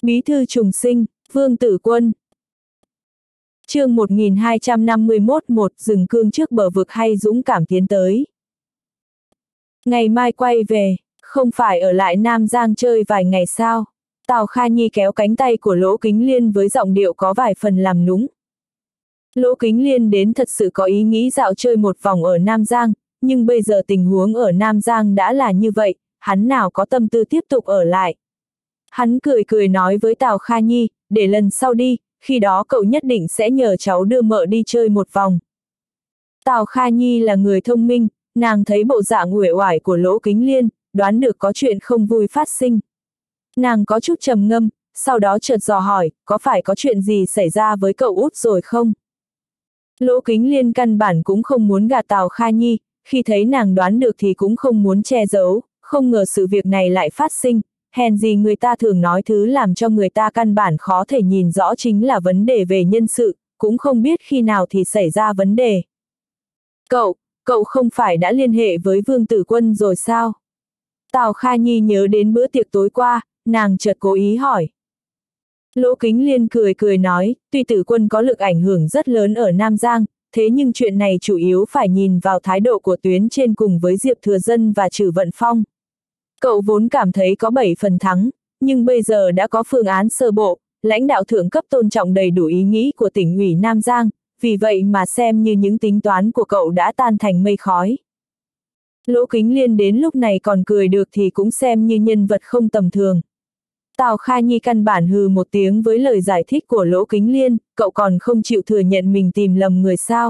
Bí thư trùng sinh, Vương Tử Quân. Chương 1251 Rừng cương trước bờ vực hay dũng cảm tiến tới. Ngày mai quay về, không phải ở lại Nam Giang chơi vài ngày sao? Tào Kha Nhi kéo cánh tay của Lỗ Kính Liên với giọng điệu có vài phần làm nũng. Lỗ Kính Liên đến thật sự có ý nghĩ dạo chơi một vòng ở Nam Giang, nhưng bây giờ tình huống ở Nam Giang đã là như vậy, hắn nào có tâm tư tiếp tục ở lại. Hắn cười cười nói với Tào Kha Nhi, để lần sau đi, khi đó cậu nhất định sẽ nhờ cháu đưa mợ đi chơi một vòng. Tào Kha Nhi là người thông minh, nàng thấy bộ dạng uể oải của Lỗ Kính Liên, đoán được có chuyện không vui phát sinh. Nàng có chút trầm ngâm, sau đó chợt dò hỏi, có phải có chuyện gì xảy ra với cậu út rồi không? Lỗ Kính Liên căn bản cũng không muốn gạt Tào Kha Nhi, khi thấy nàng đoán được thì cũng không muốn che giấu, không ngờ sự việc này lại phát sinh, hèn gì người ta thường nói thứ làm cho người ta căn bản khó thể nhìn rõ chính là vấn đề về nhân sự, cũng không biết khi nào thì xảy ra vấn đề. Cậu không phải đã liên hệ với Vương Tử Quân rồi sao? Tào Kha Nhi nhớ đến bữa tiệc tối qua, nàng chợt cố ý hỏi. Lỗ Kính Liên cười cười nói, tuy Tử Quân có lực ảnh hưởng rất lớn ở Nam Giang, thế nhưng chuyện này chủ yếu phải nhìn vào thái độ của tuyến trên cùng với Diệp Thừa Dân và Trử Vận Phong. Cậu vốn cảm thấy có 7 phần thắng, nhưng bây giờ đã có phương án sơ bộ, lãnh đạo thượng cấp tôn trọng đầy đủ ý nghĩ của tỉnh ủy Nam Giang, vì vậy mà xem như những tính toán của cậu đã tan thành mây khói. Lỗ Kính Liên đến lúc này còn cười được thì cũng xem như nhân vật không tầm thường. Tào Kha Nhi căn bản hừ một tiếng với lời giải thích của Lỗ Kính Liên, cậu còn không chịu thừa nhận mình tìm lầm người sao.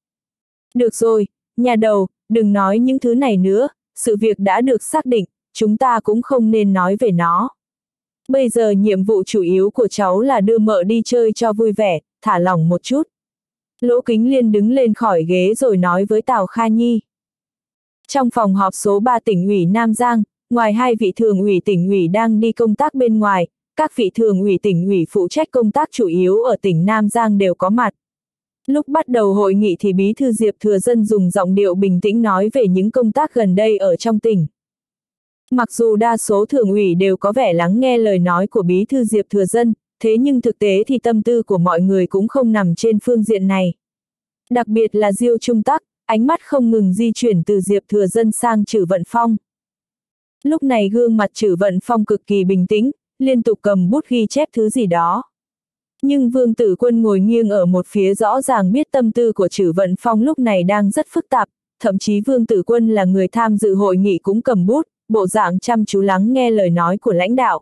Được rồi, nhà đầu, đừng nói những thứ này nữa, sự việc đã được xác định, chúng ta cũng không nên nói về nó. Bây giờ nhiệm vụ chủ yếu của cháu là đưa mợ đi chơi cho vui vẻ, thả lỏng một chút. Lỗ Kính Liên đứng lên khỏi ghế rồi nói với Tào Kha Nhi. Trong phòng họp số 3 tỉnh ủy Nam Giang, ngoài 2 vị thường ủy tỉnh ủy đang đi công tác bên ngoài, các vị thường ủy tỉnh ủy phụ trách công tác chủ yếu ở tỉnh Nam Giang đều có mặt. Lúc bắt đầu hội nghị thì Bí thư Diệp Thừa Dân dùng giọng điệu bình tĩnh nói về những công tác gần đây ở trong tỉnh. Mặc dù đa số thường ủy đều có vẻ lắng nghe lời nói của Bí thư Diệp Thừa Dân, thế nhưng thực tế thì tâm tư của mọi người cũng không nằm trên phương diện này. Đặc biệt là Diêu Trung Tắc, ánh mắt không ngừng di chuyển từ Diệp Thừa Dân sang Trử Vận Phong. Lúc này gương mặt Trử Vận Phong cực kỳ bình tĩnh, liên tục cầm bút ghi chép thứ gì đó. Nhưng Vương Tử Quân ngồi nghiêng ở một phía rõ ràng biết tâm tư của Trử Vận Phong lúc này đang rất phức tạp, thậm chí Vương Tử Quân là người tham dự hội nghị cũng cầm bút, bộ dạng chăm chú lắng nghe lời nói của lãnh đạo.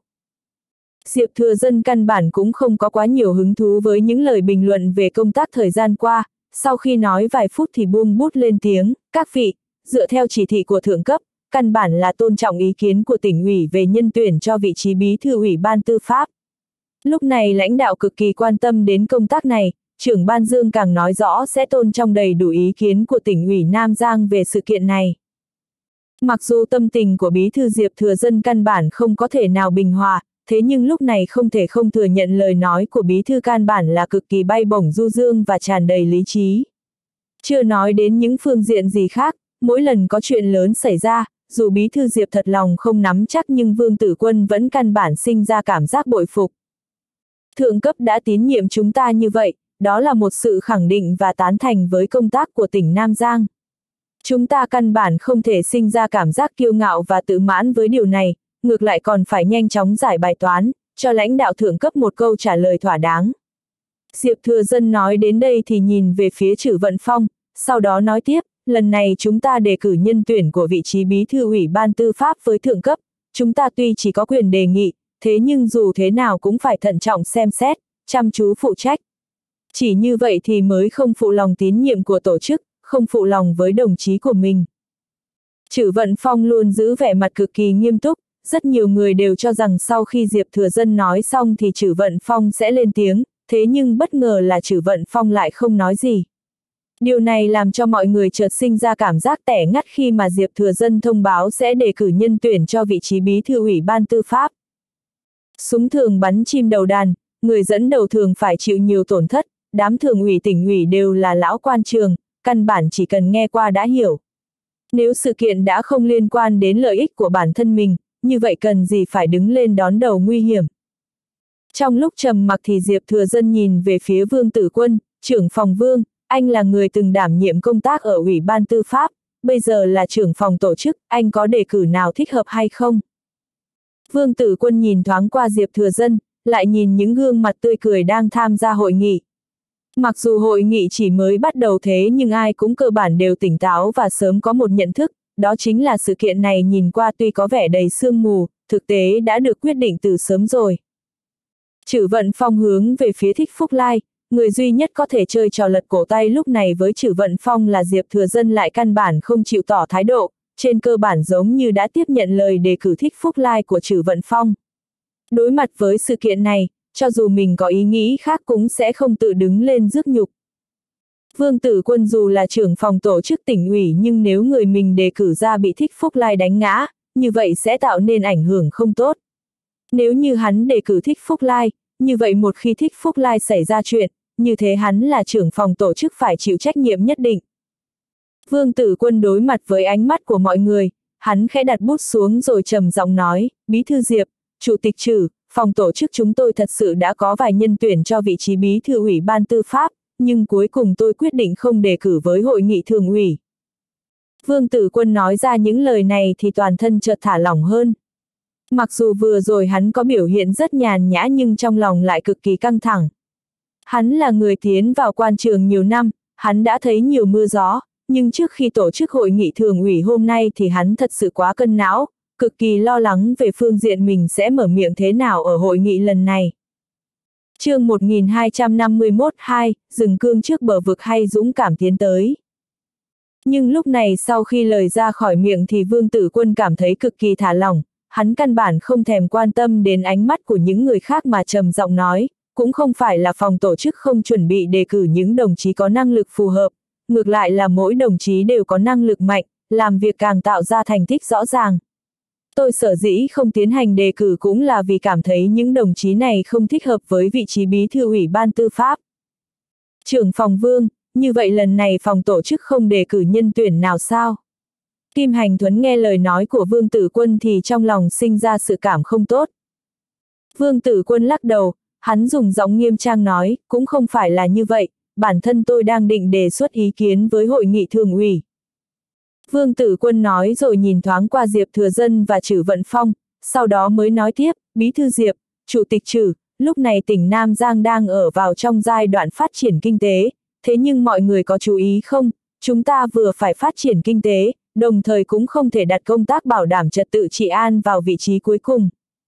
Diệp Thừa Dân căn bản cũng không có quá nhiều hứng thú với những lời bình luận về công tác thời gian qua, sau khi nói vài phút thì buông bút lên tiếng, các vị, dựa theo chỉ thị của thượng cấp, căn bản là tôn trọng ý kiến của tỉnh ủy về nhân tuyển cho vị trí bí thư ủy ban tư pháp. Lúc này lãnh đạo cực kỳ quan tâm đến công tác này, trưởng ban Dương càng nói rõ sẽ tôn trọng đầy đủ ý kiến của tỉnh ủy Nam Giang về sự kiện này. Mặc dù tâm tình của bí thư Diệp Thừa Dân căn bản không có thể nào bình hòa, thế nhưng lúc này không thể không thừa nhận lời nói của bí thư căn bản là cực kỳ bay bổng du dương và tràn đầy lý trí. Chưa nói đến những phương diện gì khác, mỗi lần có chuyện lớn xảy ra, dù bí thư Diệp thật lòng không nắm chắc nhưng Vương Tử Quân vẫn căn bản sinh ra cảm giác bội phục. Thượng cấp đã tín nhiệm chúng ta như vậy, đó là một sự khẳng định và tán thành với công tác của tỉnh Nam Giang. Chúng ta căn bản không thể sinh ra cảm giác kiêu ngạo và tự mãn với điều này, ngược lại còn phải nhanh chóng giải bài toán, cho lãnh đạo thượng cấp một câu trả lời thỏa đáng. Diệp Thừa Dân nói đến đây thì nhìn về phía Trử Vận Phong, sau đó nói tiếp, lần này chúng ta đề cử nhân tuyển của vị trí bí thư ủy ban tư pháp với thượng cấp, chúng ta tuy chỉ có quyền đề nghị, thế nhưng dù thế nào cũng phải thận trọng xem xét, chăm chú phụ trách. Chỉ như vậy thì mới không phụ lòng tín nhiệm của tổ chức, không phụ lòng với đồng chí của mình. Trử Vận Phong luôn giữ vẻ mặt cực kỳ nghiêm túc, rất nhiều người đều cho rằng sau khi Diệp Thừa Dân nói xong thì Trử Vận Phong sẽ lên tiếng, thế nhưng bất ngờ là Trử Vận Phong lại không nói gì. Điều này làm cho mọi người chợt sinh ra cảm giác tẻ ngắt khi mà Diệp Thừa Dân thông báo sẽ đề cử nhân tuyển cho vị trí bí thư ủy ban tư pháp. Súng thường bắn chim đầu đàn, người dẫn đầu thường phải chịu nhiều tổn thất, đám thường ủy tỉnh ủy đều là lão quan trường, căn bản chỉ cần nghe qua đã hiểu. Nếu sự kiện đã không liên quan đến lợi ích của bản thân mình, như vậy cần gì phải đứng lên đón đầu nguy hiểm. Trong lúc trầm mặc thì Diệp Thừa Dân nhìn về phía Vương Tử Quân, trưởng phòng Vương, anh là người từng đảm nhiệm công tác ở Ủy ban Tư pháp, bây giờ là trưởng phòng tổ chức, anh có đề cử nào thích hợp hay không? Vương Tử Quân nhìn thoáng qua Diệp Thừa Dân, lại nhìn những gương mặt tươi cười đang tham gia hội nghị. Mặc dù hội nghị chỉ mới bắt đầu thế nhưng ai cũng cơ bản đều tỉnh táo và sớm có một nhận thức, đó chính là sự kiện này nhìn qua tuy có vẻ đầy sương mù, thực tế đã được quyết định từ sớm rồi. Chử Vận Phong hướng về phía Thích Phúc Lai, người duy nhất có thể chơi trò lật cổ tay lúc này với Chử Vận Phong là Diệp Thừa Dân lại căn bản không chịu tỏ thái độ, trên cơ bản giống như đã tiếp nhận lời đề cử Thích Phúc Lai của Chử Vận Phong. Đối mặt với sự kiện này, cho dù mình có ý nghĩ khác cũng sẽ không tự đứng lên rước nhục. Vương Tử Quân dù là trưởng phòng tổ chức tỉnh ủy nhưng nếu người mình đề cử ra bị Thích Phúc Lai đánh ngã, như vậy sẽ tạo nên ảnh hưởng không tốt. Nếu như hắn đề cử Thích Phúc Lai, như vậy một khi Thích Phúc Lai xảy ra chuyện, như thế hắn là trưởng phòng tổ chức phải chịu trách nhiệm nhất định. Vương Tử Quân đối mặt với ánh mắt của mọi người, hắn khẽ đặt bút xuống rồi trầm giọng nói, Bí thư Diệp, Chủ tịch Chử, phòng tổ chức chúng tôi thật sự đã có vài nhân tuyển cho vị trí bí thư Ủy ban Tư pháp, nhưng cuối cùng tôi quyết định không đề cử với hội nghị thường ủy. Vương Tử Quân nói ra những lời này thì toàn thân chợt thả lỏng hơn. Mặc dù vừa rồi hắn có biểu hiện rất nhàn nhã nhưng trong lòng lại cực kỳ căng thẳng. Hắn là người tiến vào quan trường nhiều năm, hắn đã thấy nhiều mưa gió, nhưng trước khi tổ chức hội nghị thường ủy hôm nay thì hắn thật sự quá cân não, cực kỳ lo lắng về phương diện mình sẽ mở miệng thế nào ở hội nghị lần này. Chương 1251-2, dừng cương trước bờ vực hay dũng cảm tiến tới. Nhưng lúc này sau khi lời ra khỏi miệng thì Vương Tử Quân cảm thấy cực kỳ thả lỏng, hắn căn bản không thèm quan tâm đến ánh mắt của những người khác mà trầm giọng nói, cũng không phải là phòng tổ chức không chuẩn bị đề cử những đồng chí có năng lực phù hợp, ngược lại là mỗi đồng chí đều có năng lực mạnh, làm việc càng tạo ra thành tích rõ ràng. Tôi sở dĩ không tiến hành đề cử cũng là vì cảm thấy những đồng chí này không thích hợp với vị trí bí thư Ủy ban Tư pháp. Trưởng phòng Vương, như vậy lần này phòng tổ chức không đề cử nhân tuyển nào sao? Kim Hành Thuấn nghe lời nói của Vương Tử Quân thì trong lòng sinh ra sự cảm không tốt. Vương Tử Quân lắc đầu, hắn dùng giọng nghiêm trang nói, cũng không phải là như vậy, bản thân tôi đang định đề xuất ý kiến với hội nghị thường ủy. Vương Tử Quân nói rồi nhìn thoáng qua Diệp Thừa Dân và Chử Vận Phong, sau đó mới nói tiếp, Bí thư Diệp, Chủ tịch Chử, lúc này tỉnh Nam Giang đang ở vào trong giai đoạn phát triển kinh tế, thế nhưng mọi người có chú ý không, chúng ta vừa phải phát triển kinh tế, đồng thời cũng không thể đặt công tác bảo đảm trật tự trị an vào vị trí cuối cùng.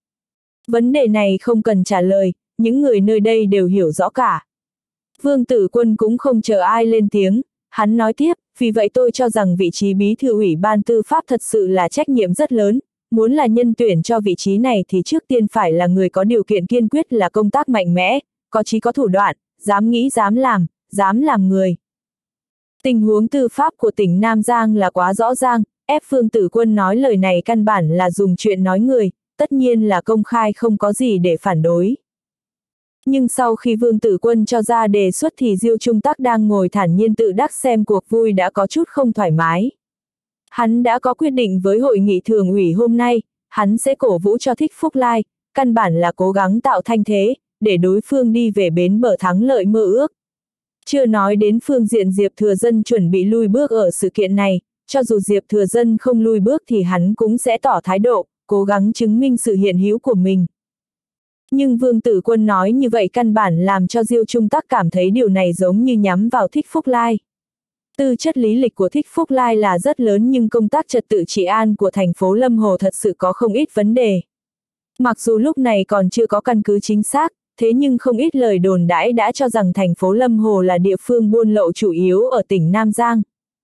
Vấn đề này không cần trả lời, những người nơi đây đều hiểu rõ cả. Vương Tử Quân cũng không chờ ai lên tiếng, hắn nói tiếp, vì vậy tôi cho rằng vị trí bí thư Ủy ban Tư pháp thật sự là trách nhiệm rất lớn, muốn là nhân tuyển cho vị trí này thì trước tiên phải là người có điều kiện kiên quyết là công tác mạnh mẽ, có chí có thủ đoạn, dám nghĩ dám làm người. Tình huống tư pháp của tỉnh Nam Giang là quá rõ ràng, ép Vương Tử Quân nói lời này căn bản là dùng chuyện nói người, tất nhiên là công khai không có gì để phản đối. Nhưng sau khi Vương Tử Quân cho ra đề xuất thì Diêu Trung Tắc đang ngồi thản nhiên tự đắc xem cuộc vui đã có chút không thoải mái. Hắn đã có quyết định với hội nghị thường ủy hôm nay, hắn sẽ cổ vũ cho Thích Phúc Lai, căn bản là cố gắng tạo thanh thế, để đối phương đi về bến bờ thắng lợi mơ ước. Chưa nói đến phương diện Diệp Thừa Dân chuẩn bị lui bước ở sự kiện này, cho dù Diệp Thừa Dân không lui bước thì hắn cũng sẽ tỏ thái độ, cố gắng chứng minh sự hiện hữu của mình. Nhưng Vương Tử Quân nói như vậy căn bản làm cho Diêu Trung Tắc cảm thấy điều này giống như nhắm vào Thích Phúc Lai. Tư chất lý lịch của Thích Phúc Lai là rất lớn nhưng công tác trật tự trị an của thành phố Lâm Hồ thật sự có không ít vấn đề. Mặc dù lúc này còn chưa có căn cứ chính xác, thế nhưng không ít lời đồn đãi đã cho rằng thành phố Lâm Hồ là địa phương buôn lậu chủ yếu ở tỉnh Nam Giang.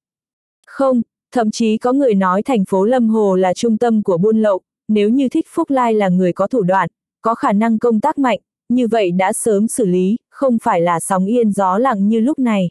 Không, thậm chí có người nói thành phố Lâm Hồ là trung tâm của buôn lậu, nếu như Thích Phúc Lai là người có thủ đoạn, có khả năng công tác mạnh, như vậy đã sớm xử lý, không phải là sóng yên gió lặng như lúc này.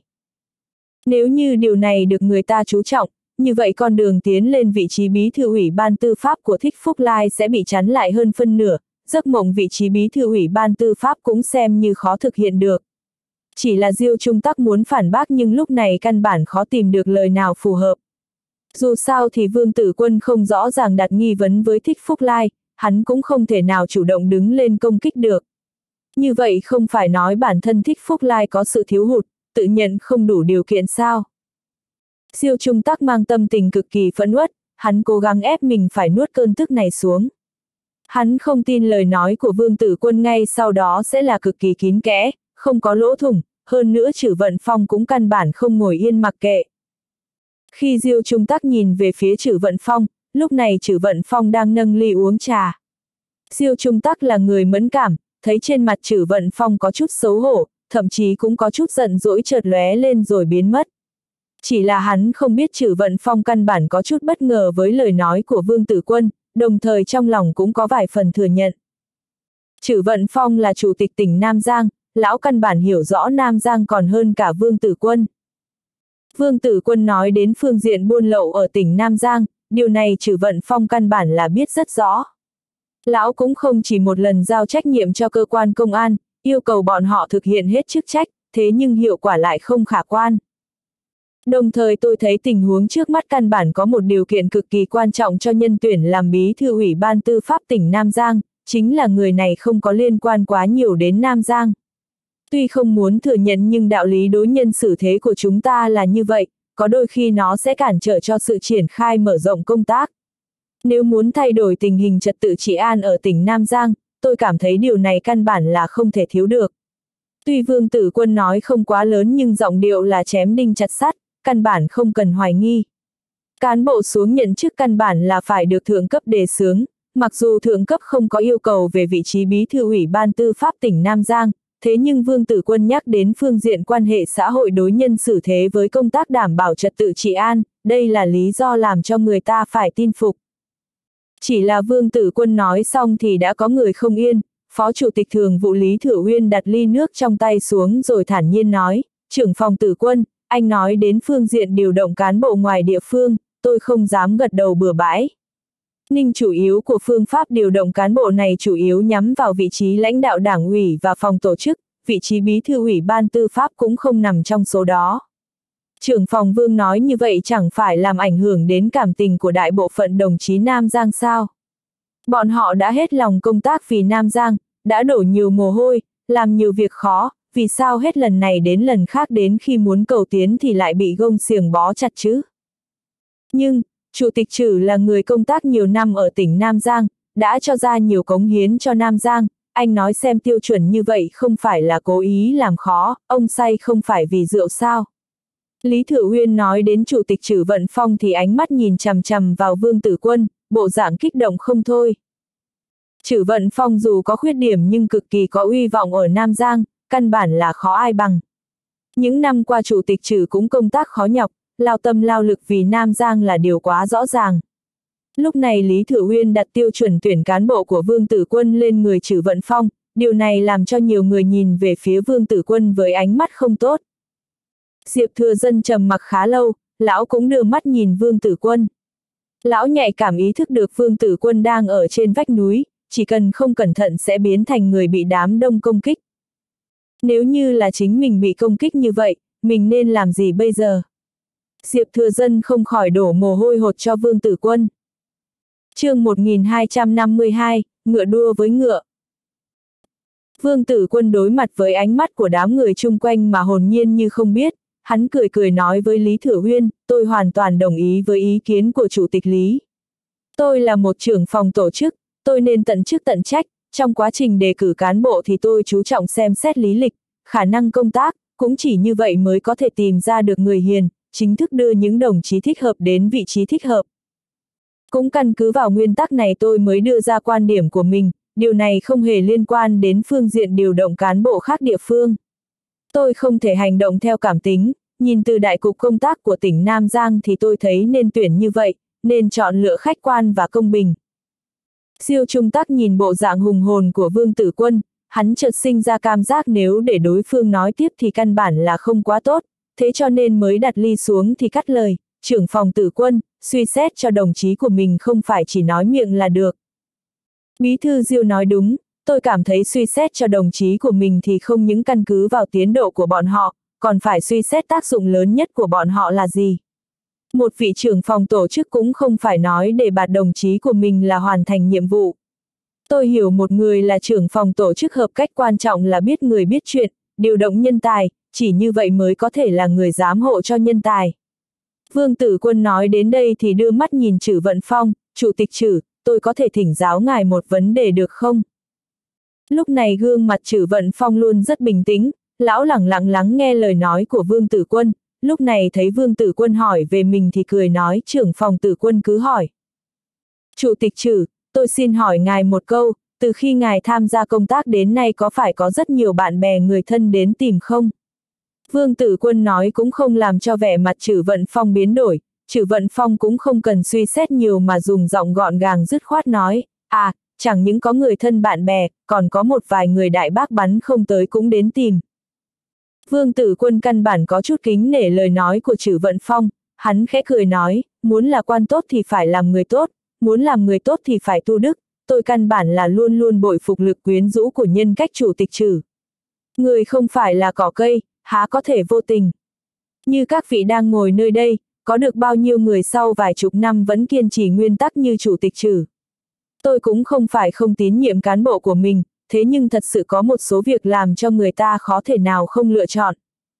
Nếu như điều này được người ta chú trọng, như vậy con đường tiến lên vị trí bí thư Ủy ban Tư pháp của Thích Phúc Lai sẽ bị chắn lại hơn phân nửa, giấc mộng vị trí bí thư Ủy ban Tư pháp cũng xem như khó thực hiện được. Chỉ là Diêu Trung Tắc muốn phản bác nhưng lúc này căn bản khó tìm được lời nào phù hợp. Dù sao thì Vương Tử Quân không rõ ràng đặt nghi vấn với Thích Phúc Lai, hắn cũng không thể nào chủ động đứng lên công kích được. Như vậy không phải nói bản thân Thích Phúc Lai có sự thiếu hụt, tự nhận không đủ điều kiện sao? Diêu Trung Tắc mang tâm tình cực kỳ phẫn uất, hắn cố gắng ép mình phải nuốt cơn tức này xuống. Hắn không tin lời nói của Vương Tử Quân ngay sau đó sẽ là cực kỳ kín kẽ, không có lỗ thủng, hơn nữa Trử Vận Phong cũng căn bản không ngồi yên mặc kệ. Khi Diêu Trung Tắc nhìn về phía Trử Vận Phong, lúc này Trử Vận Phong đang nâng ly uống trà. Diêu Trung Tắc là người mẫn cảm, thấy trên mặt Trử Vận Phong có chút xấu hổ, thậm chí cũng có chút giận dỗi chợt lóe lên rồi biến mất. Chỉ là hắn không biết Trử Vận Phong căn bản có chút bất ngờ với lời nói của Vương Tử Quân, đồng thời trong lòng cũng có vài phần thừa nhận. Trử Vận Phong là chủ tịch tỉnh Nam Giang, lão căn bản hiểu rõ Nam Giang còn hơn cả Vương Tử Quân. Vương Tử Quân nói đến phương diện buôn lậu ở tỉnh Nam Giang, điều này Trử Vận Phong căn bản là biết rất rõ. Lão cũng không chỉ một lần giao trách nhiệm cho cơ quan công an, yêu cầu bọn họ thực hiện hết chức trách, thế nhưng hiệu quả lại không khả quan. Đồng thời tôi thấy tình huống trước mắt căn bản có một điều kiện cực kỳ quan trọng cho nhân tuyển làm bí thư ủy ban tư pháp tỉnh Nam Giang, chính là người này không có liên quan quá nhiều đến Nam Giang. Tuy không muốn thừa nhận nhưng đạo lý đối nhân xử thế của chúng ta là như vậy, có đôi khi nó sẽ cản trở cho sự triển khai mở rộng công tác. Nếu muốn thay đổi tình hình trật tự trị an ở tỉnh Nam Giang, tôi cảm thấy điều này căn bản là không thể thiếu được. Tuy Vương Tử Quân nói không quá lớn nhưng giọng điệu là chém đinh chặt sắt, căn bản không cần hoài nghi. Cán bộ xuống nhận chức căn bản là phải được thượng cấp đề xướng, mặc dù thượng cấp không có yêu cầu về vị trí bí thư ủy ban tư pháp tỉnh Nam Giang, thế nhưng Vương Tử Quân nhắc đến phương diện quan hệ xã hội đối nhân xử thế với công tác đảm bảo trật tự trị an, đây là lý do làm cho người ta phải tin phục. Chỉ là Vương Tử Quân nói xong thì đã có người không yên, Phó Chủ tịch Thường vụ Lý Thừa Uyên đặt ly nước trong tay xuống rồi thản nhiên nói, trưởng phòng Tử Quân, anh nói đến phương diện điều động cán bộ ngoài địa phương, tôi không dám gật đầu bừa bãi. Nhưng chủ yếu của phương pháp điều động cán bộ này chủ yếu nhắm vào vị trí lãnh đạo đảng ủy và phòng tổ chức, vị trí bí thư ủy ban tư pháp cũng không nằm trong số đó. Trưởng phòng Vương nói như vậy chẳng phải làm ảnh hưởng đến cảm tình của đại bộ phận đồng chí Nam Giang sao? Bọn họ đã hết lòng công tác vì Nam Giang, đã đổ nhiều mồ hôi, làm nhiều việc khó, vì sao hết lần này đến lần khác đến khi muốn cầu tiến thì lại bị gông xiềng bó chặt chứ? Nhưng, Chủ tịch Trử là người công tác nhiều năm ở tỉnh Nam Giang, đã cho ra nhiều cống hiến cho Nam Giang, anh nói xem tiêu chuẩn như vậy không phải là cố ý làm khó, ông say không phải vì rượu sao? Lý Thừa Uyên nói đến Chủ tịch Trử Vận Phong thì ánh mắt nhìn chằm chằm vào Vương Tử Quân, bộ dạng kích động không thôi. Trử Vận Phong dù có khuyết điểm nhưng cực kỳ có uy vọng ở Nam Giang, căn bản là khó ai bằng. Những năm qua Chủ tịch Trử cũng công tác khó nhọc, lao tâm lao lực vì Nam Giang là điều quá rõ ràng. Lúc này Lý Thừa Uyên đặt tiêu chuẩn tuyển cán bộ của Vương Tử Quân lên người Trử Vận Phong, điều này làm cho nhiều người nhìn về phía Vương Tử Quân với ánh mắt không tốt. Diệp Thừa Dân trầm mặc khá lâu, lão cũng đưa mắt nhìn Vương Tử Quân. Lão nhạy cảm ý thức được Vương Tử Quân đang ở trên vách núi, chỉ cần không cẩn thận sẽ biến thành người bị đám đông công kích. Nếu như là chính mình bị công kích như vậy, mình nên làm gì bây giờ? Diệp Thừa Dân không khỏi đổ mồ hôi hột cho Vương Tử Quân. Chương 1252, ngựa đua với ngựa. Vương Tử Quân đối mặt với ánh mắt của đám người chung quanh mà hồn nhiên như không biết, hắn cười cười nói với Lý Thừa Uyên, tôi hoàn toàn đồng ý với ý kiến của Chủ tịch Lý. Tôi là một trưởng phòng tổ chức, tôi nên tận chức tận trách, trong quá trình đề cử cán bộ thì tôi chú trọng xem xét lý lịch, khả năng công tác, cũng chỉ như vậy mới có thể tìm ra được người hiền, chính thức đưa những đồng chí thích hợp đến vị trí thích hợp. Cũng căn cứ vào nguyên tắc này tôi mới đưa ra quan điểm của mình, điều này không hề liên quan đến phương diện điều động cán bộ khác địa phương. Tôi không thể hành động theo cảm tính, nhìn từ đại cục công tác của tỉnh Nam Giang thì tôi thấy nên tuyển như vậy, nên chọn lựa khách quan và công bình. Diêu Trung Tắc nhìn bộ dạng hùng hồn của Vương Tử Quân, hắn chợt sinh ra cảm giác nếu để đối phương nói tiếp thì căn bản là không quá tốt, thế cho nên mới đặt ly xuống thì cắt lời, trưởng phòng Tử Quân, suy xét cho đồng chí của mình không phải chỉ nói miệng là được. Bí thư Diêu nói đúng, tôi cảm thấy suy xét cho đồng chí của mình thì không những căn cứ vào tiến độ của bọn họ, còn phải suy xét tác dụng lớn nhất của bọn họ là gì. Một vị trưởng phòng tổ chức cũng không phải nói để bạt đồng chí của mình là hoàn thành nhiệm vụ. Tôi hiểu một người là trưởng phòng tổ chức hợp cách quan trọng là biết người biết chuyện, điều động nhân tài, chỉ như vậy mới có thể là người giám hộ cho nhân tài. Vương Tử Quân nói đến đây thì đưa mắt nhìn Trử Vận Phong, Chủ tịch Trử, tôi có thể thỉnh giáo ngài một vấn đề được không? Lúc này gương mặt Trử Vận Phong luôn rất bình tĩnh, lão lẳng lặng lắng nghe lời nói của Vương Tử Quân, lúc này thấy Vương Tử Quân hỏi về mình thì cười nói trưởng phòng Tử Quân cứ hỏi. Chủ tịch Trử, tôi xin hỏi ngài một câu, từ khi ngài tham gia công tác đến nay có phải có rất nhiều bạn bè người thân đến tìm không? Vương Tử Quân nói cũng không làm cho vẻ mặt Trử Vận Phong biến đổi, Trử Vận Phong cũng không cần suy xét nhiều mà dùng giọng gọn gàng dứt khoát nói, chẳng những có người thân bạn bè, còn có một vài người đại bác bắn không tới cũng đến tìm. Vương Tử Quân căn bản có chút kính nể lời nói của Trử Vận Phong, hắn khẽ cười nói, muốn là quan tốt thì phải làm người tốt, muốn làm người tốt thì phải tu đức, tôi căn bản là luôn luôn bội phục lực quyến rũ của nhân cách chủ tịch Trử. Người không phải là cỏ cây, há có thể vô tình. Như các vị đang ngồi nơi đây, có được bao nhiêu người sau vài chục năm vẫn kiên trì nguyên tắc như chủ tịch Trử. Tôi cũng không phải không tín nhiệm cán bộ của mình, thế nhưng thật sự có một số việc làm cho người ta khó thể nào không lựa chọn.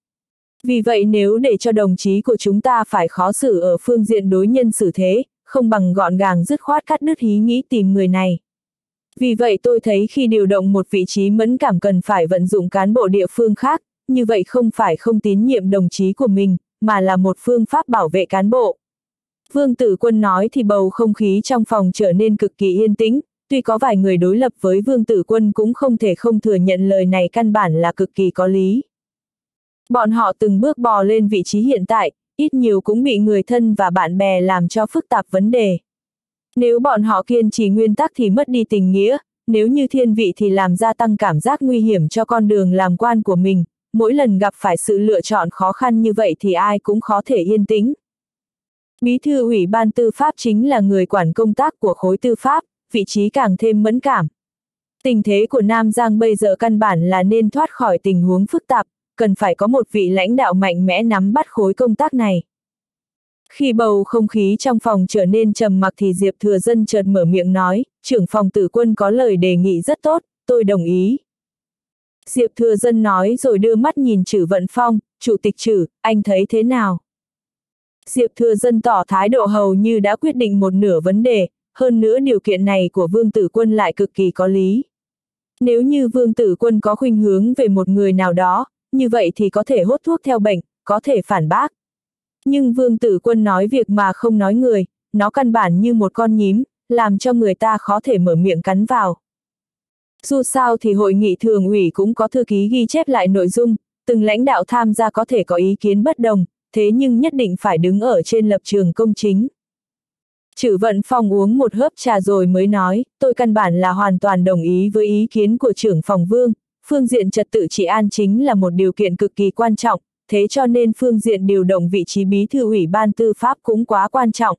Vì vậy nếu để cho đồng chí của chúng ta phải khó xử ở phương diện đối nhân xử thế, không bằng gọn gàng dứt khoát cắt đứt ý nghĩ tìm người này. Vì vậy tôi thấy khi điều động một vị trí mẫn cảm cần phải vận dụng cán bộ địa phương khác, như vậy không phải không tín nhiệm đồng chí của mình, mà là một phương pháp bảo vệ cán bộ. Vương Tử Quân nói thì bầu không khí trong phòng trở nên cực kỳ yên tĩnh, tuy có vài người đối lập với Vương Tử Quân cũng không thể không thừa nhận lời này căn bản là cực kỳ có lý. Bọn họ từng bước bò lên vị trí hiện tại, ít nhiều cũng bị người thân và bạn bè làm cho phức tạp vấn đề. Nếu bọn họ kiên trì nguyên tắc thì mất đi tình nghĩa, nếu như thiên vị thì làm gia tăng cảm giác nguy hiểm cho con đường làm quan của mình, mỗi lần gặp phải sự lựa chọn khó khăn như vậy thì ai cũng khó thể yên tĩnh. Bí thư Ủy ban Tư pháp chính là người quản công tác của khối tư pháp, vị trí càng thêm mẫn cảm. Tình thế của Nam Giang bây giờ căn bản là nên thoát khỏi tình huống phức tạp, cần phải có một vị lãnh đạo mạnh mẽ nắm bắt khối công tác này. Khi bầu không khí trong phòng trở nên trầm mặc thì Diệp Thừa Dân chợt mở miệng nói, trưởng phòng Tử Quân có lời đề nghị rất tốt, tôi đồng ý. Diệp Thừa Dân nói rồi đưa mắt nhìn Trử Vận Phong, Chủ tịch Trử, anh thấy thế nào? Diệp Thừa Dân tỏ thái độ hầu như đã quyết định một nửa vấn đề, hơn nữa điều kiện này của Vương Tử Quân lại cực kỳ có lý. Nếu như Vương Tử Quân có khuynh hướng về một người nào đó, như vậy thì có thể hốt thuốc theo bệnh, có thể phản bác. Nhưng Vương Tử Quân nói việc mà không nói người, nó căn bản như một con nhím, làm cho người ta khó thể mở miệng cắn vào. Dù sao thì hội nghị thường ủy cũng có thư ký ghi chép lại nội dung, từng lãnh đạo tham gia có thể có ý kiến bất đồng, thế nhưng nhất định phải đứng ở trên lập trường công chính. Trử Vận Phong uống một hớp trà rồi mới nói, tôi căn bản là hoàn toàn đồng ý với ý kiến của trưởng phòng Vương, phương diện trật tự trị an chính là một điều kiện cực kỳ quan trọng, thế cho nên phương diện điều động vị trí bí thư Ủy ban Tư pháp cũng quá quan trọng.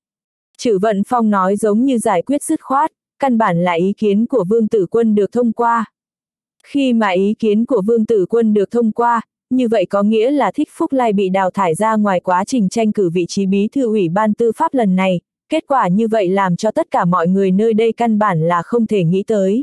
Trử Vận Phong nói giống như giải quyết dứt khoát, căn bản là ý kiến của Vương Tử Quân được thông qua. Khi mà ý kiến của Vương Tử Quân được thông qua, như vậy có nghĩa là Thích Phúc Lai bị đào thải ra ngoài quá trình tranh cử vị trí bí thư Ủy ban Tư pháp lần này, kết quả như vậy làm cho tất cả mọi người nơi đây căn bản là không thể nghĩ tới.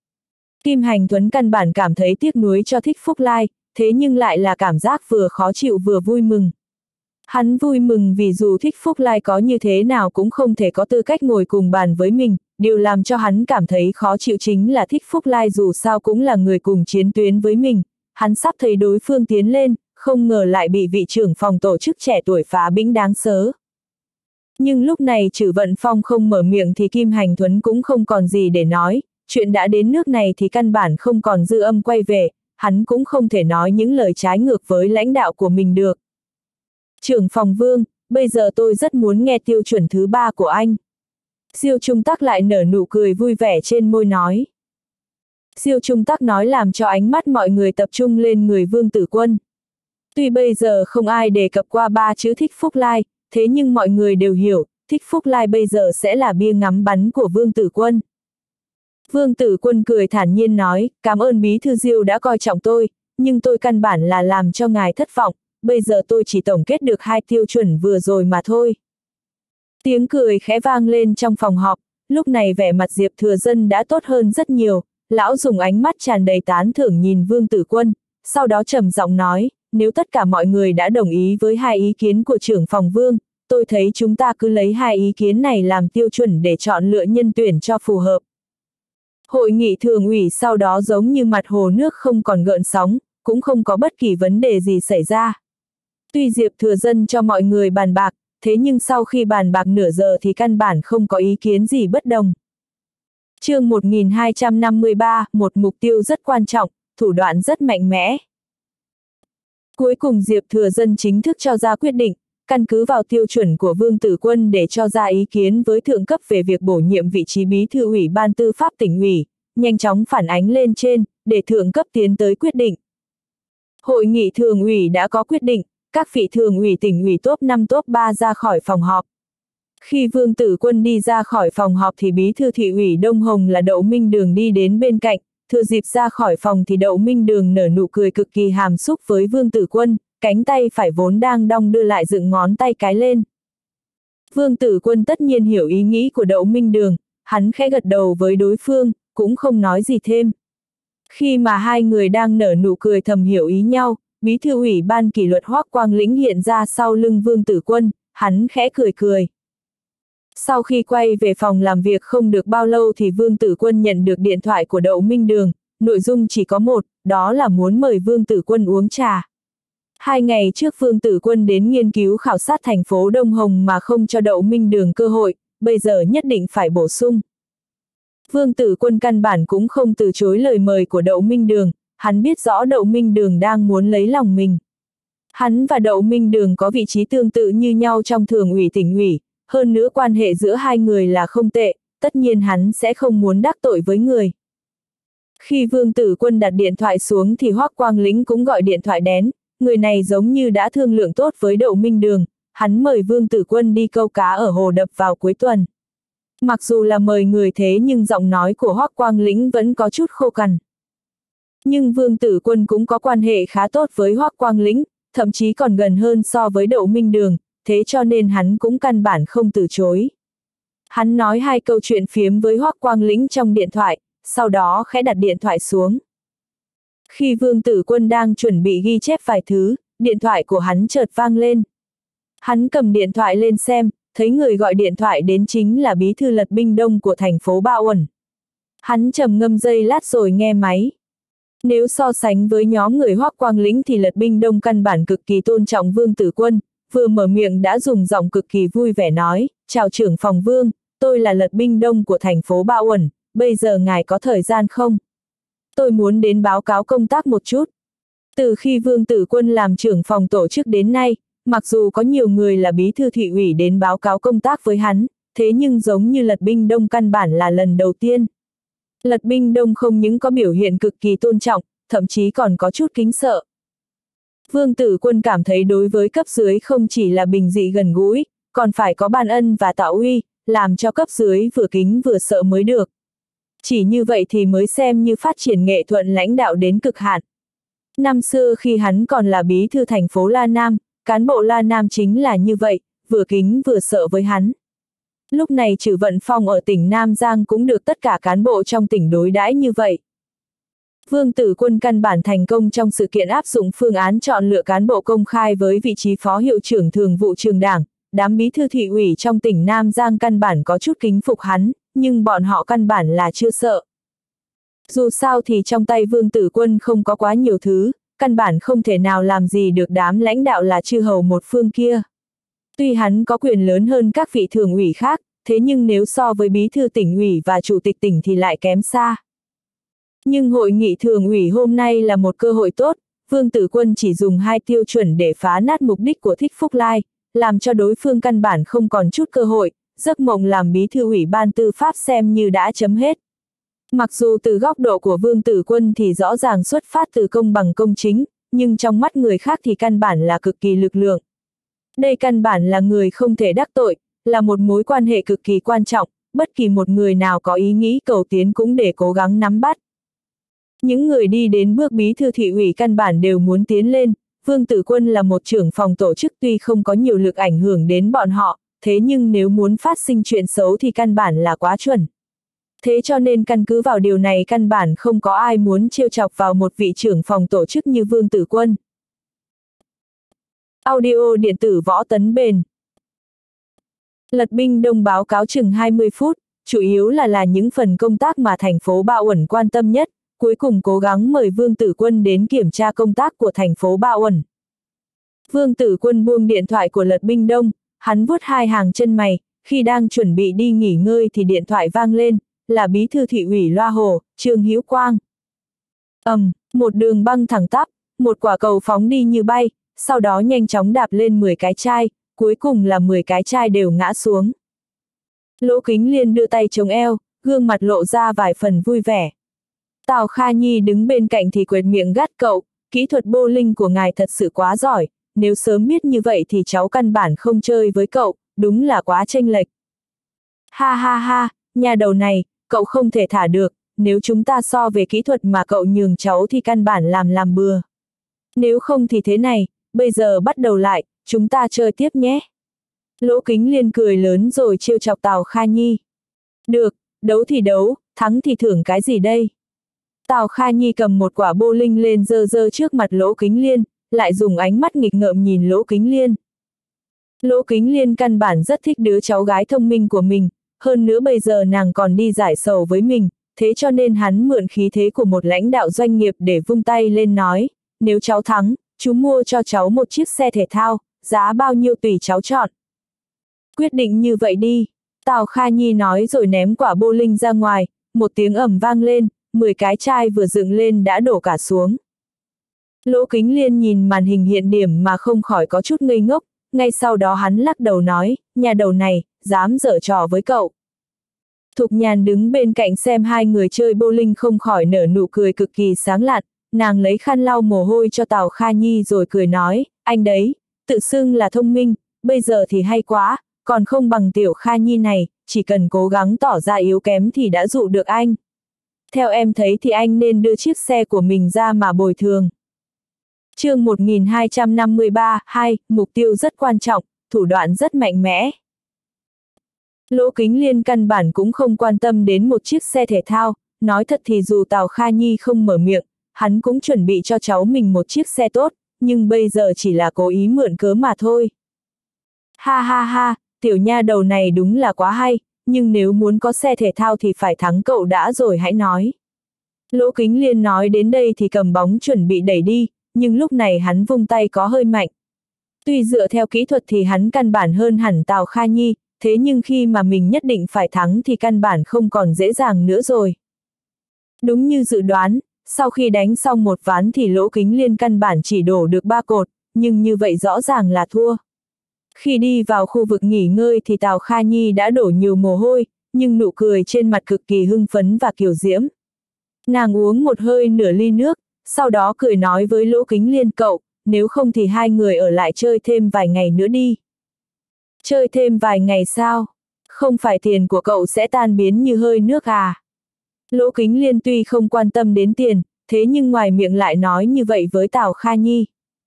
Kim Hành Tuấn căn bản cảm thấy tiếc nuối cho Thích Phúc Lai, thế nhưng lại là cảm giác vừa khó chịu vừa vui mừng. Hắn vui mừng vì dù Thích Phúc Lai có như thế nào cũng không thể có tư cách ngồi cùng bàn với mình, điều làm cho hắn cảm thấy khó chịu chính là Thích Phúc Lai dù sao cũng là người cùng chiến tuyến với mình, hắn sắp thấy đối phương tiến lên, không ngờ lại bị vị trưởng phòng tổ chức trẻ tuổi phá bĩnh đáng sớ. Nhưng lúc này Trử Vận Phong không mở miệng thì Kim Hành Tuấn cũng không còn gì để nói, chuyện đã đến nước này thì căn bản không còn dư âm quay về, hắn cũng không thể nói những lời trái ngược với lãnh đạo của mình được. Trưởng phòng Vương, bây giờ tôi rất muốn nghe tiêu chuẩn thứ 3 của anh. Diêu Trung Tắc lại nở nụ cười vui vẻ trên môi nói. Diêu Trung Tắc nói làm cho ánh mắt mọi người tập trung lên người Vương Tử Quân. Tuy bây giờ không ai đề cập qua 3 chữ Thích Phúc Lai, thế nhưng mọi người đều hiểu, Thích Phúc Lai bây giờ sẽ là bia ngắm bắn của Vương Tử Quân. Vương Tử Quân cười thản nhiên nói, cảm ơn bí thư Diêu đã coi trọng tôi, nhưng tôi căn bản là làm cho ngài thất vọng, bây giờ tôi chỉ tổng kết được 2 tiêu chuẩn vừa rồi mà thôi. Tiếng cười khẽ vang lên trong phòng họp, lúc này vẻ mặt Diệp Thừa Dân đã tốt hơn rất nhiều, lão dùng ánh mắt tràn đầy tán thưởng nhìn Vương Tử Quân, sau đó trầm giọng nói, nếu tất cả mọi người đã đồng ý với hai ý kiến của trưởng phòng Vương, tôi thấy chúng ta cứ lấy hai ý kiến này làm tiêu chuẩn để chọn lựa nhân tuyển cho phù hợp. Hội nghị thường ủy sau đó giống như mặt hồ nước không còn gợn sóng, cũng không có bất kỳ vấn đề gì xảy ra. Tuy Diệp Thừa Dân cho mọi người bàn bạc, thế nhưng sau khi bàn bạc nửa giờ thì căn bản không có ý kiến gì bất đồng. Chương 1253, một mục tiêu rất quan trọng, thủ đoạn rất mạnh mẽ. Cuối cùng Diệp Thừa Dân chính thức cho ra quyết định, căn cứ vào tiêu chuẩn của Vương Tử Quân để cho ra ý kiến với thượng cấp về việc bổ nhiệm vị trí bí thư ủy ban tư pháp tỉnh ủy, nhanh chóng phản ánh lên trên, để thượng cấp tiến tới quyết định. Hội nghị thường ủy đã có quyết định, các vị thường ủy tỉnh ủy top 5 top 3 ra khỏi phòng họp. Khi Vương Tử Quân đi ra khỏi phòng họp thì bí thư thị ủy Đông Hồng là Đậu Minh Đường đi đến bên cạnh, thừa dịp ra khỏi phòng thì Đậu Minh Đường nở nụ cười cực kỳ hàm xúc với Vương Tử Quân, cánh tay phải vốn đang đong đưa lại dựng ngón tay cái lên. Vương Tử Quân tất nhiên hiểu ý nghĩ của Đậu Minh Đường, hắn khẽ gật đầu với đối phương, cũng không nói gì thêm. Khi mà hai người đang nở nụ cười thầm hiểu ý nhau, bí thư ủy ban kỷ luật Hoắc Quang Lĩnh hiện ra sau lưng Vương Tử Quân, hắn khẽ cười cười. Sau khi quay về phòng làm việc không được bao lâu thì Vương Tử Quân nhận được điện thoại của Đậu Minh Đường, nội dung chỉ có một, đó là muốn mời Vương Tử Quân uống trà. 2 ngày trước Vương Tử Quân đến nghiên cứu khảo sát thành phố Đông Hồng mà không cho Đậu Minh Đường cơ hội, bây giờ nhất định phải bổ sung. Vương Tử Quân căn bản cũng không từ chối lời mời của Đậu Minh Đường, hắn biết rõ Đậu Minh Đường đang muốn lấy lòng mình. Hắn và Đậu Minh Đường có vị trí tương tự như nhau trong thường ủy tỉnh ủy, hơn nữa quan hệ giữa hai người là không tệ, tất nhiên hắn sẽ không muốn đắc tội với người. Khi Vương Tử Quân đặt điện thoại xuống thì Hoắc Quang Lĩnh cũng gọi điện thoại đến, người này giống như đã thương lượng tốt với Đậu Minh Đường, hắn mời Vương Tử Quân đi câu cá ở hồ đập vào cuối tuần. Mặc dù là mời người thế nhưng giọng nói của Hoắc Quang Lĩnh vẫn có chút khô cằn. Nhưng Vương Tử Quân cũng có quan hệ khá tốt với Hoắc Quang Lĩnh, thậm chí còn gần hơn so với Đậu Minh Đường, thế cho nên hắn cũng căn bản không từ chối. Hắn nói 2 câu chuyện phiếm với Hoắc Quang Lĩnh trong điện thoại, sau đó khẽ đặt điện thoại xuống. Khi Vương Tử Quân đang chuẩn bị ghi chép vài thứ, điện thoại của hắn chợt vang lên. Hắn cầm điện thoại lên xem, thấy người gọi điện thoại đến chính là bí thư Lật Binh Đông của thành phố Ba Uẩn. Hắn trầm ngâm giây lát rồi nghe máy. Nếu so sánh với nhóm người Hoắc Quang Lĩnh thì Lật Binh Đông căn bản cực kỳ tôn trọng Vương Tử Quân, vừa mở miệng đã dùng giọng cực kỳ vui vẻ nói, chào trưởng phòng Vương, tôi là Lật Binh Đông của thành phố Ba Uẩn, bây giờ ngài có thời gian không? Tôi muốn đến báo cáo công tác một chút. Từ khi Vương Tử Quân làm trưởng phòng tổ chức đến nay, mặc dù có nhiều người là bí thư thị ủy đến báo cáo công tác với hắn, thế nhưng giống như Lật Binh Đông căn bản là lần đầu tiên. Lật Binh Đông không những có biểu hiện cực kỳ tôn trọng, thậm chí còn có chút kính sợ. Vương Tử Quân cảm thấy đối với cấp dưới không chỉ là bình dị gần gũi, còn phải có ban ân và tạo uy, làm cho cấp dưới vừa kính vừa sợ mới được. Chỉ như vậy thì mới xem như phát triển nghệ thuật lãnh đạo đến cực hạn. Năm xưa khi hắn còn là bí thư thành phố La Nam, cán bộ La Nam chính là như vậy, vừa kính vừa sợ với hắn. Lúc này Trử Vận Phong ở tỉnh Nam Giang cũng được tất cả cán bộ trong tỉnh đối đãi như vậy. Vương Tử Quân căn bản thành công trong sự kiện áp dụng phương án chọn lựa cán bộ công khai với vị trí phó hiệu trưởng thường vụ trường đảng, đám bí thư thị ủy trong tỉnh Nam Giang căn bản có chút kính phục hắn, nhưng bọn họ căn bản là chưa sợ. Dù sao thì trong tay Vương Tử Quân không có quá nhiều thứ, căn bản không thể nào làm gì được đám lãnh đạo là chư hầu một phương kia. Tuy hắn có quyền lớn hơn các vị thường ủy khác, thế nhưng nếu so với bí thư tỉnh ủy và chủ tịch tỉnh thì lại kém xa. Nhưng hội nghị thường ủy hôm nay là một cơ hội tốt, Vương Tử Quân chỉ dùng 2 tiêu chuẩn để phá nát mục đích của Thích Phúc Lai, làm cho đối phương căn bản không còn chút cơ hội, giấc mộng làm bí thư ủy ban tư pháp xem như đã chấm hết. Mặc dù từ góc độ của Vương Tử Quân thì rõ ràng xuất phát từ công bằng công chính, nhưng trong mắt người khác thì căn bản là cực kỳ lực lượng. Đây căn bản là người không thể đắc tội, là một mối quan hệ cực kỳ quan trọng, bất kỳ một người nào có ý nghĩ cầu tiến cũng để cố gắng nắm bắt. Những người đi đến bước bí thư thị ủy căn bản đều muốn tiến lên, Vương Tử Quân là một trưởng phòng tổ chức tuy không có nhiều lực ảnh hưởng đến bọn họ, thế nhưng nếu muốn phát sinh chuyện xấu thì căn bản là quá chuẩn. Thế cho nên căn cứ vào điều này căn bản không có ai muốn trêu chọc vào một vị trưởng phòng tổ chức như Vương Tử Quân. Audio điện tử Võ Tấn Bền. Lật binh đông báo cáo chừng 20 phút, chủ yếu là những phần công tác mà thành phố Ba Uẩn quan tâm nhất, cuối cùng cố gắng mời Vương Tử Quân đến kiểm tra công tác của thành phố Ba Uẩn. Vương Tử Quân buông điện thoại của Lật binh đông, hắn vuốt hai hàng chân mày, khi đang chuẩn bị đi nghỉ ngơi thì điện thoại vang lên, là bí thư thị ủy Loa Hồ, Trương Hữu Quang. Một đường băng thẳng tắp, một quả cầu phóng đi như bay, sau đó nhanh chóng đạp lên 10 cái chai, cuối cùng là 10 cái chai đều ngã xuống. Lỗ Kính Liên đưa tay chống eo, gương mặt lộ ra vài phần vui vẻ. Tào Kha Nhi đứng bên cạnh thì quệt miệng gắt cậu, kỹ thuật bowling của ngài thật sự quá giỏi, nếu sớm biết như vậy thì cháu căn bản không chơi với cậu, đúng là quá chênh lệch. Ha ha ha, nhà đầu này, cậu không thể thả được, nếu chúng ta so về kỹ thuật mà cậu nhường cháu thì căn bản làm bừa. Nếu không thì thế này, bây giờ bắt đầu lại, chúng ta chơi tiếp nhé. Lỗ Kính Liên cười lớn rồi trêu chọc Tào Kha Nhi. Được, đấu thì đấu, thắng thì thưởng cái gì đây? Tào Kha Nhi cầm một quả bowling lên giơ trước mặt Lỗ Kính Liên, lại dùng ánh mắt nghịch ngợm nhìn Lỗ Kính Liên. Lỗ Kính Liên căn bản rất thích đứa cháu gái thông minh của mình, hơn nữa bây giờ nàng còn đi giải sầu với mình, thế cho nên hắn mượn khí thế của một lãnh đạo doanh nghiệp để vung tay lên nói, nếu cháu thắng, chú mua cho cháu một chiếc xe thể thao, giá bao nhiêu tùy cháu chọn. Quyết định như vậy đi, Tào Kha Nhi nói rồi ném quả bowling ra ngoài, một tiếng ầm vang lên, 10 cái chai vừa dựng lên đã đổ cả xuống. Lỗ Kính Liên nhìn màn hình hiện điểm mà không khỏi có chút ngây ngốc, ngay sau đó hắn lắc đầu nói, nhà đầu này, dám giở trò với cậu. Thục Nhàn đứng bên cạnh xem hai người chơi bowling không khỏi nở nụ cười cực kỳ sáng lạn, nàng lấy khăn lau mồ hôi cho Tào Kha Nhi rồi cười nói, anh đấy, tự xưng là thông minh, bây giờ thì hay quá, còn không bằng tiểu Kha Nhi này, chỉ cần cố gắng tỏ ra yếu kém thì đã dụ được anh. Theo em thấy thì anh nên đưa chiếc xe của mình ra mà bồi thường. Chương 1253, 2, mục tiêu rất quan trọng, thủ đoạn rất mạnh mẽ. Lỗ Kính Liên căn bản cũng không quan tâm đến một chiếc xe thể thao, nói thật thì dù Tào Kha Nhi không mở miệng, hắn cũng chuẩn bị cho cháu mình một chiếc xe tốt, nhưng bây giờ chỉ là cố ý mượn cớ mà thôi. Ha ha ha, tiểu nha đầu này đúng là quá hay, nhưng nếu muốn có xe thể thao thì phải thắng cậu đã rồi hãy nói. Lỗ Kính Liên nói đến đây thì cầm bóng chuẩn bị đẩy đi, nhưng lúc này hắn vung tay có hơi mạnh. Tuy dựa theo kỹ thuật thì hắn căn bản hơn hẳn Tào Kha Nhi, thế nhưng khi mà mình nhất định phải thắng thì căn bản không còn dễ dàng nữa rồi. Đúng như dự đoán, sau khi đánh xong một ván thì Lỗ Kính Liên căn bản chỉ đổ được 3 cột, nhưng như vậy rõ ràng là thua. Khi đi vào khu vực nghỉ ngơi thì Tào Kha Nhi đã đổ nhiều mồ hôi, nhưng nụ cười trên mặt cực kỳ hưng phấn và kiều diễm. Nàng uống một hơi nửa ly nước, sau đó cười nói với Lỗ Kính Liên cậu, nếu không thì hai người ở lại chơi thêm vài ngày nữa đi. Chơi thêm vài ngày sao? Không phải tiền của cậu sẽ tan biến như hơi nước à? Lỗ Kính Liên tuy không quan tâm đến tiền, thế nhưng ngoài miệng lại nói như vậy với Tào Kha Nhi.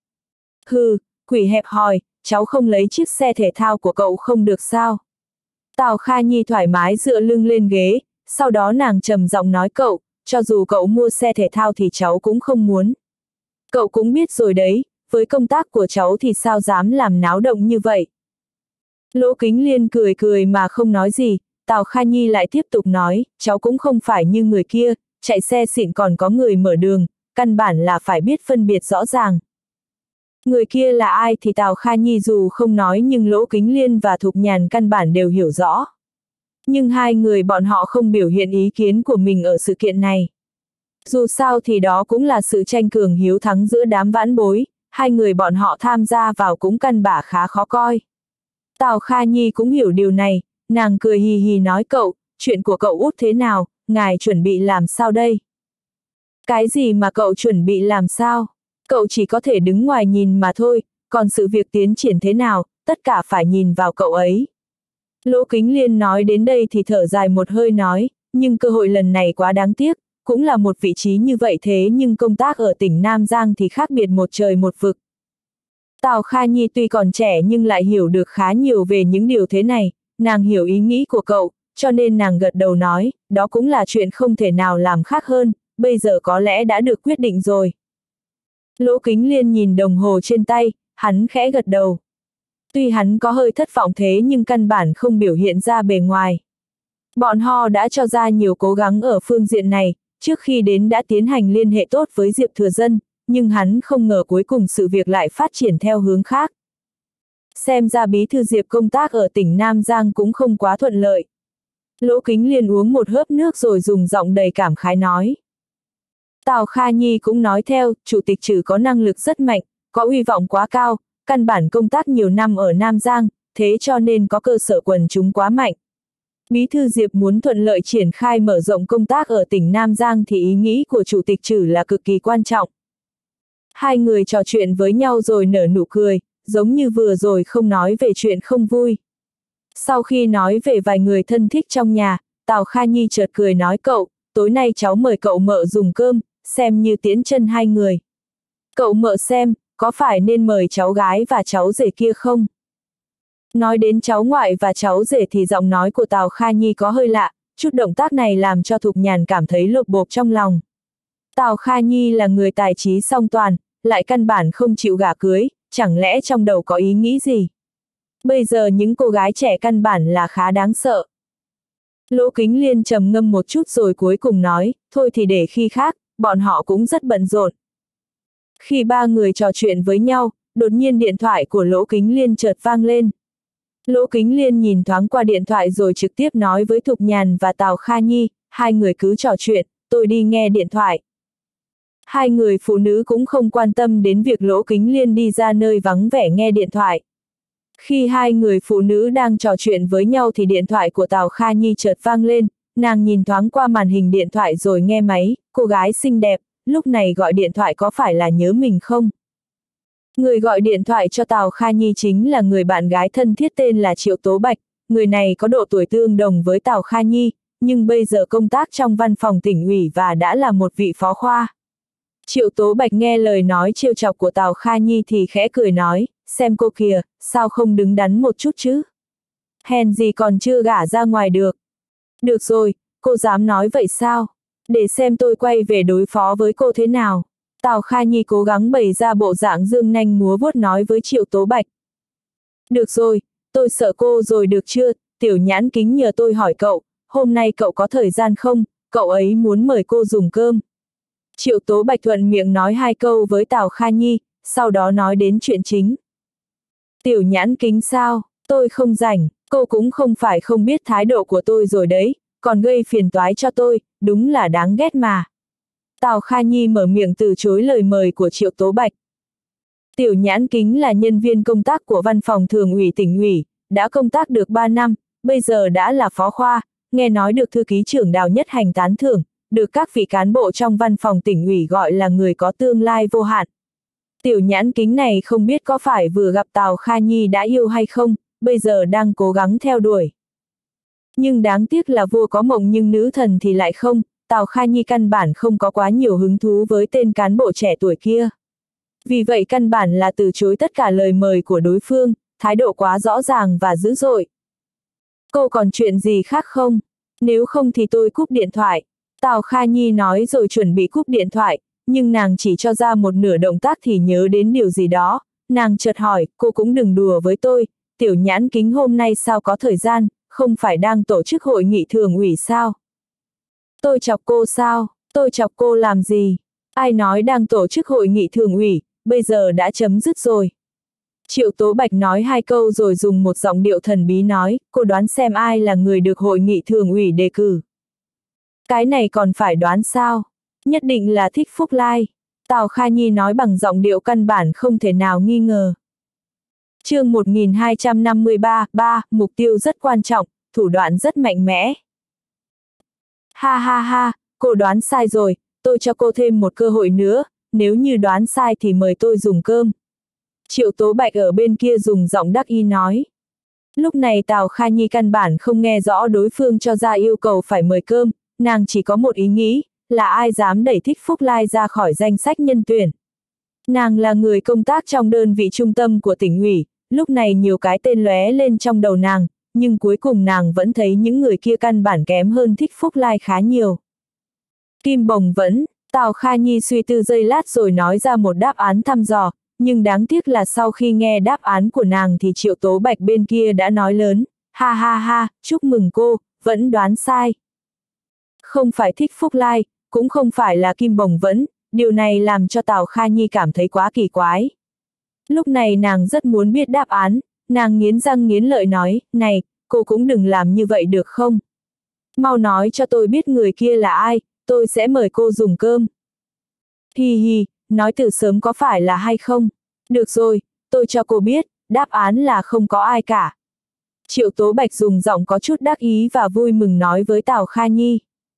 Hừ, quỷ hẹp hòi, cháu không lấy chiếc xe thể thao của cậu không được sao? Tào Kha Nhi thoải mái dựa lưng lên ghế, sau đó nàng trầm giọng nói cậu, cho dù cậu mua xe thể thao thì cháu cũng không muốn. Cậu cũng biết rồi đấy, với công tác của cháu thì sao dám làm náo động như vậy. Lỗ Kính Liên cười cười mà không nói gì, Tào Kha Nhi lại tiếp tục nói, cháu cũng không phải như người kia, chạy xe xịn còn có người mở đường, căn bản là phải biết phân biệt rõ ràng. Người kia là ai thì Tào Kha Nhi dù không nói nhưng Lỗ Kính Liên và Thục Nhàn căn bản đều hiểu rõ. Nhưng hai người bọn họ không biểu hiện ý kiến của mình ở sự kiện này. Dù sao thì đó cũng là sự tranh cường hiếu thắng giữa đám vãn bối, hai người bọn họ tham gia vào cũng căn bản khá khó coi. Tào Kha Nhi cũng hiểu điều này, nàng cười hì hì nói cậu, chuyện của cậu út thế nào, ngài chuẩn bị làm sao đây? Cái gì mà cậu chuẩn bị làm sao? Cậu chỉ có thể đứng ngoài nhìn mà thôi, còn sự việc tiến triển thế nào, tất cả phải nhìn vào cậu ấy. Lỗ Kính Liên nói đến đây thì thở dài một hơi nói, nhưng cơ hội lần này quá đáng tiếc, cũng là một vị trí như vậy thế nhưng công tác ở tỉnh Nam Giang thì khác biệt một trời một vực. Tào Kha Nhi tuy còn trẻ nhưng lại hiểu được khá nhiều về những điều thế này, nàng hiểu ý nghĩ của cậu, cho nên nàng gật đầu nói, đó cũng là chuyện không thể nào làm khác hơn, bây giờ có lẽ đã được quyết định rồi. Lỗ Kính Liên nhìn đồng hồ trên tay, hắn khẽ gật đầu. Tuy hắn có hơi thất vọng thế nhưng căn bản không biểu hiện ra bề ngoài. Bọn họ đã cho ra nhiều cố gắng ở phương diện này, trước khi đến đã tiến hành liên hệ tốt với Diệp Thừa Dân, nhưng hắn không ngờ cuối cùng sự việc lại phát triển theo hướng khác. Xem ra bí thư Diệp công tác ở tỉnh Nam Giang cũng không quá thuận lợi. Lỗ Kính Liên uống một hớp nước rồi dùng giọng đầy cảm khái nói. Tào Kha Nhi cũng nói theo, chủ tịch Trử có năng lực rất mạnh, có uy vọng quá cao, căn bản công tác nhiều năm ở Nam Giang, thế cho nên có cơ sở quần chúng quá mạnh. Bí thư Diệp muốn thuận lợi triển khai mở rộng công tác ở tỉnh Nam Giang thì ý nghĩ của chủ tịch Trử là cực kỳ quan trọng. Hai người trò chuyện với nhau rồi nở nụ cười, giống như vừa rồi không nói về chuyện không vui. Sau khi nói về vài người thân thích trong nhà, Tào Kha Nhi chợt cười nói cậu, tối nay cháu mời cậu mợ dùng cơm, xem như tiễn chân hai người. Cậu mợ xem, có phải nên mời cháu gái và cháu rể kia không? Nói đến cháu ngoại và cháu rể thì giọng nói của Tào Kha Nhi có hơi lạ, chút động tác này làm cho Thục Nhàn cảm thấy lột bột trong lòng. Tào Kha Nhi là người tài trí song toàn, lại căn bản không chịu gả cưới, chẳng lẽ trong đầu có ý nghĩ gì? Bây giờ những cô gái trẻ căn bản là khá đáng sợ. Lỗ Kính Liên trầm ngâm một chút rồi cuối cùng nói, thôi thì để khi khác, bọn họ cũng rất bận rộn. Khi ba người trò chuyện với nhau, đột nhiên điện thoại của Lỗ Kính Liên chợt vang lên. Lỗ Kính Liên nhìn thoáng qua điện thoại rồi trực tiếp nói với Thục Nhàn và Tào Kha Nhi, hai người cứ trò chuyện, tôi đi nghe điện thoại. Hai người phụ nữ cũng không quan tâm đến việc Lỗ Kính Liên đi ra nơi vắng vẻ nghe điện thoại. Khi hai người phụ nữ đang trò chuyện với nhau thì điện thoại của Tào Kha Nhi chợt vang lên, nàng nhìn thoáng qua màn hình điện thoại rồi nghe máy, cô gái xinh đẹp, lúc này gọi điện thoại có phải là nhớ mình không? Người gọi điện thoại cho Tào Kha Nhi chính là người bạn gái thân thiết tên là Triệu Tố Bạch, người này có độ tuổi tương đồng với Tào Kha Nhi, nhưng bây giờ công tác trong văn phòng tỉnh ủy và đã là một vị phó khoa. Triệu Tố Bạch nghe lời nói trêu chọc của Tào Kha Nhi thì khẽ cười nói, xem cô kìa, sao không đứng đắn một chút chứ? Hèn gì còn chưa gả ra ngoài được. Được rồi, cô dám nói vậy sao? Để xem tôi quay về đối phó với cô thế nào. Tào Kha Nhi cố gắng bày ra bộ dạng dương nanh múa vuốt nói với Triệu Tố Bạch. Được rồi, tôi sợ cô rồi được chưa? Tiểu Nhãn Kính nhờ tôi hỏi cậu, hôm nay cậu có thời gian không? Cậu ấy muốn mời cô dùng cơm. Triệu Tố Bạch thuận miệng nói hai câu với Tào Kha Nhi, sau đó nói đến chuyện chính. Tiểu Nhãn Kính sao? Tôi không rảnh, cô cũng không phải không biết thái độ của tôi rồi đấy, còn gây phiền toái cho tôi, đúng là đáng ghét mà. Tào Kha Nhi mở miệng từ chối lời mời của Triệu Tố Bạch. Tiểu Nhãn Kính là nhân viên công tác của văn phòng thường ủy tỉnh ủy, đã công tác được 3 năm, bây giờ đã là phó khoa, nghe nói được thư ký trưởng Đào Nhất Hành tán thưởng, được các vị cán bộ trong văn phòng tỉnh ủy gọi là người có tương lai vô hạn. Tiểu Nhãn Kính này không biết có phải vừa gặp Tào Kha Nhi đã yêu hay không, bây giờ đang cố gắng theo đuổi. Nhưng đáng tiếc là vua có mộng nhưng nữ thần thì lại không, Tào Kha Nhi căn bản không có quá nhiều hứng thú với tên cán bộ trẻ tuổi kia. Vì vậy căn bản là từ chối tất cả lời mời của đối phương, thái độ quá rõ ràng và dữ dội. Cô còn chuyện gì khác không? Nếu không thì tôi cúp điện thoại. Tào Kha Nhi nói rồi chuẩn bị cúp điện thoại, nhưng nàng chỉ cho ra một nửa động tác thì nhớ đến điều gì đó, nàng chợt hỏi, cô cũng đừng đùa với tôi, Tiểu Nhãn Kính hôm nay sao có thời gian, không phải đang tổ chức hội nghị thường ủy sao? Tôi chọc cô sao? Tôi chọc cô làm gì? Ai nói đang tổ chức hội nghị thường ủy, bây giờ đã chấm dứt rồi. Triệu Tố Bạch nói hai câu rồi dùng một giọng điệu thần bí nói, cô đoán xem ai là người được hội nghị thường ủy đề cử. Cái này còn phải đoán sao? Nhất định là Thích Phúc Lai. Tào Kha Nhi nói bằng giọng điệu căn bản không thể nào nghi ngờ. Chương 1253, 3, mục tiêu rất quan trọng, thủ đoạn rất mạnh mẽ. Ha ha ha, cô đoán sai rồi, tôi cho cô thêm một cơ hội nữa, nếu như đoán sai thì mời tôi dùng cơm. Triệu Tố Bạch ở bên kia dùng giọng đắc ý nói. Lúc này Tào Kha Nhi căn bản không nghe rõ đối phương cho ra yêu cầu phải mời cơm, nàng chỉ có một ý nghĩ, là ai dám đẩy Thích Phúc Lai ra khỏi danh sách nhân tuyển. Nàng là người công tác trong đơn vị trung tâm của tỉnh ủy, lúc này nhiều cái tên lóe lên trong đầu nàng, nhưng cuối cùng nàng vẫn thấy những người kia căn bản kém hơn Thích Phúc Lai khá nhiều. Kim Bồng Vẫn, Tào Kha Nhi suy tư giây lát rồi nói ra một đáp án thăm dò, nhưng đáng tiếc là sau khi nghe đáp án của nàng thì Triệu Tố Bạch bên kia đã nói lớn, ha ha ha, chúc mừng cô, vẫn đoán sai. Không phải Thích Phúc Lai, cũng không phải là Kim Bồng Vẫn, điều này làm cho Tào Kha Nhi cảm thấy quá kỳ quái. Lúc này nàng rất muốn biết đáp án, nàng nghiến răng nghiến lợi nói, này, cô cũng đừng làm như vậy được không? Mau nói cho tôi biết người kia là ai, tôi sẽ mời cô dùng cơm. Hi hi, nói từ sớm có phải là hay không? Được rồi, tôi cho cô biết, đáp án là không có ai cả. Triệu Tố Bạch dùng giọng có chút đắc ý và vui mừng nói với Tào Kha Nhi.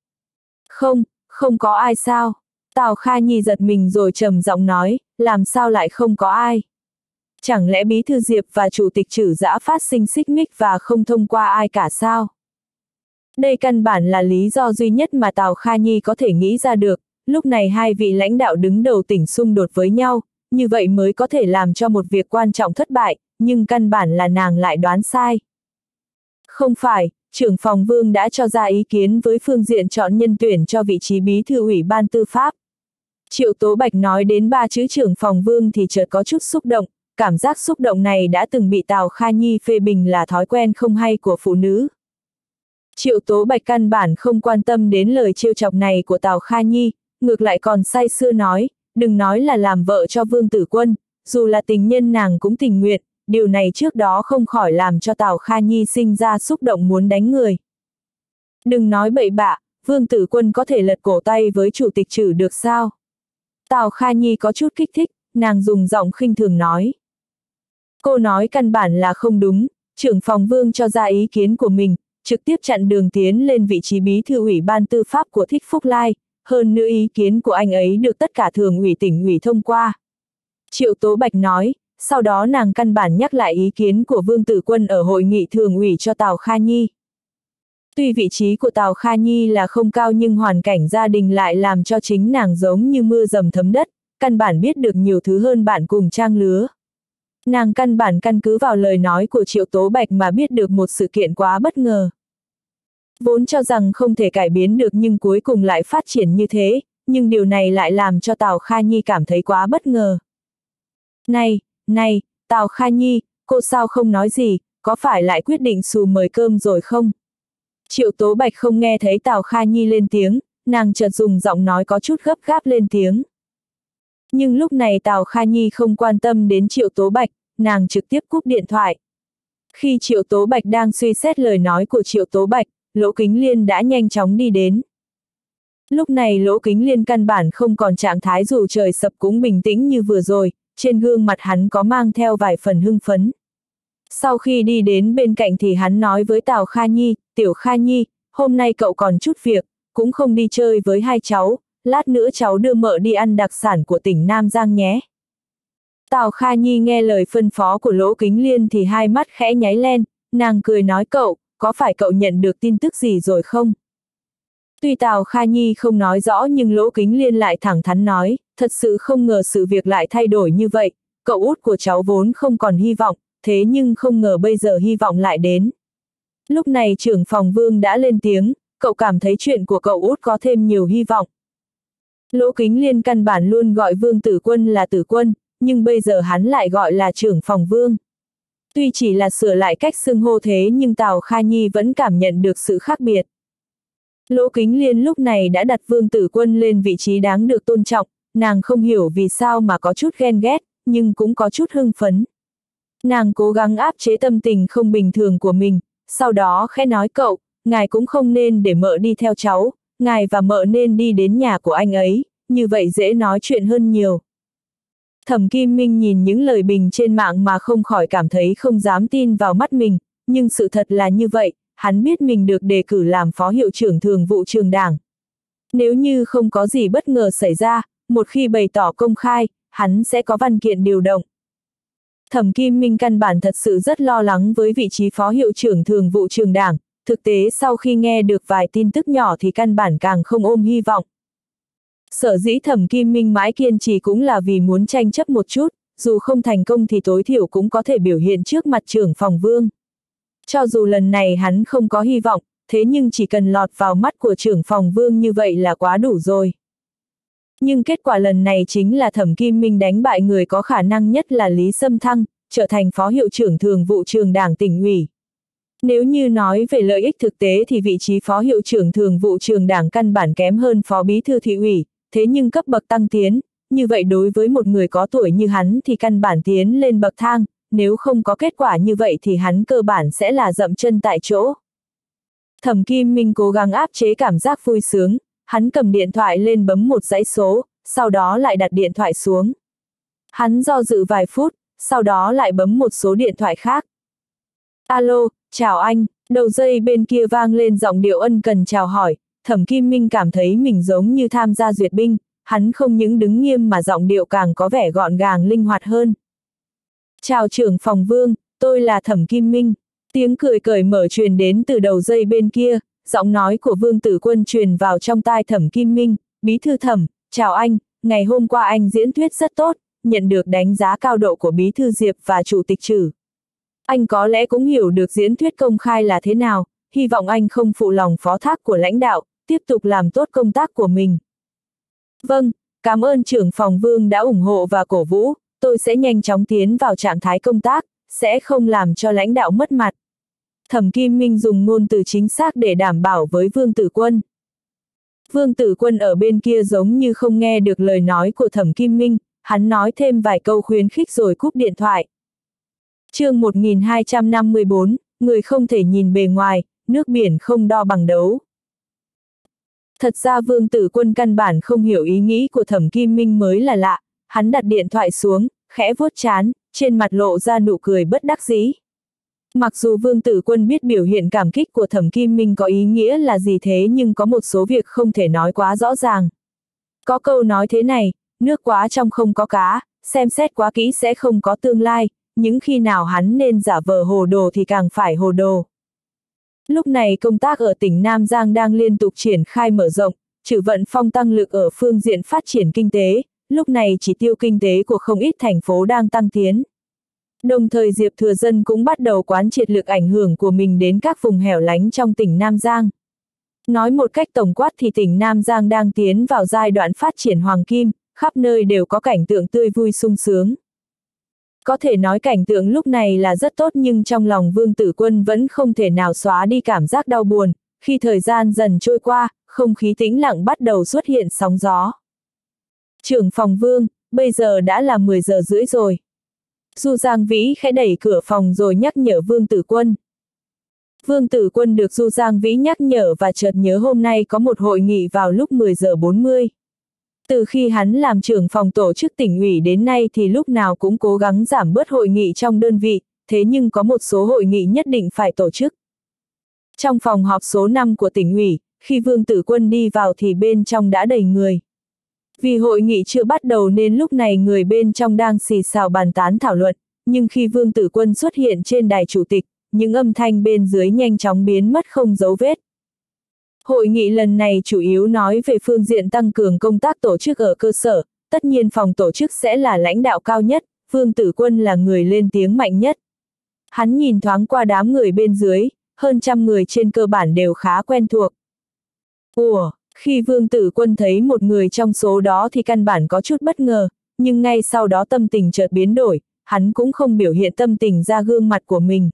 Không có ai sao? Tào Kha Nhi giật mình rồi trầm giọng nói, làm sao lại không có ai? Chẳng lẽ Bí thư Diệp và Chủ tịch Trử Dã phát sinh xích mích và không thông qua ai cả sao? Đây căn bản là lý do duy nhất mà Tào Kha Nhi có thể nghĩ ra được, lúc này hai vị lãnh đạo đứng đầu tỉnh xung đột với nhau, như vậy mới có thể làm cho một việc quan trọng thất bại, nhưng căn bản là nàng lại đoán sai. Không phải, trưởng phòng Vương đã cho ra ý kiến với phương diện chọn nhân tuyển cho vị trí bí thư ủy ban tư pháp. Triệu Tố Bạch nói đến ba chữ trưởng phòng Vương thì chợt có chút xúc động, cảm giác xúc động này đã từng bị Tào Kha Nhi phê bình là thói quen không hay của phụ nữ. Triệu Tố Bạch căn bản không quan tâm đến lời trêu chọc này của Tào Kha Nhi, ngược lại còn say sưa nói, đừng nói là làm vợ cho Vương Tử Quân, dù là tình nhân nàng cũng tình nguyện, điều này trước đó không khỏi làm cho Tào Kha Nhi sinh ra xúc động muốn đánh người. Đừng nói bậy bạ, Vương Tử Quân có thể lật cổ tay với Chủ tịch Trử được sao? Tào Kha Nhi có chút kích thích, nàng dùng giọng khinh thường nói. Cô nói căn bản là không đúng, trưởng phòng Vương cho ra ý kiến của mình, trực tiếp chặn đường tiến lên vị trí bí thư ủy ban tư pháp của Thích Phúc Lai, hơn nữa ý kiến của anh ấy được tất cả thường ủy tỉnh ủy thông qua. Triệu Tố Bạch nói, sau đó nàng căn bản nhắc lại ý kiến của Vương Tử Quân ở hội nghị thường ủy cho Tào Kha Nhi. Tuy vị trí của Tào Kha Nhi là không cao nhưng hoàn cảnh gia đình lại làm cho chính nàng giống như mưa dầm thấm đất, căn bản biết được nhiều thứ hơn bạn cùng trang lứa. Nàng căn bản căn cứ vào lời nói của Triệu Tố Bạch mà biết được một sự kiện quá bất ngờ. Vốn cho rằng không thể cải biến được nhưng cuối cùng lại phát triển như thế, nhưng điều này lại làm cho Tào Kha Nhi cảm thấy quá bất ngờ. Này, Tào Kha Nhi, cô sao không nói gì, có phải lại quyết định xù mời cơm rồi không? Triệu Tố Bạch không nghe thấy Tào Kha Nhi lên tiếng, nàng chợt dùng giọng nói có chút gấp gáp lên tiếng. Nhưng lúc này Tào Kha Nhi không quan tâm đến Triệu Tố Bạch, nàng trực tiếp cúp điện thoại. Khi Triệu Tố Bạch đang suy xét lời nói của Triệu Tố Bạch, Lỗ Kính Liên đã nhanh chóng đi đến. Lúc này Lỗ Kính Liên căn bản không còn trạng thái dù trời sập cũng bình tĩnh như vừa rồi, trên gương mặt hắn có mang theo vài phần hưng phấn. Sau khi đi đến bên cạnh thì hắn nói với Tào Kha Nhi, Tiểu Kha Nhi, hôm nay cậu còn chút việc, cũng không đi chơi với hai cháu, lát nữa cháu đưa mợ đi ăn đặc sản của tỉnh Nam Giang nhé. Tào Kha Nhi nghe lời phân phó của Lỗ Kính Liên thì hai mắt khẽ nháy lên, nàng cười nói cậu, có phải cậu nhận được tin tức gì rồi không? Tuy Tào Kha Nhi không nói rõ nhưng Lỗ Kính Liên lại thẳng thắn nói, thật sự không ngờ sự việc lại thay đổi như vậy, cậu út của cháu vốn không còn hy vọng, thế nhưng không ngờ bây giờ hy vọng lại đến. Lúc này trưởng phòng Vương đã lên tiếng, cậu cảm thấy chuyện của cậu út có thêm nhiều hy vọng. Lỗ Kính Liên căn bản luôn gọi Vương Tử Quân là Tử Quân, nhưng bây giờ hắn lại gọi là trưởng phòng Vương. Tuy chỉ là sửa lại cách xưng hô thế nhưng Tào Kha Nhi vẫn cảm nhận được sự khác biệt. Lỗ Kính Liên lúc này đã đặt Vương Tử Quân lên vị trí đáng được tôn trọng, nàng không hiểu vì sao mà có chút ghen ghét, nhưng cũng có chút hưng phấn. Nàng cố gắng áp chế tâm tình không bình thường của mình, sau đó khẽ nói cậu, ngài cũng không nên để mợ đi theo cháu, ngài và mợ nên đi đến nhà của anh ấy, như vậy dễ nói chuyện hơn nhiều. Thẩm Kim Minh nhìn những lời bình trên mạng mà không khỏi cảm thấy không dám tin vào mắt mình, nhưng sự thật là như vậy, hắn biết mình được đề cử làm phó hiệu trưởng thường vụ trường đảng. Nếu như không có gì bất ngờ xảy ra, một khi bày tỏ công khai, hắn sẽ có văn kiện điều động. Thẩm Kim Minh căn bản thật sự rất lo lắng với vị trí phó hiệu trưởng thường vụ trường đảng, thực tế sau khi nghe được vài tin tức nhỏ thì căn bản càng không ôm hy vọng. Sở dĩ Thẩm Kim Minh mãi kiên trì cũng là vì muốn tranh chấp một chút, dù không thành công thì tối thiểu cũng có thể biểu hiện trước mặt trưởng phòng Vương. Cho dù lần này hắn không có hy vọng, thế nhưng chỉ cần lọt vào mắt của trưởng phòng Vương như vậy là quá đủ rồi. Nhưng kết quả lần này chính là Thẩm Kim Minh đánh bại người có khả năng nhất là Lý Sâm Thăng, trở thành phó hiệu trưởng thường vụ trường đảng tỉnh ủy. Nếu như nói về lợi ích thực tế thì vị trí phó hiệu trưởng thường vụ trường đảng căn bản kém hơn phó bí thư thị ủy, thế nhưng cấp bậc tăng tiến, như vậy đối với một người có tuổi như hắn thì căn bản tiến lên bậc thang, nếu không có kết quả như vậy thì hắn cơ bản sẽ là dậm chân tại chỗ. Thẩm Kim Minh cố gắng áp chế cảm giác vui sướng, hắn cầm điện thoại lên bấm một dãy số, sau đó lại đặt điện thoại xuống. Hắn do dự vài phút, sau đó lại bấm một số điện thoại khác. Alo, chào anh, đầu dây bên kia vang lên giọng điệu ân cần chào hỏi, Thẩm Kim Minh cảm thấy mình giống như tham gia duyệt binh, hắn không những đứng nghiêm mà giọng điệu càng có vẻ gọn gàng linh hoạt hơn. Chào trưởng phòng Vương, tôi là Thẩm Kim Minh. Tiếng cười cởi mở truyền đến từ đầu dây bên kia, giọng nói của Vương Tử Quân truyền vào trong tai Thẩm Kim Minh, bí thư Thẩm, chào anh, ngày hôm qua anh diễn thuyết rất tốt, nhận được đánh giá cao độ của bí thư Diệp và chủ tịch Trử. Anh có lẽ cũng hiểu được diễn thuyết công khai là thế nào, hy vọng anh không phụ lòng phó thác của lãnh đạo, tiếp tục làm tốt công tác của mình. Vâng, cảm ơn trưởng phòng Vương đã ủng hộ và cổ vũ, tôi sẽ nhanh chóng tiến vào trạng thái công tác, sẽ không làm cho lãnh đạo mất mặt. Thẩm Kim Minh dùng ngôn từ chính xác để đảm bảo với Vương Tử Quân. Vương Tử Quân ở bên kia giống như không nghe được lời nói của Thẩm Kim Minh, hắn nói thêm vài câu khuyến khích rồi cúp điện thoại. Chương 1254, người không thể nhìn bề ngoài, nước biển không đo bằng đấu. Thật ra Vương Tử Quân căn bản không hiểu ý nghĩ của Thẩm Kim Minh mới là lạ, hắn đặt điện thoại xuống, khẽ vuốt trán, trên mặt lộ ra nụ cười bất đắc dĩ. Mặc dù Vương Tử Quân biết biểu hiện cảm kích của Thẩm Kim Minh có ý nghĩa là gì thế nhưng có một số việc không thể nói quá rõ ràng. Có câu nói thế này, nước quá trong không có cá, xem xét quá kỹ sẽ không có tương lai, những khi nào hắn nên giả vờ hồ đồ thì càng phải hồ đồ. Lúc này công tác ở tỉnh Nam Giang đang liên tục triển khai mở rộng, Trử Vận Phong tăng lực ở phương diện phát triển kinh tế, lúc này chỉ tiêu kinh tế của không ít thành phố đang tăng tiến. Đồng thời Diệp Thừa Dân cũng bắt đầu quán triệt lực ảnh hưởng của mình đến các vùng hẻo lánh trong tỉnh Nam Giang. Nói một cách tổng quát thì tỉnh Nam Giang đang tiến vào giai đoạn phát triển hoàng kim, khắp nơi đều có cảnh tượng tươi vui sung sướng. Có thể nói cảnh tượng lúc này là rất tốt nhưng trong lòng Vương Tử Quân vẫn không thể nào xóa đi cảm giác đau buồn, khi thời gian dần trôi qua, không khí tĩnh lặng bắt đầu xuất hiện sóng gió. Trưởng phòng Vương, bây giờ đã là 10 giờ rưỡi rồi. Du Giang Vĩ khẽ đẩy cửa phòng rồi nhắc nhở Vương Tử Quân. Vương Tử Quân được Du Giang Vĩ nhắc nhở và chợt nhớ hôm nay có một hội nghị vào lúc 10 giờ 40. Từ khi hắn làm trưởng phòng tổ chức tỉnh ủy đến nay thì lúc nào cũng cố gắng giảm bớt hội nghị trong đơn vị, thế nhưng có một số hội nghị nhất định phải tổ chức. Trong phòng họp số 5 của tỉnh ủy, khi Vương Tử Quân đi vào thì bên trong đã đầy người. Vì hội nghị chưa bắt đầu nên lúc này người bên trong đang xì xào bàn tán thảo luận, nhưng khi Vương Tử Quân xuất hiện trên đài chủ tịch, những âm thanh bên dưới nhanh chóng biến mất không dấu vết. Hội nghị lần này chủ yếu nói về phương diện tăng cường công tác tổ chức ở cơ sở, tất nhiên phòng tổ chức sẽ là lãnh đạo cao nhất, Vương Tử Quân là người lên tiếng mạnh nhất. Hắn nhìn thoáng qua đám người bên dưới, hơn trăm người trên cơ bản đều khá quen thuộc. Khi Vương Tử Quân thấy một người trong số đó thì căn bản có chút bất ngờ, nhưng ngay sau đó tâm tình chợt biến đổi, hắn cũng không biểu hiện tâm tình ra gương mặt của mình.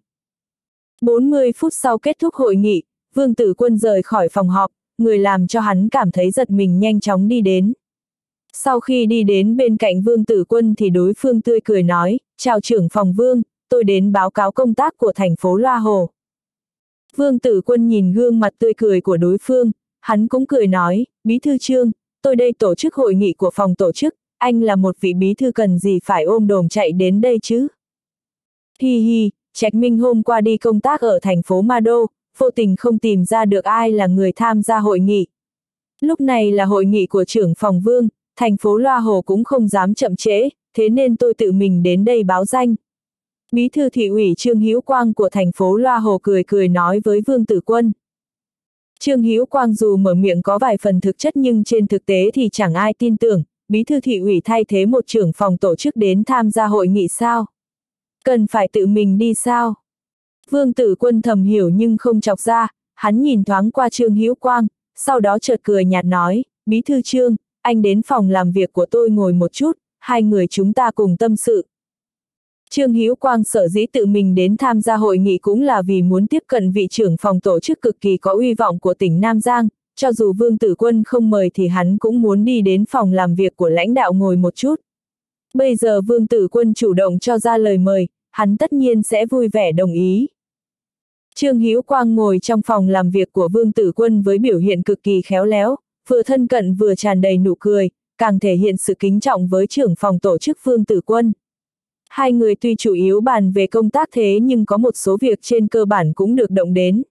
40 phút sau kết thúc hội nghị, Vương Tử Quân rời khỏi phòng họp, người làm cho hắn cảm thấy giật mình nhanh chóng đi đến. Sau khi đi đến bên cạnh Vương Tử Quân thì đối phương tươi cười nói, chào trưởng phòng Vương, tôi đến báo cáo công tác của thành phố Loa Hồ. Vương Tử Quân nhìn gương mặt tươi cười của đối phương, hắn cũng cười nói, bí thư Trương, tôi đây tổ chức hội nghị của phòng tổ chức, anh là một vị bí thư cần gì phải ôm đồm chạy đến đây chứ. Hi hi, Trạch Minh hôm qua đi công tác ở thành phố Ma Đô, vô tình không tìm ra được ai là người tham gia hội nghị. Lúc này là hội nghị của trưởng phòng Vương, thành phố Loa Hồ cũng không dám chậm trễ, thế nên tôi tự mình đến đây báo danh. Bí thư thị ủy Trương Hữu Quang của thành phố Loa Hồ cười cười nói với Vương Tử Quân. Trương Hữu Quang dù mở miệng có vài phần thực chất nhưng trên thực tế thì chẳng ai tin tưởng, bí thư thị ủy thay thế một trưởng phòng tổ chức đến tham gia hội nghị sao? Cần phải tự mình đi sao? Vương Tử Quân thầm hiểu nhưng không chọc ra, hắn nhìn thoáng qua Trương Hữu Quang, sau đó chợt cười nhạt nói, bí thư Trương, anh đến phòng làm việc của tôi ngồi một chút, hai người chúng ta cùng tâm sự. Trương Hữu Quang sở dĩ tự mình đến tham gia hội nghị cũng là vì muốn tiếp cận vị trưởng phòng tổ chức cực kỳ có uy vọng của tỉnh Nam Giang, cho dù Vương Tử Quân không mời thì hắn cũng muốn đi đến phòng làm việc của lãnh đạo ngồi một chút. Bây giờ Vương Tử Quân chủ động cho ra lời mời, hắn tất nhiên sẽ vui vẻ đồng ý. Trương Hữu Quang ngồi trong phòng làm việc của Vương Tử Quân với biểu hiện cực kỳ khéo léo, vừa thân cận vừa tràn đầy nụ cười, càng thể hiện sự kính trọng với trưởng phòng tổ chức Vương Tử Quân. Hai người tuy chủ yếu bàn về công tác thế nhưng có một số việc trên cơ bản cũng được động đến.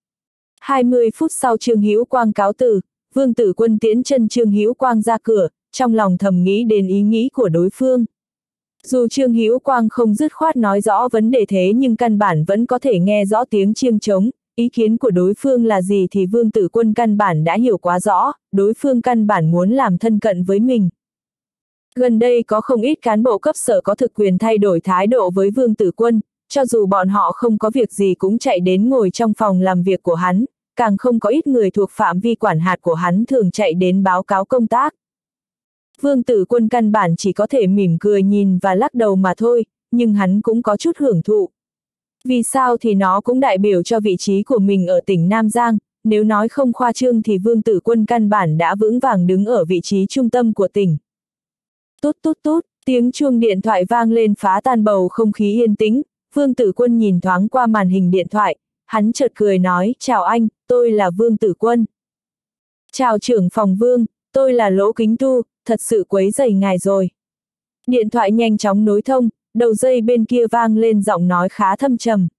20 phút sau Trương Hữu Quang cáo từ, Vương Tử Quân tiễn chân Trương Hữu Quang ra cửa, trong lòng thầm nghĩ đến ý nghĩ của đối phương. Dù Trương Hữu Quang không dứt khoát nói rõ vấn đề thế nhưng căn bản vẫn có thể nghe rõ tiếng chiêng trống, ý kiến của đối phương là gì thì Vương Tử Quân căn bản đã hiểu quá rõ, đối phương căn bản muốn làm thân cận với mình. Gần đây có không ít cán bộ cấp sở có thực quyền thay đổi thái độ với Vương Tử Quân, cho dù bọn họ không có việc gì cũng chạy đến ngồi trong phòng làm việc của hắn, càng không có ít người thuộc phạm vi quản hạt của hắn thường chạy đến báo cáo công tác. Vương Tử Quân căn bản chỉ có thể mỉm cười nhìn và lắc đầu mà thôi, nhưng hắn cũng có chút hưởng thụ. Vì sao thì nó cũng đại biểu cho vị trí của mình ở tỉnh Nam Giang, nếu nói không khoa trương thì Vương Tử Quân căn bản đã vững vàng đứng ở vị trí trung tâm của tỉnh. Tút tút tút, tiếng chuông điện thoại vang lên phá tan bầu không khí yên tĩnh, Vương Tử Quân nhìn thoáng qua màn hình điện thoại, hắn chợt cười nói, chào anh, tôi là Vương Tử Quân. Chào trưởng phòng Vương, tôi là Lỗ Kính Tu, thật sự quấy rầy ngài rồi. Điện thoại nhanh chóng nối thông, đầu dây bên kia vang lên giọng nói khá thâm trầm.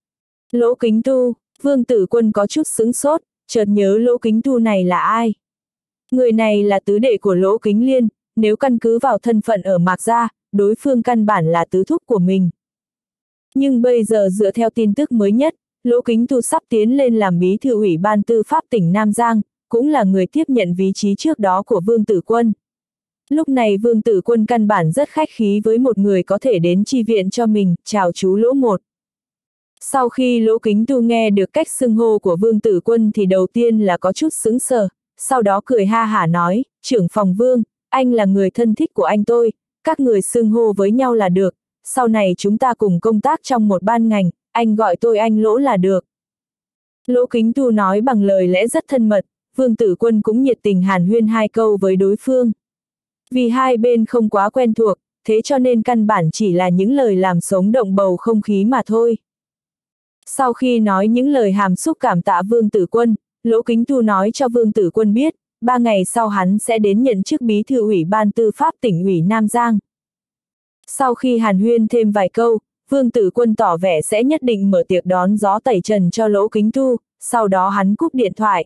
Lỗ Kính Tu, Vương Tử Quân có chút sững sốt, chợt nhớ Lỗ Kính Tu này là ai. Người này là tứ đệ của Lỗ Kính Liên, nếu căn cứ vào thân phận ở Mạc Gia, đối phương căn bản là tứ thúc của mình. Nhưng bây giờ dựa theo tin tức mới nhất, Lỗ Kính Tu sắp tiến lên làm bí thư ủy ban tư pháp tỉnh Nam Giang, cũng là người tiếp nhận vị trí trước đó của Vương Tử Quân. Lúc này Vương Tử Quân căn bản rất khách khí với một người có thể đến chi viện cho mình, chào chú Lỗ một. Sau khi Lỗ Kính Tu nghe được cách xưng hô của Vương Tử Quân thì đầu tiên là có chút sững sờ, sau đó cười ha hả nói, trưởng phòng Vương, anh là người thân thích của anh tôi, các người xưng hô với nhau là được, sau này chúng ta cùng công tác trong một ban ngành, anh gọi tôi anh Lỗ là được. Lỗ Kính Tu nói bằng lời lẽ rất thân mật, Vương Tử Quân cũng nhiệt tình hàn huyên hai câu với đối phương. Vì hai bên không quá quen thuộc, thế cho nên căn bản chỉ là những lời làm sống động bầu không khí mà thôi. Sau khi nói những lời hàm xúc cảm tạ Vương Tử Quân, Lỗ Kính Tu nói cho Vương Tử Quân biết, 3 ngày sau hắn sẽ đến nhận chức bí thư ủy ban tư pháp tỉnh ủy Nam Giang. Sau khi hàn huyên thêm vài câu, Vương Tử Quân tỏ vẻ sẽ nhất định mở tiệc đón gió tẩy trần cho Lỗ Kính Tu, sau đó hắn cúp điện thoại.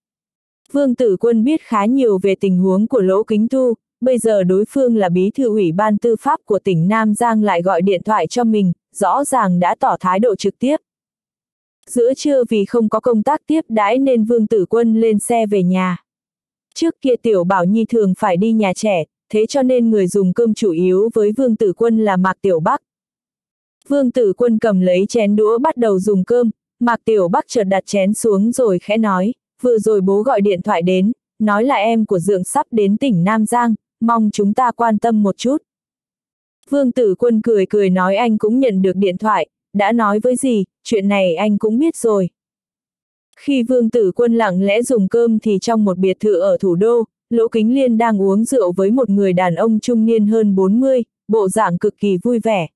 Vương Tử Quân biết khá nhiều về tình huống của Lỗ Kính Tu, bây giờ đối phương là bí thư ủy ban tư pháp của tỉnh Nam Giang lại gọi điện thoại cho mình, rõ ràng đã tỏ thái độ trực tiếp. Giữa trưa vì không có công tác tiếp đãi nên Vương Tử Quân lên xe về nhà. Trước kia Tiểu Bảo Nhi thường phải đi nhà trẻ, thế cho nên người dùng cơm chủ yếu với Vương Tử Quân là Mạc Tiểu Bắc. Vương Tử Quân cầm lấy chén đũa bắt đầu dùng cơm, Mạc Tiểu Bắc chợt đặt chén xuống rồi khẽ nói, vừa rồi bố gọi điện thoại đến, nói là em của Dượng sắp đến tỉnh Nam Giang, mong chúng ta quan tâm một chút. Vương Tử Quân cười cười nói anh cũng nhận được điện thoại, đã nói với gì, chuyện này anh cũng biết rồi. Khi Vương Tử Quân lặng lẽ dùng cơm thì trong một biệt thự ở thủ đô, Lỗ Kính Liên đang uống rượu với một người đàn ông trung niên hơn 40, bộ dạng cực kỳ vui vẻ.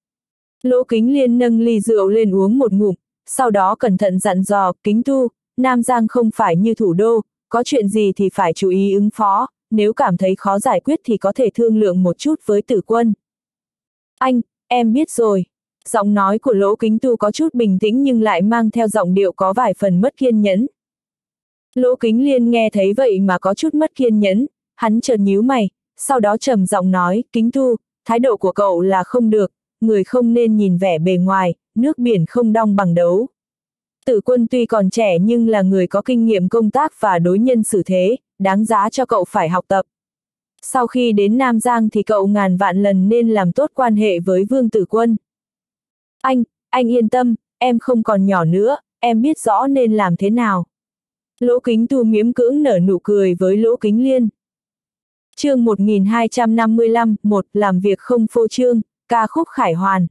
Lỗ Kính Liên nâng ly rượu lên uống một ngụm, sau đó cẩn thận dặn dò, Kính Tu, Nam Giang không phải như thủ đô, có chuyện gì thì phải chú ý ứng phó, nếu cảm thấy khó giải quyết thì có thể thương lượng một chút với Tử Quân. Anh, em biết rồi. Giọng nói của Lỗ Kính Tu có chút bình tĩnh nhưng lại mang theo giọng điệu có vài phần mất kiên nhẫn. Lỗ Kính Liên nghe thấy vậy mà có chút mất kiên nhẫn, hắn chợt nhíu mày, sau đó trầm giọng nói, Kính Tu, thái độ của cậu là không được, người không nên nhìn vẻ bề ngoài, nước biển không đong bằng đấu. Tử Quân tuy còn trẻ nhưng là người có kinh nghiệm công tác và đối nhân xử thế, đáng giá cho cậu phải học tập. Sau khi đến Nam Giang thì cậu ngàn vạn lần nên làm tốt quan hệ với Vương Tử Quân. Anh yên tâm, em không còn nhỏ nữa, em biết rõ nên làm thế nào. Lỗ Kính Tu miễn cưỡng nở nụ cười với Lỗ Kính Liên. Chương 1255, làm việc không phô trương, ca khúc khải hoàn.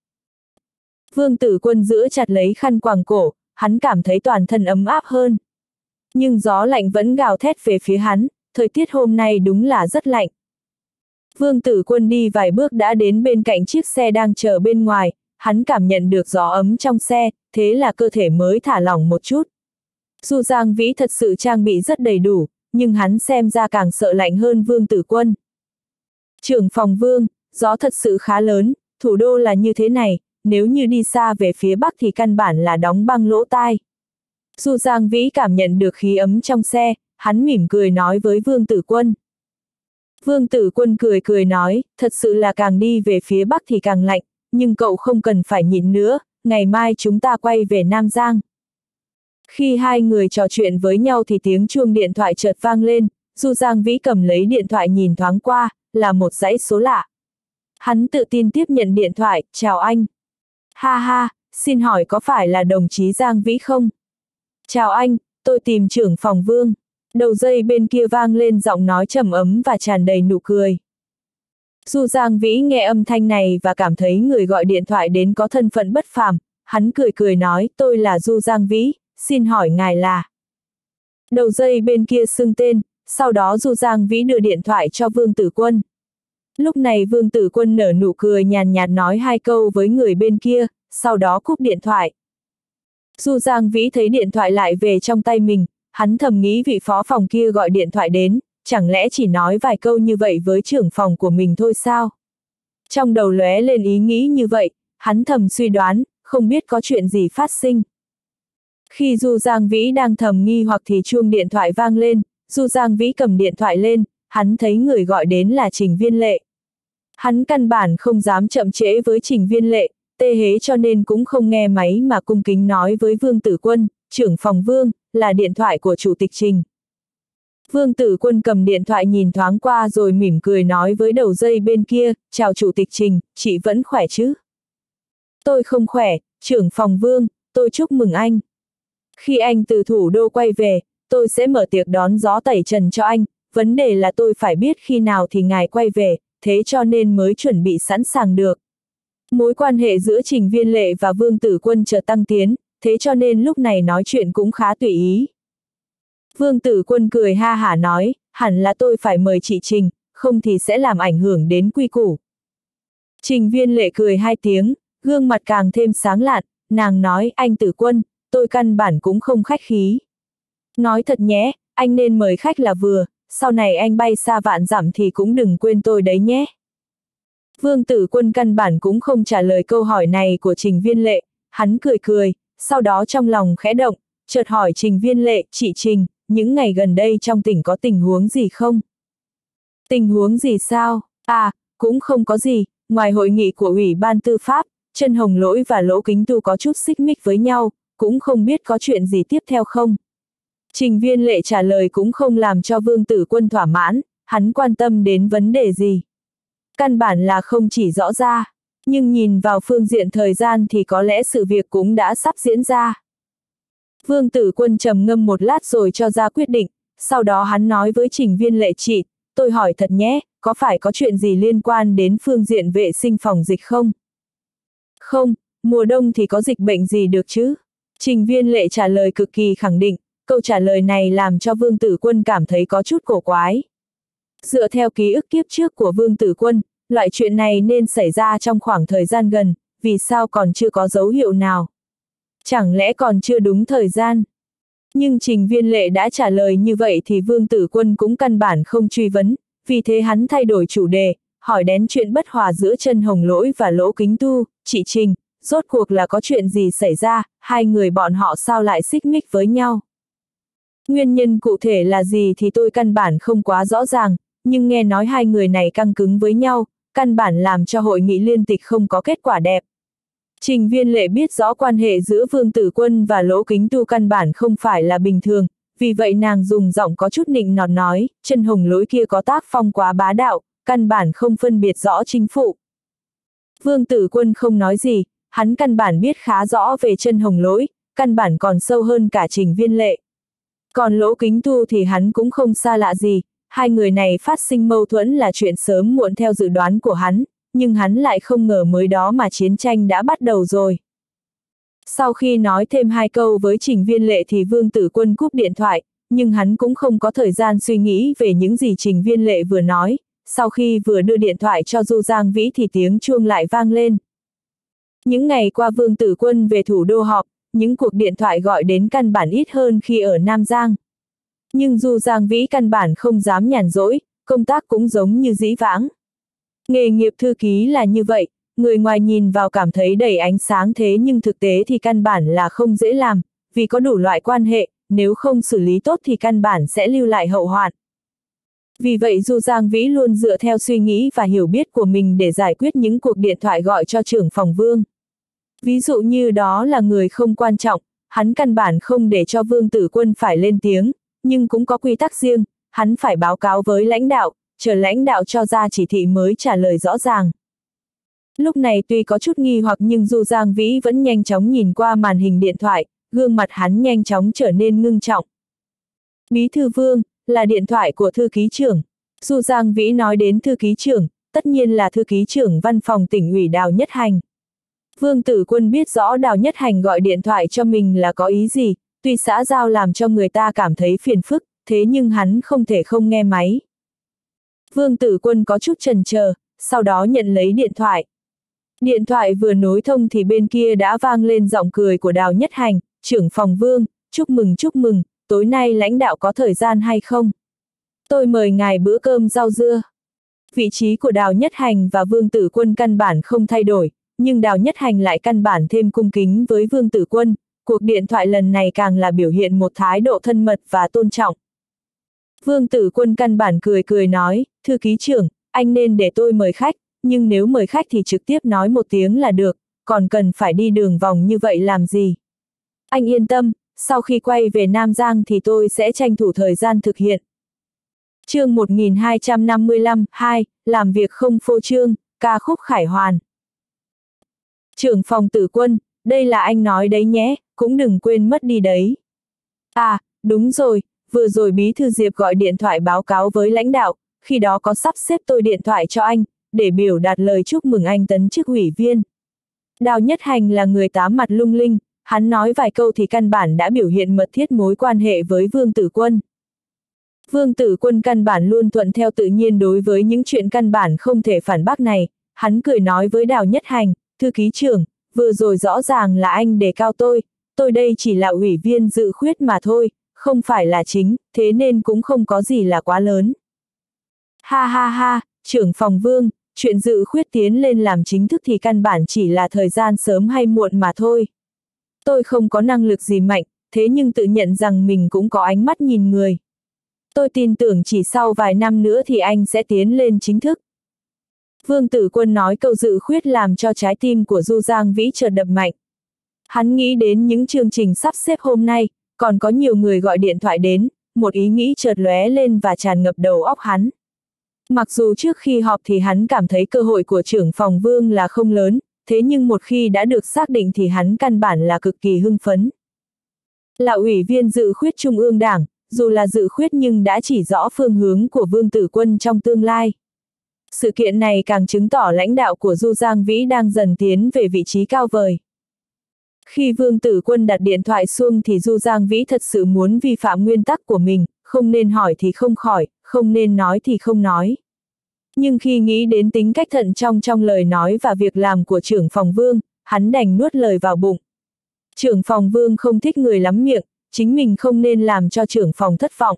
Vương Tử Quân giữ chặt lấy khăn quàng cổ, hắn cảm thấy toàn thân ấm áp hơn. Nhưng gió lạnh vẫn gào thét về phía hắn, thời tiết hôm nay đúng là rất lạnh. Vương Tử Quân đi vài bước đã đến bên cạnh chiếc xe đang chờ bên ngoài, hắn cảm nhận được gió ấm trong xe, thế là cơ thể mới thả lỏng một chút. Dù Giang Vĩ thật sự trang bị rất đầy đủ, nhưng hắn xem ra càng sợ lạnh hơn Vương Tử Quân. Trưởng phòng Vương, gió thật sự khá lớn, thủ đô là như thế này, nếu như đi xa về phía Bắc thì căn bản là đóng băng lỗ tai. Dù Giang Vĩ cảm nhận được khí ấm trong xe, hắn mỉm cười nói với Vương Tử Quân. Vương Tử Quân cười nói, thật sự là càng đi về phía Bắc thì càng lạnh, nhưng cậu không cần phải nhịn nữa, ngày mai chúng ta quay về Nam Giang. Khi hai người trò chuyện với nhau thì tiếng chuông điện thoại chợt vang lên, Du Giang Vĩ cầm lấy điện thoại nhìn thoáng qua, là một dãy số lạ. Hắn tự tin tiếp nhận điện thoại, chào anh. Ha ha, xin hỏi có phải là đồng chí Giang Vĩ không? Chào anh, tôi tìm trưởng phòng Vương. Đầu dây bên kia vang lên giọng nói trầm ấm và tràn đầy nụ cười. Du Giang Vĩ nghe âm thanh này và cảm thấy người gọi điện thoại đến có thân phận bất phàm, hắn cười nói, tôi là Du Giang Vĩ, xin hỏi ngài là. Đầu dây bên kia xưng tên, sau đó Du Giang Vĩ đưa điện thoại cho Vương Tử Quân. Lúc này Vương Tử Quân nở nụ cười nhàn nhạt nói hai câu với người bên kia, sau đó cúp điện thoại. Du Giang Vĩ thấy điện thoại lại về trong tay mình, hắn thầm nghĩ vị phó phòng kia gọi điện thoại đến, chẳng lẽ chỉ nói vài câu như vậy với trưởng phòng của mình thôi sao? Trong đầu lóe lên ý nghĩ như vậy, hắn thầm suy đoán, không biết có chuyện gì phát sinh. Khi Du Giang Vĩ đang thầm nghi hoặc thì chuông điện thoại vang lên, Du Giang Vĩ cầm điện thoại lên, hắn thấy người gọi đến là Trình Viên Lệ. Hắn căn bản không dám chậm trễ với Trình Viên Lệ, tê hế cho nên cũng không nghe máy mà cung kính nói với Vương Tử Quân, trưởng phòng Vương, là điện thoại của Chủ tịch Trình. Vương Tử Quân cầm điện thoại nhìn thoáng qua rồi mỉm cười nói với đầu dây bên kia, chào Chủ tịch Trình, chị vẫn khỏe chứ? Tôi không khỏe, trưởng phòng Vương, tôi chúc mừng anh. Khi anh từ thủ đô quay về, tôi sẽ mở tiệc đón gió tẩy trần cho anh, vấn đề là tôi phải biết khi nào thì ngài quay về, thế cho nên mới chuẩn bị sẵn sàng được. Mối quan hệ giữa Trình Viên Lệ và Vương Tử Quân chợt tăng tiến, thế cho nên lúc này nói chuyện cũng khá tùy ý. Vương Tử Quân cười ha hả nói, hẳn là tôi phải mời chị Trình, không thì sẽ làm ảnh hưởng đến quy củ. Trình Viên Lệ cười hai tiếng, gương mặt càng thêm sáng lạn, nàng nói, anh Tử Quân, tôi căn bản cũng không khách khí. Nói thật nhé, anh nên mời khách là vừa, sau này anh bay xa vạn dặm thì cũng đừng quên tôi đấy nhé. Vương Tử Quân căn bản cũng không trả lời câu hỏi này của Trình Viên Lệ, hắn cười, sau đó trong lòng khẽ động, chợt hỏi Trình Viên Lệ, chị Trình, những ngày gần đây trong tỉnh có tình huống gì không? Tình huống gì sao? À, cũng không có gì, ngoài hội nghị của Ủy ban Tư pháp, Trân Hồng Lỗi và Lỗ Kính Tu có chút xích mích với nhau, cũng không biết có chuyện gì tiếp theo không? Trình Viên Lệ trả lời cũng không làm cho Vương Tử Quân thỏa mãn, hắn quan tâm đến vấn đề gì? Căn bản là không chỉ rõ ra, nhưng nhìn vào phương diện thời gian thì có lẽ sự việc cũng đã sắp diễn ra. Vương Tử Quân trầm ngâm một lát rồi cho ra quyết định, sau đó hắn nói với Trình Viên Lệ, chị, tôi hỏi thật nhé, có phải có chuyện gì liên quan đến phương diện vệ sinh phòng dịch không? Không, mùa đông thì có dịch bệnh gì được chứ? Trình Viên Lệ trả lời cực kỳ khẳng định, câu trả lời này làm cho Vương Tử Quân cảm thấy có chút cổ quái. Dựa theo ký ức kiếp trước của Vương Tử Quân, loại chuyện này nên xảy ra trong khoảng thời gian gần, vì sao còn chưa có dấu hiệu nào? Chẳng lẽ còn chưa đúng thời gian? Nhưng Trình Viên Lệ đã trả lời như vậy thì Vương Tử Quân cũng căn bản không truy vấn, vì thế hắn thay đổi chủ đề, hỏi đến chuyện bất hòa giữa Trân Hồng Lỗi và Lỗ Kính Tu, chị Trình, rốt cuộc là có chuyện gì xảy ra, hai người bọn họ sao lại xích mích với nhau? Nguyên nhân cụ thể là gì thì tôi căn bản không quá rõ ràng, nhưng nghe nói hai người này căng cứng với nhau, căn bản làm cho hội nghị liên tịch không có kết quả đẹp. Trình Viên Lệ biết rõ quan hệ giữa Vương Tử Quân và Lỗ Kính Tu căn bản không phải là bình thường, vì vậy nàng dùng giọng có chút nịnh nọt nói, chân hồng lỗi kia có tác phong quá bá đạo, căn bản không phân biệt rõ chính phụ. Vương Tử Quân không nói gì, hắn căn bản biết khá rõ về chân hồng lỗi, căn bản còn sâu hơn cả Trình Viên Lệ. Còn Lỗ Kính Tu thì hắn cũng không xa lạ gì, hai người này phát sinh mâu thuẫn là chuyện sớm muộn theo dự đoán của hắn, nhưng hắn lại không ngờ mới đó mà chiến tranh đã bắt đầu rồi. Sau khi nói thêm hai câu với Trình Viên Lệ thì Vương Tử Quân cúp điện thoại, nhưng hắn cũng không có thời gian suy nghĩ về những gì Trình Viên Lệ vừa nói, sau khi vừa đưa điện thoại cho Du Giang Vĩ thì tiếng chuông lại vang lên. Những ngày qua Vương Tử Quân về thủ đô họp, những cuộc điện thoại gọi đến căn bản ít hơn khi ở Nam Giang. Nhưng Du Giang Vĩ căn bản không dám nhàn rỗi, công tác cũng giống như dĩ vãng. Nghề nghiệp thư ký là như vậy, người ngoài nhìn vào cảm thấy đầy ánh sáng thế nhưng thực tế thì căn bản là không dễ làm, vì có đủ loại quan hệ, nếu không xử lý tốt thì căn bản sẽ lưu lại hậu hoạn. Vì vậy Du Giang Vĩ luôn dựa theo suy nghĩ và hiểu biết của mình để giải quyết những cuộc điện thoại gọi cho trưởng phòng Vương. Ví dụ như đó là người không quan trọng, hắn căn bản không để cho Vương Tử Quân phải lên tiếng, nhưng cũng có quy tắc riêng, hắn phải báo cáo với lãnh đạo, chờ lãnh đạo cho ra chỉ thị mới trả lời rõ ràng. Lúc này tuy có chút nghi hoặc nhưng Du Giang Vĩ vẫn nhanh chóng nhìn qua màn hình điện thoại, gương mặt hắn nhanh chóng trở nên ngưng trọng. Bí thư Vương, là điện thoại của thư ký trưởng. Du Giang Vĩ nói đến thư ký trưởng, tất nhiên là thư ký trưởng văn phòng tỉnh ủy Đào Nhất Hành. Vương Tử Quân biết rõ Đào Nhất Hành gọi điện thoại cho mình là có ý gì, tuy xã giao làm cho người ta cảm thấy phiền phức, thế nhưng hắn không thể không nghe máy. Vương Tử Quân có chút chần chờ, sau đó nhận lấy điện thoại. Điện thoại vừa nối thông thì bên kia đã vang lên giọng cười của Đào Nhất Hành, trưởng phòng Vương, chúc mừng, tối nay lãnh đạo có thời gian hay không? Tôi mời ngài bữa cơm rau dưa. Vị trí của Đào Nhất Hành và Vương Tử Quân căn bản không thay đổi, nhưng Đào Nhất Hành lại căn bản thêm cung kính với Vương Tử Quân, cuộc điện thoại lần này càng là biểu hiện một thái độ thân mật và tôn trọng. Vương Tử Quân căn bản cười nói, thư ký trưởng, anh nên để tôi mời khách, nhưng nếu mời khách thì trực tiếp nói một tiếng là được, còn cần phải đi đường vòng như vậy làm gì? Anh yên tâm, sau khi quay về Nam Giang thì tôi sẽ tranh thủ thời gian thực hiện. Chương 1255, 2, làm việc không phô trương, ca khúc khải hoàn. Trưởng phòng Tử Quân, đây là anh nói đấy nhé, cũng đừng quên mất đi đấy. À, đúng rồi, vừa rồi Bí thư Diệp gọi điện thoại báo cáo với lãnh đạo, khi đó có sắp xếp tôi điện thoại cho anh, để biểu đạt lời chúc mừng anh tấn chức ủy viên. Đào Nhất Hành là người tám mặt lung linh, hắn nói vài câu thì căn bản đã biểu hiện mật thiết mối quan hệ với Vương Tử Quân. Vương Tử Quân căn bản luôn thuận theo tự nhiên đối với những chuyện căn bản không thể phản bác này, hắn cười nói với Đào Nhất Hành, thư ký trưởng, vừa rồi rõ ràng là anh đề cao tôi đây chỉ là ủy viên dự khuyết mà thôi, không phải là chính, thế nên cũng không có gì là quá lớn. Ha ha ha, trưởng phòng Vương, chuyện dự khuyết tiến lên làm chính thức thì căn bản chỉ là thời gian sớm hay muộn mà thôi. Tôi không có năng lực gì mạnh, thế nhưng tự nhận rằng mình cũng có ánh mắt nhìn người. Tôi tin tưởng chỉ sau vài năm nữa thì anh sẽ tiến lên chính thức. Vương Tử Quân nói câu dự khuyết làm cho trái tim của Du Giang Vĩ chợt đập mạnh. Hắn nghĩ đến những chương trình sắp xếp hôm nay, còn có nhiều người gọi điện thoại đến, một ý nghĩ chợt lóe lên và tràn ngập đầu óc hắn. Mặc dù trước khi họp thì hắn cảm thấy cơ hội của trưởng phòng Vương là không lớn, thế nhưng một khi đã được xác định thì hắn căn bản là cực kỳ hưng phấn. Là ủy viên dự khuyết Trung ương Đảng, dù là dự khuyết nhưng đã chỉ rõ phương hướng của Vương Tử Quân trong tương lai. Sự kiện này càng chứng tỏ lãnh đạo của Du Giang Vĩ đang dần tiến về vị trí cao vời. Khi Vương Tử Quân đặt điện thoại xuống thì Du Giang Vĩ thật sự muốn vi phạm nguyên tắc của mình, không nên hỏi thì không hỏi, không nên nói thì không nói. Nhưng khi nghĩ đến tính cách thận trọng trong lời nói và việc làm của trưởng phòng Vương, hắn đành nuốt lời vào bụng. Trưởng phòng Vương không thích người lắm miệng, chính mình không nên làm cho trưởng phòng thất vọng.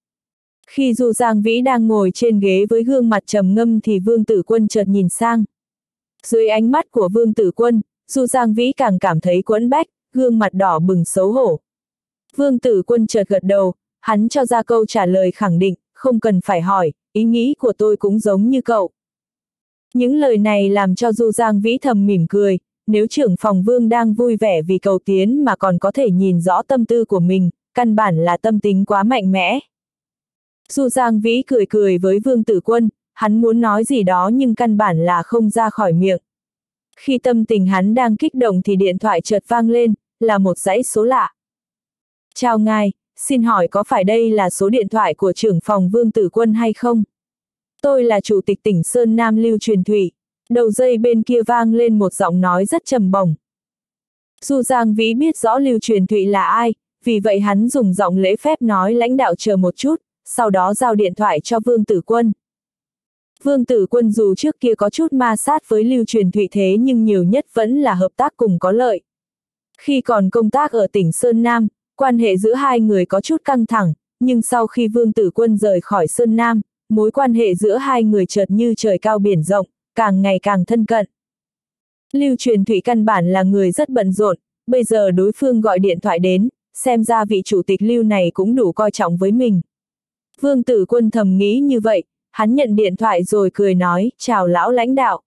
Khi Du Giang Vĩ đang ngồi trên ghế với gương mặt trầm ngâm thì Vương Tử Quân chợt nhìn sang. Dưới ánh mắt của Vương Tử Quân, Du Giang Vĩ càng cảm thấy quẫn bách, gương mặt đỏ bừng xấu hổ. Vương Tử Quân chợt gật đầu, hắn cho ra câu trả lời khẳng định, không cần phải hỏi, ý nghĩ của tôi cũng giống như cậu. Những lời này làm cho Du Giang Vĩ thầm mỉm cười, nếu trưởng phòng Vương đang vui vẻ vì cầu tiến mà còn có thể nhìn rõ tâm tư của mình, căn bản là tâm tính quá mạnh mẽ. Du Giang Vĩ cười cười với Vương Tử Quân, hắn muốn nói gì đó nhưng căn bản là không ra khỏi miệng. Khi tâm tình hắn đang kích động thì điện thoại chợt vang lên, là một dãy số lạ. Chào ngài, xin hỏi có phải đây là số điện thoại của trưởng phòng Vương Tử Quân hay không? Tôi là chủ tịch tỉnh Sơn Nam Lưu Truyền Thụy. Đầu dây bên kia vang lên một giọng nói rất trầm bổng. Du Giang Vĩ biết rõ Lưu Truyền Thụy là ai, vì vậy hắn dùng giọng lễ phép nói lãnh đạo chờ một chút, sau đó giao điện thoại cho Vương Tử Quân. Vương Tử Quân dù trước kia có chút ma sát với Lưu Truyền Thụy thế nhưng nhiều nhất vẫn là hợp tác cùng có lợi. Khi còn công tác ở tỉnh Sơn Nam, quan hệ giữa hai người có chút căng thẳng, nhưng sau khi Vương Tử Quân rời khỏi Sơn Nam, mối quan hệ giữa hai người chợt như trời cao biển rộng, càng ngày càng thân cận. Lưu Truyền Thụy căn bản là người rất bận rộn, bây giờ đối phương gọi điện thoại đến, xem ra vị chủ tịch Lưu này cũng đủ coi trọng với mình. Vương Tử Quân thầm nghĩ như vậy, hắn nhận điện thoại rồi cười nói, chào lão lãnh đạo.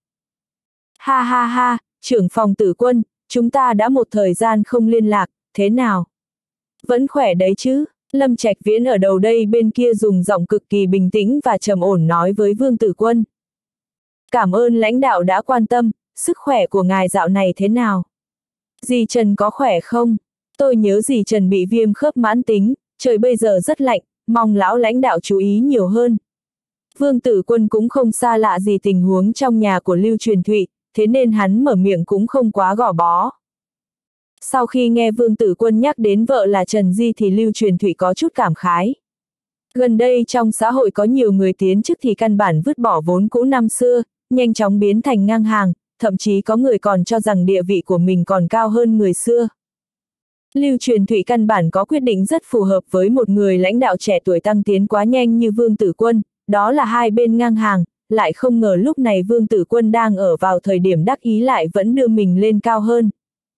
Ha ha ha, trưởng phòng Tử Quân, chúng ta đã một thời gian không liên lạc, thế nào? Vẫn khỏe đấy chứ? Lâm Trạch Viễn ở đầu đây bên kia dùng giọng cực kỳ bình tĩnh và trầm ổn nói với Vương Tử Quân. Cảm ơn lãnh đạo đã quan tâm, sức khỏe của ngài dạo này thế nào? Dì Trần có khỏe không? Tôi nhớ dì Trần bị viêm khớp mãn tính, trời bây giờ rất lạnh, mong lão lãnh đạo chú ý nhiều hơn. Vương Tử Quân cũng không xa lạ gì tình huống trong nhà của Lưu Truyền Thụy, thế nên hắn mở miệng cũng không quá gò bó. Sau khi nghe Vương Tử Quân nhắc đến vợ là Trần Di thì Lưu Truyền Thụy có chút cảm khái. Gần đây trong xã hội có nhiều người tiến chức thì căn bản vứt bỏ vốn cũ năm xưa, nhanh chóng biến thành ngang hàng, thậm chí có người còn cho rằng địa vị của mình còn cao hơn người xưa. Lưu Truyền Thụy căn bản có quyết định rất phù hợp với một người lãnh đạo trẻ tuổi tăng tiến quá nhanh như Vương Tử Quân, đó là hai bên ngang hàng, lại không ngờ lúc này Vương Tử Quân đang ở vào thời điểm đắc ý lại vẫn đưa mình lên cao hơn.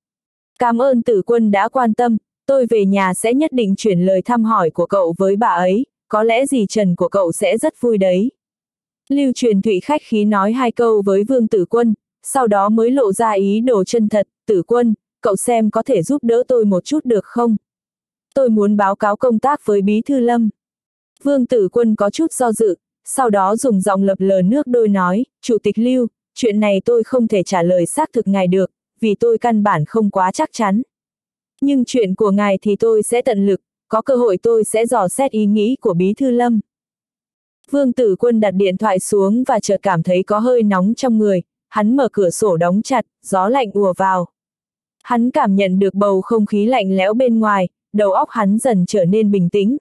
Cảm ơn Tử Quân đã quan tâm, tôi về nhà sẽ nhất định chuyển lời thăm hỏi của cậu với bà ấy, có lẽ dì Trần của cậu sẽ rất vui đấy. Lưu Truyền Thụy khách khí nói hai câu với Vương Tử Quân, sau đó mới lộ ra ý đồ chân thật, Tử Quân, cậu xem có thể giúp đỡ tôi một chút được không? Tôi muốn báo cáo công tác với Bí Thư Lâm. Vương Tử Quân có chút do dự, sau đó dùng giọng lập lờ nước đôi nói, Chủ tịch Lưu, chuyện này tôi không thể trả lời xác thực ngài được, vì tôi căn bản không quá chắc chắn. Nhưng chuyện của ngài thì tôi sẽ tận lực, có cơ hội tôi sẽ dò xét ý nghĩ của Bí Thư Lâm. Vương Tử Quân đặt điện thoại xuống và chợt cảm thấy có hơi nóng trong người, hắn mở cửa sổ đóng chặt, gió lạnh ùa vào. Hắn cảm nhận được bầu không khí lạnh lẽo bên ngoài, đầu óc hắn dần trở nên bình tĩnh.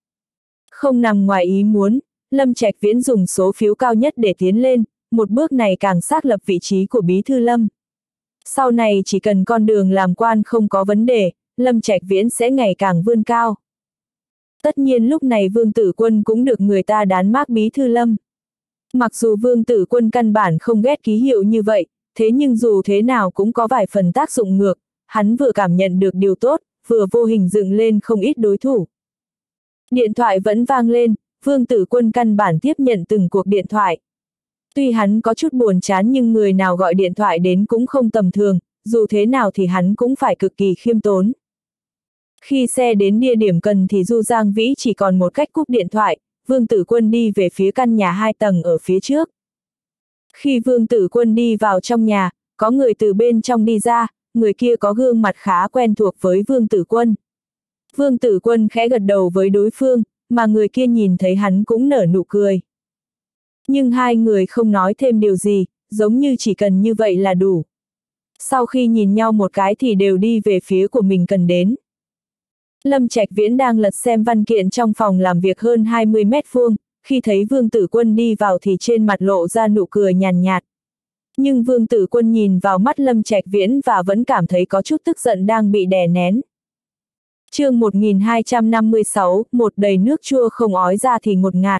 Không nằm ngoài ý muốn, Lâm Trạch Viễn dùng số phiếu cao nhất để tiến lên, một bước này càng xác lập vị trí của Bí Thư Lâm. Sau này chỉ cần con đường làm quan không có vấn đề, Lâm Trạch Viễn sẽ ngày càng vươn cao. Tất nhiên lúc này Vương Tử Quân cũng được người ta đán mác Bí Thư Lâm. Mặc dù Vương Tử Quân căn bản không ghét ký hiệu như vậy, thế nhưng dù thế nào cũng có vài phần tác dụng ngược, hắn vừa cảm nhận được điều tốt, vừa vô hình dựng lên không ít đối thủ. Điện thoại vẫn vang lên, Vương Tử Quân căn bản tiếp nhận từng cuộc điện thoại. Tuy hắn có chút buồn chán nhưng người nào gọi điện thoại đến cũng không tầm thường, dù thế nào thì hắn cũng phải cực kỳ khiêm tốn. Khi xe đến địa điểm cần thì Du Giang Vĩ chỉ còn một cách cúp điện thoại, Vương Tử Quân đi về phía căn nhà 2 tầng ở phía trước. Khi Vương Tử Quân đi vào trong nhà, có người từ bên trong đi ra, người kia có gương mặt khá quen thuộc với Vương Tử Quân. Vương Tử Quân khẽ gật đầu với đối phương, mà người kia nhìn thấy hắn cũng nở nụ cười. Nhưng hai người không nói thêm điều gì, giống như chỉ cần như vậy là đủ. Sau khi nhìn nhau một cái thì đều đi về phía của mình cần đến. Lâm Trạch Viễn đang lật xem văn kiện trong phòng làm việc hơn 20 mét vuông, khi thấy Vương Tử Quân đi vào thì trên mặt lộ ra nụ cười nhàn nhạt. Nhưng Vương Tử Quân nhìn vào mắt Lâm Trạch Viễn và vẫn cảm thấy có chút tức giận đang bị đè nén. Chương 1256, một đầy nước chua không ói ra thì ngột ngạt.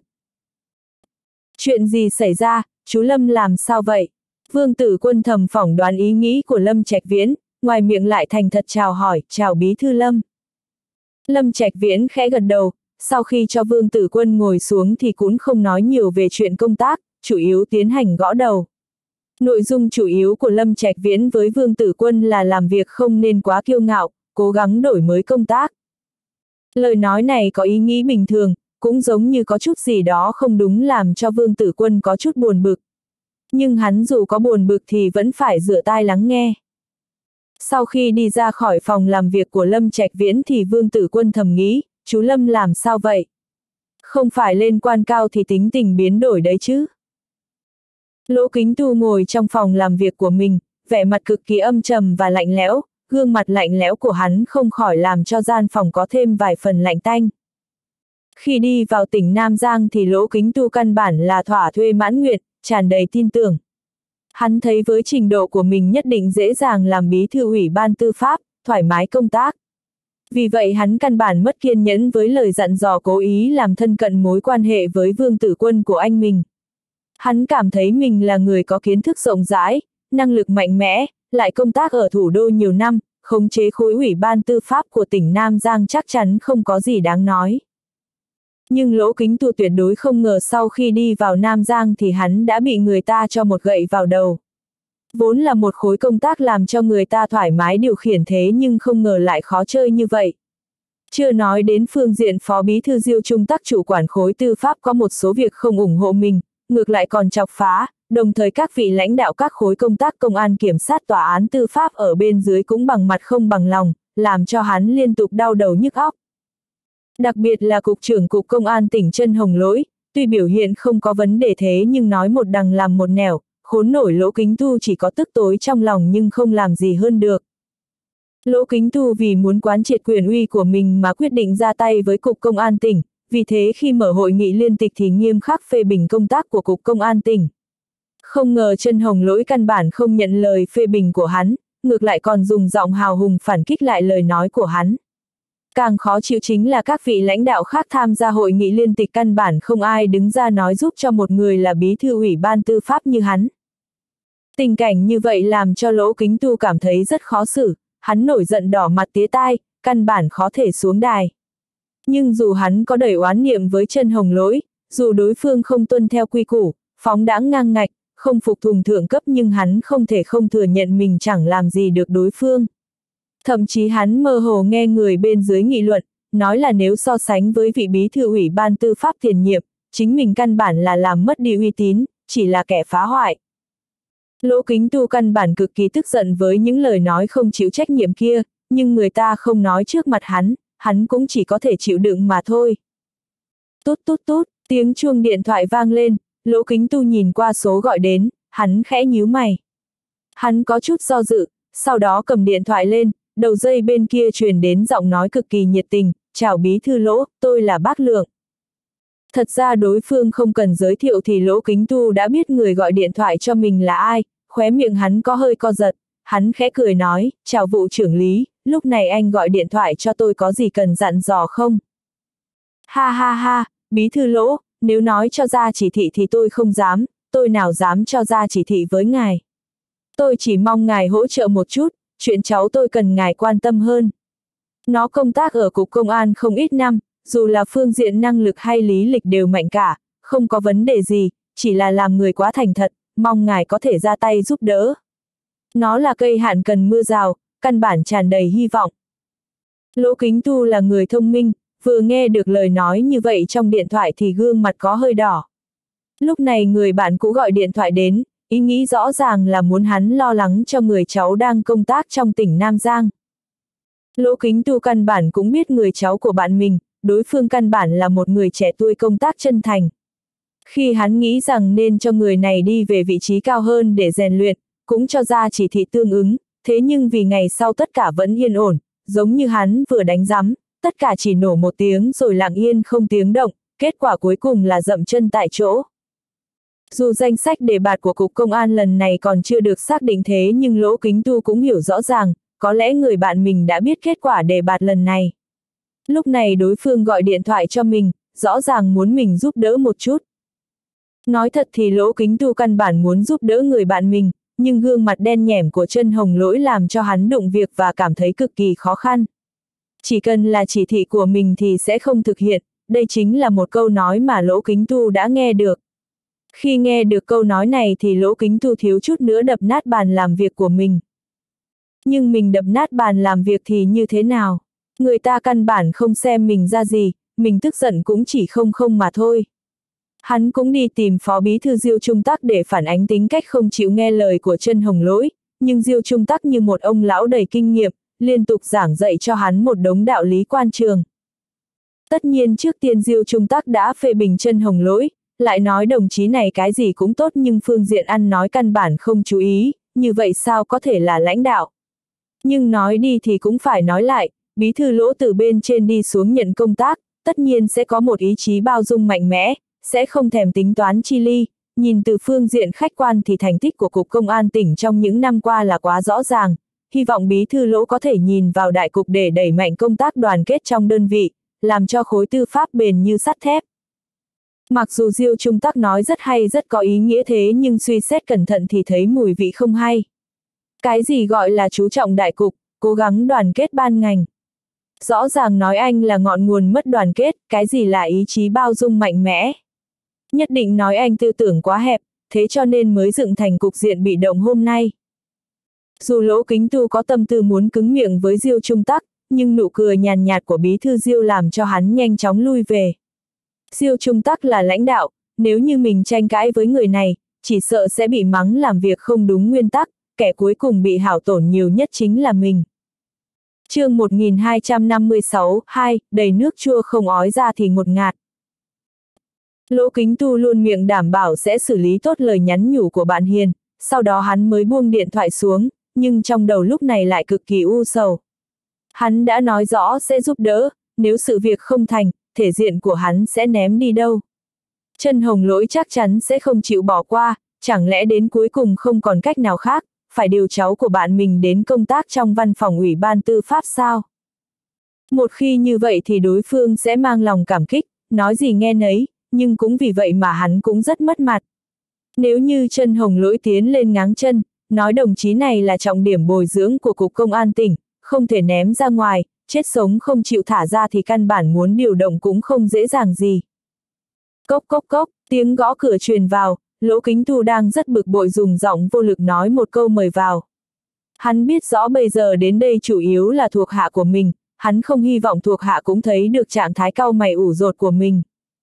Chuyện gì xảy ra, chú Lâm làm sao vậy? Vương Tử Quân thầm phỏng đoán ý nghĩ của Lâm Trạch Viễn, ngoài miệng lại thành thật chào hỏi, chào Bí Thư Lâm. Lâm Trạch Viễn khẽ gật đầu, sau khi cho Vương Tử Quân ngồi xuống thì cũng không nói nhiều về chuyện công tác, chủ yếu tiến hành gõ đầu. Nội dung chủ yếu của Lâm Trạch Viễn với Vương Tử Quân là làm việc không nên quá kiêu ngạo, cố gắng đổi mới công tác. Lời nói này có ý nghĩ bình thường, cũng giống như có chút gì đó không đúng làm cho Vương Tử Quân có chút buồn bực. Nhưng hắn dù có buồn bực thì vẫn phải dựa tai lắng nghe. Sau khi đi ra khỏi phòng làm việc của Lâm Trạch Viễn thì Vương Tử Quân thầm nghĩ, chú Lâm làm sao vậy? Không phải lên quan cao thì tính tình biến đổi đấy chứ. Lỗ Kính Tu ngồi trong phòng làm việc của mình, vẻ mặt cực kỳ âm trầm và lạnh lẽo, gương mặt lạnh lẽo của hắn không khỏi làm cho gian phòng có thêm vài phần lạnh tanh. Khi đi vào tỉnh Nam Giang thì Lỗ Kính Tu căn bản là thỏa thuê mãn nguyện, tràn đầy tin tưởng. Hắn thấy với trình độ của mình nhất định dễ dàng làm bí thư ủy ban tư pháp, thoải mái công tác. Vì vậy hắn căn bản mất kiên nhẫn với lời dặn dò cố ý làm thân cận mối quan hệ với Vương Tử Quân của anh mình. Hắn cảm thấy mình là người có kiến thức rộng rãi, năng lực mạnh mẽ, lại công tác ở thủ đô nhiều năm, khống chế khối ủy ban tư pháp của tỉnh Nam Giang chắc chắn không có gì đáng nói. Nhưng Lỗ Kính Tu tuyệt đối không ngờ sau khi đi vào Nam Giang thì hắn đã bị người ta cho một gậy vào đầu. Vốn là một khối công tác làm cho người ta thoải mái điều khiển thế nhưng không ngờ lại khó chơi như vậy. Chưa nói đến phương diện Phó Bí thư Diêu Trung Tắc chủ quản khối tư pháp có một số việc không ủng hộ mình, ngược lại còn chọc phá, đồng thời các vị lãnh đạo các khối công tác công an kiểm sát tòa án tư pháp ở bên dưới cũng bằng mặt không bằng lòng, làm cho hắn liên tục đau đầu nhức óc. Đặc biệt là Cục trưởng Cục Công an tỉnh Trân Hồng Lỗi, tuy biểu hiện không có vấn đề thế nhưng nói một đằng làm một nẻo, khốn nổi Lỗ Kính Tu chỉ có tức tối trong lòng nhưng không làm gì hơn được. Lỗ Kính Tu vì muốn quán triệt quyền uy của mình mà quyết định ra tay với Cục Công an tỉnh, vì thế khi mở hội nghị liên tịch thì nghiêm khắc phê bình công tác của Cục Công an tỉnh. Không ngờ Trân Hồng Lỗi căn bản không nhận lời phê bình của hắn, ngược lại còn dùng giọng hào hùng phản kích lại lời nói của hắn. Càng khó chịu chính là các vị lãnh đạo khác tham gia hội nghị liên tịch căn bản không ai đứng ra nói giúp cho một người là bí thư ủy ban tư pháp như hắn. Tình cảnh như vậy làm cho Lỗ Kính Tu cảm thấy rất khó xử, hắn nổi giận đỏ mặt tía tai, căn bản khó thể xuống đài. Nhưng dù hắn có đầy oán niệm với Trân Hồng Lỗi, dù đối phương không tuân theo quy củ, phóng đãng ngang ngạch, không phục tùng thượng cấp nhưng hắn không thể không thừa nhận mình chẳng làm gì được đối phương. Thậm chí hắn mơ hồ nghe người bên dưới nghị luận, nói là nếu so sánh với vị bí thư ủy ban tư pháp tiền nhiệm, chính mình căn bản là làm mất đi uy tín, chỉ là kẻ phá hoại. Lỗ Kính Tu căn bản cực kỳ tức giận với những lời nói không chịu trách nhiệm kia, nhưng người ta không nói trước mặt hắn cũng chỉ có thể chịu đựng mà thôi. Tút tút tút, tiếng chuông điện thoại vang lên, Lỗ Kính Tu nhìn qua số gọi đến, hắn khẽ nhíu mày. Hắn có chút do dự, sau đó cầm điện thoại lên, đầu dây bên kia truyền đến giọng nói cực kỳ nhiệt tình, chào bí thư Lỗ, tôi là bác Lượng. Thật ra đối phương không cần giới thiệu thì Lỗ Kính Tu đã biết người gọi điện thoại cho mình là ai, khóe miệng hắn có hơi co giật, hắn khẽ cười nói, chào vụ trưởng Lý, lúc này anh gọi điện thoại cho tôi có gì cần dặn dò không? Ha ha ha, bí thư Lỗ, nếu nói cho ra chỉ thị thì tôi không dám, tôi nào dám cho ra chỉ thị với ngài. Tôi chỉ mong ngài hỗ trợ một chút, chuyện cháu tôi cần ngài quan tâm hơn. Nó công tác ở Cục Công an không ít năm, dù là phương diện năng lực hay lý lịch đều mạnh cả, không có vấn đề gì, chỉ là làm người quá thành thật, mong ngài có thể ra tay giúp đỡ. Nó là cây hạn cần mưa rào, căn bản tràn đầy hy vọng. Lỗ Kính Tu là người thông minh, vừa nghe được lời nói như vậy trong điện thoại thì gương mặt có hơi đỏ. Lúc này người bạn cũ gọi điện thoại đến, ý nghĩ rõ ràng là muốn hắn lo lắng cho người cháu đang công tác trong tỉnh Nam Giang. Lỗ Kính Tu căn bản cũng biết người cháu của bạn mình, đối phương căn bản là một người trẻ tuổi công tác chân thành. Khi hắn nghĩ rằng nên cho người này đi về vị trí cao hơn để rèn luyện, cũng cho ra chỉ thị tương ứng, thế nhưng vì ngày sau tất cả vẫn yên ổn, giống như hắn vừa đánh rắm, tất cả chỉ nổ một tiếng rồi lặng yên không tiếng động, kết quả cuối cùng là dậm chân tại chỗ. Dù danh sách đề bạt của Cục Công an lần này còn chưa được xác định thế nhưng Lỗ Kính Tu cũng hiểu rõ ràng, có lẽ người bạn mình đã biết kết quả đề bạt lần này. Lúc này đối phương gọi điện thoại cho mình, rõ ràng muốn mình giúp đỡ một chút. Nói thật thì Lỗ Kính Tu căn bản muốn giúp đỡ người bạn mình, nhưng gương mặt đen nhẻm của Trân Hồng Lỗi làm cho hắn đụng việc và cảm thấy cực kỳ khó khăn. Chỉ cần là chỉ thị của mình thì sẽ không thực hiện, đây chính là một câu nói mà Lỗ Kính Tu đã nghe được. Khi nghe được câu nói này thì Lỗ Kính Tu thiếu chút nữa đập nát bàn làm việc của mình. Nhưng mình đập nát bàn làm việc thì như thế nào? Người ta căn bản không xem mình ra gì, mình tức giận cũng chỉ không mà thôi. Hắn cũng đi tìm Phó Bí thư Diêu Trung Tắc để phản ánh tính cách không chịu nghe lời của Trân Hồng Lỗi, nhưng Diêu Trung Tắc như một ông lão đầy kinh nghiệm, liên tục giảng dạy cho hắn một đống đạo lý quan trường. Tất nhiên trước tiên Diêu Trung Tắc đã phê bình Trân Hồng Lỗi, lại nói đồng chí này cái gì cũng tốt nhưng phương diện ăn nói căn bản không chú ý, như vậy sao có thể là lãnh đạo. Nhưng nói đi thì cũng phải nói lại, bí thư Lỗ từ bên trên đi xuống nhận công tác, tất nhiên sẽ có một ý chí bao dung mạnh mẽ, sẽ không thèm tính toán chi ly, nhìn từ phương diện khách quan thì thành tích của Cục Công an tỉnh trong những năm qua là quá rõ ràng, hy vọng bí thư Lỗ có thể nhìn vào đại cục để đẩy mạnh công tác đoàn kết trong đơn vị, làm cho khối tư pháp bền như sắt thép. Mặc dù Diêu Trung Tắc nói rất hay rất có ý nghĩa thế nhưng suy xét cẩn thận thì thấy mùi vị không hay. Cái gì gọi là chú trọng đại cục, cố gắng đoàn kết ban ngành. Rõ ràng nói anh là ngọn nguồn mất đoàn kết, cái gì là ý chí bao dung mạnh mẽ. Nhất định nói anh tư tưởng quá hẹp, thế cho nên mới dựng thành cục diện bị động hôm nay. Dù Lỗ Kính Tu có tâm tư muốn cứng miệng với Diêu Trung Tắc, nhưng nụ cười nhàn nhạt của bí thư Diêu làm cho hắn nhanh chóng lui về. Diêu Trung Tắc là lãnh đạo, nếu như mình tranh cãi với người này, chỉ sợ sẽ bị mắng làm việc không đúng nguyên tắc, kẻ cuối cùng bị hao tổn nhiều nhất chính là mình. Chương 1256, 2, đầy nước chua không ói ra thì ngột ngạt. Lỗ Kính Tu luôn miệng đảm bảo sẽ xử lý tốt lời nhắn nhủ của bạn Hiền, sau đó hắn mới buông điện thoại xuống, nhưng trong đầu lúc này lại cực kỳ u sầu. Hắn đã nói rõ sẽ giúp đỡ, nếu sự việc không thành, thể diện của hắn sẽ ném đi đâu. Trân Hồng Lỗi chắc chắn sẽ không chịu bỏ qua, chẳng lẽ đến cuối cùng không còn cách nào khác, phải điều cháu của bạn mình đến công tác trong văn phòng Ủy ban Tư pháp sao? Một khi như vậy thì đối phương sẽ mang lòng cảm kích, nói gì nghe nấy, nhưng cũng vì vậy mà hắn cũng rất mất mặt. Nếu như Trân Hồng Lỗi tiến lên ngáng chân, nói đồng chí này là trọng điểm bồi dưỡng của Cục Công an tỉnh, không thể ném ra ngoài, chết sống không chịu thả ra thì căn bản muốn điều động cũng không dễ dàng gì. Cốc cốc cốc, tiếng gõ cửa truyền vào, Lỗ Kính Tu đang rất bực bội dùng giọng vô lực nói một câu mời vào. Hắn biết rõ bây giờ đến đây chủ yếu là thuộc hạ của mình, hắn không hy vọng thuộc hạ cũng thấy được trạng thái cau mày ủ rột của mình.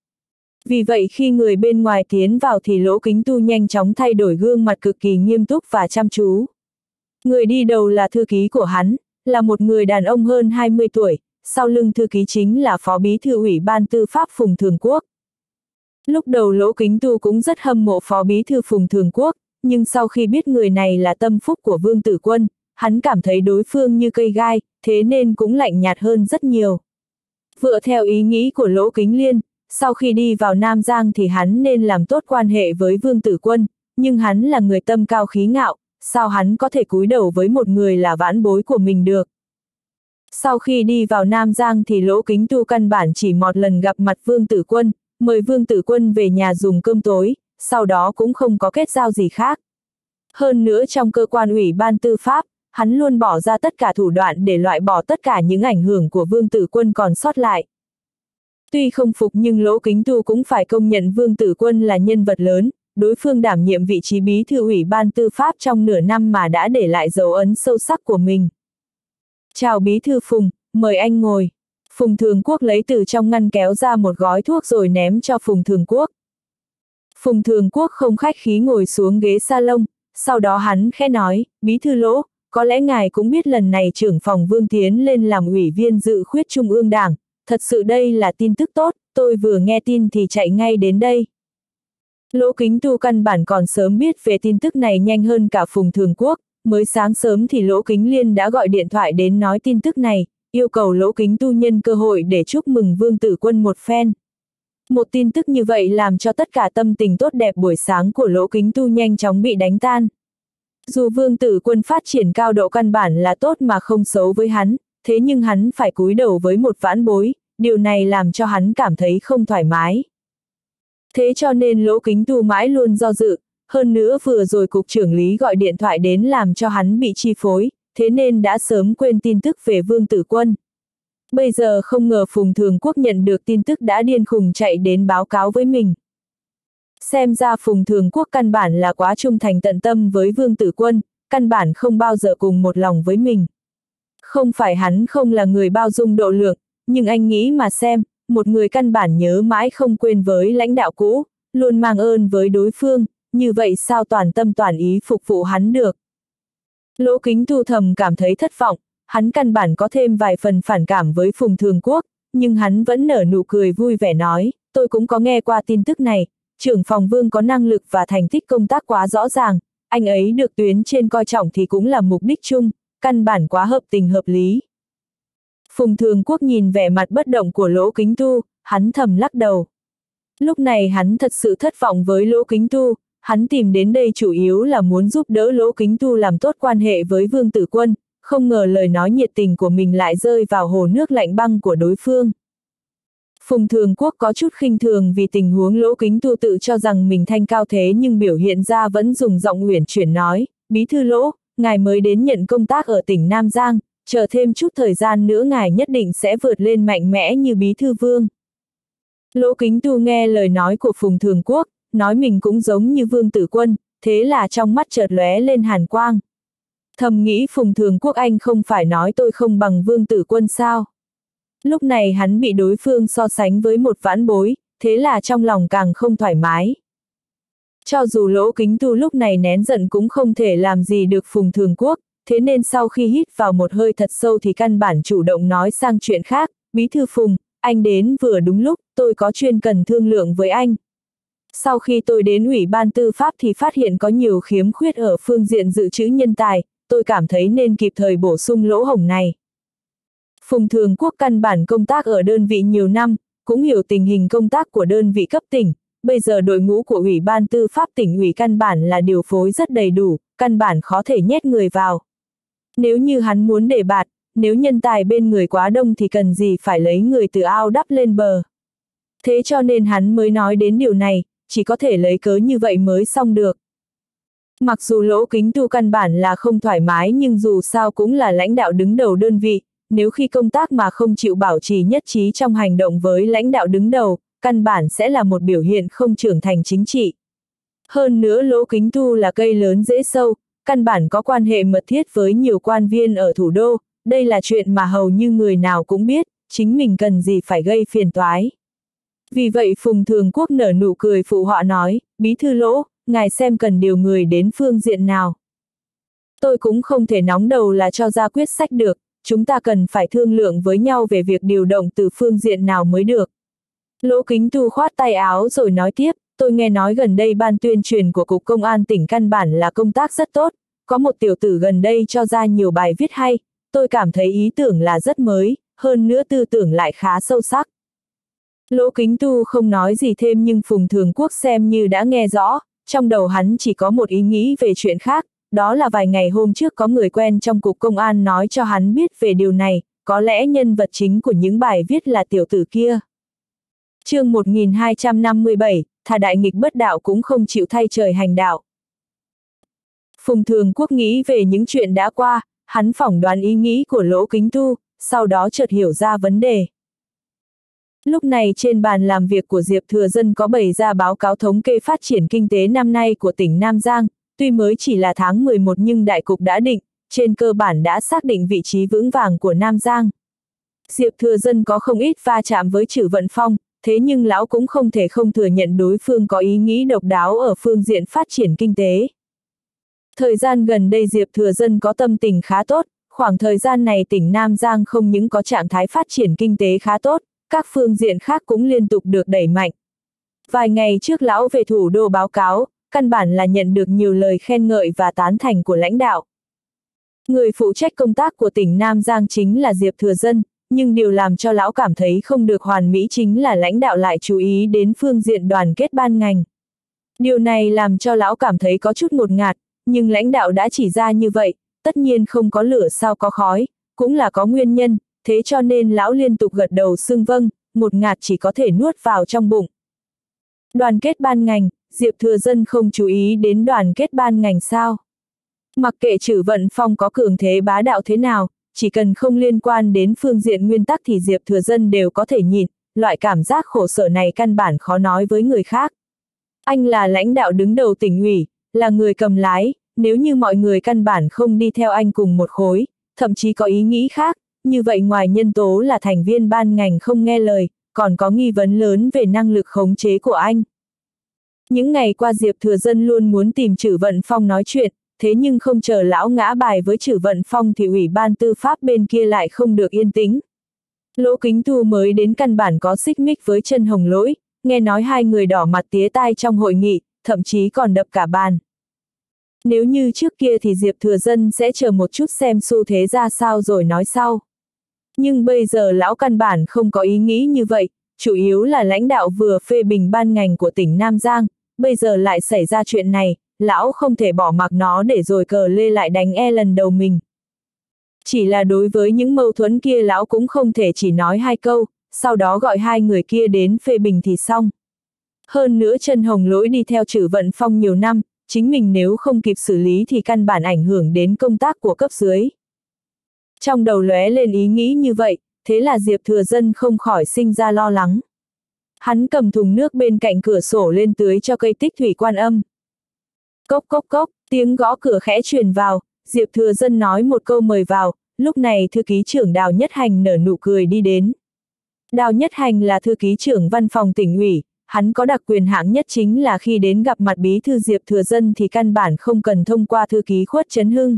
Vì vậy khi người bên ngoài tiến vào thì Lỗ Kính Tu nhanh chóng thay đổi gương mặt cực kỳ nghiêm túc và chăm chú. Người đi đầu là thư ký của hắn, là một người đàn ông hơn 20 tuổi, sau lưng thư ký chính là Phó Bí thư Ủy ban Tư pháp Phùng Thường Quốc. Lúc đầu Lỗ Kính Tu cũng rất hâm mộ Phó Bí thư Phùng Thường Quốc, nhưng sau khi biết người này là tâm phúc của Vương Tử Quân, hắn cảm thấy đối phương như cây gai, thế nên cũng lạnh nhạt hơn rất nhiều. Vựa theo ý nghĩ của Lỗ Kính Liên, sau khi đi vào Nam Giang thì hắn nên làm tốt quan hệ với Vương Tử Quân, nhưng hắn là người tâm cao khí ngạo, sao hắn có thể cúi đầu với một người là vãn bối của mình được. Sau khi đi vào Nam Giang thì Lỗ Kính Tu căn bản chỉ một lần gặp mặt Vương Tử Quân, mời Vương Tử Quân về nhà dùng cơm tối, sau đó cũng không có kết giao gì khác. Hơn nữa trong cơ quan Ủy ban Tư pháp, hắn luôn bỏ ra tất cả thủ đoạn để loại bỏ tất cả những ảnh hưởng của Vương Tử Quân còn sót lại. Tuy không phục nhưng Lỗ Kính Tu cũng phải công nhận Vương Tử Quân là nhân vật lớn, đối phương đảm nhiệm vị trí bí thư Ủy ban Tư pháp trong nửa năm mà đã để lại dấu ấn sâu sắc của mình. Chào Bí thư Phùng, mời anh ngồi. Phùng Thường Quốc lấy từ trong ngăn kéo ra một gói thuốc rồi ném cho Phùng Thường Quốc. Phùng Thường Quốc không khách khí ngồi xuống ghế salon, sau đó hắn khẽ nói, Bí thư Lỗ, có lẽ ngài cũng biết lần này trưởng phòng Vương tiến lên làm ủy viên dự khuyết Trung ương Đảng, thật sự đây là tin tức tốt, tôi vừa nghe tin thì chạy ngay đến đây. Lỗ Kính Tu căn bản còn sớm biết về tin tức này nhanh hơn cả Phùng Thường Quốc, mới sáng sớm thì Lỗ Kính Liên đã gọi điện thoại đến nói tin tức này, yêu cầu Lỗ Kính Tu nhân cơ hội để chúc mừng Vương Tử Quân một phen. Một tin tức như vậy làm cho tất cả tâm tình tốt đẹp buổi sáng của Lỗ Kính Tu nhanh chóng bị đánh tan. Dù Vương Tử Quân phát triển cao độ căn bản là tốt mà không xấu với hắn, thế nhưng hắn phải cúi đầu với một vãn bối, điều này làm cho hắn cảm thấy không thoải mái. Thế cho nên Lỗ Kính Tu mãi luôn do dự, hơn nữa vừa rồi cục trưởng lý gọi điện thoại đến làm cho hắn bị chi phối, thế nên đã sớm quên tin tức về Vương Tử Quân. Bây giờ không ngờ Phùng Thường Quốc nhận được tin tức đã điên khùng chạy đến báo cáo với mình. Xem ra Phùng Thường Quốc căn bản là quá trung thành tận tâm với Vương Tử Quân, căn bản không bao giờ cùng một lòng với mình. Không phải hắn không là người bao dung độ lượng, nhưng anh nghĩ mà xem, một người căn bản nhớ mãi không quên với lãnh đạo cũ, luôn mang ơn với đối phương, như vậy sao toàn tâm toàn ý phục vụ hắn được. Lỗ Kính Tu thầm cảm thấy thất vọng, hắn căn bản có thêm vài phần phản cảm với Phùng Thường Quốc, nhưng hắn vẫn nở nụ cười vui vẻ nói, tôi cũng có nghe qua tin tức này, trưởng phòng Vương có năng lực và thành tích công tác quá rõ ràng, anh ấy được tuyến trên coi trọng thì cũng là mục đích chung, căn bản quá hợp tình hợp lý. Phùng Thường Quốc nhìn vẻ mặt bất động của Lỗ Kính Tu, hắn thầm lắc đầu. Lúc này hắn thật sự thất vọng với Lỗ Kính Tu, hắn tìm đến đây chủ yếu là muốn giúp đỡ Lỗ Kính Tu làm tốt quan hệ với Vương Tử Quân, không ngờ lời nói nhiệt tình của mình lại rơi vào hồ nước lạnh băng của đối phương. Phùng Thường Quốc có chút khinh thường vì tình huống Lỗ Kính Tu tự cho rằng mình thanh cao thế nhưng biểu hiện ra vẫn dùng giọng uyển chuyển nói, bí thư Lỗ, ngài mới đến nhận công tác ở tỉnh Nam Giang, chờ thêm chút thời gian nữa ngài nhất định sẽ vượt lên mạnh mẽ như bí thư Vương. Lỗ Kính Tu nghe lời nói của Phùng Thường Quốc, nói mình cũng giống như Vương Tử Quân, thế là trong mắt chợt lóe lên hàn quang. Thầm nghĩ Phùng Thường Quốc anh không phải nói tôi không bằng Vương Tử Quân sao? Lúc này hắn bị đối phương so sánh với một vãn bối, thế là trong lòng càng không thoải mái. Cho dù Lỗ Kính Tu lúc này nén giận cũng không thể làm gì được Phùng Thường Quốc, thế nên sau khi hít vào một hơi thật sâu thì căn bản chủ động nói sang chuyện khác, bí thư Phùng, anh đến vừa đúng lúc, tôi có chuyện cần thương lượng với anh. Sau khi tôi đến Ủy ban Tư pháp thì phát hiện có nhiều khiếm khuyết ở phương diện dự trữ nhân tài, tôi cảm thấy nên kịp thời bổ sung lỗ hổng này. Phùng Thường Quốc căn bản công tác ở đơn vị nhiều năm, cũng hiểu tình hình công tác của đơn vị cấp tỉnh, bây giờ đội ngũ của Ủy ban Tư pháp tỉnh ủy căn bản là điều phối rất đầy đủ, căn bản khó thể nhét người vào. Nếu như hắn muốn đề bạt, nếu nhân tài bên người quá đông thì cần gì phải lấy người từ ao đắp lên bờ. Thế cho nên hắn mới nói đến điều này, chỉ có thể lấy cớ như vậy mới xong được. Mặc dù Lỗ Kính Tu căn bản là không thoải mái nhưng dù sao cũng là lãnh đạo đứng đầu đơn vị, nếu khi công tác mà không chịu bảo trì nhất trí trong hành động với lãnh đạo đứng đầu, căn bản sẽ là một biểu hiện không trưởng thành chính trị. Hơn nữa Lỗ Kính Tu là cây lớn rễ sâu, căn bản có quan hệ mật thiết với nhiều quan viên ở thủ đô, đây là chuyện mà hầu như người nào cũng biết, chính mình cần gì phải gây phiền toái. Vì vậy Phùng Thường Quốc nở nụ cười phụ họa nói, bí thư Lỗ, ngài xem cần điều người đến phương diện nào. Tôi cũng không thể nóng đầu là cho ra quyết sách được, chúng ta cần phải thương lượng với nhau về việc điều động từ phương diện nào mới được. Lỗ Kính Tu khoát tay áo rồi nói tiếp, tôi nghe nói gần đây ban tuyên truyền của Cục Công an tỉnh căn bản là công tác rất tốt, có một tiểu tử gần đây cho ra nhiều bài viết hay, tôi cảm thấy ý tưởng là rất mới, hơn nữa tư tưởng lại khá sâu sắc. Lỗ Kính Tu không nói gì thêm nhưng Phùng Thường Quốc xem như đã nghe rõ, trong đầu hắn chỉ có một ý nghĩ về chuyện khác, đó là vài ngày hôm trước có người quen trong Cục Công an nói cho hắn biết về điều này, có lẽ nhân vật chính của những bài viết là tiểu tử kia. Chương 1257, thà đại nghịch bất đạo cũng không chịu thay trời hành đạo. Phùng Thường Quốc nghĩ về những chuyện đã qua, hắn phỏng đoán ý nghĩ của Lỗ Kính Tu, sau đó chợt hiểu ra vấn đề. Lúc này trên bàn làm việc của Diệp Thừa Dân có bày ra báo cáo thống kê phát triển kinh tế năm nay của tỉnh Nam Giang, tuy mới chỉ là tháng 11 nhưng đại cục đã định, trên cơ bản đã xác định vị trí vững vàng của Nam Giang. Diệp Thừa Dân có không ít va chạm với Trử Vận Phong, thế nhưng lão cũng không thể không thừa nhận đối phương có ý nghĩ độc đáo ở phương diện phát triển kinh tế. Thời gian gần đây Diệp Thừa Dân có tâm tình khá tốt, khoảng thời gian này tỉnh Nam Giang không những có trạng thái phát triển kinh tế khá tốt, các phương diện khác cũng liên tục được đẩy mạnh. Vài ngày trước lão về thủ đô báo cáo, căn bản là nhận được nhiều lời khen ngợi và tán thành của lãnh đạo. Người phụ trách công tác của tỉnh Nam Giang chính là Diệp Thừa Dân, nhưng điều làm cho lão cảm thấy không được hoàn mỹ chính là lãnh đạo lại chú ý đến phương diện đoàn kết ban ngành. Điều này làm cho lão cảm thấy có chút ngột ngạt, nhưng lãnh đạo đã chỉ ra như vậy, tất nhiên không có lửa sao có khói, cũng là có nguyên nhân, thế cho nên lão liên tục gật đầu xưng vâng, ngột ngạt chỉ có thể nuốt vào trong bụng. Đoàn kết ban ngành, Diệp Thừa Dân không chú ý đến đoàn kết ban ngành sao? Mặc kệ Trử Vận Phong có cường thế bá đạo thế nào, chỉ cần không liên quan đến phương diện nguyên tắc thì Diệp Thừa Dân đều có thể nhịn, loại cảm giác khổ sở này căn bản khó nói với người khác. Anh là lãnh đạo đứng đầu tỉnh ủy, là người cầm lái, nếu như mọi người căn bản không đi theo anh cùng một khối, thậm chí có ý nghĩ khác, như vậy ngoài nhân tố là thành viên ban ngành không nghe lời, còn có nghi vấn lớn về năng lực khống chế của anh. Những ngày qua Diệp Thừa Dân luôn muốn tìm Trử Vận Phong nói chuyện, thế nhưng không chờ lão ngã bài với Trử Vận Phong thì Ủy ban Tư pháp bên kia lại không được yên tĩnh. Lỗ Kính Thu mới đến căn bản có xích mích với Trân Hồng Lỗi, nghe nói hai người đỏ mặt tía tai trong hội nghị, thậm chí còn đập cả bàn. Nếu như trước kia thì Diệp Thừa Dân sẽ chờ một chút xem xu thế ra sao rồi nói sau. Nhưng bây giờ lão căn bản không có ý nghĩ như vậy, chủ yếu là lãnh đạo vừa phê bình ban ngành của tỉnh Nam Giang, bây giờ lại xảy ra chuyện này, lão không thể bỏ mặc nó để rồi cờ lê lại đánh lần đầu mình. Chỉ là đối với những mâu thuẫn kia lão cũng không thể chỉ nói hai câu, sau đó gọi hai người kia đến phê bình thì xong. Hơn nữa Trân Hồng Lỗi đi theo Trử Vận Phong nhiều năm, chính mình nếu không kịp xử lý thì căn bản ảnh hưởng đến công tác của cấp dưới. Trong đầu lóe lên ý nghĩ như vậy, thế là Diệp Thừa Dân không khỏi sinh ra lo lắng. Hắn cầm thùng nước bên cạnh cửa sổ lên tưới cho cây Tích Thủy Quan Âm. Cốc cốc cốc, tiếng gõ cửa khẽ truyền vào, Diệp Thừa Dân nói một câu mời vào, lúc này thư ký trưởng Đào Nhất Hành nở nụ cười đi đến. Đào Nhất Hành là thư ký trưởng văn phòng tỉnh ủy, hắn có đặc quyền hạng nhất chính là khi đến gặp mặt bí thư Diệp Thừa Dân thì căn bản không cần thông qua thư ký Khuất Trấn Hưng.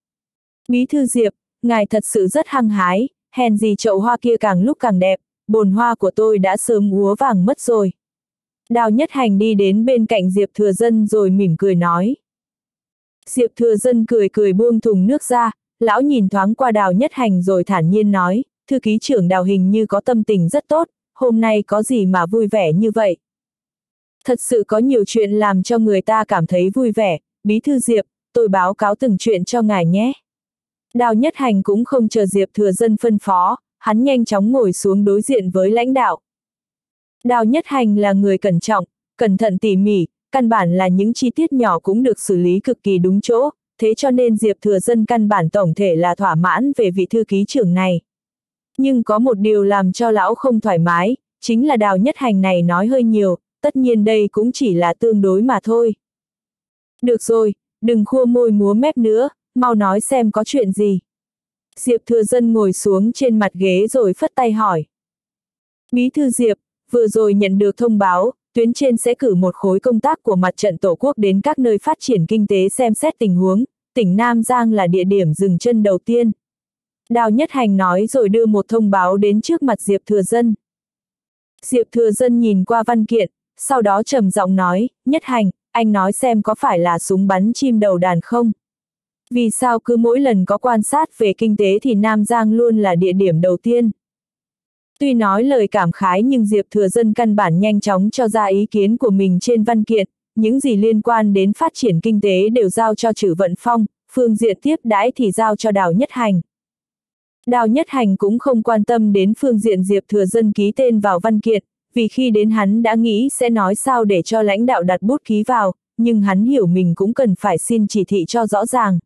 Bí thư Diệp, ngài thật sự rất hăng hái, hèn gì chậu hoa kia càng lúc càng đẹp, bồn hoa của tôi đã sớm úa vàng mất rồi. Đào Nhất Hành đi đến bên cạnh Diệp Thừa Dân rồi mỉm cười nói. Diệp Thừa Dân cười cười buông thùng nước ra, lão nhìn thoáng qua Đào Nhất Hành rồi thản nhiên nói, thư ký trưởng Đào hình như có tâm tình rất tốt, hôm nay có gì mà vui vẻ như vậy. Thật sự có nhiều chuyện làm cho người ta cảm thấy vui vẻ, bí thư Diệp, tôi báo cáo từng chuyện cho ngài nhé. Đào Nhất Hành cũng không chờ Diệp Thừa Dân phân phó, hắn nhanh chóng ngồi xuống đối diện với lãnh đạo. Đào Nhất Hành là người cẩn trọng, cẩn thận tỉ mỉ, căn bản là những chi tiết nhỏ cũng được xử lý cực kỳ đúng chỗ, thế cho nên Diệp Thừa Dân căn bản tổng thể là thỏa mãn về vị thư ký trưởng này. Nhưng có một điều làm cho lão không thoải mái, chính là Đào Nhất Hành này nói hơi nhiều, tất nhiên đây cũng chỉ là tương đối mà thôi. Được rồi, đừng khua môi múa mép nữa, mau nói xem có chuyện gì. Diệp Thừa Dân ngồi xuống trên mặt ghế rồi phất tay hỏi. Bí thư Diệp, vừa rồi nhận được thông báo, tuyến trên sẽ cử một khối công tác của mặt trận Tổ quốc đến các nơi phát triển kinh tế xem xét tình huống, tỉnh Nam Giang là địa điểm dừng chân đầu tiên. Đào Nhất Hành nói rồi đưa một thông báo đến trước mặt Diệp Thừa Dân. Diệp Thừa Dân nhìn qua văn kiện, sau đó trầm giọng nói, Nhất Hành, anh nói xem có phải là súng bắn chim đầu đàn không? Vì sao cứ mỗi lần có quan sát về kinh tế thì Nam Giang luôn là địa điểm đầu tiên? Tuy nói lời cảm khái nhưng Diệp Thừa Dân căn bản nhanh chóng cho ra ý kiến của mình trên văn kiện, những gì liên quan đến phát triển kinh tế đều giao cho Trử Vận Phong, phương diện tiếp đãi thì giao cho Đào Nhất Hành. Đào Nhất Hành cũng không quan tâm đến phương diện Diệp Thừa Dân ký tên vào văn kiện, vì khi đến hắn đã nghĩ sẽ nói sao để cho lãnh đạo đặt bút ký vào, nhưng hắn hiểu mình cũng cần phải xin chỉ thị cho rõ ràng.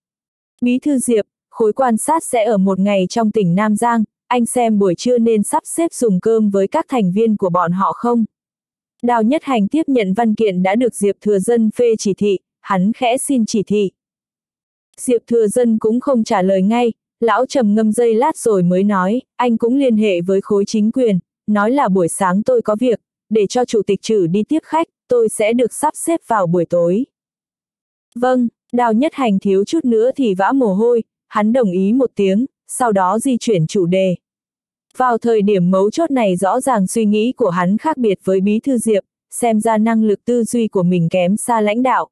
Bí thư Diệp, khối quan sát sẽ ở một ngày trong tỉnh Nam Giang, anh xem buổi trưa nên sắp xếp dùng cơm với các thành viên của bọn họ không? Đào Nhất Hành tiếp nhận văn kiện đã được Diệp Thừa Dân phê chỉ thị, hắn khẽ xin chỉ thị. Diệp Thừa Dân cũng không trả lời ngay, lão trầm ngâm giây lát rồi mới nói, anh cũng liên hệ với khối chính quyền, nói là buổi sáng tôi có việc, để cho chủ tịch Trử đi tiếp khách, tôi sẽ được sắp xếp vào buổi tối. Vâng, Đào Nhất Hành thiếu chút nữa thì vã mồ hôi, hắn đồng ý một tiếng, sau đó di chuyển chủ đề. Vào thời điểm mấu chốt này rõ ràng suy nghĩ của hắn khác biệt với bí thư Diệp, xem ra năng lực tư duy của mình kém xa lãnh đạo.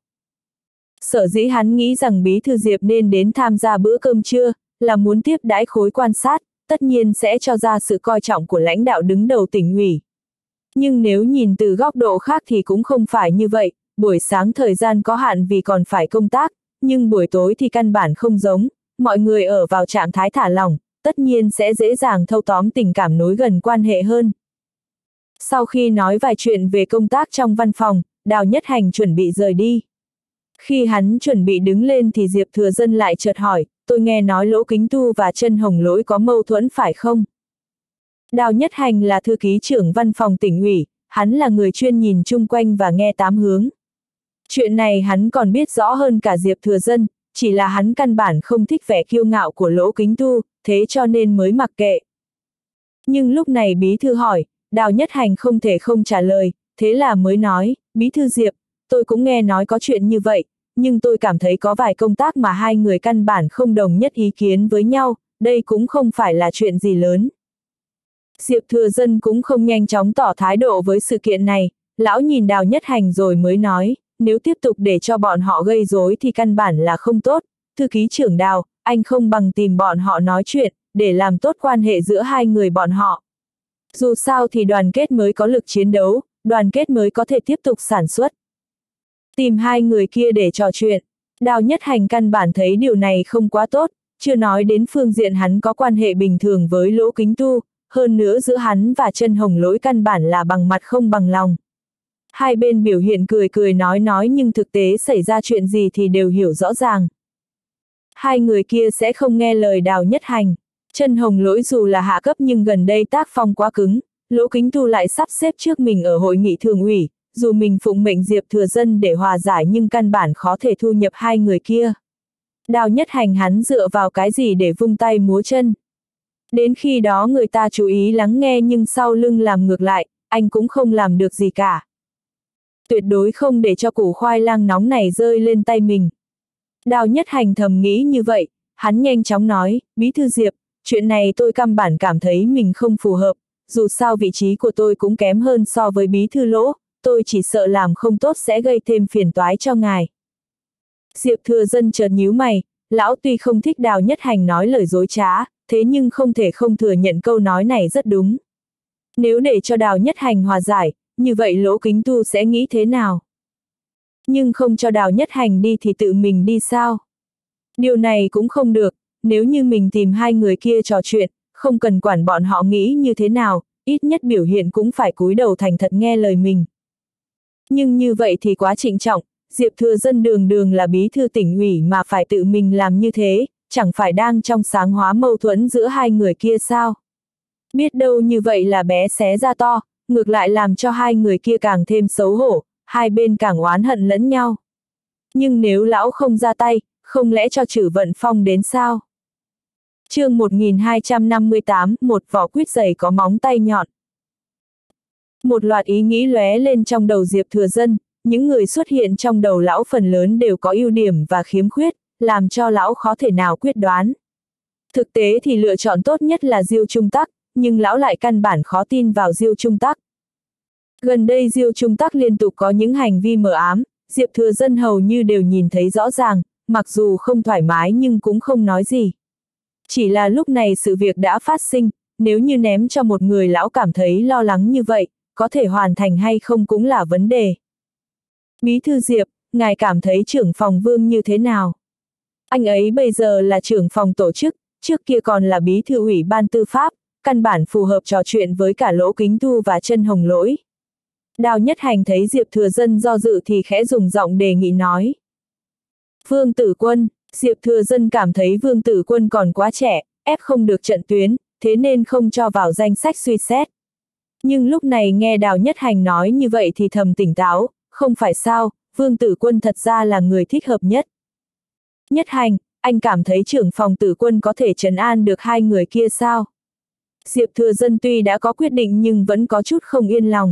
Sở dĩ hắn nghĩ rằng bí thư Diệp nên đến tham gia bữa cơm trưa, là muốn tiếp đãi khối quan sát, tất nhiên sẽ cho ra sự coi trọng của lãnh đạo đứng đầu tỉnh ủy. Nhưng nếu nhìn từ góc độ khác thì cũng không phải như vậy, buổi sáng thời gian có hạn vì còn phải công tác, nhưng buổi tối thì căn bản không giống, mọi người ở vào trạng thái thả lỏng, tất nhiên sẽ dễ dàng thâu tóm tình cảm nối gần quan hệ hơn. Sau khi nói vài chuyện về công tác trong văn phòng, Đào Nhất Hành chuẩn bị rời đi. Khi hắn chuẩn bị đứng lên thì Diệp Thừa Dân lại chợt hỏi, tôi nghe nói Lỗ Kính Thu và Trân Hồng Lỗi có mâu thuẫn phải không? Đào Nhất Hành là thư ký trưởng văn phòng tỉnh ủy, hắn là người chuyên nhìn chung quanh và nghe tám hướng. Chuyện này hắn còn biết rõ hơn cả Diệp Thừa Dân, chỉ là hắn căn bản không thích vẻ kiêu ngạo của Lỗ Kính Tu, thế cho nên mới mặc kệ. Nhưng lúc này bí thư hỏi, Đào Nhất Hành không thể không trả lời, thế là mới nói, bí thư Diệp, tôi cũng nghe nói có chuyện như vậy, nhưng tôi cảm thấy có vài công tác mà hai người căn bản không đồng nhất ý kiến với nhau, đây cũng không phải là chuyện gì lớn. Diệp Thừa Dân cũng không nhanh chóng tỏ thái độ với sự kiện này, lão nhìn Đào Nhất Hành rồi mới nói, nếu tiếp tục để cho bọn họ gây rối thì căn bản là không tốt, thư ký trưởng Đào, anh không bằng tìm bọn họ nói chuyện, để làm tốt quan hệ giữa hai người bọn họ. Dù sao thì đoàn kết mới có lực chiến đấu, đoàn kết mới có thể tiếp tục sản xuất. Tìm hai người kia để trò chuyện, Đào Nhất Hành căn bản thấy điều này không quá tốt, chưa nói đến phương diện hắn có quan hệ bình thường với Lỗ Kính Tu, hơn nữa giữa hắn và Chân Hồng Lỗi căn bản là bằng mặt không bằng lòng. Hai bên biểu hiện cười cười nói nhưng thực tế xảy ra chuyện gì thì đều hiểu rõ ràng. Hai người kia sẽ không nghe lời Đào Nhất Hành. Chân Hồng Lỗi dù là hạ cấp nhưng gần đây tác phong quá cứng, Lỗ Kính Tu lại sắp xếp trước mình ở hội nghị thường ủy, dù mình phụng mệnh Diệp Thừa Dân để hòa giải nhưng căn bản khó thể thu nhập hai người kia. Đào Nhất Hành hắn dựa vào cái gì để vung tay múa chân. Đến khi đó người ta chú ý lắng nghe nhưng sau lưng làm ngược lại, anh cũng không làm được gì cả. Tuyệt đối không để cho củ khoai lang nóng này rơi lên tay mình. Đào Nhất Hành thầm nghĩ như vậy, hắn nhanh chóng nói, bí thư Diệp, chuyện này tôi căn bản cảm thấy mình không phù hợp, dù sao vị trí của tôi cũng kém hơn so với bí thư Lỗ, tôi chỉ sợ làm không tốt sẽ gây thêm phiền toái cho ngài. Diệp Thừa Dân chợt nhíu mày, lão tuy không thích Đào Nhất Hành nói lời dối trá, thế nhưng không thể không thừa nhận câu nói này rất đúng. Nếu để cho Đào Nhất Hành hòa giải, như vậy Lỗ Kính Tu sẽ nghĩ thế nào? Nhưng không cho Đào Nhất Hành đi thì tự mình đi sao? Điều này cũng không được, nếu như mình tìm hai người kia trò chuyện, không cần quản bọn họ nghĩ như thế nào, ít nhất biểu hiện cũng phải cúi đầu thành thật nghe lời mình. Nhưng như vậy thì quá trịnh trọng, Diệp Thừa Dân đường đường là bí thư tỉnh ủy mà phải tự mình làm như thế, chẳng phải đang trong sáng hóa mâu thuẫn giữa hai người kia sao? Biết đâu như vậy là bé xé ra to, ngược lại làm cho hai người kia càng thêm xấu hổ, hai bên càng oán hận lẫn nhau. Nhưng nếu lão không ra tay, không lẽ cho Trử Vận Phong đến sao? Chương 1258, một vỏ quýt dày có móng tay nhọn. Một loạt ý nghĩ lóe lên trong đầu Diệp Thừa Dân, những người xuất hiện trong đầu lão phần lớn đều có ưu điểm và khiếm khuyết, làm cho lão khó thể nào quyết đoán. Thực tế thì lựa chọn tốt nhất là Diêu Trung Tắc, nhưng lão lại căn bản khó tin vào Diêu Trung Tắc. Gần đây Diêu Trung Tắc liên tục có những hành vi mờ ám, Diệp Thừa Dân hầu như đều nhìn thấy rõ ràng, mặc dù không thoải mái nhưng cũng không nói gì. Chỉ là lúc này sự việc đã phát sinh, nếu như ném cho một người lão cảm thấy lo lắng như vậy, có thể hoàn thành hay không cũng là vấn đề. Bí thư Diệp, ngài cảm thấy trưởng phòng Vương như thế nào? Anh ấy bây giờ là trưởng phòng tổ chức, trước kia còn là bí thư ủy ban tư pháp, căn bản phù hợp trò chuyện với cả Lỗ Kính Tu và Chân Hồng Lỗi. Đào Nhất Hành thấy Diệp Thừa Dân do dự thì khẽ dùng giọng đề nghị nói. Vương Tử Quân, Diệp Thừa Dân cảm thấy Vương Tử Quân còn quá trẻ, ép không được trận tuyến, thế nên không cho vào danh sách suy xét. Nhưng lúc này nghe Đào Nhất Hành nói như vậy thì thầm tỉnh táo, không phải sao, Vương Tử Quân thật ra là người thích hợp nhất. Nhất Hành, anh cảm thấy trưởng phòng Tử Quân có thể trấn an được hai người kia sao? Diệp Thừa Dân tuy đã có quyết định nhưng vẫn có chút không yên lòng.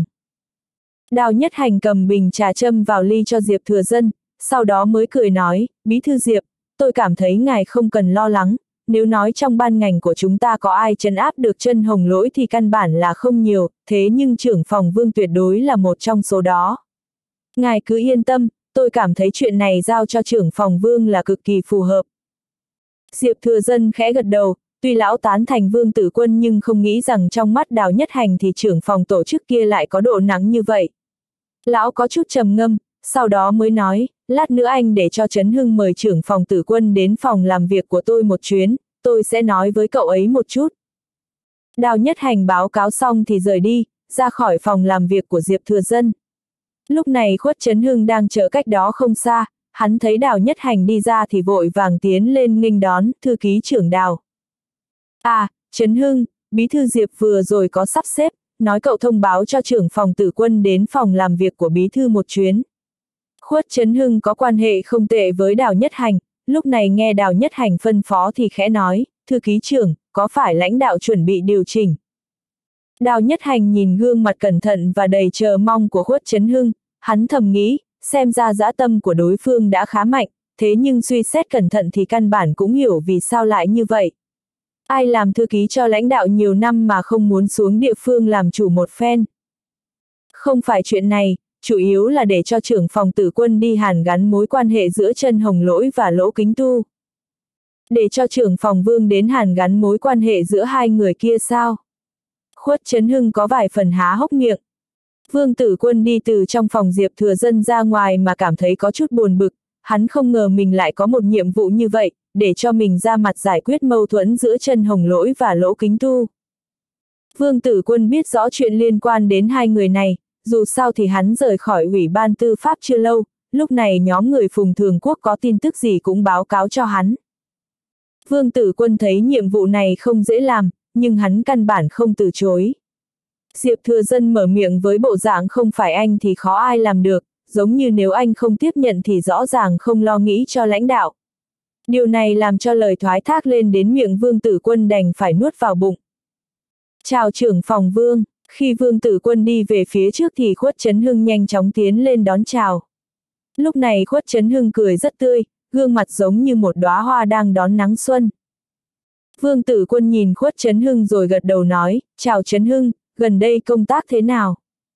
Đào Nhất Hành cầm bình trà châm vào ly cho Diệp Thừa Dân, sau đó mới cười nói, bí thư Diệp, tôi cảm thấy ngài không cần lo lắng, nếu nói trong ban ngành của chúng ta có ai trấn áp được Chân Hồng Lỗi thì căn bản là không nhiều, thế nhưng trưởng phòng Vương tuyệt đối là một trong số đó. Ngài cứ yên tâm, tôi cảm thấy chuyện này giao cho trưởng phòng Vương là cực kỳ phù hợp. Diệp Thừa Dân khẽ gật đầu, tuy lão tán thành Vương Tử Quân nhưng không nghĩ rằng trong mắt Đào Nhất Hành thì trưởng phòng tổ chức kia lại có độ nặng như vậy. Lão có chút trầm ngâm, sau đó mới nói, lát nữa anh để cho Trấn Hưng mời trưởng phòng Tử Quân đến phòng làm việc của tôi một chuyến, tôi sẽ nói với cậu ấy một chút. Đào Nhất Hành báo cáo xong thì rời đi, ra khỏi phòng làm việc của Diệp Thừa Dân. Lúc này Khuất Trấn Hưng đang chờ cách đó không xa, hắn thấy Đào Nhất Hành đi ra thì vội vàng tiến lên nghênh đón, thư ký trưởng Đào. À, Trấn Hưng, bí thư Diệp vừa rồi có sắp xếp, nói cậu thông báo cho trưởng phòng Tử Quân đến phòng làm việc của bí thư một chuyến. Khuất Trấn Hưng có quan hệ không tệ với Đào Nhất Hành, lúc này nghe Đào Nhất Hành phân phó thì khẽ nói, thư ký trưởng, có phải lãnh đạo chuẩn bị điều chỉnh? Đào Nhất Hành nhìn gương mặt cẩn thận và đầy chờ mong của Khuất Trấn Hưng, hắn thầm nghĩ, xem ra dã tâm của đối phương đã khá mạnh, thế nhưng suy xét cẩn thận thì căn bản cũng hiểu vì sao lại như vậy. Ai làm thư ký cho lãnh đạo nhiều năm mà không muốn xuống địa phương làm chủ một phen? Không phải chuyện này, chủ yếu là để cho trưởng phòng Tử Quân đi hàn gắn mối quan hệ giữa Chân Hồng Lỗi và Lỗ Kính Tu. Để cho trưởng phòng Vương đến hàn gắn mối quan hệ giữa hai người kia sao? Khuất Trấn Hưng có vài phần há hốc miệng. Vương Tử Quân đi từ trong phòng Diệp Thừa Dân ra ngoài mà cảm thấy có chút buồn bực, hắn không ngờ mình lại có một nhiệm vụ như vậy, để cho mình ra mặt giải quyết mâu thuẫn giữa Chân Hồng Lỗi và Lỗ Kính Tu. Vương Tử Quân biết rõ chuyện liên quan đến hai người này, dù sao thì hắn rời khỏi Ủy ban Tư pháp chưa lâu, lúc này nhóm người Phùng Thường Quốc có tin tức gì cũng báo cáo cho hắn. Vương Tử Quân thấy nhiệm vụ này không dễ làm, nhưng hắn căn bản không từ chối. Diệp Thừa Dân mở miệng với bộ dạng không phải anh thì khó ai làm được, giống như nếu anh không tiếp nhận thì rõ ràng không lo nghĩ cho lãnh đạo. Điều này làm cho lời thoái thác lên đến miệng Vương Tử Quân đành phải nuốt vào bụng. Chào trưởng phòng Vương, khi Vương Tử Quân đi về phía trước thì Khuất Trấn Hưng nhanh chóng tiến lên đón chào. Lúc này Khuất Trấn Hưng cười rất tươi, gương mặt giống như một đóa hoa đang đón nắng xuân. Vương Tử Quân nhìn Khuất Trấn Hưng rồi gật đầu nói, chào Trấn Hưng, gần đây công tác thế nào?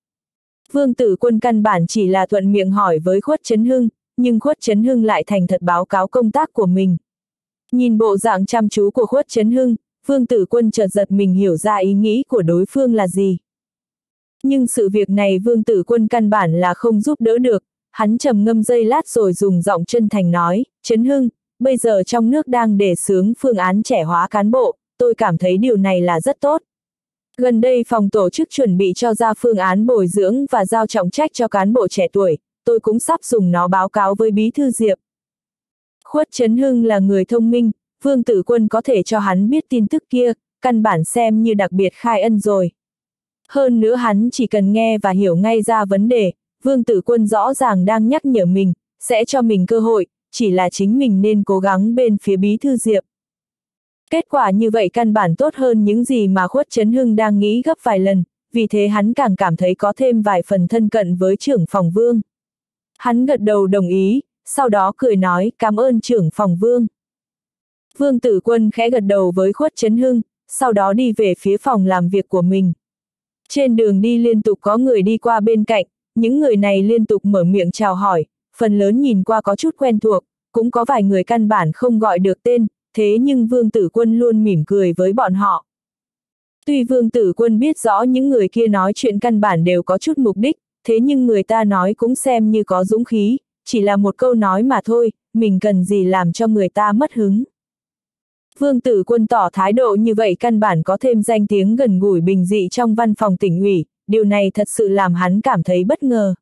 Vương Tử Quân căn bản chỉ là thuận miệng hỏi với Khuất Trấn Hưng, nhưng Khuất Trấn Hưng lại thành thật báo cáo công tác của mình. Nhìn bộ dạng chăm chú của Khuất Trấn Hưng, Vương Tử Quân chợt giật mình hiểu ra ý nghĩ của đối phương là gì. Nhưng sự việc này Vương Tử Quân căn bản là không giúp đỡ được, hắn trầm ngâm giây lát rồi dùng giọng chân thành nói, Trấn Hưng, bây giờ trong nước đang đề xướng phương án trẻ hóa cán bộ, tôi cảm thấy điều này là rất tốt. Gần đây phòng tổ chức chuẩn bị cho ra phương án bồi dưỡng và giao trọng trách cho cán bộ trẻ tuổi, tôi cũng sắp dùng nó báo cáo với Bí thư Diệp. Khuất Trấn Hưng là người thông minh, Vương Tử Quân có thể cho hắn biết tin tức kia, căn bản xem như đặc biệt khai ân rồi. Hơn nữa hắn chỉ cần nghe và hiểu ngay ra vấn đề, Vương Tử Quân rõ ràng đang nhắc nhở mình, sẽ cho mình cơ hội, chỉ là chính mình nên cố gắng bên phía Bí thư Diệp. Kết quả như vậy căn bản tốt hơn những gì mà Khuất Trấn Hưng đang nghĩ gấp vài lần, vì thế hắn càng cảm thấy có thêm vài phần thân cận với trưởng phòng Vương. Hắn gật đầu đồng ý, sau đó cười nói cảm ơn trưởng phòng Vương. Vương Tử Quân khẽ gật đầu với Khuất Trấn Hưng, sau đó đi về phía phòng làm việc của mình. Trên đường đi liên tục có người đi qua bên cạnh, những người này liên tục mở miệng chào hỏi, phần lớn nhìn qua có chút quen thuộc, cũng có vài người căn bản không gọi được tên, thế nhưng Vương Tử Quân luôn mỉm cười với bọn họ. Tuy Vương Tử Quân biết rõ những người kia nói chuyện căn bản đều có chút mục đích, thế nhưng người ta nói cũng xem như có dũng khí, chỉ là một câu nói mà thôi, mình cần gì làm cho người ta mất hứng. Vương Tử Quân tỏ thái độ như vậy căn bản có thêm danh tiếng gần gũi bình dị trong văn phòng tỉnh ủy, điều này thật sự làm hắn cảm thấy bất ngờ.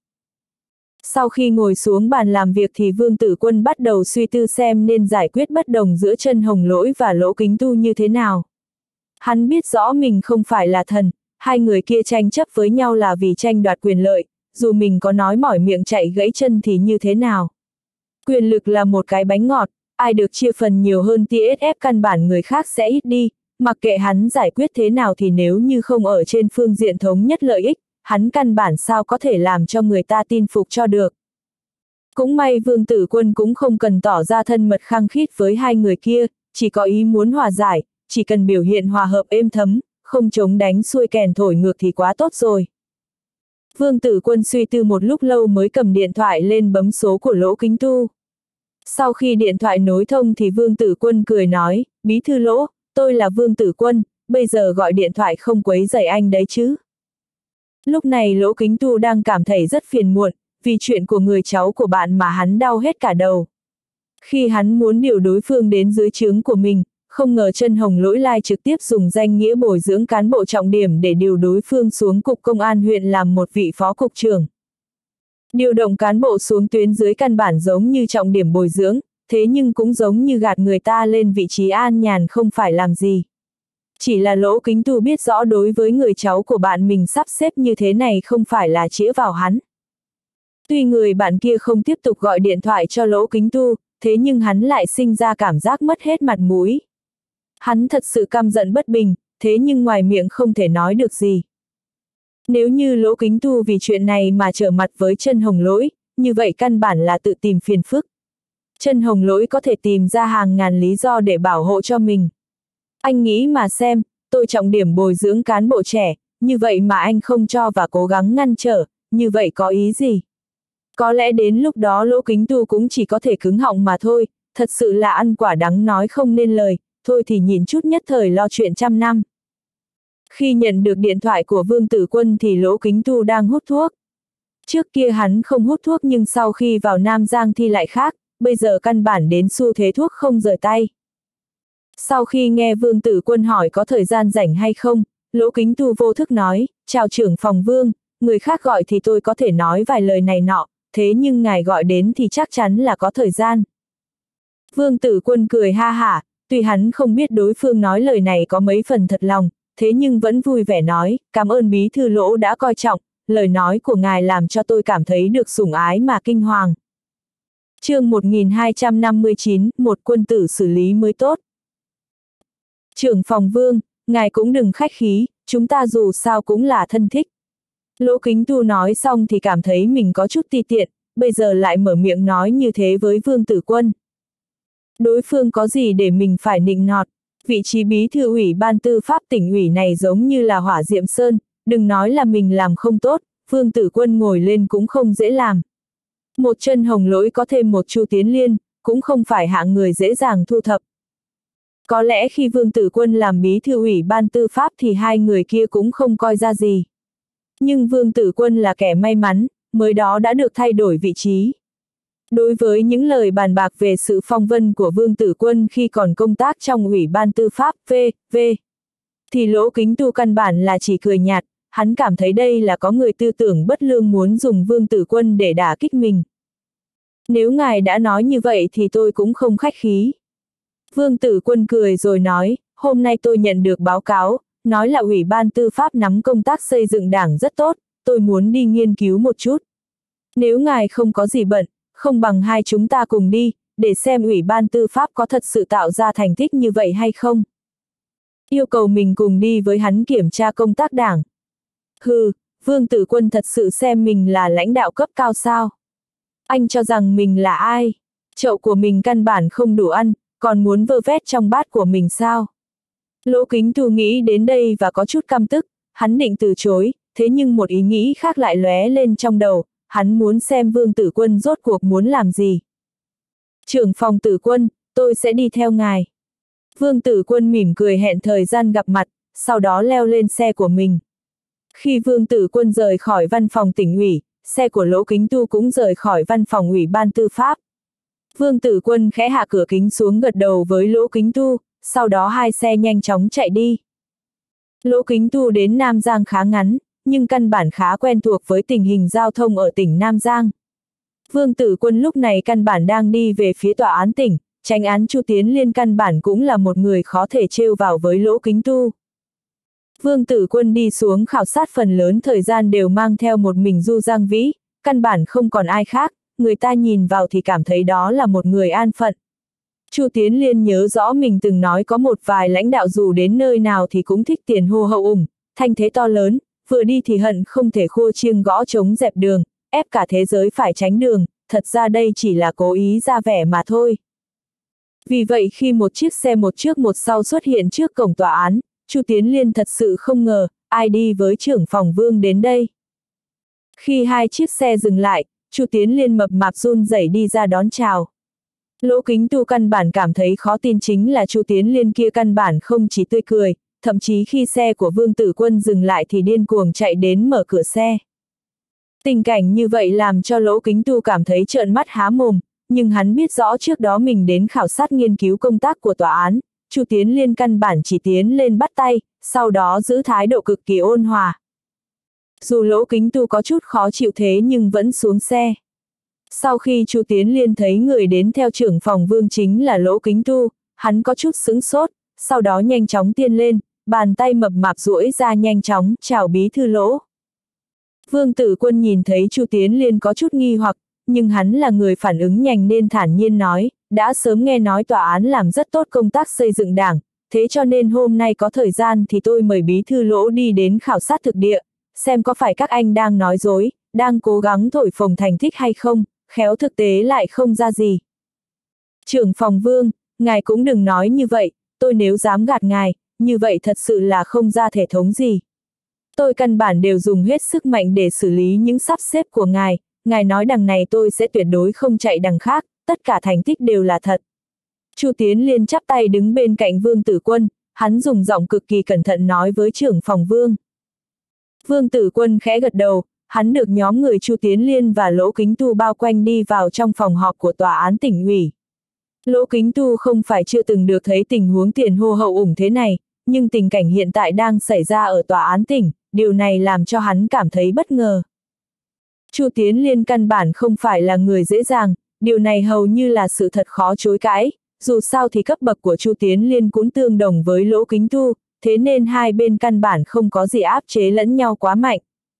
Sau khi ngồi xuống bàn làm việc thì Vương Tử Quân bắt đầu suy tư xem nên giải quyết bất đồng giữa Chân Hồng Lỗi và Lỗ Kính Tu như thế nào. Hắn biết rõ mình không phải là thần, hai người kia tranh chấp với nhau là vì tranh đoạt quyền lợi, dù mình có nói mỏi miệng chạy gãy chân thì như thế nào. Quyền lực là một cái bánh ngọt, ai được chia phần nhiều hơn TSF căn bản người khác sẽ ít đi, mặc kệ hắn giải quyết thế nào thì nếu như không ở trên phương diện thống nhất lợi ích, hắn căn bản sao có thể làm cho người ta tin phục cho được. Cũng may Vương Tử Quân cũng không cần tỏ ra thân mật khăng khít với hai người kia, chỉ có ý muốn hòa giải, chỉ cần biểu hiện hòa hợp êm thấm, không chống đánh xuôi kèn thổi ngược thì quá tốt rồi. Vương Tử Quân suy tư một lúc lâu mới cầm điện thoại lên bấm số của Lỗ Kính Tu. Sau khi điện thoại nối thông thì Vương Tử Quân cười nói, Bí thư Lỗ, tôi là Vương Tử Quân, bây giờ gọi điện thoại không quấy rầy anh đấy chứ. Lúc này Lỗ Kính Tu đang cảm thấy rất phiền muộn, vì chuyện của người cháu của bạn mà hắn đau hết cả đầu. Khi hắn muốn điều đối phương đến dưới trướng của mình, không ngờ Chân Hồng Lỗi lại trực tiếp dùng danh nghĩa bồi dưỡng cán bộ trọng điểm để điều đối phương xuống cục công an huyện làm một vị phó cục trưởng. Điều động cán bộ xuống tuyến dưới căn bản giống như trọng điểm bồi dưỡng, thế nhưng cũng giống như gạt người ta lên vị trí an nhàn không phải làm gì. Chỉ là Lỗ Kính Tu biết rõ đối với người cháu của bạn mình sắp xếp như thế này không phải là chĩa vào hắn. Tuy người bạn kia không tiếp tục gọi điện thoại cho Lỗ Kính Tu, thế nhưng hắn lại sinh ra cảm giác mất hết mặt mũi. Hắn thật sự căm giận bất bình, thế nhưng ngoài miệng không thể nói được gì. Nếu như Lỗ Kính Tu vì chuyện này mà trở mặt với Chân Hồng Lỗi, như vậy căn bản là tự tìm phiền phức. Chân Hồng Lỗi có thể tìm ra hàng ngàn lý do để bảo hộ cho mình. Anh nghĩ mà xem, tôi trọng điểm bồi dưỡng cán bộ trẻ, như vậy mà anh không cho và cố gắng ngăn trở, như vậy có ý gì? Có lẽ đến lúc đó Lỗ Kính Tu cũng chỉ có thể cứng họng mà thôi, thật sự là ăn quả đắng nói không nên lời, thôi thì nhịn chút nhất thời lo chuyện trăm năm. Khi nhận được điện thoại của Vương Tử Quân thì Lỗ Kính Tu đang hút thuốc. Trước kia hắn không hút thuốc nhưng sau khi vào Nam Giang thì lại khác, bây giờ căn bản đến xu thế thuốc không rời tay. Sau khi nghe Vương Tử Quân hỏi có thời gian rảnh hay không, Lỗ Kính Tu vô thức nói, chào trưởng phòng Vương, người khác gọi thì tôi có thể nói vài lời này nọ, thế nhưng ngài gọi đến thì chắc chắn là có thời gian. Vương Tử Quân cười ha hả, tuy hắn không biết đối phương nói lời này có mấy phần thật lòng, thế nhưng vẫn vui vẻ nói, cảm ơn bí thư Lỗ đã coi trọng, lời nói của ngài làm cho tôi cảm thấy được sủng ái mà kinh hoàng. Chương 1259, một quân tử xử lý mới tốt. Trưởng phòng Vương, ngài cũng đừng khách khí, chúng ta dù sao cũng là thân thích. Lỗ Kính Tu nói xong thì cảm thấy mình có chút ti tiện, bây giờ lại mở miệng nói như thế với Vương Tử Quân. Đối phương có gì để mình phải nịnh nọt, vị trí bí thư ủy ban tư pháp tỉnh ủy này giống như là hỏa diệm sơn, đừng nói là mình làm không tốt, Vương Tử Quân ngồi lên cũng không dễ làm. Một Chân Hồng Lỗi có thêm một Chu Tiến Liên, cũng không phải hạng người dễ dàng thu thập. Có lẽ khi Vương Tử Quân làm bí thư ủy ban tư pháp thì hai người kia cũng không coi ra gì. Nhưng Vương Tử Quân là kẻ may mắn, mới đó đã được thay đổi vị trí. Đối với những lời bàn bạc về sự phong vân của Vương Tử Quân khi còn công tác trong ủy ban tư pháp v.v. thì Lỗ Kính Tu căn bản là chỉ cười nhạt, hắn cảm thấy đây là có người tư tưởng bất lương muốn dùng Vương Tử Quân để đả kích mình. Nếu ngài đã nói như vậy thì tôi cũng không khách khí. Vương Tử Quân cười rồi nói, hôm nay tôi nhận được báo cáo, nói là ủy ban tư pháp nắm công tác xây dựng đảng rất tốt, tôi muốn đi nghiên cứu một chút. Nếu ngài không có gì bận, không bằng hai chúng ta cùng đi, để xem ủy ban tư pháp có thật sự tạo ra thành tích như vậy hay không. Yêu cầu mình cùng đi với hắn kiểm tra công tác đảng. Hừ, Vương Tử Quân thật sự xem mình là lãnh đạo cấp cao sao? Anh cho rằng mình là ai? Chậu của mình căn bản không đủ ăn, còn muốn vơ vét trong bát của mình sao? Lỗ Kính Tu nghĩ đến đây và có chút căm tức, hắn định từ chối, thế nhưng một ý nghĩ khác lại lóe lên trong đầu, hắn muốn xem Vương Tử Quân rốt cuộc muốn làm gì. Trưởng phòng Tử Quân, tôi sẽ đi theo ngài. Vương Tử Quân mỉm cười hẹn thời gian gặp mặt, sau đó leo lên xe của mình. Khi Vương Tử Quân rời khỏi văn phòng tỉnh ủy, xe của Lỗ Kính Tu cũng rời khỏi văn phòng ủy ban tư pháp. Vương Tử Quân khẽ hạ cửa kính xuống gật đầu với Lỗ Kính Tu, sau đó hai xe nhanh chóng chạy đi. Lỗ Kính Tu đến Nam Giang khá ngắn, nhưng căn bản khá quen thuộc với tình hình giao thông ở tỉnh Nam Giang. Vương Tử Quân lúc này căn bản đang đi về phía tòa án tỉnh, chánh án Chu Tiến Liên căn bản cũng là một người khó thể trêu vào với Lỗ Kính Tu. Vương Tử Quân đi xuống khảo sát phần lớn thời gian đều mang theo một mình Du Giang Vĩ, căn bản không còn ai khác, người ta nhìn vào thì cảm thấy đó là một người an phận. Chu Tiến Liên nhớ rõ mình từng nói có một vài lãnh đạo dù đến nơi nào thì cũng thích tiền hô hậu ủng, thanh thế to lớn, vừa đi thì hận không thể khua chiêng gõ trống dẹp đường, ép cả thế giới phải tránh đường, thật ra đây chỉ là cố ý ra vẻ mà thôi. Vì vậy khi một chiếc xe một trước một sau xuất hiện trước cổng tòa án, Chu Tiến Liên thật sự không ngờ, ai đi với trưởng phòng Vương đến đây. Khi hai chiếc xe dừng lại, Chu Tiến Liên mập mạp run rẩy đi ra đón chào. Lỗ Kính Tu căn bản cảm thấy khó tin chính là Chu Tiến Liên kia căn bản không chỉ tươi cười, thậm chí khi xe của Vương Tử Quân dừng lại thì điên cuồng chạy đến mở cửa xe. Tình cảnh như vậy làm cho Lỗ Kính Tu cảm thấy trợn mắt há mồm, nhưng hắn biết rõ trước đó mình đến khảo sát nghiên cứu công tác của tòa án, Chu Tiến Liên căn bản chỉ tiến lên bắt tay, sau đó giữ thái độ cực kỳ ôn hòa. Dù Lỗ Kính Tu có chút khó chịu thế nhưng vẫn xuống xe. Sau khi Chu Tiến Liên thấy người đến theo trưởng phòng Vương chính là Lỗ Kính Tu, hắn có chút sững sốt, sau đó nhanh chóng tiến lên, bàn tay mập mạp duỗi ra nhanh chóng, chào bí thư Lỗ. Vương Tử Quân nhìn thấy Chu Tiến Liên có chút nghi hoặc, nhưng hắn là người phản ứng nhanh nên thản nhiên nói, đã sớm nghe nói tòa án làm rất tốt công tác xây dựng đảng, thế cho nên hôm nay có thời gian thì tôi mời bí thư Lỗ đi đến khảo sát thực địa, xem có phải các anh đang nói dối, đang cố gắng thổi phồng thành tích hay không, khéo thực tế lại không ra gì. Trưởng phòng Vương, ngài cũng đừng nói như vậy, tôi nếu dám gạt ngài, như vậy thật sự là không ra thể thống gì. Tôi căn bản đều dùng hết sức mạnh để xử lý những sắp xếp của ngài nói đằng này tôi sẽ tuyệt đối không chạy đằng khác, tất cả thành tích đều là thật. Chu Tiến Liên chắp tay đứng bên cạnh Vương Tử Quân, hắn dùng giọng cực kỳ cẩn thận nói với trưởng phòng Vương. Vương Tử Quân khẽ gật đầu, hắn được nhóm người Chu Tiến Liên và Lỗ Kính Tu bao quanh đi vào trong phòng họp của tòa án tỉnh ủy. Lỗ Kính Tu không phải chưa từng được thấy tình huống tiền hô hậu ủng thế này, nhưng tình cảnh hiện tại đang xảy ra ở tòa án tỉnh, điều này làm cho hắn cảm thấy bất ngờ. Chu Tiến Liên căn bản không phải là người dễ dàng, điều này hầu như là sự thật khó chối cãi, dù sao thì cấp bậc của Chu Tiến Liên cũng tương đồng với Lỗ Kính Tu, thế nên hai bên căn bản không có gì áp chế lẫn nhau quá mạnh.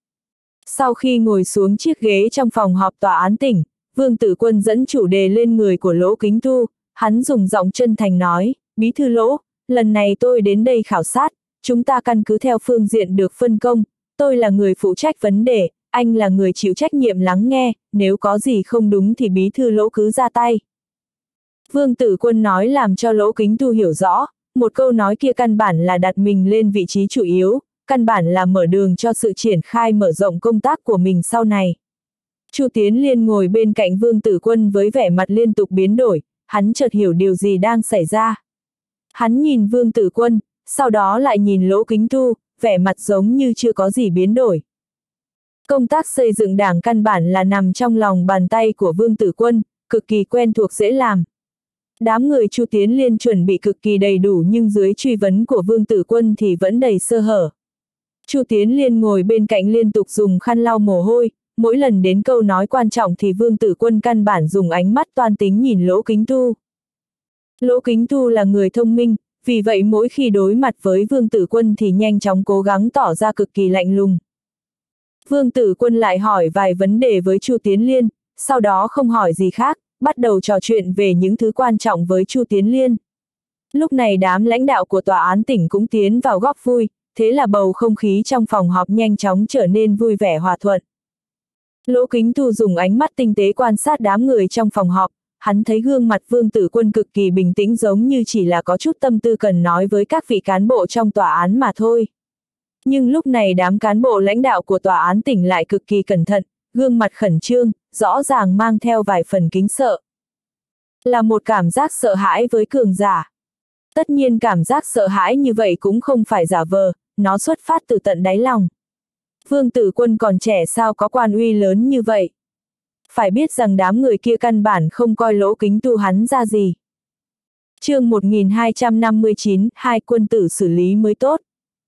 Sau khi ngồi xuống chiếc ghế trong phòng họp tòa án tỉnh, Vương Tử Quân dẫn chủ đề lên người của Lỗ Kính Tu, hắn dùng giọng chân thành nói, bí thư Lỗ, lần này tôi đến đây khảo sát, chúng ta căn cứ theo phương diện được phân công, tôi là người phụ trách vấn đề, anh là người chịu trách nhiệm lắng nghe, nếu có gì không đúng thì bí thư Lỗ cứ ra tay. Vương Tử Quân nói làm cho Lỗ Kính Tu hiểu rõ, một câu nói kia căn bản là đặt mình lên vị trí chủ yếu, căn bản là mở đường cho sự triển khai mở rộng công tác của mình sau này. Chu Tiến Liên ngồi bên cạnh Vương Tử Quân với vẻ mặt liên tục biến đổi, hắn chợt hiểu điều gì đang xảy ra. Hắn nhìn Vương Tử Quân, sau đó lại nhìn Lỗ Kính Tu, vẻ mặt giống như chưa có gì biến đổi. Công tác xây dựng đảng căn bản là nằm trong lòng bàn tay của Vương Tử Quân, cực kỳ quen thuộc dễ làm. Đám người Chu Tiến Liên chuẩn bị cực kỳ đầy đủ nhưng dưới truy vấn của Vương Tử Quân thì vẫn đầy sơ hở. Chu Tiến Liên ngồi bên cạnh liên tục dùng khăn lau mồ hôi, mỗi lần đến câu nói quan trọng thì Vương Tử Quân căn bản dùng ánh mắt toan tính nhìn Lỗ Kính Tu. Lỗ Kính Tu là người thông minh, vì vậy mỗi khi đối mặt với Vương Tử Quân thì nhanh chóng cố gắng tỏ ra cực kỳ lạnh lùng. Vương Tử Quân lại hỏi vài vấn đề với Chu Tiến Liên, sau đó không hỏi gì khác, bắt đầu trò chuyện về những thứ quan trọng với Chu Tiến Liên. Lúc này đám lãnh đạo của tòa án tỉnh cũng tiến vào góp vui, thế là bầu không khí trong phòng họp nhanh chóng trở nên vui vẻ hòa thuận. Lỗ Kính Tu dùng ánh mắt tinh tế quan sát đám người trong phòng họp, hắn thấy gương mặt Vương Tử Quân cực kỳ bình tĩnh giống như chỉ là có chút tâm tư cần nói với các vị cán bộ trong tòa án mà thôi. Nhưng lúc này đám cán bộ lãnh đạo của tòa án tỉnh lại cực kỳ cẩn thận, gương mặt khẩn trương, rõ ràng mang theo vài phần kính sợ. Là một cảm giác sợ hãi với cường giả. Tất nhiên cảm giác sợ hãi như vậy cũng không phải giả vờ, nó xuất phát từ tận đáy lòng. Vương Tử Quân còn trẻ sao có quan uy lớn như vậy? Phải biết rằng đám người kia căn bản không coi Lỗ Kính Tu hắn ra gì. Chương 1259, hai quân tử xử lý mới tốt.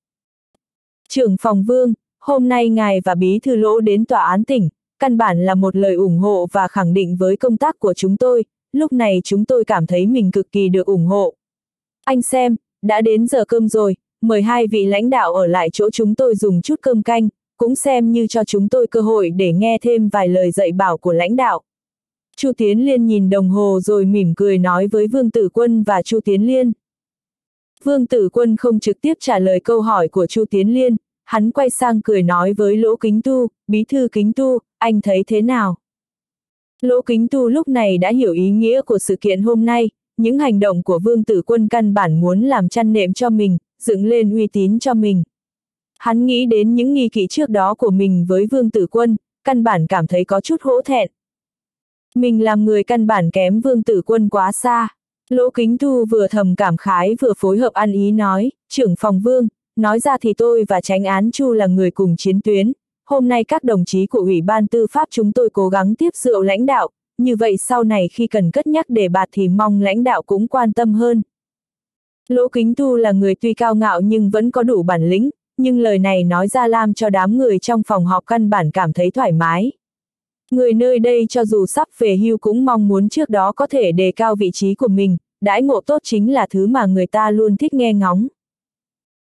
Trưởng phòng Vương, hôm nay ngài và bí thư Lỗ đến tòa án tỉnh, căn bản là một lời ủng hộ và khẳng định với công tác của chúng tôi, lúc này chúng tôi cảm thấy mình cực kỳ được ủng hộ. Anh xem, đã đến giờ cơm rồi, mời hai vị lãnh đạo ở lại chỗ chúng tôi dùng chút cơm canh, cũng xem như cho chúng tôi cơ hội để nghe thêm vài lời dạy bảo của lãnh đạo. Chu Tiến Liên nhìn đồng hồ rồi mỉm cười nói với Vương Tử Quân và Chu Tiến Liên. Vương Tử Quân không trực tiếp trả lời câu hỏi của Chu Tiến Liên, hắn quay sang cười nói với Lỗ Kính Tu, bí thư Kính Tu, anh thấy thế nào? Lỗ Kính Tu lúc này đã hiểu ý nghĩa của sự kiện hôm nay, những hành động của Vương Tử Quân căn bản muốn làm chăn nệm cho mình, dựng lên uy tín cho mình. Hắn nghĩ đến những nghi kỵ trước đó của mình với Vương Tử Quân, căn bản cảm thấy có chút hổ thẹn. Mình làm người căn bản kém Vương Tử Quân quá xa. Lỗ Kính Tu vừa thầm cảm khái vừa phối hợp ăn ý nói, trưởng phòng Vương, nói ra thì tôi và Chánh án Chu là người cùng chiến tuyến, hôm nay các đồng chí của Ủy ban Tư pháp chúng tôi cố gắng tiếp rượu lãnh đạo, như vậy sau này khi cần cất nhắc đề bạt thì mong lãnh đạo cũng quan tâm hơn. Lỗ Kính Tu là người tuy cao ngạo nhưng vẫn có đủ bản lĩnh, nhưng lời này nói ra làm cho đám người trong phòng họp căn bản cảm thấy thoải mái. Người nơi đây cho dù sắp về hưu cũng mong muốn trước đó có thể đề cao vị trí của mình, đãi ngộ tốt chính là thứ mà người ta luôn thích nghe ngóng.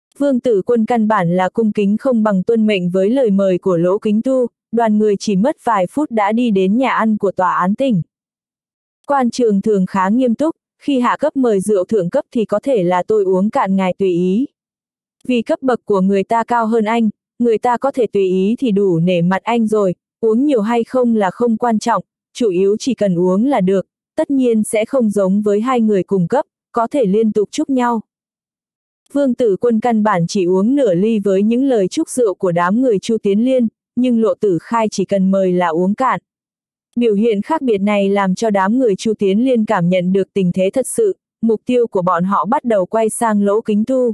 Vương Tử Quân căn bản là cung kính không bằng tuân mệnh với lời mời của Lỗ Kính Tu, đoàn người chỉ mất vài phút đã đi đến nhà ăn của tòa án tỉnh. Quan trường thường khá nghiêm túc, khi hạ cấp mời rượu thượng cấp thì có thể là tôi uống cạn ngài tùy ý. Vì cấp bậc của người ta cao hơn anh, người ta có thể tùy ý thì đủ nể mặt anh rồi, uống nhiều hay không là không quan trọng, chủ yếu chỉ cần uống là được, tất nhiên sẽ không giống với hai người cùng cấp, có thể liên tục chúc nhau. Vương Tử Quân căn bản chỉ uống nửa ly với những lời chúc rượu của đám người Chu Tiến Liên, nhưng Lộ Tử Khai chỉ cần mời là uống cạn. Biểu hiện khác biệt này làm cho đám người Chu Tiến Liên cảm nhận được tình thế thật sự, mục tiêu của bọn họ bắt đầu quay sang Lỗ Kính Tu.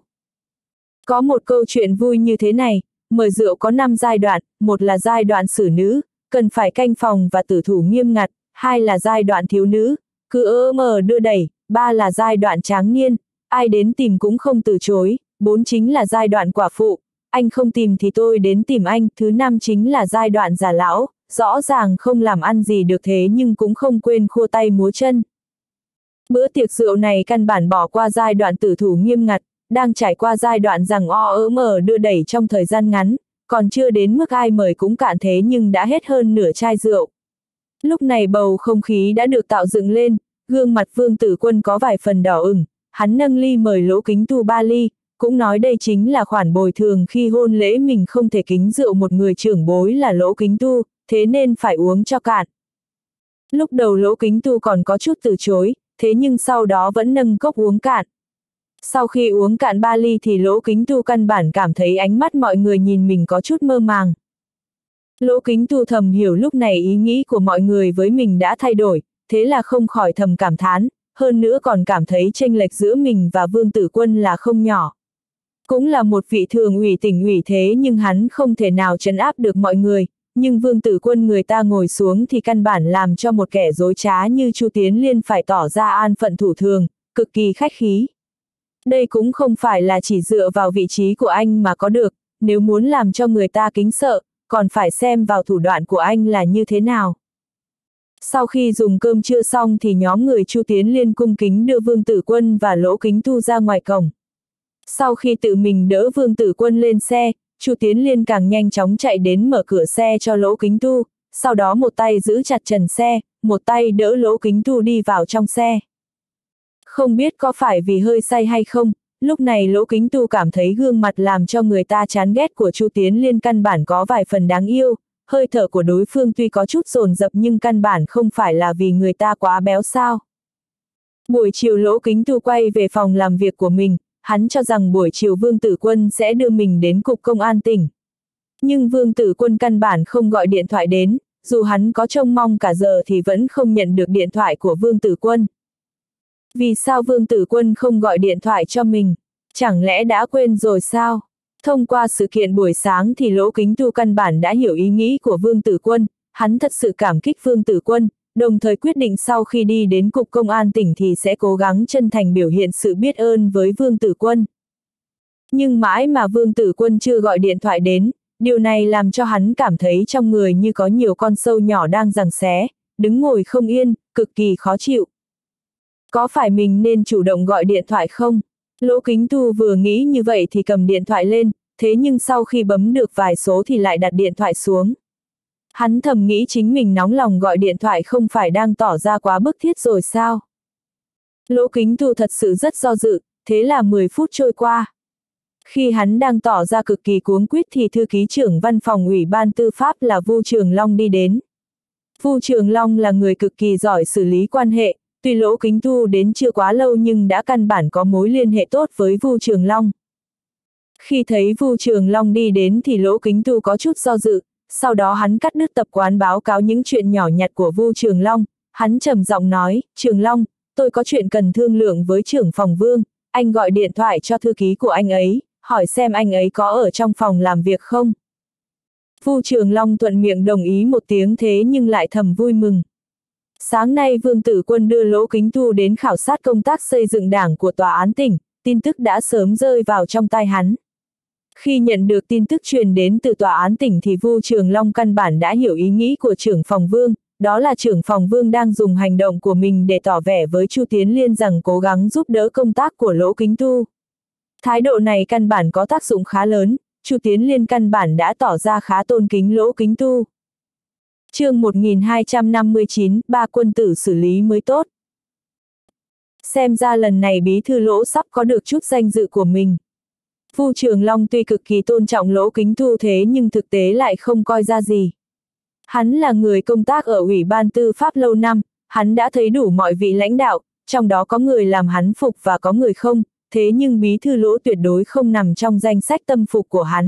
Có một câu chuyện vui như thế này, mời rượu có 5 giai đoạn, một là giai đoạn xử nữ, cần phải canh phòng và tử thủ nghiêm ngặt, hai là giai đoạn thiếu nữ, cứ đưa đẩy, ba là giai đoạn tráng niên, ai đến tìm cũng không từ chối, bốn chính là giai đoạn quả phụ, anh không tìm thì tôi đến tìm anh, thứ năm chính là giai đoạn già lão, rõ ràng không làm ăn gì được thế nhưng cũng không quên khua tay múa chân. Bữa tiệc rượu này căn bản bỏ qua giai đoạn tử thủ nghiêm ngặt, đang trải qua giai đoạn rằng đưa đẩy trong thời gian ngắn, còn chưa đến mức ai mời cũng cạn thế nhưng đã hết hơn nửa chai rượu. Lúc này bầu không khí đã được tạo dựng lên, gương mặt Vương Tử Quân có vài phần đỏ ửng, hắn nâng ly mời Lỗ Kính Tu 3 ly, cũng nói đây chính là khoản bồi thường khi hôn lễ mình không thể kính rượu một người trưởng bối là Lỗ Kính Tu, thế nên phải uống cho cạn. Lúc đầu Lỗ Kính Tu còn có chút từ chối, thế nhưng sau đó vẫn nâng cốc uống cạn. Sau khi uống cạn 3 ly thì Lỗ Kính Tu căn bản cảm thấy ánh mắt mọi người nhìn mình có chút mơ màng. Lỗ Kính Tu thầm hiểu lúc này ý nghĩ của mọi người với mình đã thay đổi, thế là không khỏi thầm cảm thán, hơn nữa còn cảm thấy chênh lệch giữa mình và Vương Tử Quân là không nhỏ. Cũng là một vị thường ủy tỉnh ủy thế nhưng hắn không thể nào trấn áp được mọi người, nhưng Vương Tử Quân người ta ngồi xuống thì căn bản làm cho một kẻ dối trá như Chu Tiến Liên phải tỏ ra an phận thủ thường, cực kỳ khách khí. Đây cũng không phải là chỉ dựa vào vị trí của anh mà có được, nếu muốn làm cho người ta kính sợ, còn phải xem vào thủ đoạn của anh là như thế nào. Sau khi dùng cơm trưa xong thì nhóm người Chu Tiến Liên cung kính đưa Vương Tử Quân và Lỗ Kính Tu ra ngoài cổng. Sau khi tự mình đỡ Vương Tử Quân lên xe, Chu Tiến Liên càng nhanh chóng chạy đến mở cửa xe cho Lỗ Kính Tu, sau đó một tay giữ chặt trần xe, một tay đỡ Lỗ Kính Tu đi vào trong xe. Không biết có phải vì hơi say hay không, lúc này Lỗ Kính Tu cảm thấy gương mặt làm cho người ta chán ghét của Chu Tiến Liên căn bản có vài phần đáng yêu, hơi thở của đối phương tuy có chút dồn dập nhưng căn bản không phải là vì người ta quá béo sao. Buổi chiều Lỗ Kính Tu quay về phòng làm việc của mình, hắn cho rằng buổi chiều Vương Tử Quân sẽ đưa mình đến cục công an tỉnh. Nhưng Vương Tử Quân căn bản không gọi điện thoại đến, dù hắn có trông mong cả giờ thì vẫn không nhận được điện thoại của Vương Tử Quân. Vì sao Vương Tử Quân không gọi điện thoại cho mình? Chẳng lẽ đã quên rồi sao? Thông qua sự kiện buổi sáng thì Lỗ Kính Tu căn bản đã hiểu ý nghĩ của Vương Tử Quân, hắn thật sự cảm kích Vương Tử Quân, đồng thời quyết định sau khi đi đến cục công an tỉnh thì sẽ cố gắng chân thành biểu hiện sự biết ơn với Vương Tử Quân. Nhưng mãi mà Vương Tử Quân chưa gọi điện thoại đến, điều này làm cho hắn cảm thấy trong người như có nhiều con sâu nhỏ đang giằng xé, đứng ngồi không yên, cực kỳ khó chịu. Có phải mình nên chủ động gọi điện thoại không? Lỗ Kính Tu vừa nghĩ như vậy thì cầm điện thoại lên, thế nhưng sau khi bấm được vài số thì lại đặt điện thoại xuống. Hắn thầm nghĩ chính mình nóng lòng gọi điện thoại không phải đang tỏ ra quá bức thiết rồi sao? Lỗ Kính Tu thật sự rất do dự, thế là 10 phút trôi qua. Khi hắn đang tỏ ra cực kỳ cuống quýt thì thư ký trưởng văn phòng Ủy ban Tư pháp là Vu Trường Long đi đến. Vu Trường Long là người cực kỳ giỏi xử lý quan hệ, tuy Lỗ Kính Tu đến chưa quá lâu nhưng đã căn bản có mối liên hệ tốt với Vu Trường Long. Khi thấy Vu Trường Long đi đến thì Lỗ Kính Tu có chút do dự, sau đó hắn cắt đứt tập quán báo cáo những chuyện nhỏ nhặt của Vu Trường Long, hắn trầm giọng nói, Trường Long, tôi có chuyện cần thương lượng với trưởng phòng Vương, anh gọi điện thoại cho thư ký của anh ấy, hỏi xem anh ấy có ở trong phòng làm việc không. Vu Trường Long thuận miệng đồng ý một tiếng thế nhưng lại thầm vui mừng. Sáng nay Vương Tử Quân đưa Lỗ Kính Tu đến khảo sát công tác xây dựng đảng của tòa án tỉnh, tin tức đã sớm rơi vào trong tai hắn. Khi nhận được tin tức truyền đến từ tòa án tỉnh thì Vu Trường Long căn bản đã hiểu ý nghĩ của trưởng phòng Vương, đó là trưởng phòng Vương đang dùng hành động của mình để tỏ vẻ với Chu Tiến Liên rằng cố gắng giúp đỡ công tác của Lỗ Kính Tu. Thái độ này căn bản có tác dụng khá lớn, Chu Tiến Liên căn bản đã tỏ ra khá tôn kính Lỗ Kính Tu. Chương 1259, ba quân tử xử lý mới tốt. Xem ra lần này bí thư Lỗ sắp có được chút danh dự của mình. Vu Trường Long tuy cực kỳ tôn trọng Lỗ Kính Tu thế nhưng thực tế lại không coi ra gì. Hắn là người công tác ở Ủy ban Tư pháp lâu năm, hắn đã thấy đủ mọi vị lãnh đạo, trong đó có người làm hắn phục và có người không, thế nhưng bí thư Lỗ tuyệt đối không nằm trong danh sách tâm phục của hắn.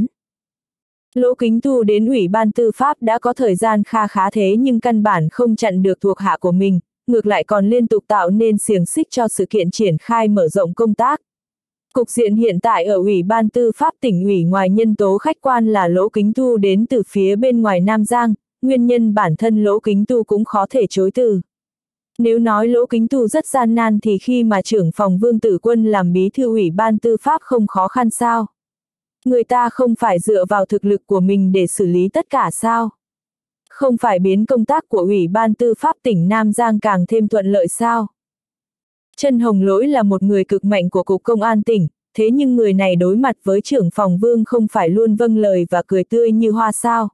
Lỗ Kính Tu đến Ủy ban Tư pháp đã có thời gian kha khá thế nhưng căn bản không chặn được thuộc hạ của mình, ngược lại còn liên tục tạo nên xiềng xích cho sự kiện triển khai mở rộng công tác. Cục diện hiện tại ở Ủy ban Tư pháp tỉnh ủy ngoài nhân tố khách quan là Lỗ Kính Tu đến từ phía bên ngoài Nam Giang, nguyên nhân bản thân Lỗ Kính Tu cũng khó thể chối từ. Nếu nói Lỗ Kính Tu rất gian nan thì khi mà trưởng phòng Vương Tử Quân làm bí thư Ủy ban Tư pháp không khó khăn sao? Người ta không phải dựa vào thực lực của mình để xử lý tất cả sao? Không phải biến công tác của Ủy ban Tư pháp tỉnh Nam Giang càng thêm thuận lợi sao? Trân Hồng Lỗi là một người cực mạnh của Cục Công an tỉnh, thế nhưng người này đối mặt với trưởng phòng Vương không phải luôn vâng lời và cười tươi như hoa sao?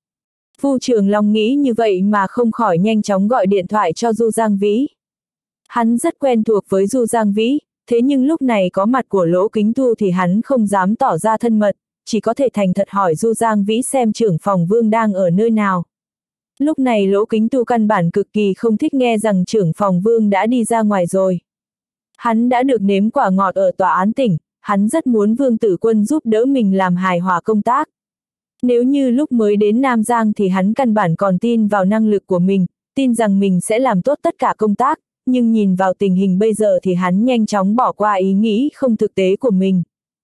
Vu Trường Long nghĩ như vậy mà không khỏi nhanh chóng gọi điện thoại cho Du Giang Vĩ. Hắn rất quen thuộc với Du Giang Vĩ, thế nhưng lúc này có mặt của Lỗ Kính Tu thì hắn không dám tỏ ra thân mật, chỉ có thể thành thật hỏi Du Giang Vĩ xem trưởng phòng Vương đang ở nơi nào. Lúc này Lỗ Kính Tu căn bản cực kỳ không thích nghe rằng trưởng phòng Vương đã đi ra ngoài rồi. Hắn đã được nếm quả ngọt ở tòa án tỉnh, hắn rất muốn Vương Tử Quân giúp đỡ mình làm hài hòa công tác. Nếu như lúc mới đến Nam Giang thì hắn căn bản còn tin vào năng lực của mình, tin rằng mình sẽ làm tốt tất cả công tác, nhưng nhìn vào tình hình bây giờ thì hắn nhanh chóng bỏ qua ý nghĩ không thực tế của mình.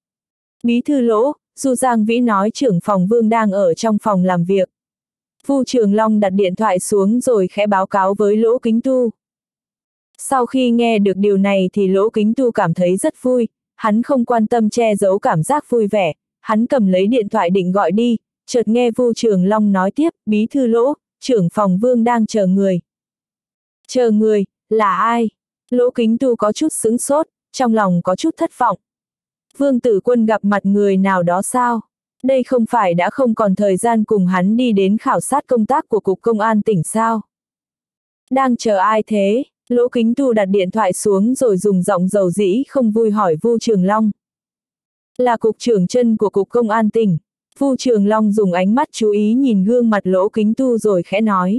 Bí thư Lỗ, Du Giang Vĩ nói trưởng phòng Vương đang ở trong phòng làm việc. Vu Trường Long đặt điện thoại xuống rồi khẽ báo cáo với Lỗ Kính Tu. Sau khi nghe được điều này thì Lỗ Kính Tu cảm thấy rất vui, hắn không quan tâm che giấu cảm giác vui vẻ, hắn cầm lấy điện thoại định gọi đi, chợt nghe Vu Trường Long nói tiếp, bí thư Lỗ, trưởng phòng Vương đang chờ người. Chờ người, là ai? Lỗ Kính Tu có chút sững sốt, trong lòng có chút thất vọng. Vương Tử Quân gặp mặt người nào đó sao? Đây không phải đã không còn thời gian cùng hắn đi đến khảo sát công tác của Cục Công an tỉnh sao? Đang chờ ai thế? Lỗ Kính Tu đặt điện thoại xuống rồi dùng giọng dầu dĩ không vui hỏi Vu Trường Long. Là cục trưởng Trân của Cục Công an tỉnh. Vu Trường Long dùng ánh mắt chú ý nhìn gương mặt Lỗ Kính Tu rồi khẽ nói.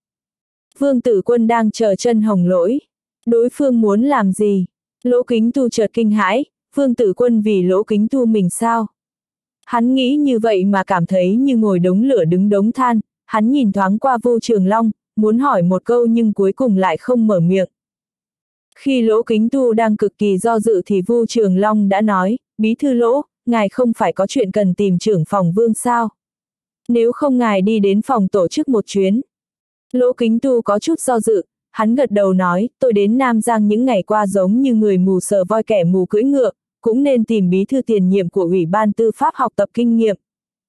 Vương Tử Quân đang chờ Trân Hồng Lỗi. Đối phương muốn làm gì? Lỗ Kính Tu chợt kinh hãi, Vương Tử Quân vì Lỗ Kính Tu mình sao? Hắn nghĩ như vậy mà cảm thấy như ngồi đống lửa đứng đống than, hắn nhìn thoáng qua Vu Trường Long, muốn hỏi một câu nhưng cuối cùng lại không mở miệng. Khi Lỗ Kính Tu đang cực kỳ do dự thì Vu Trường Long đã nói, bí thư Lỗ, ngài không phải có chuyện cần tìm trưởng phòng Vương sao? Nếu không ngài đi đến phòng tổ chức một chuyến. Lỗ Kính Tu có chút do dự, hắn gật đầu nói, tôi đến Nam Giang những ngày qua giống như người mù sờ voi kẻ mù cưỡi ngựa, cũng nên tìm bí thư tiền nhiệm của Ủy ban Tư pháp học tập kinh nghiệm.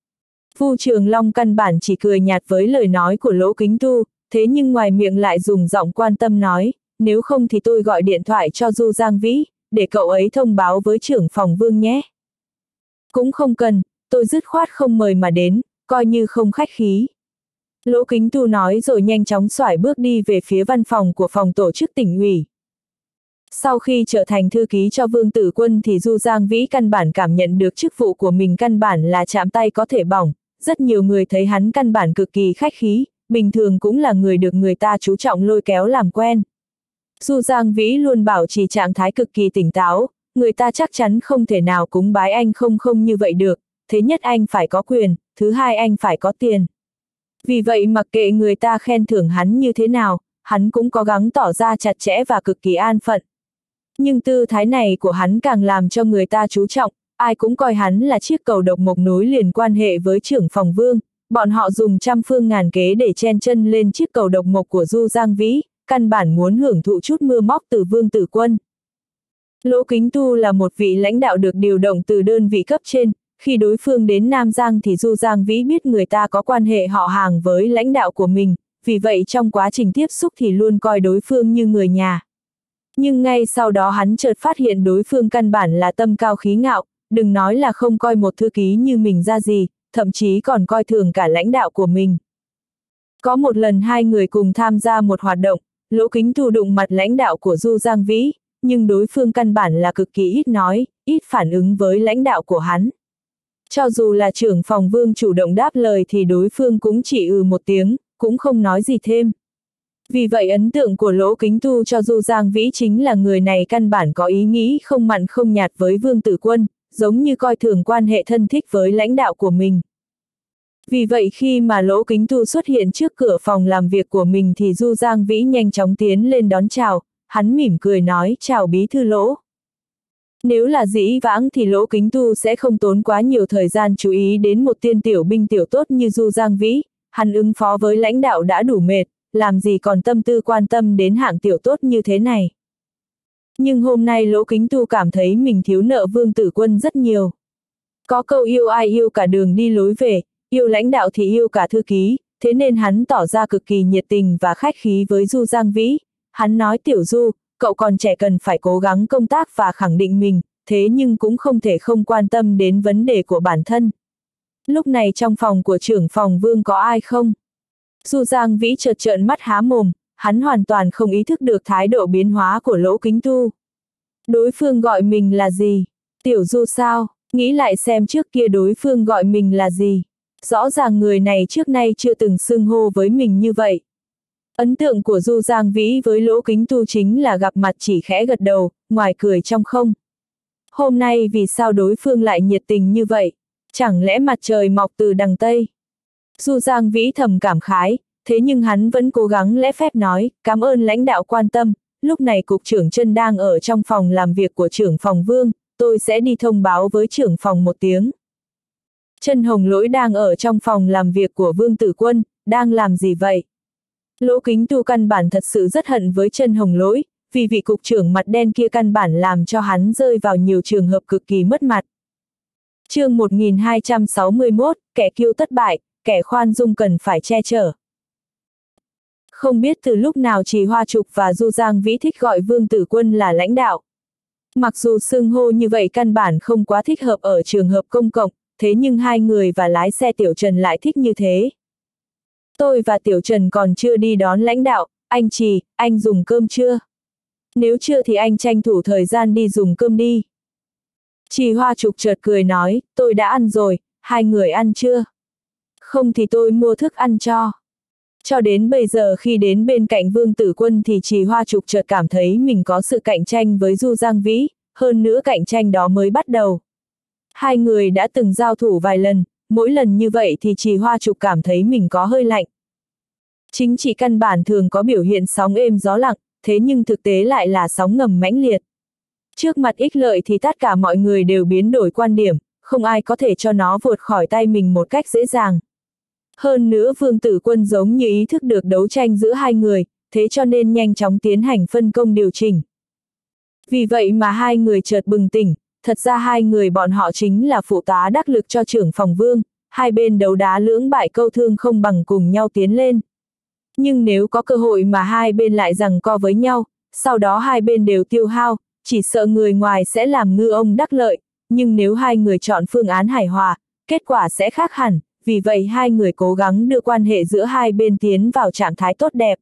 Vu Trường Long căn bản chỉ cười nhạt với lời nói của Lỗ Kính Tu, thế nhưng ngoài miệng lại dùng giọng quan tâm nói, nếu không thì tôi gọi điện thoại cho Du Giang Vĩ, để cậu ấy thông báo với trưởng phòng Vương nhé. Cũng không cần, tôi dứt khoát không mời mà đến, coi như không khách khí. Lỗ Kính Tu nói rồi nhanh chóng xoải bước đi về phía văn phòng của phòng tổ chức tỉnh ủy. Sau khi trở thành thư ký cho Vương Tử Quân thì Du Giang Vĩ căn bản cảm nhận được chức vụ của mình căn bản là chạm tay có thể bỏng, rất nhiều người thấy hắn căn bản cực kỳ khách khí, bình thường cũng là người được người ta chú trọng lôi kéo làm quen. Du Giang Vĩ luôn bảo trì trạng thái cực kỳ tỉnh táo, người ta chắc chắn không thể nào cúng bái anh không như vậy được, thứ nhất anh phải có quyền, thứ hai anh phải có tiền. Vì vậy mặc kệ người ta khen thưởng hắn như thế nào, hắn cũng cố gắng tỏ ra chặt chẽ và cực kỳ an phận. Nhưng tư thái này của hắn càng làm cho người ta chú trọng, ai cũng coi hắn là chiếc cầu độc mộc nối liền quan hệ với trưởng phòng Vương, bọn họ dùng trăm phương ngàn kế để chen chân lên chiếc cầu độc mộc của Du Giang Vĩ, căn bản muốn hưởng thụ chút mưa móc từ Vương Tử Quân. Lỗ Kính Tu là một vị lãnh đạo được điều động từ đơn vị cấp trên, khi đối phương đến Nam Giang thì Du Giang Vĩ biết người ta có quan hệ họ hàng với lãnh đạo của mình, vì vậy trong quá trình tiếp xúc thì luôn coi đối phương như người nhà. Nhưng ngay sau đó hắn chợt phát hiện đối phương căn bản là tâm cao khí ngạo, đừng nói là không coi một thư ký như mình ra gì, thậm chí còn coi thường cả lãnh đạo của mình. Có một lần hai người cùng tham gia một hoạt động, Lỗ Kính Tu đụng mặt lãnh đạo của Du Giang Vĩ, nhưng đối phương căn bản là cực kỳ ít nói, ít phản ứng với lãnh đạo của hắn. Cho dù là trưởng phòng Vương chủ động đáp lời thì đối phương cũng chỉ một tiếng, cũng không nói gì thêm. Vì vậy ấn tượng của Lỗ Kính Tu cho Du Giang Vĩ chính là người này căn bản có ý nghĩ không mặn không nhạt với Vương Tử Quân, giống như coi thường quan hệ thân thích với lãnh đạo của mình. Vì vậy khi mà Lỗ Kính Tu xuất hiện trước cửa phòng làm việc của mình thì Du Giang Vĩ nhanh chóng tiến lên đón chào, hắn mỉm cười nói chào bí thư Lỗ. Nếu là dĩ vãng thì Lỗ Kính Tu sẽ không tốn quá nhiều thời gian chú ý đến một tiên tiểu binh tiểu tốt như Du Giang Vĩ, hắn ứng phó với lãnh đạo đã đủ mệt, làm gì còn tâm tư quan tâm đến hạng tiểu tốt như thế này. Nhưng hôm nay Lỗ Kính Tu cảm thấy mình thiếu nợ Vương Tử Quân rất nhiều. Có câu yêu ai yêu cả đường đi lối về, yêu lãnh đạo thì yêu cả thư ký, thế nên hắn tỏ ra cực kỳ nhiệt tình và khách khí với Du Giang Vĩ. Hắn nói tiểu Du, cậu còn trẻ cần phải cố gắng công tác và khẳng định mình, thế nhưng cũng không thể không quan tâm đến vấn đề của bản thân. Lúc này trong phòng của trưởng phòng Vương có ai không? Du Giang Vĩ chợt trợn mắt há mồm, hắn hoàn toàn không ý thức được thái độ biến hóa của Lỗ Kính Tu. Đối phương gọi mình là gì? Tiểu Du sao? Nghĩ lại xem trước kia đối phương gọi mình là gì? Rõ ràng người này trước nay chưa từng xưng hô với mình như vậy. Ấn tượng của Du Giang Vĩ với Lỗ Kính Tu chính là gặp mặt chỉ khẽ gật đầu, ngoài cười trong không. Hôm nay vì sao đối phương lại nhiệt tình như vậy? Chẳng lẽ mặt trời mọc từ đằng Tây? Du Giang Vĩ thầm cảm khái, thế nhưng hắn vẫn cố gắng lễ phép nói, cảm ơn lãnh đạo quan tâm, lúc này cục trưởng Trân đang ở trong phòng làm việc của trưởng phòng Vương, tôi sẽ đi thông báo với trưởng phòng một tiếng. Trân Hồng Lỗi đang ở trong phòng làm việc của Vương Tử Quân, đang làm gì vậy? Lỗ Kính Tu căn bản thật sự rất hận với Trân Hồng Lỗi, vì vị cục trưởng mặt đen kia căn bản làm cho hắn rơi vào nhiều trường hợp cực kỳ mất mặt. Chương 1261, kẻ kiêu tất bại, kẻ khoan dung cần phải che chở. Không biết từ lúc nào Trì Hoa Trục và Du Giang Vĩ thích gọi Vương Tử Quân là lãnh đạo. Mặc dù xưng hô như vậy căn bản không quá thích hợp ở trường hợp công cộng, thế nhưng hai người và lái xe Tiểu Trần lại thích như thế. Tôi và Tiểu Trần còn chưa đi đón lãnh đạo, anh Trì, anh dùng cơm chưa? Nếu chưa thì anh tranh thủ thời gian đi dùng cơm đi. Trì Hoa Trục chợt cười nói, tôi đã ăn rồi, hai người ăn chưa? Không thì tôi mua thức ăn cho. Cho đến bây giờ khi đến bên cạnh Vương Tử Quân thì Trì Hoa Trục chợt cảm thấy mình có sự cạnh tranh với Du Giang Vĩ, hơn nữa cạnh tranh đó mới bắt đầu. Hai người đã từng giao thủ vài lần, mỗi lần như vậy thì Trì Hoa Trục cảm thấy mình có hơi lạnh. Chính trị căn bản thường có biểu hiện sóng êm gió lặng, thế nhưng thực tế lại là sóng ngầm mãnh liệt. Trước mặt ích lợi thì tất cả mọi người đều biến đổi quan điểm, không ai có thể cho nó vượt khỏi tay mình một cách dễ dàng. Hơn nữa Vương Tử Quân giống như ý thức được đấu tranh giữa hai người, thế cho nên nhanh chóng tiến hành phân công điều chỉnh. Vì vậy mà hai người chợt bừng tỉnh, thật ra hai người bọn họ chính là phụ tá đắc lực cho trưởng phòng Vương, hai bên đấu đá lưỡng bại câu thương không bằng cùng nhau tiến lên. Nhưng nếu có cơ hội mà hai bên lại giằng co với nhau, sau đó hai bên đều tiêu hao, chỉ sợ người ngoài sẽ làm ngư ông đắc lợi, nhưng nếu hai người chọn phương án hài hòa, kết quả sẽ khác hẳn, vì vậy hai người cố gắng đưa quan hệ giữa hai bên tiến vào trạng thái tốt đẹp.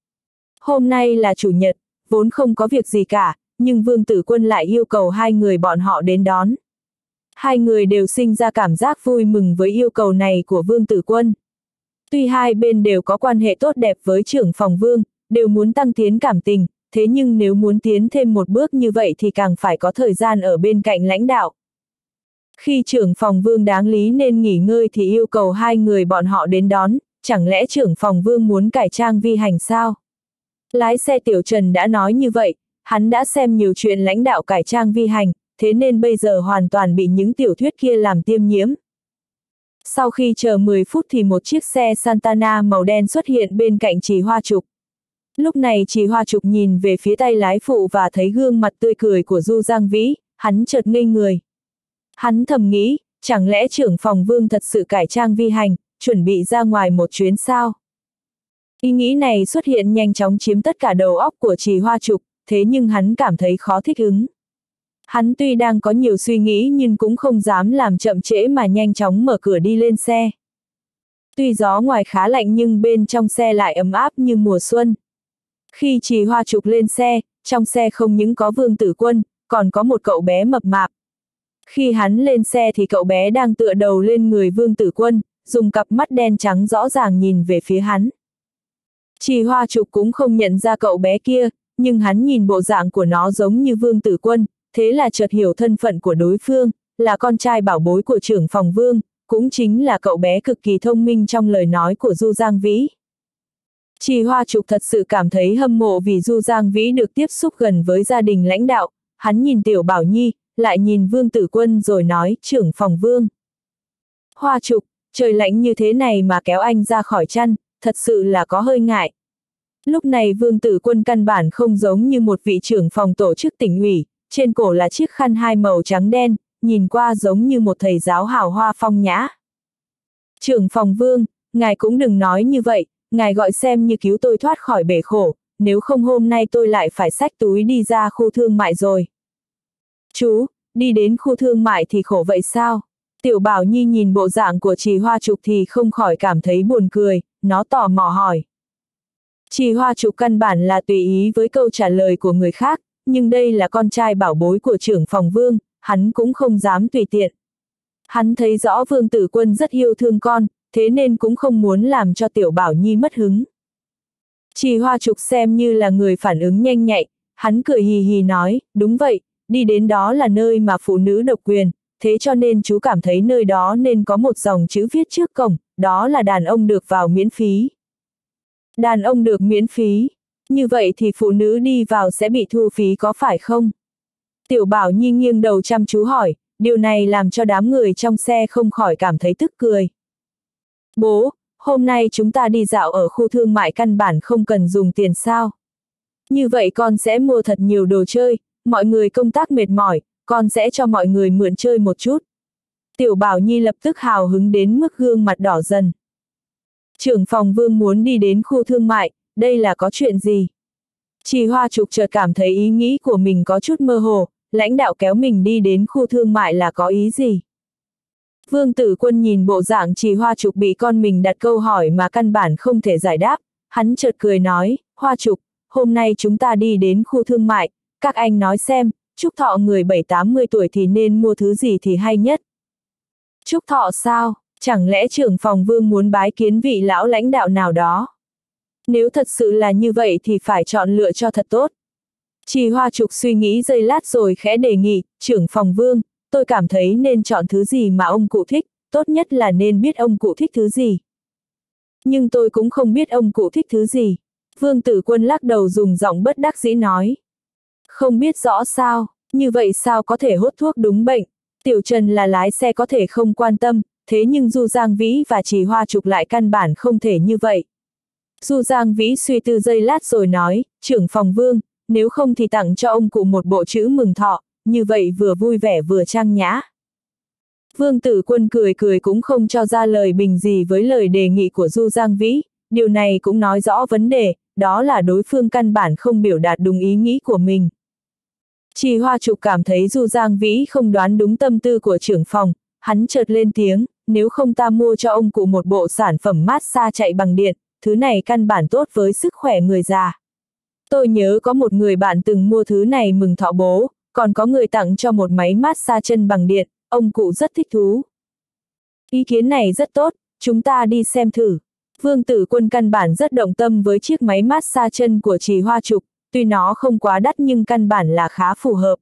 Hôm nay là chủ nhật, vốn không có việc gì cả, nhưng Vương Tử Quân lại yêu cầu hai người bọn họ đến đón. Hai người đều sinh ra cảm giác vui mừng với yêu cầu này của Vương Tử Quân. Tuy hai bên đều có quan hệ tốt đẹp với trưởng phòng Vương, đều muốn tăng tiến cảm tình, thế nhưng nếu muốn tiến thêm một bước như vậy thì càng phải có thời gian ở bên cạnh lãnh đạo. Khi trưởng phòng Vương đáng lý nên nghỉ ngơi thì yêu cầu hai người bọn họ đến đón, chẳng lẽ trưởng phòng Vương muốn cải trang vi hành sao? Lái xe Tiểu Trần đã nói như vậy, hắn đã xem nhiều chuyện lãnh đạo cải trang vi hành, thế nên bây giờ hoàn toàn bị những tiểu thuyết kia làm tiêm nhiễm. Sau khi chờ 10 phút thì một chiếc xe Santana màu đen xuất hiện bên cạnh Trì Hoa Trục. Lúc này Trì Hoa Trục nhìn về phía tay lái phụ và thấy gương mặt tươi cười của Du Giang Vĩ, hắn chợt ngây người. Hắn thầm nghĩ, chẳng lẽ trưởng phòng Vương thật sự cải trang vi hành, chuẩn bị ra ngoài một chuyến sao? Ý nghĩ này xuất hiện nhanh chóng chiếm tất cả đầu óc của Trì Hoa Trục, thế nhưng hắn cảm thấy khó thích ứng. Hắn tuy đang có nhiều suy nghĩ nhưng cũng không dám làm chậm trễ mà nhanh chóng mở cửa đi lên xe. Tuy gió ngoài khá lạnh nhưng bên trong xe lại ấm áp như mùa xuân. Khi Trì Hoa Trục lên xe, trong xe không những có Vương Tử Quân, còn có một cậu bé mập mạp. Khi hắn lên xe thì cậu bé đang tựa đầu lên người Vương Tử Quân, dùng cặp mắt đen trắng rõ ràng nhìn về phía hắn. Trì Hoa Trục cũng không nhận ra cậu bé kia, nhưng hắn nhìn bộ dạng của nó giống như Vương Tử Quân, thế là chợt hiểu thân phận của đối phương, là con trai bảo bối của trưởng phòng Vương, cũng chính là cậu bé cực kỳ thông minh trong lời nói của Du Giang Vĩ. Trì Hoa Trục thật sự cảm thấy hâm mộ vì Du Giang Vĩ được tiếp xúc gần với gia đình lãnh đạo, hắn nhìn Tiểu Bảo Nhi, lại nhìn Vương Tử Quân rồi nói, trưởng phòng Vương. Hoa Trục, trời lạnh như thế này mà kéo anh ra khỏi chăn, thật sự là có hơi ngại. Lúc này Vương Tử Quân căn bản không giống như một vị trưởng phòng tổ chức tỉnh ủy, trên cổ là chiếc khăn hai màu trắng đen, nhìn qua giống như một thầy giáo hào hoa phong nhã. Trưởng phòng Vương, ngài cũng đừng nói như vậy, ngài gọi xem như cứu tôi thoát khỏi bể khổ, nếu không hôm nay tôi lại phải xách túi đi ra khu thương mại rồi. Chú, đi đến khu thương mại thì khổ vậy sao? Tiểu Bảo Nhi nhìn bộ dạng của Trì Hoa Trục thì không khỏi cảm thấy buồn cười, nó tò mò hỏi. Trì Hoa Trục căn bản là tùy ý với câu trả lời của người khác, nhưng đây là con trai bảo bối của trưởng phòng Vương, hắn cũng không dám tùy tiện. Hắn thấy rõ Vương Tử Quân rất yêu thương con, thế nên cũng không muốn làm cho Tiểu Bảo Nhi mất hứng. Trì Hoa Trục xem như là người phản ứng nhanh nhạy, hắn cười hì hì nói, đúng vậy, đi đến đó là nơi mà phụ nữ độc quyền, thế cho nên chú cảm thấy nơi đó nên có một dòng chữ viết trước cổng, đó là đàn ông được vào miễn phí. Đàn ông được miễn phí, như vậy thì phụ nữ đi vào sẽ bị thu phí có phải không? Tiểu Bảo Nhi nghiêng đầu chăm chú hỏi, điều này làm cho đám người trong xe không khỏi cảm thấy tức cười. Bố, hôm nay chúng ta đi dạo ở khu thương mại căn bản không cần dùng tiền sao? Như vậy con sẽ mua thật nhiều đồ chơi, mọi người công tác mệt mỏi, con sẽ cho mọi người mượn chơi một chút. Tiểu Bảo Nhi lập tức hào hứng đến mức gương mặt đỏ dần. Trưởng phòng Vương muốn đi đến khu thương mại, đây là có chuyện gì? Trì Hoa Trục chợt cảm thấy ý nghĩ của mình có chút mơ hồ, lãnh đạo kéo mình đi đến khu thương mại là có ý gì? Vương Tử Quân nhìn bộ dạng Trì Hoa Trục bị con mình đặt câu hỏi mà căn bản không thể giải đáp, hắn chợt cười nói, Hoa Trục, hôm nay chúng ta đi đến khu thương mại, các anh nói xem, chúc thọ người 7-80 tuổi thì nên mua thứ gì thì hay nhất? Chúc thọ sao? Chẳng lẽ trưởng phòng Vương muốn bái kiến vị lão lãnh đạo nào đó? Nếu thật sự là như vậy thì phải chọn lựa cho thật tốt. Trì Hoa Trục suy nghĩ giây lát rồi khẽ đề nghị, trưởng phòng Vương, tôi cảm thấy nên chọn thứ gì mà ông cụ thích, tốt nhất là nên biết ông cụ thích thứ gì. Nhưng tôi cũng không biết ông cụ thích thứ gì. Vương Tử Quân lắc đầu dùng giọng bất đắc dĩ nói. Không biết rõ sao, như vậy sao có thể hốt thuốc đúng bệnh. Tiểu Trần là lái xe có thể không quan tâm, thế nhưng Du Giang Vĩ và Trì Hoa Trục lại căn bản không thể như vậy. Du Giang Vĩ suy tư giây lát rồi nói, trưởng phòng Vương, nếu không thì tặng cho ông cụ một bộ chữ mừng thọ, như vậy vừa vui vẻ vừa trang nhã. Vương Tử Quân cười cười cũng không cho ra lời bình gì với lời đề nghị của Du Giang Vĩ, điều này cũng nói rõ vấn đề, đó là đối phương căn bản không biểu đạt đúng ý nghĩ của mình. Trì Hoa Trục cảm thấy Du Giang Vĩ không đoán đúng tâm tư của trưởng phòng, hắn chợt lên tiếng, nếu không ta mua cho ông cụ một bộ sản phẩm massage chạy bằng điện, thứ này căn bản tốt với sức khỏe người già. Tôi nhớ có một người bạn từng mua thứ này mừng thọ bố, còn có người tặng cho một máy massage chân bằng điện, ông cụ rất thích thú. Ý kiến này rất tốt, chúng ta đi xem thử. Vương Tử Quân căn bản rất động tâm với chiếc máy massage chân của Trì Hoa Trục, tuy nó không quá đắt nhưng căn bản là khá phù hợp.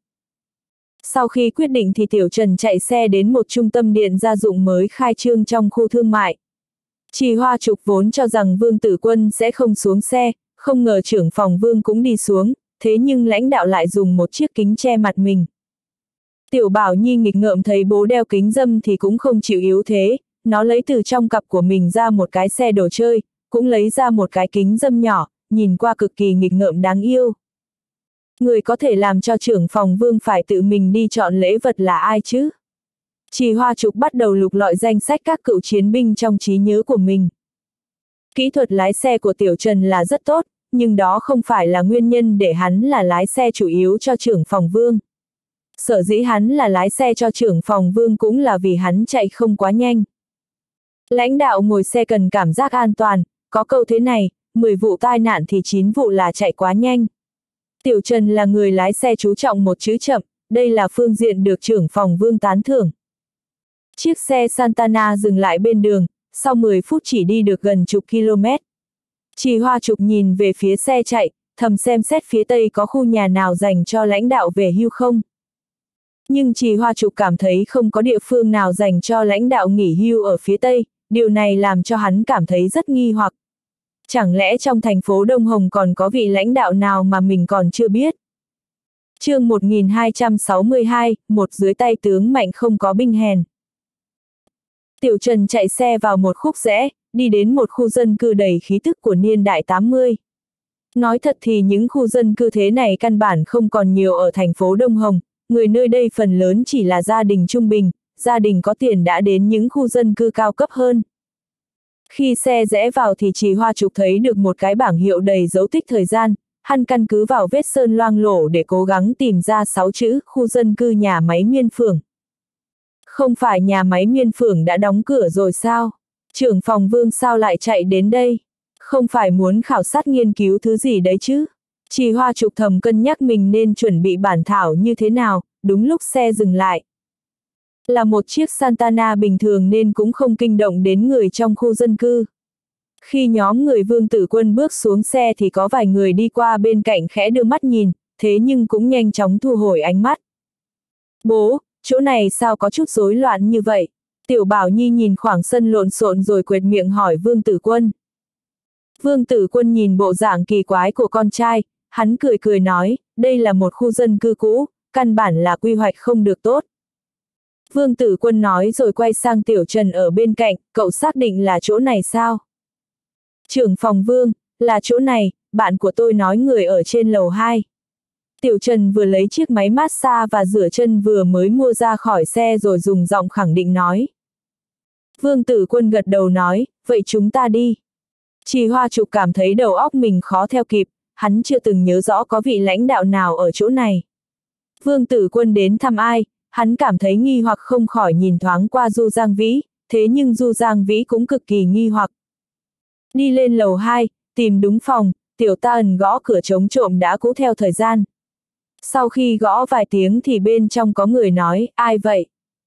Sau khi quyết định thì Tiểu Trần chạy xe đến một trung tâm điện gia dụng mới khai trương trong khu thương mại. Trì Hoa Trục vốn cho rằng Vương Tử Quân sẽ không xuống xe, không ngờ trưởng phòng Vương cũng đi xuống, thế nhưng lãnh đạo lại dùng một chiếc kính che mặt mình. Tiểu Bảo Nhi nghịch ngợm thấy bố đeo kính râm thì cũng không chịu yếu thế, nó lấy từ trong cặp của mình ra một cái xe đồ chơi, cũng lấy ra một cái kính râm nhỏ, nhìn qua cực kỳ nghịch ngợm đáng yêu. Người có thể làm cho trưởng phòng Vương phải tự mình đi chọn lễ vật là ai chứ? Trì Hoa Trục bắt đầu lục lọi danh sách các cựu chiến binh trong trí nhớ của mình. Kỹ thuật lái xe của Tiểu Trần là rất tốt, nhưng đó không phải là nguyên nhân để hắn là lái xe chủ yếu cho trưởng phòng Vương. Sở dĩ hắn là lái xe cho trưởng phòng Vương cũng là vì hắn chạy không quá nhanh. Lãnh đạo ngồi xe cần cảm giác an toàn, có câu thế này, 10 vụ tai nạn thì 9 vụ là chạy quá nhanh. Tiểu Trần là người lái xe chú trọng một chữ chậm, đây là phương diện được trưởng phòng Vương tán thưởng. Chiếc xe Santana dừng lại bên đường, sau 10 phút chỉ đi được gần chục km. Trì Hoa Trục nhìn về phía xe chạy, thầm xem xét phía tây có khu nhà nào dành cho lãnh đạo về hưu không. Nhưng Trì Hoa Trục cảm thấy không có địa phương nào dành cho lãnh đạo nghỉ hưu ở phía tây, điều này làm cho hắn cảm thấy rất nghi hoặc. Chẳng lẽ trong thành phố Đông Hồng còn có vị lãnh đạo nào mà mình còn chưa biết? Chương 1262, một dưới tay tướng mạnh không có binh hèn. Tiểu Trần chạy xe vào một khúc rẽ, đi đến một khu dân cư đầy khí tức của niên đại 80. Nói thật thì những khu dân cư thế này căn bản không còn nhiều ở thành phố Đông Hồng, người nơi đây phần lớn chỉ là gia đình trung bình, gia đình có tiền đã đến những khu dân cư cao cấp hơn. Khi xe rẽ vào thì Trì Hoa Trục thấy được một cái bảng hiệu đầy dấu tích thời gian, hắn căn cứ vào vết sơn loang lổ để cố gắng tìm ra 6 chữ khu dân cư nhà máy Miên Phường. Không phải nhà máy Miên Phường đã đóng cửa rồi sao? Trưởng phòng Vương sao lại chạy đến đây? Không phải muốn khảo sát nghiên cứu thứ gì đấy chứ? Trì Hoa Trục thầm cân nhắc mình nên chuẩn bị bản thảo như thế nào, đúng lúc xe dừng lại. Là một chiếc Santana bình thường nên cũng không kinh động đến người trong khu dân cư. Khi nhóm người Vương Tử Quân bước xuống xe thì có vài người đi qua bên cạnh khẽ đưa mắt nhìn, thế nhưng cũng nhanh chóng thu hồi ánh mắt. Bố, chỗ này sao có chút rối loạn như vậy? Tiểu Bảo Nhi nhìn khoảng sân lộn xộn rồi quệt miệng hỏi Vương Tử Quân. Vương Tử Quân nhìn bộ dạng kỳ quái của con trai, hắn cười cười nói, đây là một khu dân cư cũ, căn bản là quy hoạch không được tốt. Vương Tử Quân nói rồi quay sang Tiểu Trần ở bên cạnh, cậu xác định là chỗ này sao? Trưởng phòng Vương, là chỗ này, bạn của tôi nói người ở trên lầu 2. Tiểu Trần vừa lấy chiếc máy massage và rửa chân vừa mới mua ra khỏi xe rồi dùng giọng khẳng định nói. Vương Tử Quân gật đầu nói, vậy chúng ta đi. Trì Hoa Trục cảm thấy đầu óc mình khó theo kịp, hắn chưa từng nhớ rõ có vị lãnh đạo nào ở chỗ này. Vương Tử Quân đến thăm ai, hắn cảm thấy nghi hoặc không khỏi nhìn thoáng qua Du Giang Vĩ, thế nhưng Du Giang Vĩ cũng cực kỳ nghi hoặc. Đi lên lầu 2, tìm đúng phòng, Tiểu Ta Ẩn gõ cửa chống trộm đã cũ theo thời gian. Sau khi gõ vài tiếng thì bên trong có người nói, ai vậy?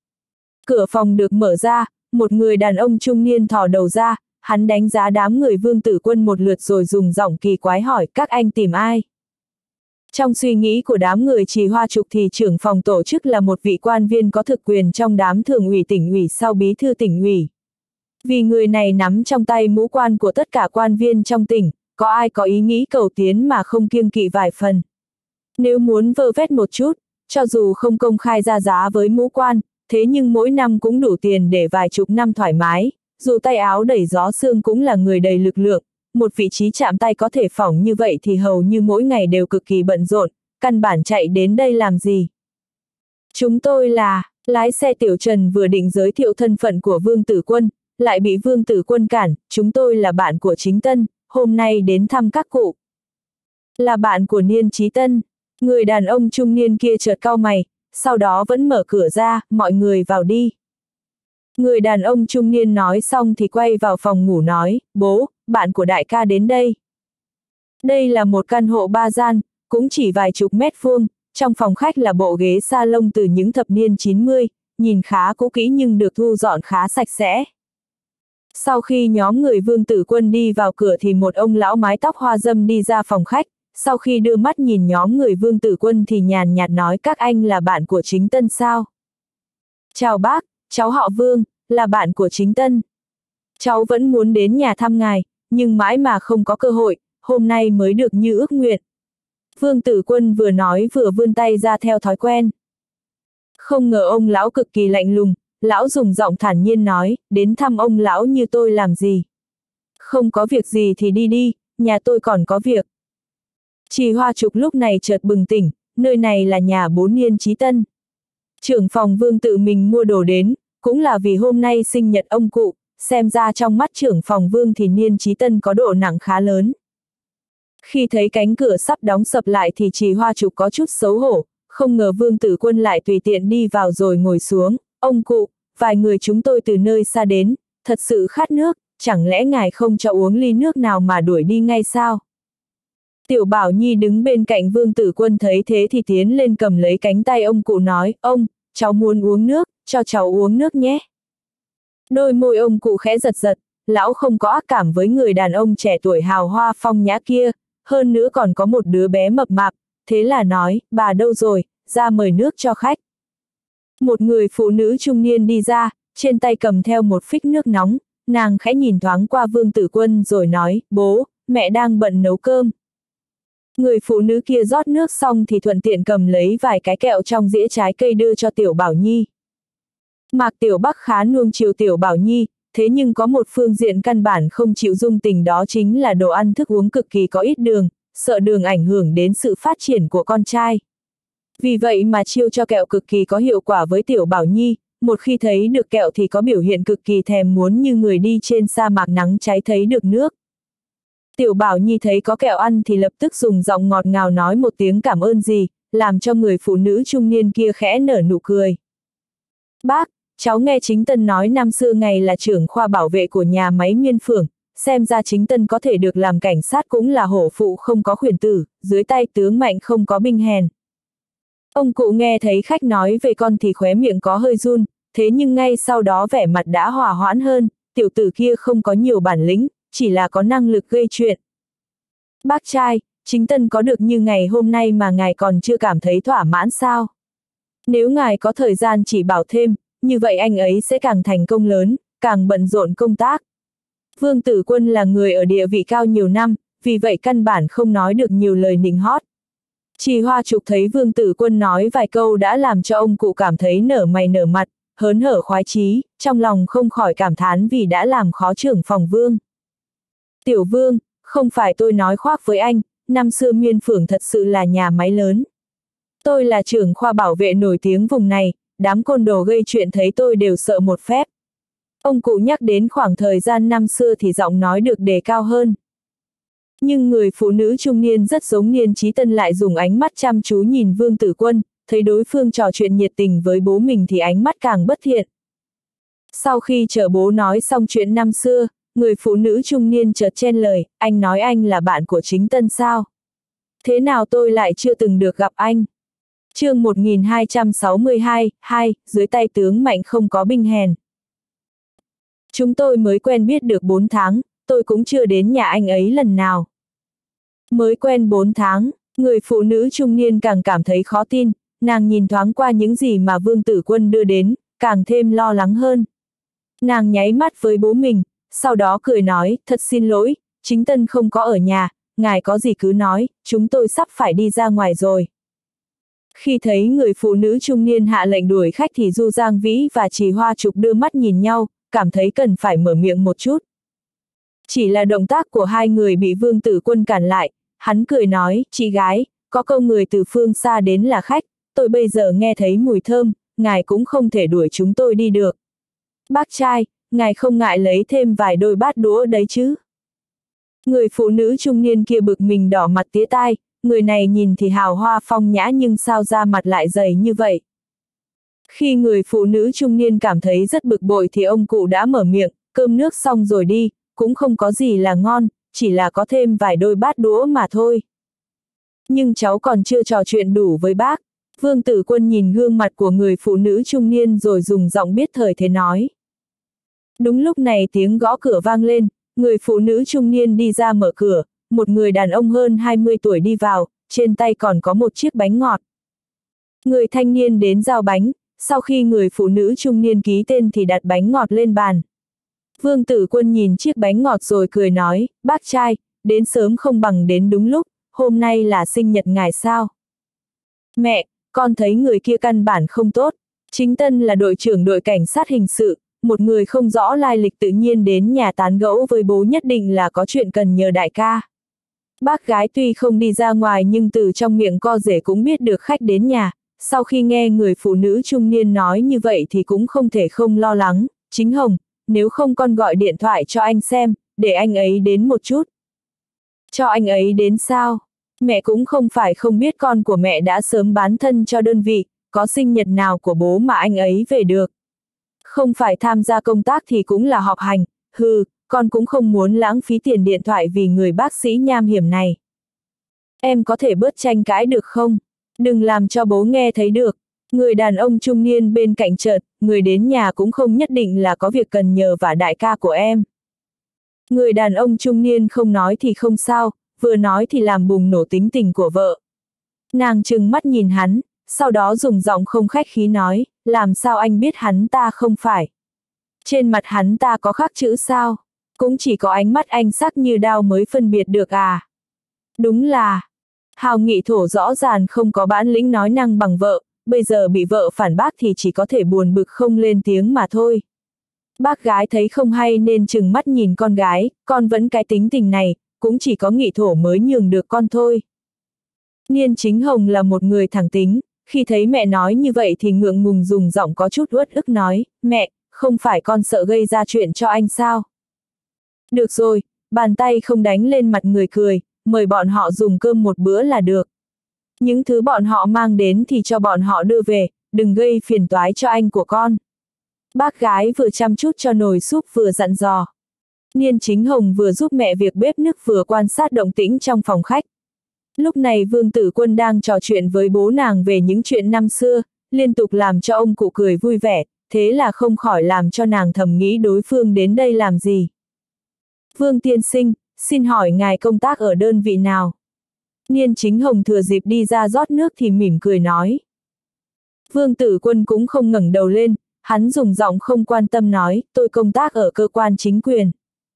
Cửa phòng được mở ra, một người đàn ông trung niên thò đầu ra, hắn đánh giá đám người Vương Tử Quân một lượt rồi dùng giọng kỳ quái hỏi, các anh tìm ai? Trong suy nghĩ của đám người Trì Hoa Trục thì trưởng phòng tổ chức là một vị quan viên có thực quyền trong đám thường ủy tỉnh ủy sau bí thư tỉnh ủy. Vì người này nắm trong tay mũ quan của tất cả quan viên trong tỉnh, có ai có ý nghĩ cầu tiến mà không kiêng kỵ vài phần. Nếu muốn vơ vét một chút, cho dù không công khai ra giá với mũ quan, thế nhưng mỗi năm cũng đủ tiền để vài chục năm thoải mái, dù tay áo đầy gió sương cũng là người đầy lực lượng, một vị trí chạm tay có thể phỏng như vậy thì hầu như mỗi ngày đều cực kỳ bận rộn, căn bản chạy đến đây làm gì. Chúng tôi là, lái xe Tiểu Trần vừa định giới thiệu thân phận của Vương Tử Quân, lại bị Vương Tử Quân cản, chúng tôi là bạn của Chính Tân, hôm nay đến thăm các cụ. Là bạn của Niên Chí Tân, người đàn ông trung niên kia chợt cau mày, sau đó vẫn mở cửa ra, mọi người vào đi. Người đàn ông trung niên nói xong thì quay vào phòng ngủ nói, bố, bạn của đại ca đến đây. Đây là một căn hộ 3 gian, cũng chỉ vài chục mét vuông, trong phòng khách là bộ ghế salon từ những thập niên 90, nhìn khá cũ kỹ nhưng được thu dọn khá sạch sẽ. Sau khi nhóm người Vương Tử Quân đi vào cửa thì một ông lão mái tóc hoa râm đi ra phòng khách, sau khi đưa mắt nhìn nhóm người Vương Tử Quân thì nhàn nhạt nói các anh là bạn của Chính Tân sao? Chào bác, cháu họ Vương, là bạn của Chính Tân. Cháu vẫn muốn đến nhà thăm ngài, nhưng mãi mà không có cơ hội, hôm nay mới được như ước nguyện. Vương Tử Quân vừa nói vừa vươn tay ra theo thói quen. Không ngờ ông lão cực kỳ lạnh lùng, lão dùng giọng thản nhiên nói, đến thăm ông lão như tôi làm gì? Không có việc gì thì đi đi, nhà tôi còn có việc. Trì Hoa Trục lúc này chợt bừng tỉnh, nơi này là nhà bố Niên Chí Tân. Trưởng phòng Vương tự mình mua đồ đến, cũng là vì hôm nay sinh nhật ông cụ, xem ra trong mắt trưởng phòng Vương thì Niên Chí Tân có độ nặng khá lớn. Khi thấy cánh cửa sắp đóng sập lại thì Trì Hoa Trục có chút xấu hổ, không ngờ Vương Tử Quân lại tùy tiện đi vào rồi ngồi xuống. Ông cụ, vài người chúng tôi từ nơi xa đến, thật sự khát nước, chẳng lẽ ngài không cho uống ly nước nào mà đuổi đi ngay sao? Tiểu Bảo Nhi đứng bên cạnh Vương Tử Quân thấy thế thì tiến lên cầm lấy cánh tay ông cụ nói, ông, cháu muốn uống nước, cho cháu uống nước nhé. Đôi môi ông cụ khẽ giật giật, lão không có ác cảm với người đàn ông trẻ tuổi hào hoa phong nhã kia, hơn nữa còn có một đứa bé mập mạp, thế là nói, bà đâu rồi, ra mời nước cho khách. Một người phụ nữ trung niên đi ra, trên tay cầm theo một phích nước nóng, nàng khẽ nhìn thoáng qua Vương Tử Quân rồi nói, bố, mẹ đang bận nấu cơm. Người phụ nữ kia rót nước xong thì thuận tiện cầm lấy vài cái kẹo trong dĩa trái cây đưa cho Tiểu Bảo Nhi. Mạc Tiểu Bắc khá nuông chiều Tiểu Bảo Nhi, thế nhưng có một phương diện căn bản không chịu dung tình, đó chính là đồ ăn thức uống cực kỳ có ít đường, sợ đường ảnh hưởng đến sự phát triển của con trai. Vì vậy mà chiêu cho kẹo cực kỳ có hiệu quả với Tiểu Bảo Nhi, một khi thấy được kẹo thì có biểu hiện cực kỳ thèm muốn như người đi trên sa mạc nắng cháy thấy được nước. Tiểu Bảo Nhi thấy có kẹo ăn thì lập tức dùng giọng ngọt ngào nói một tiếng cảm ơn gì, làm cho người phụ nữ trung niên kia khẽ nở nụ cười. Bác, cháu nghe Chính Tân nói năm xưa ngài là trưởng khoa bảo vệ của nhà máy Miên Phượng, xem ra Chính Tân có thể được làm cảnh sát cũng là hổ phụ không có khuyển tử, dưới tay tướng mạnh không có binh hèn. Ông cụ nghe thấy khách nói về con thì khóe miệng có hơi run, thế nhưng ngay sau đó vẻ mặt đã hòa hoãn hơn, tiểu tử kia không có nhiều bản lĩnh, chỉ là có năng lực gây chuyện. Bác trai, Chính Tân có được như ngày hôm nay mà ngài còn chưa cảm thấy thỏa mãn sao? Nếu ngài có thời gian chỉ bảo thêm, như vậy anh ấy sẽ càng thành công lớn, càng bận rộn công tác. Vương Tử Quân là người ở địa vị cao nhiều năm, vì vậy căn bản không nói được nhiều lời nịnh hót. Trì Hoa Trục thấy Vương Tử Quân nói vài câu đã làm cho ông cụ cảm thấy nở mày nở mặt, hớn hở khoái chí, trong lòng không khỏi cảm thán vì đã làm khó trưởng phòng Vương. Tiểu Vương, không phải tôi nói khoác với anh, năm xưa Miên Phượng thật sự là nhà máy lớn. Tôi là trưởng khoa bảo vệ nổi tiếng vùng này, đám côn đồ gây chuyện thấy tôi đều sợ một phép. Ông cụ nhắc đến khoảng thời gian năm xưa thì giọng nói được đề cao hơn. Nhưng người phụ nữ trung niên rất giống Niên Chí Tân lại dùng ánh mắt chăm chú nhìn Vương Tử Quân, thấy đối phương trò chuyện nhiệt tình với bố mình thì ánh mắt càng bất thiện. Sau khi chờ bố nói xong chuyện năm xưa, người phụ nữ trung niên chợt chen lời, anh nói anh là bạn của Chính Tân sao? Thế nào tôi lại chưa từng được gặp anh? Chương 1262, 2, dưới tay tướng mạnh không có binh hèn. Chúng tôi mới quen biết được 4 tháng, tôi cũng chưa đến nhà anh ấy lần nào. Mới quen 4 tháng, người phụ nữ trung niên càng cảm thấy khó tin, nàng nhìn thoáng qua những gì mà Vương Tử Quân đưa đến, càng thêm lo lắng hơn. Nàng nháy mắt với bố mình, sau đó cười nói, thật xin lỗi, Chính Tân không có ở nhà, ngài có gì cứ nói, chúng tôi sắp phải đi ra ngoài rồi. Khi thấy người phụ nữ trung niên hạ lệnh đuổi khách thì Du Giang Vĩ và Trì Hoa Trục đưa mắt nhìn nhau, cảm thấy cần phải mở miệng một chút. Chỉ là động tác của hai người bị Vương Tử Quân cản lại, hắn cười nói, chị gái, có câu người từ phương xa đến là khách, tôi bây giờ nghe thấy mùi thơm, ngài cũng không thể đuổi chúng tôi đi được. Bác trai, ngài không ngại lấy thêm vài đôi bát đũa đấy chứ? Người phụ nữ trung niên kia bực mình đỏ mặt tía tai, người này nhìn thì hào hoa phong nhã nhưng sao da mặt lại dày như vậy. Khi người phụ nữ trung niên cảm thấy rất bực bội thì ông cụ đã mở miệng, cơm nước xong rồi đi, cũng không có gì là ngon, chỉ là có thêm vài đôi bát đũa mà thôi. Nhưng cháu còn chưa trò chuyện đủ với bác. Vương Tử Quân nhìn gương mặt của người phụ nữ trung niên rồi dùng giọng biết thời thế nói. Đúng lúc này tiếng gõ cửa vang lên, người phụ nữ trung niên đi ra mở cửa, một người đàn ông hơn 20 tuổi đi vào, trên tay còn có một chiếc bánh ngọt. Người thanh niên đến giao bánh, sau khi người phụ nữ trung niên ký tên thì đặt bánh ngọt lên bàn. Vương Tử Quân nhìn chiếc bánh ngọt rồi cười nói, bác trai, đến sớm không bằng đến đúng lúc, hôm nay là sinh nhật ngài sao? Mẹ, con thấy người kia căn bản không tốt. Chính Tân là đội trưởng đội cảnh sát hình sự, một người không rõ lai lịch tự nhiên đến nhà tán gẫu với bố nhất định là có chuyện cần nhờ đại ca. Bác gái tuy không đi ra ngoài nhưng từ trong miệng co rể cũng biết được khách đến nhà, sau khi nghe người phụ nữ trung niên nói như vậy thì cũng không thể không lo lắng, Chính Hồng, nếu không con gọi điện thoại cho anh xem, để anh ấy đến một chút. Cho anh ấy đến sao? Mẹ cũng không phải không biết con của mẹ đã sớm bán thân cho đơn vị, có sinh nhật nào của bố mà anh ấy về được. Không phải tham gia công tác thì cũng là họp hành, con cũng không muốn lãng phí tiền điện thoại vì người bác sĩ nham hiểm này. Em có thể bớt tranh cãi được không? Đừng làm cho bố nghe thấy được. Người đàn ông trung niên bên cạnh chợt, người đến nhà cũng không nhất định là có việc cần nhờ vả đại ca của em. Người đàn ông trung niên không nói thì không sao, vừa nói thì làm bùng nổ tính tình của vợ. Nàng trừng mắt nhìn hắn, sau đó dùng giọng không khách khí nói, làm sao anh biết hắn ta không phải? Trên mặt hắn ta có khắc chữ sao? Cũng chỉ có ánh mắt anh sắc như đao mới phân biệt được à? Đúng là, Hào Nghị Thổ rõ ràng không có bản lĩnh nói năng bằng vợ, bây giờ bị vợ phản bác thì chỉ có thể buồn bực không lên tiếng mà thôi. Bác gái thấy không hay nên trừng mắt nhìn con gái, con vẫn cái tính tình này, cũng chỉ có Nghị Thổ mới nhường được con thôi. Niên Chính Hồng là một người thẳng tính, khi thấy mẹ nói như vậy thì ngượng ngùng dùng giọng có chút uất ức nói, mẹ, không phải con sợ gây ra chuyện cho anh sao? Được rồi, bàn tay không đánh lên mặt người cười, mời bọn họ dùng cơm một bữa là được. Những thứ bọn họ mang đến thì cho bọn họ đưa về, đừng gây phiền toái cho anh của con. Bác gái vừa chăm chút cho nồi súp vừa dặn dò. Niên Chính Hồng vừa giúp mẹ việc bếp núc vừa quan sát động tĩnh trong phòng khách. Lúc này Vương Tử Quân đang trò chuyện với bố nàng về những chuyện năm xưa, liên tục làm cho ông cụ cười vui vẻ, thế là không khỏi làm cho nàng thầm nghĩ đối phương đến đây làm gì. Vương tiên sinh, xin hỏi ngài công tác ở đơn vị nào? Niên Chính Hồng thừa dịp đi ra rót nước thì mỉm cười nói. Vương Tử Quân cũng không ngẩng đầu lên, hắn dùng giọng không quan tâm nói, tôi công tác ở cơ quan chính quyền.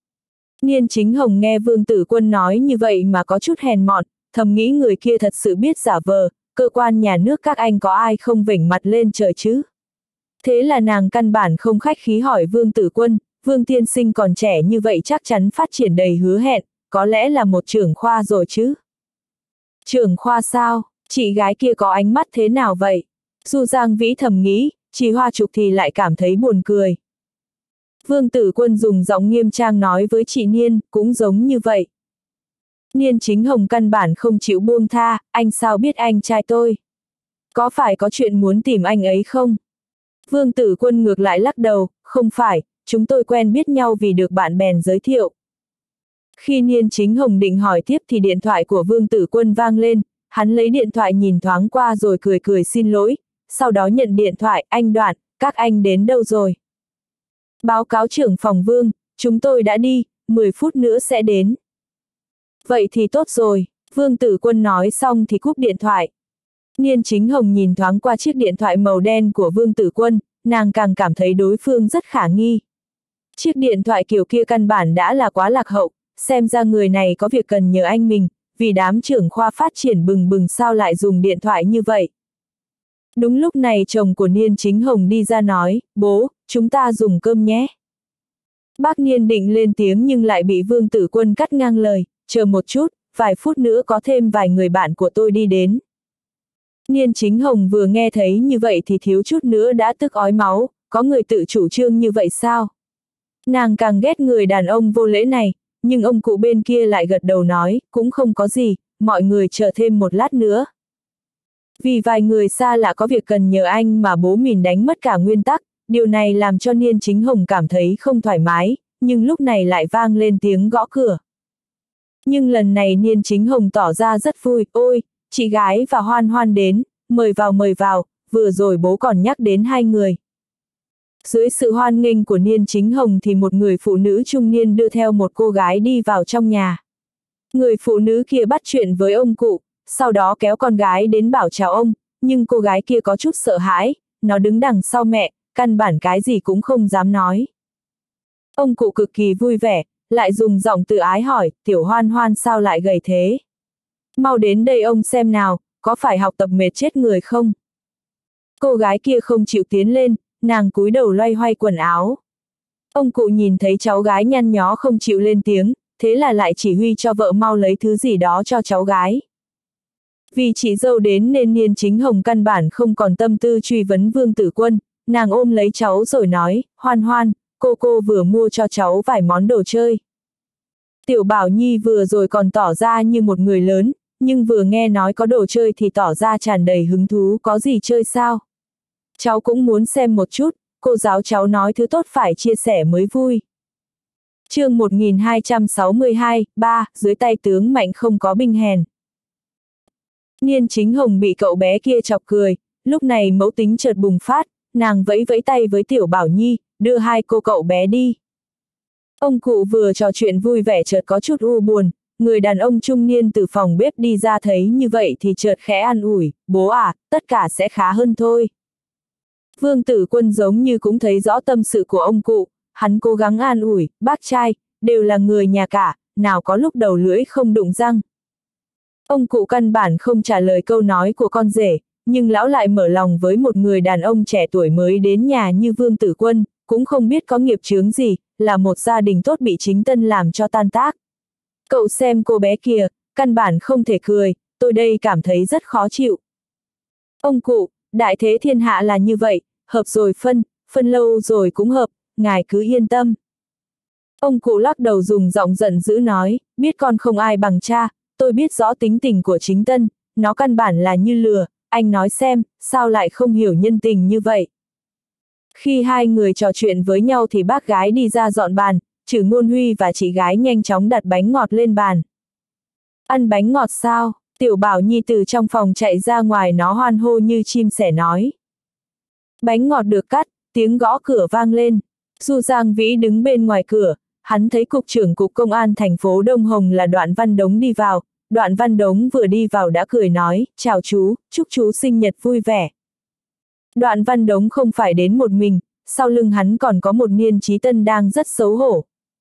Niên Chính Hồng nghe Vương Tử Quân nói như vậy mà có chút hèn mọn, thầm nghĩ người kia thật sự biết giả vờ, cơ quan nhà nước các anh có ai không vểnh mặt lên trời chứ? Thế là nàng căn bản không khách khí hỏi Vương Tử Quân, Vương tiên sinh còn trẻ như vậy chắc chắn phát triển đầy hứa hẹn, có lẽ là một trưởng khoa rồi chứ? Trưởng khoa sao? Chị gái kia có ánh mắt thế nào vậy? Du Giang Vĩ thầm nghĩ, chị Hoa Trục thì lại cảm thấy buồn cười. Vương Tử Quân dùng giọng nghiêm trang nói với chị Niên, cũng giống như vậy. Niên Chính Hồng căn bản không chịu buông tha, anh sao biết anh trai tôi? Có phải có chuyện muốn tìm anh ấy không? Vương Tử Quân ngược lại lắc đầu, không phải, chúng tôi quen biết nhau vì được bạn bè giới thiệu. Khi Niên Chính Hồng định hỏi tiếp thì điện thoại của Vương Tử Quân vang lên, hắn lấy điện thoại nhìn thoáng qua rồi cười cười xin lỗi, sau đó nhận điện thoại, anh Đoạn, các anh đến đâu rồi? Báo cáo trưởng phòng Vương, chúng tôi đã đi, 10 phút nữa sẽ đến. Vậy thì tốt rồi, Vương Tử Quân nói xong thì cúp điện thoại. Niên Chính Hồng nhìn thoáng qua chiếc điện thoại màu đen của Vương Tử Quân, nàng càng cảm thấy đối phương rất khả nghi. Chiếc điện thoại kiểu kia căn bản đã là quá lạc hậu, xem ra người này có việc cần nhờ anh mình, vì đám trưởng khoa phát triển bừng bừng sao lại dùng điện thoại như vậy. Đúng lúc này chồng của Niên Chính Hồng đi ra nói, bố, chúng ta dùng cơm nhé. Bác Niên định lên tiếng nhưng lại bị Vương Tử Quân cắt ngang lời, chờ một chút, vài phút nữa có thêm vài người bạn của tôi đi đến. Niên Chính Hồng vừa nghe thấy như vậy thì thiếu chút nữa đã tức ói máu, có người tự chủ trương như vậy sao? Nàng càng ghét người đàn ông vô lễ này, nhưng ông cụ bên kia lại gật đầu nói, cũng không có gì, mọi người chờ thêm một lát nữa. Vì vài người xa lạ có việc cần nhờ anh mà bố mình đánh mất cả nguyên tắc, điều này làm cho Niên Chính Hồng cảm thấy không thoải mái, nhưng lúc này lại vang lên tiếng gõ cửa. Nhưng lần này Niên Chính Hồng tỏ ra rất vui, ôi, chị gái và Hoan Hoan đến, mời vào, vừa rồi bố còn nhắc đến hai người. Dưới sự hoan nghênh của Niên Chính Hồng thì một người phụ nữ trung niên đưa theo một cô gái đi vào trong nhà. Người phụ nữ kia bắt chuyện với ông cụ, sau đó kéo con gái đến bảo chào ông, nhưng cô gái kia có chút sợ hãi, nó đứng đằng sau mẹ, căn bản cái gì cũng không dám nói. Ông cụ cực kỳ vui vẻ, lại dùng giọng tự ái hỏi, tiểu Hoan Hoan sao lại gầy thế? Mau đến đây ông xem nào, có phải học tập mệt chết người không? Cô gái kia không chịu tiến lên, nàng cúi đầu loay hoay quần áo. Ông cụ nhìn thấy cháu gái nhăn nhó không chịu lên tiếng, thế là lại chỉ huy cho vợ mau lấy thứ gì đó cho cháu gái. Vì chị dâu đến nên Niên Chính Hồng căn bản không còn tâm tư truy vấn Vương Tử Quân, nàng ôm lấy cháu rồi nói, Hoan Hoan, cô vừa mua cho cháu vài món đồ chơi. Tiểu Bảo Nhi vừa rồi còn tỏ ra như một người lớn, nhưng vừa nghe nói có đồ chơi thì tỏ ra tràn đầy hứng thú. Có gì chơi sao? Cháu cũng muốn xem một chút, cô giáo cháu nói thứ tốt phải chia sẻ mới vui. Chương 1262, 3, dưới tay tướng mạnh không có binh hèn. Niên Chính Hồng bị cậu bé kia chọc cười, lúc này mẫu tính chợt bùng phát, nàng vẫy vẫy tay với Tiểu Bảo Nhi, đưa hai cô cậu bé đi. Ông cụ vừa trò chuyện vui vẻ chợt có chút u buồn, người đàn ông trung niên từ phòng bếp đi ra thấy như vậy thì chợt khẽ an ủi, bố à, tất cả sẽ khá hơn thôi. Vương Tử Quân giống như cũng thấy rõ tâm sự của ông cụ, hắn cố gắng an ủi, bác trai, đều là người nhà cả, nào có lúc đầu lưỡi không đụng răng. Ông cụ căn bản không trả lời câu nói của con rể, nhưng lão lại mở lòng với một người đàn ông trẻ tuổi mới đến nhà như Vương Tử Quân, cũng không biết có nghiệp chướng gì, là một gia đình tốt bị chính tân làm cho tan tác. Cậu xem cô bé kìa, căn bản không thể cười, tôi đây cảm thấy rất khó chịu. Ông cụ, đại thế thiên hạ là như vậy, hợp rồi phân lâu rồi cũng hợp, ngài cứ yên tâm. Ông cụ lắc đầu dùng giọng giận dữ nói, biết con không ai bằng cha, tôi biết rõ tính tình của chính tân, nó căn bản là như lừa, anh nói xem, sao lại không hiểu nhân tình như vậy. Khi hai người trò chuyện với nhau thì bác gái đi ra dọn bàn, Trử Ngôn Huy và chị gái nhanh chóng đặt bánh ngọt lên bàn. Ăn bánh ngọt sao? Tiểu Bảo Nhi từ trong phòng chạy ra ngoài, nó hoan hô như chim sẻ nói. Bánh ngọt được cắt, tiếng gõ cửa vang lên. Du Giang Vĩ đứng bên ngoài cửa, hắn thấy cục trưởng cục công an thành phố Đông Hồng là Đoạn Văn Đống đi vào. Đoạn Văn Đống vừa đi vào đã cười nói, chào chú, chúc chú sinh nhật vui vẻ. Đoạn Văn Đống không phải đến một mình, sau lưng hắn còn có một Niên Chí Tân đang rất xấu hổ.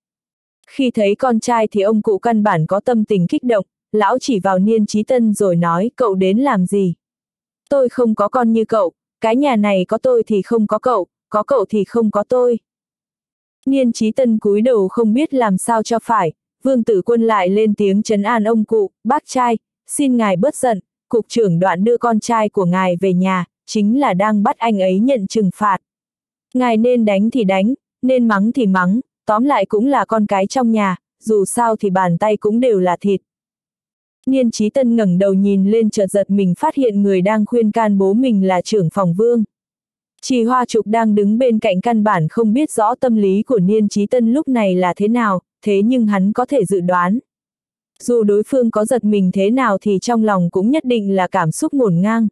Khi thấy con trai thì ông cụ căn bản có tâm tình kích động, lão chỉ vào Niên Chí Tân rồi nói, cậu đến làm gì? Tôi không có con như cậu, cái nhà này có tôi thì không có cậu thì không có tôi. Niên Chí Tân cúi đầu không biết làm sao cho phải, Vương Tử Quân lại lên tiếng trấn an ông cụ, bác trai, xin ngài bớt giận, cục trưởng Đoạn đưa con trai của ngài về nhà, chính là đang bắt anh ấy nhận trừng phạt. Ngài nên đánh thì đánh, nên mắng thì mắng, tóm lại cũng là con cái trong nhà, dù sao thì bàn tay cũng đều là thịt. Niên Chí Tân ngẩng đầu nhìn lên chợt giật mình phát hiện người đang khuyên can bố mình là trưởng phòng Vương. Trì Hoa Trục đang đứng bên cạnh căn bản không biết rõ tâm lý của Niên Chí Tân lúc này là thế nào, thế nhưng hắn có thể dự đoán. Dù đối phương có giật mình thế nào thì trong lòng cũng nhất định là cảm xúc ngổn ngang.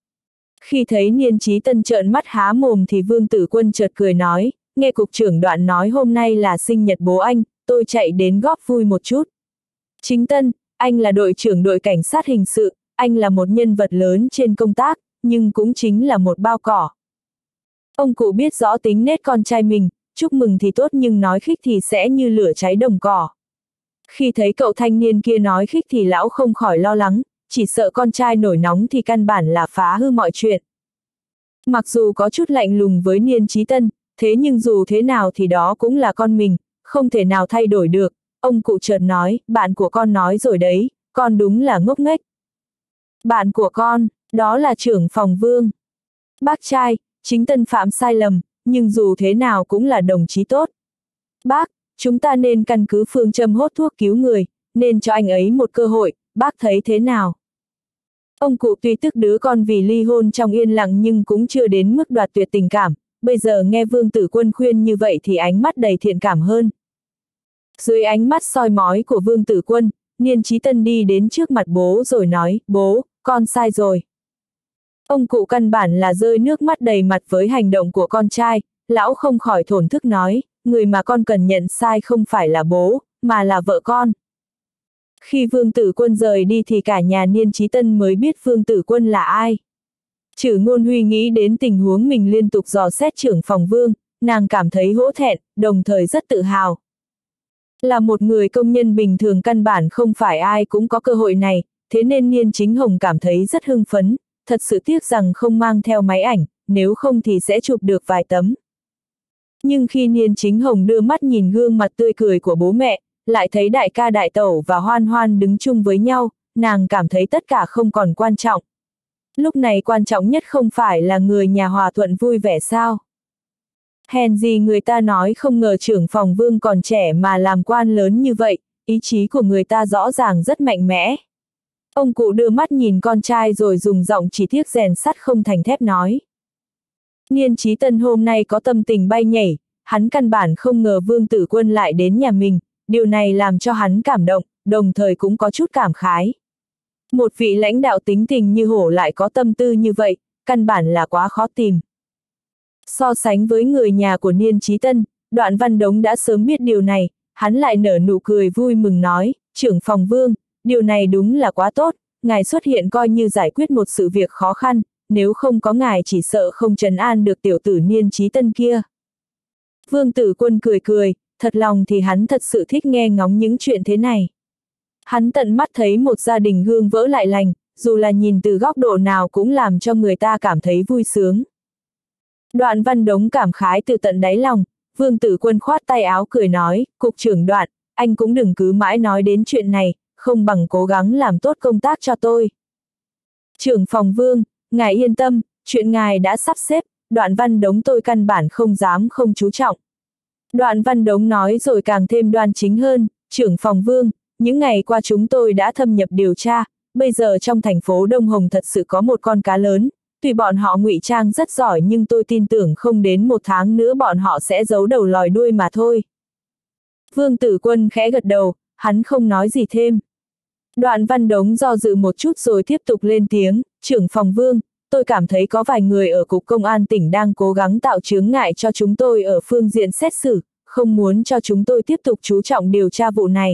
Khi thấy Niên Chí Tân trợn mắt há mồm thì Vương Tử Quân chợt cười nói, nghe cục trưởng Đoạn nói hôm nay là sinh nhật bố anh, tôi chạy đến góp vui một chút. Chính Tân, anh là đội trưởng đội cảnh sát hình sự, anh là một nhân vật lớn trên công tác, nhưng cũng chính là một bao cỏ. Ông cụ biết rõ tính nết con trai mình, chúc mừng thì tốt nhưng nói khích thì sẽ như lửa cháy đồng cỏ. Khi thấy cậu thanh niên kia nói khích thì lão không khỏi lo lắng, chỉ sợ con trai nổi nóng thì căn bản là phá hư mọi chuyện. Mặc dù có chút lạnh lùng với Niên Chí Tân, thế nhưng dù thế nào thì đó cũng là con mình, không thể nào thay đổi được. Ông cụ chợt nói, bạn của con nói rồi đấy, con đúng là ngốc nghếch. Bạn của con, đó là trưởng phòng Vương. Bác trai, chính Tân phạm sai lầm, nhưng dù thế nào cũng là đồng chí tốt. Bác, chúng ta nên căn cứ phương châm hốt thuốc cứu người, nên cho anh ấy một cơ hội, bác thấy thế nào? Ông cụ tuy tức đứa con vì ly hôn trong yên lặng nhưng cũng chưa đến mức đoạt tuyệt tình cảm, bây giờ nghe Vương Tử Quân khuyên như vậy thì ánh mắt đầy thiện cảm hơn. Dưới ánh mắt soi mói của Vương Tử Quân, Niên Chí Tân đi đến trước mặt bố rồi nói, bố, con sai rồi. Ông cụ căn bản là rơi nước mắt đầy mặt với hành động của con trai, lão không khỏi thổn thức nói, người mà con cần nhận sai không phải là bố, mà là vợ con. Khi Vương Tử Quân rời đi thì cả nhà Niên Chí Tân mới biết Vương Tử Quân là ai. Trử Ngôn Huy nghĩ đến tình huống mình liên tục dò xét trưởng phòng Vương, nàng cảm thấy hổ thẹn, đồng thời rất tự hào. Là một người công nhân bình thường căn bản không phải ai cũng có cơ hội này, thế nên Niên Chính Hồng cảm thấy rất hưng phấn, thật sự tiếc rằng không mang theo máy ảnh, nếu không thì sẽ chụp được vài tấm. Nhưng khi Niên Chính Hồng đưa mắt nhìn gương mặt tươi cười của bố mẹ, lại thấy đại ca đại tẩu và Hoan Hoan đứng chung với nhau, nàng cảm thấy tất cả không còn quan trọng. Lúc này quan trọng nhất không phải là người nhà hòa thuận vui vẻ sao? Hèn gì người ta nói không ngờ trưởng phòng Vương còn trẻ mà làm quan lớn như vậy, ý chí của người ta rõ ràng rất mạnh mẽ. Ông cụ đưa mắt nhìn con trai rồi dùng giọng chỉ tiếc rèn sắt không thành thép nói. Niên Chí Tân hôm nay có tâm tình bay nhảy, hắn căn bản không ngờ Vương Tử Quân lại đến nhà mình, điều này làm cho hắn cảm động, đồng thời cũng có chút cảm khái. Một vị lãnh đạo tính tình như hổ lại có tâm tư như vậy, căn bản là quá khó tìm. So sánh với người nhà của Niên Chí Tân, Đoạn Văn Đống đã sớm biết điều này, hắn lại nở nụ cười vui mừng nói, trưởng phòng Vương, điều này đúng là quá tốt, ngài xuất hiện coi như giải quyết một sự việc khó khăn, nếu không có ngài chỉ sợ không trấn an được tiểu tử Niên Chí Tân kia. Vương Tử Quân cười cười, thật lòng thì hắn thật sự thích nghe ngóng những chuyện thế này. Hắn tận mắt thấy một gia đình gương vỡ lại lành, dù là nhìn từ góc độ nào cũng làm cho người ta cảm thấy vui sướng. Đoạn Văn Đống cảm khái từ tận đáy lòng, Vương Tử Quân khoát tay áo cười nói, cục trưởng Đoạn, anh cũng đừng cứ mãi nói đến chuyện này, không bằng cố gắng làm tốt công tác cho tôi. Trưởng phòng Vương, ngài yên tâm, chuyện ngài đã sắp xếp, Đoạn Văn Đống tôi căn bản không dám không chú trọng. Đoạn Văn Đống nói rồi càng thêm đoan chính hơn, trưởng phòng Vương, những ngày qua chúng tôi đã thâm nhập điều tra, bây giờ trong thành phố Đông Hồng thật sự có một con cá lớn, tuy bọn họ ngụy trang rất giỏi nhưng tôi tin tưởng không đến 1 tháng nữa bọn họ sẽ giấu đầu lòi đuôi mà thôi. Vương Tử Quân khẽ gật đầu, hắn không nói gì thêm. Đoạn Văn Đống do dự một chút rồi tiếp tục lên tiếng, trưởng phòng Vương, tôi cảm thấy có vài người ở Cục Công an tỉnh đang cố gắng tạo chướng ngại cho chúng tôi ở phương diện xét xử, không muốn cho chúng tôi tiếp tục chú trọng điều tra vụ này.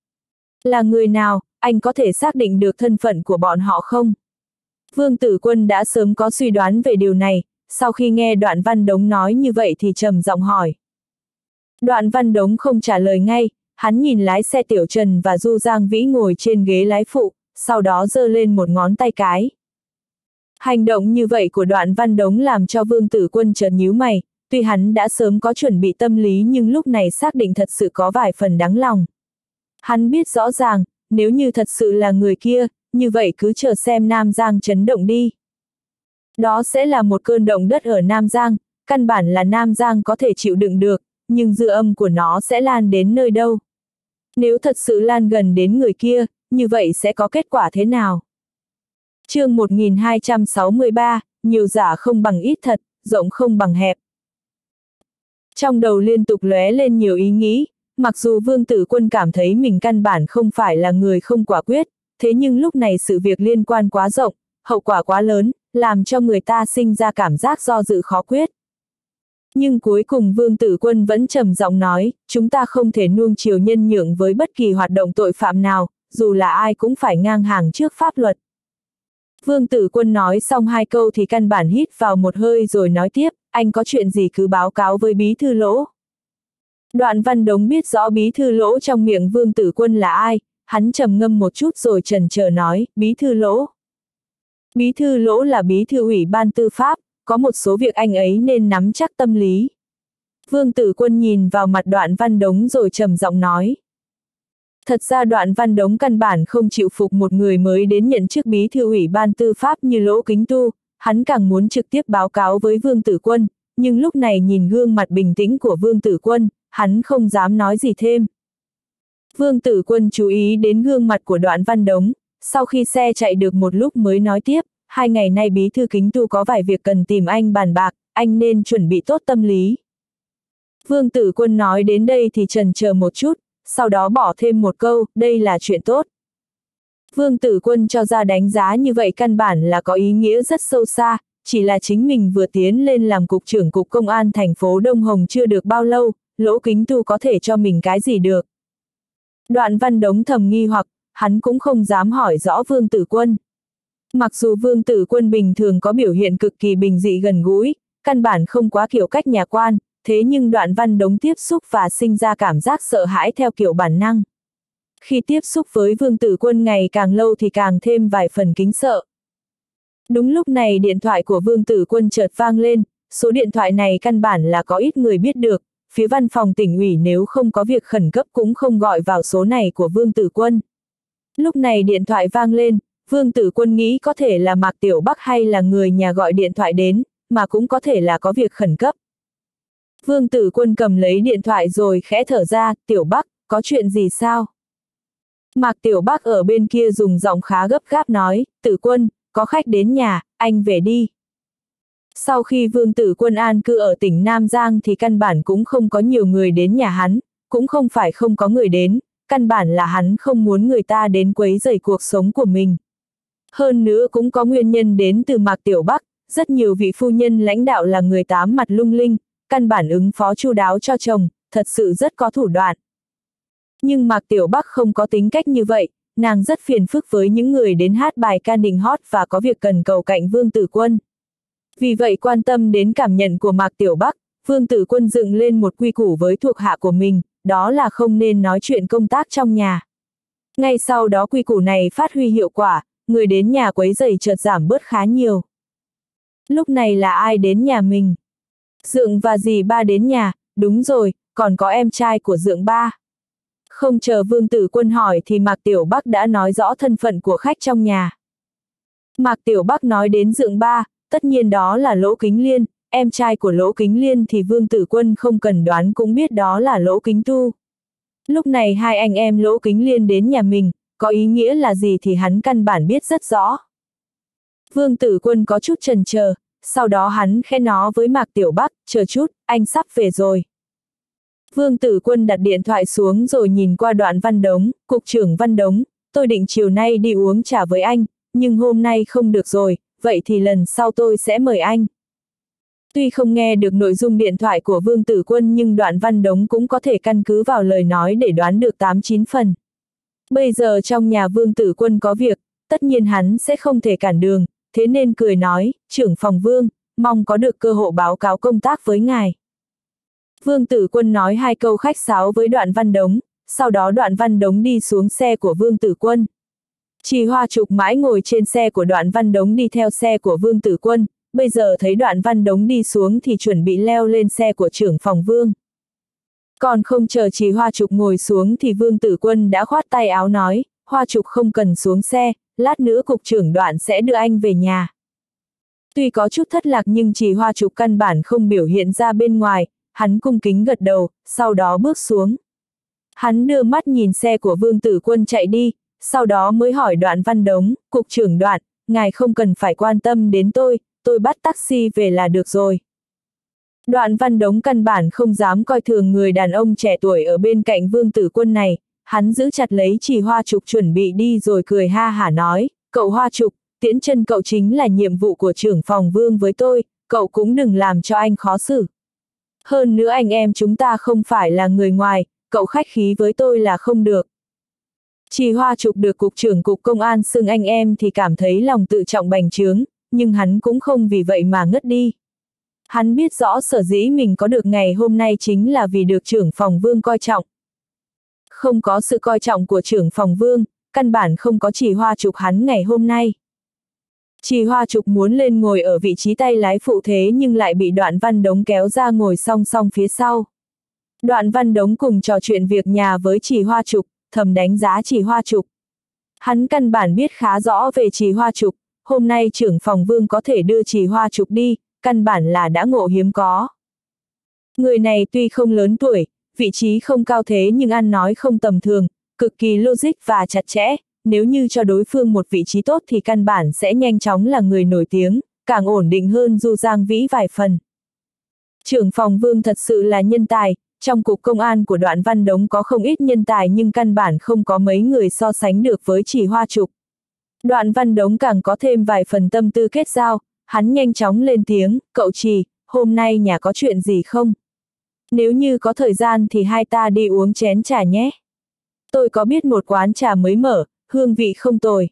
Là người nào, anh có thể xác định được thân phận của bọn họ không? Vương Tử Quân đã sớm có suy đoán về điều này, sau khi nghe Đoạn Văn Đống nói như vậy thì trầm giọng hỏi. Đoạn Văn Đống không trả lời ngay, hắn nhìn lái xe Tiểu Trần và Du Giang Vĩ ngồi trên ghế lái phụ, sau đó giơ lên một ngón tay cái. Hành động như vậy của Đoạn Văn Đống làm cho Vương Tử Quân chợt nhíu mày, tuy hắn đã sớm có chuẩn bị tâm lý nhưng lúc này xác định thật sự có vài phần đáng lòng. Hắn biết rõ ràng, nếu như thật sự là người kia, như vậy cứ chờ xem Nam Giang chấn động đi. Đó sẽ là một cơn động đất ở Nam Giang, căn bản là Nam Giang có thể chịu đựng được, nhưng dư âm của nó sẽ lan đến nơi đâu? Nếu thật sự lan gần đến người kia, như vậy sẽ có kết quả thế nào? Chương 1263, nhiều giả không bằng ít thật, rộng không bằng hẹp. Trong đầu liên tục lóe lên nhiều ý nghĩ, mặc dù Vương Tử Quân cảm thấy mình căn bản không phải là người không quả quyết, thế nhưng lúc này sự việc liên quan quá rộng, hậu quả quá lớn, làm cho người ta sinh ra cảm giác do dự khó quyết. Nhưng cuối cùng Vương Tử Quân vẫn trầm giọng nói, chúng ta không thể nuông chiều nhân nhượng với bất kỳ hoạt động tội phạm nào, dù là ai cũng phải ngang hàng trước pháp luật. Vương Tử Quân nói xong 2 câu thì căn bản hít vào một hơi rồi nói tiếp, anh có chuyện gì cứ báo cáo với Bí Thư Lỗ. Đoạn Văn Đống biết rõ Bí Thư Lỗ trong miệng Vương Tử Quân là ai, hắn trầm ngâm một chút rồi chần chờ nói, Bí Thư Lỗ. Bí Thư Lỗ là Bí Thư Ủy ban Tư pháp, có một số việc anh ấy nên nắm chắc tâm lý. Vương Tử Quân nhìn vào mặt Đoạn Văn Đống rồi trầm giọng nói. Thật ra Đoạn Văn Đống căn bản không chịu phục một người mới đến nhận chức Bí Thư Ủy ban Tư pháp như Lỗ Kính Tu, hắn càng muốn trực tiếp báo cáo với Vương Tử Quân, nhưng lúc này nhìn gương mặt bình tĩnh của Vương Tử Quân, hắn không dám nói gì thêm. Vương Tử Quân chú ý đến gương mặt của Đoạn Văn Đống, sau khi xe chạy được một lúc mới nói tiếp, 2 ngày nay Bí Thư Kính Tu có vài việc cần tìm anh bàn bạc, anh nên chuẩn bị tốt tâm lý. Vương Tử Quân nói đến đây thì chần chờ một chút, sau đó bỏ thêm một câu, đây là chuyện tốt. Vương Tử Quân cho ra đánh giá như vậy căn bản là có ý nghĩa rất sâu xa, chỉ là chính mình vừa tiến lên làm cục trưởng cục công an thành phố Đông Hồng chưa được bao lâu, Lỗ Kính Tu có thể cho mình cái gì được. Đoạn Văn Đống thầm nghi hoặc, hắn cũng không dám hỏi rõ Vương Tử Quân. Mặc dù Vương Tử Quân bình thường có biểu hiện cực kỳ bình dị gần gũi, căn bản không quá kiểu cách nhà quan, thế nhưng Đoạn Văn Đống tiếp xúc và sinh ra cảm giác sợ hãi theo kiểu bản năng. Khi tiếp xúc với Vương Tử Quân ngày càng lâu thì càng thêm vài phần kính sợ. Đúng lúc này điện thoại của Vương Tử Quân chợt vang lên, số điện thoại này căn bản là có ít người biết được, phía văn phòng tỉnh ủy nếu không có việc khẩn cấp cũng không gọi vào số này của Vương Tử Quân. Lúc này điện thoại vang lên, Vương Tử Quân nghĩ có thể là Mạc Tiểu Bắc hay là người nhà gọi điện thoại đến, mà cũng có thể là có việc khẩn cấp. Vương Tử Quân cầm lấy điện thoại rồi khẽ thở ra, Tiểu Bắc, có chuyện gì sao? Mạc Tiểu Bắc ở bên kia dùng giọng khá gấp gáp nói, Tử Quân, có khách đến nhà, anh về đi. Sau khi Vương Tử Quân an cư ở tỉnh Nam Giang thì căn bản cũng không có nhiều người đến nhà hắn, cũng không phải không có người đến, căn bản là hắn không muốn người ta đến quấy rầy cuộc sống của mình. Hơn nữa cũng có nguyên nhân đến từ Mạc Tiểu Bắc, rất nhiều vị phu nhân lãnh đạo là người tám mặt lung linh, căn bản ứng phó chu đáo cho chồng, thật sự rất có thủ đoạn. Nhưng Mạc Tiểu Bắc không có tính cách như vậy, nàng rất phiền phức với những người đến hát bài ca nịnh hót và có việc cần cầu cạnh Vương Tử Quân. Vì vậy quan tâm đến cảm nhận của Mạc Tiểu Bắc, Vương Tử Quân dựng lên một quy củ với thuộc hạ của mình, đó là không nên nói chuyện công tác trong nhà. Ngay sau đó quy củ này phát huy hiệu quả, người đến nhà quấy rầy chợt giảm bớt khá nhiều. Lúc này là ai đến nhà mình? Dượng và dì ba đến nhà, đúng rồi, còn có em trai của Dượng ba. Không chờ Vương Tử Quân hỏi thì Mạc Tiểu Bắc đã nói rõ thân phận của khách trong nhà. Mạc Tiểu Bắc nói đến Dượng ba, tất nhiên đó là Lỗ Kính Liên, em trai của Lỗ Kính Liên thì Vương Tử Quân không cần đoán cũng biết đó là Lỗ Kính Tu. Lúc này hai anh em Lỗ Kính Liên đến nhà mình, có ý nghĩa là gì thì hắn căn bản biết rất rõ. Vương Tử Quân có chút chần chờ, sau đó hắn khẽ nói với Mạc Tiểu Bắc, chờ chút, anh sắp về rồi. Vương Tử Quân đặt điện thoại xuống rồi nhìn qua Đoạn Văn Đống, cục trưởng Văn Đống, tôi định chiều nay đi uống trà với anh, nhưng hôm nay không được rồi, vậy thì lần sau tôi sẽ mời anh. Tuy không nghe được nội dung điện thoại của Vương Tử Quân nhưng Đoạn Văn Đống cũng có thể căn cứ vào lời nói để đoán được 8-9 phần. Bây giờ trong nhà Vương Tử Quân có việc, tất nhiên hắn sẽ không thể cản đường, thế nên cười nói, trưởng phòng Vương, mong có được cơ hội báo cáo công tác với ngài. Vương Tử Quân nói hai câu khách sáo với Đoạn Văn Đống, sau đó Đoạn Văn Đống đi xuống xe của Vương Tử Quân. Trì Hoa Trục mãi ngồi trên xe của Đoạn Văn Đống đi theo xe của Vương Tử Quân, bây giờ thấy Đoạn Văn Đống đi xuống thì chuẩn bị leo lên xe của trưởng phòng Vương. Còn không chờ Trì Hoa Trục ngồi xuống thì Vương Tử Quân đã khoát tay áo nói, Hoa Trục không cần xuống xe, lát nữa cục trưởng Đoạn sẽ đưa anh về nhà. Tuy có chút thất lạc nhưng Trì Hoa Trục căn bản không biểu hiện ra bên ngoài, hắn cung kính gật đầu, sau đó bước xuống. Hắn đưa mắt nhìn xe của Vương Tử Quân chạy đi, sau đó mới hỏi Đoạn Văn Đống, cục trưởng Đoạn, ngài không cần phải quan tâm đến tôi bắt taxi về là được rồi. Đoạn Văn Đống căn bản không dám coi thường người đàn ông trẻ tuổi ở bên cạnh Vương Tử Quân này, hắn giữ chặt lấy Trì Hoa Trục chuẩn bị đi rồi cười ha hả nói, cậu Hoa Trục, tiễn chân cậu chính là nhiệm vụ của trưởng phòng Vương với tôi, cậu cũng đừng làm cho anh khó xử. Hơn nữa anh em chúng ta không phải là người ngoài, cậu khách khí với tôi là không được. Trì Hoa Trục được cục trưởng cục công an xưng anh em thì cảm thấy lòng tự trọng bành trướng, nhưng hắn cũng không vì vậy mà ngất đi. Hắn biết rõ sở dĩ mình có được ngày hôm nay chính là vì được trưởng phòng Vương coi trọng. Không có sự coi trọng của trưởng phòng Vương, căn bản không có Trì Hoa Trục hắn ngày hôm nay. Trì Hoa Trục muốn lên ngồi ở vị trí tay lái phụ thế nhưng lại bị Đoạn Văn Đống kéo ra ngồi song song phía sau. Đoạn Văn Đống cùng trò chuyện việc nhà với Trì Hoa Trục, thầm đánh giá Trì Hoa Trục. Hắn căn bản biết khá rõ về Trì Hoa Trục, hôm nay trưởng phòng Vương có thể đưa Trì Hoa Trục đi, căn bản là đã ngộ hiếm có. Người này tuy không lớn tuổi, vị trí không cao thế nhưng ăn nói không tầm thường, cực kỳ logic và chặt chẽ, nếu như cho đối phương một vị trí tốt thì căn bản sẽ nhanh chóng là người nổi tiếng, càng ổn định hơn Du Giang Vĩ vài phần. Trưởng phòng Vương thật sự là nhân tài, trong cục công an của Đoạn Văn Đống có không ít nhân tài nhưng căn bản không có mấy người so sánh được với Trì Hoa Trục. Đoạn Văn Đống càng có thêm vài phần tâm tư kết giao, hắn nhanh chóng lên tiếng, cậu Trì, hôm nay nhà có chuyện gì không? Nếu như có thời gian thì hai ta đi uống chén trà nhé. Tôi có biết một quán trà mới mở, hương vị không tồi.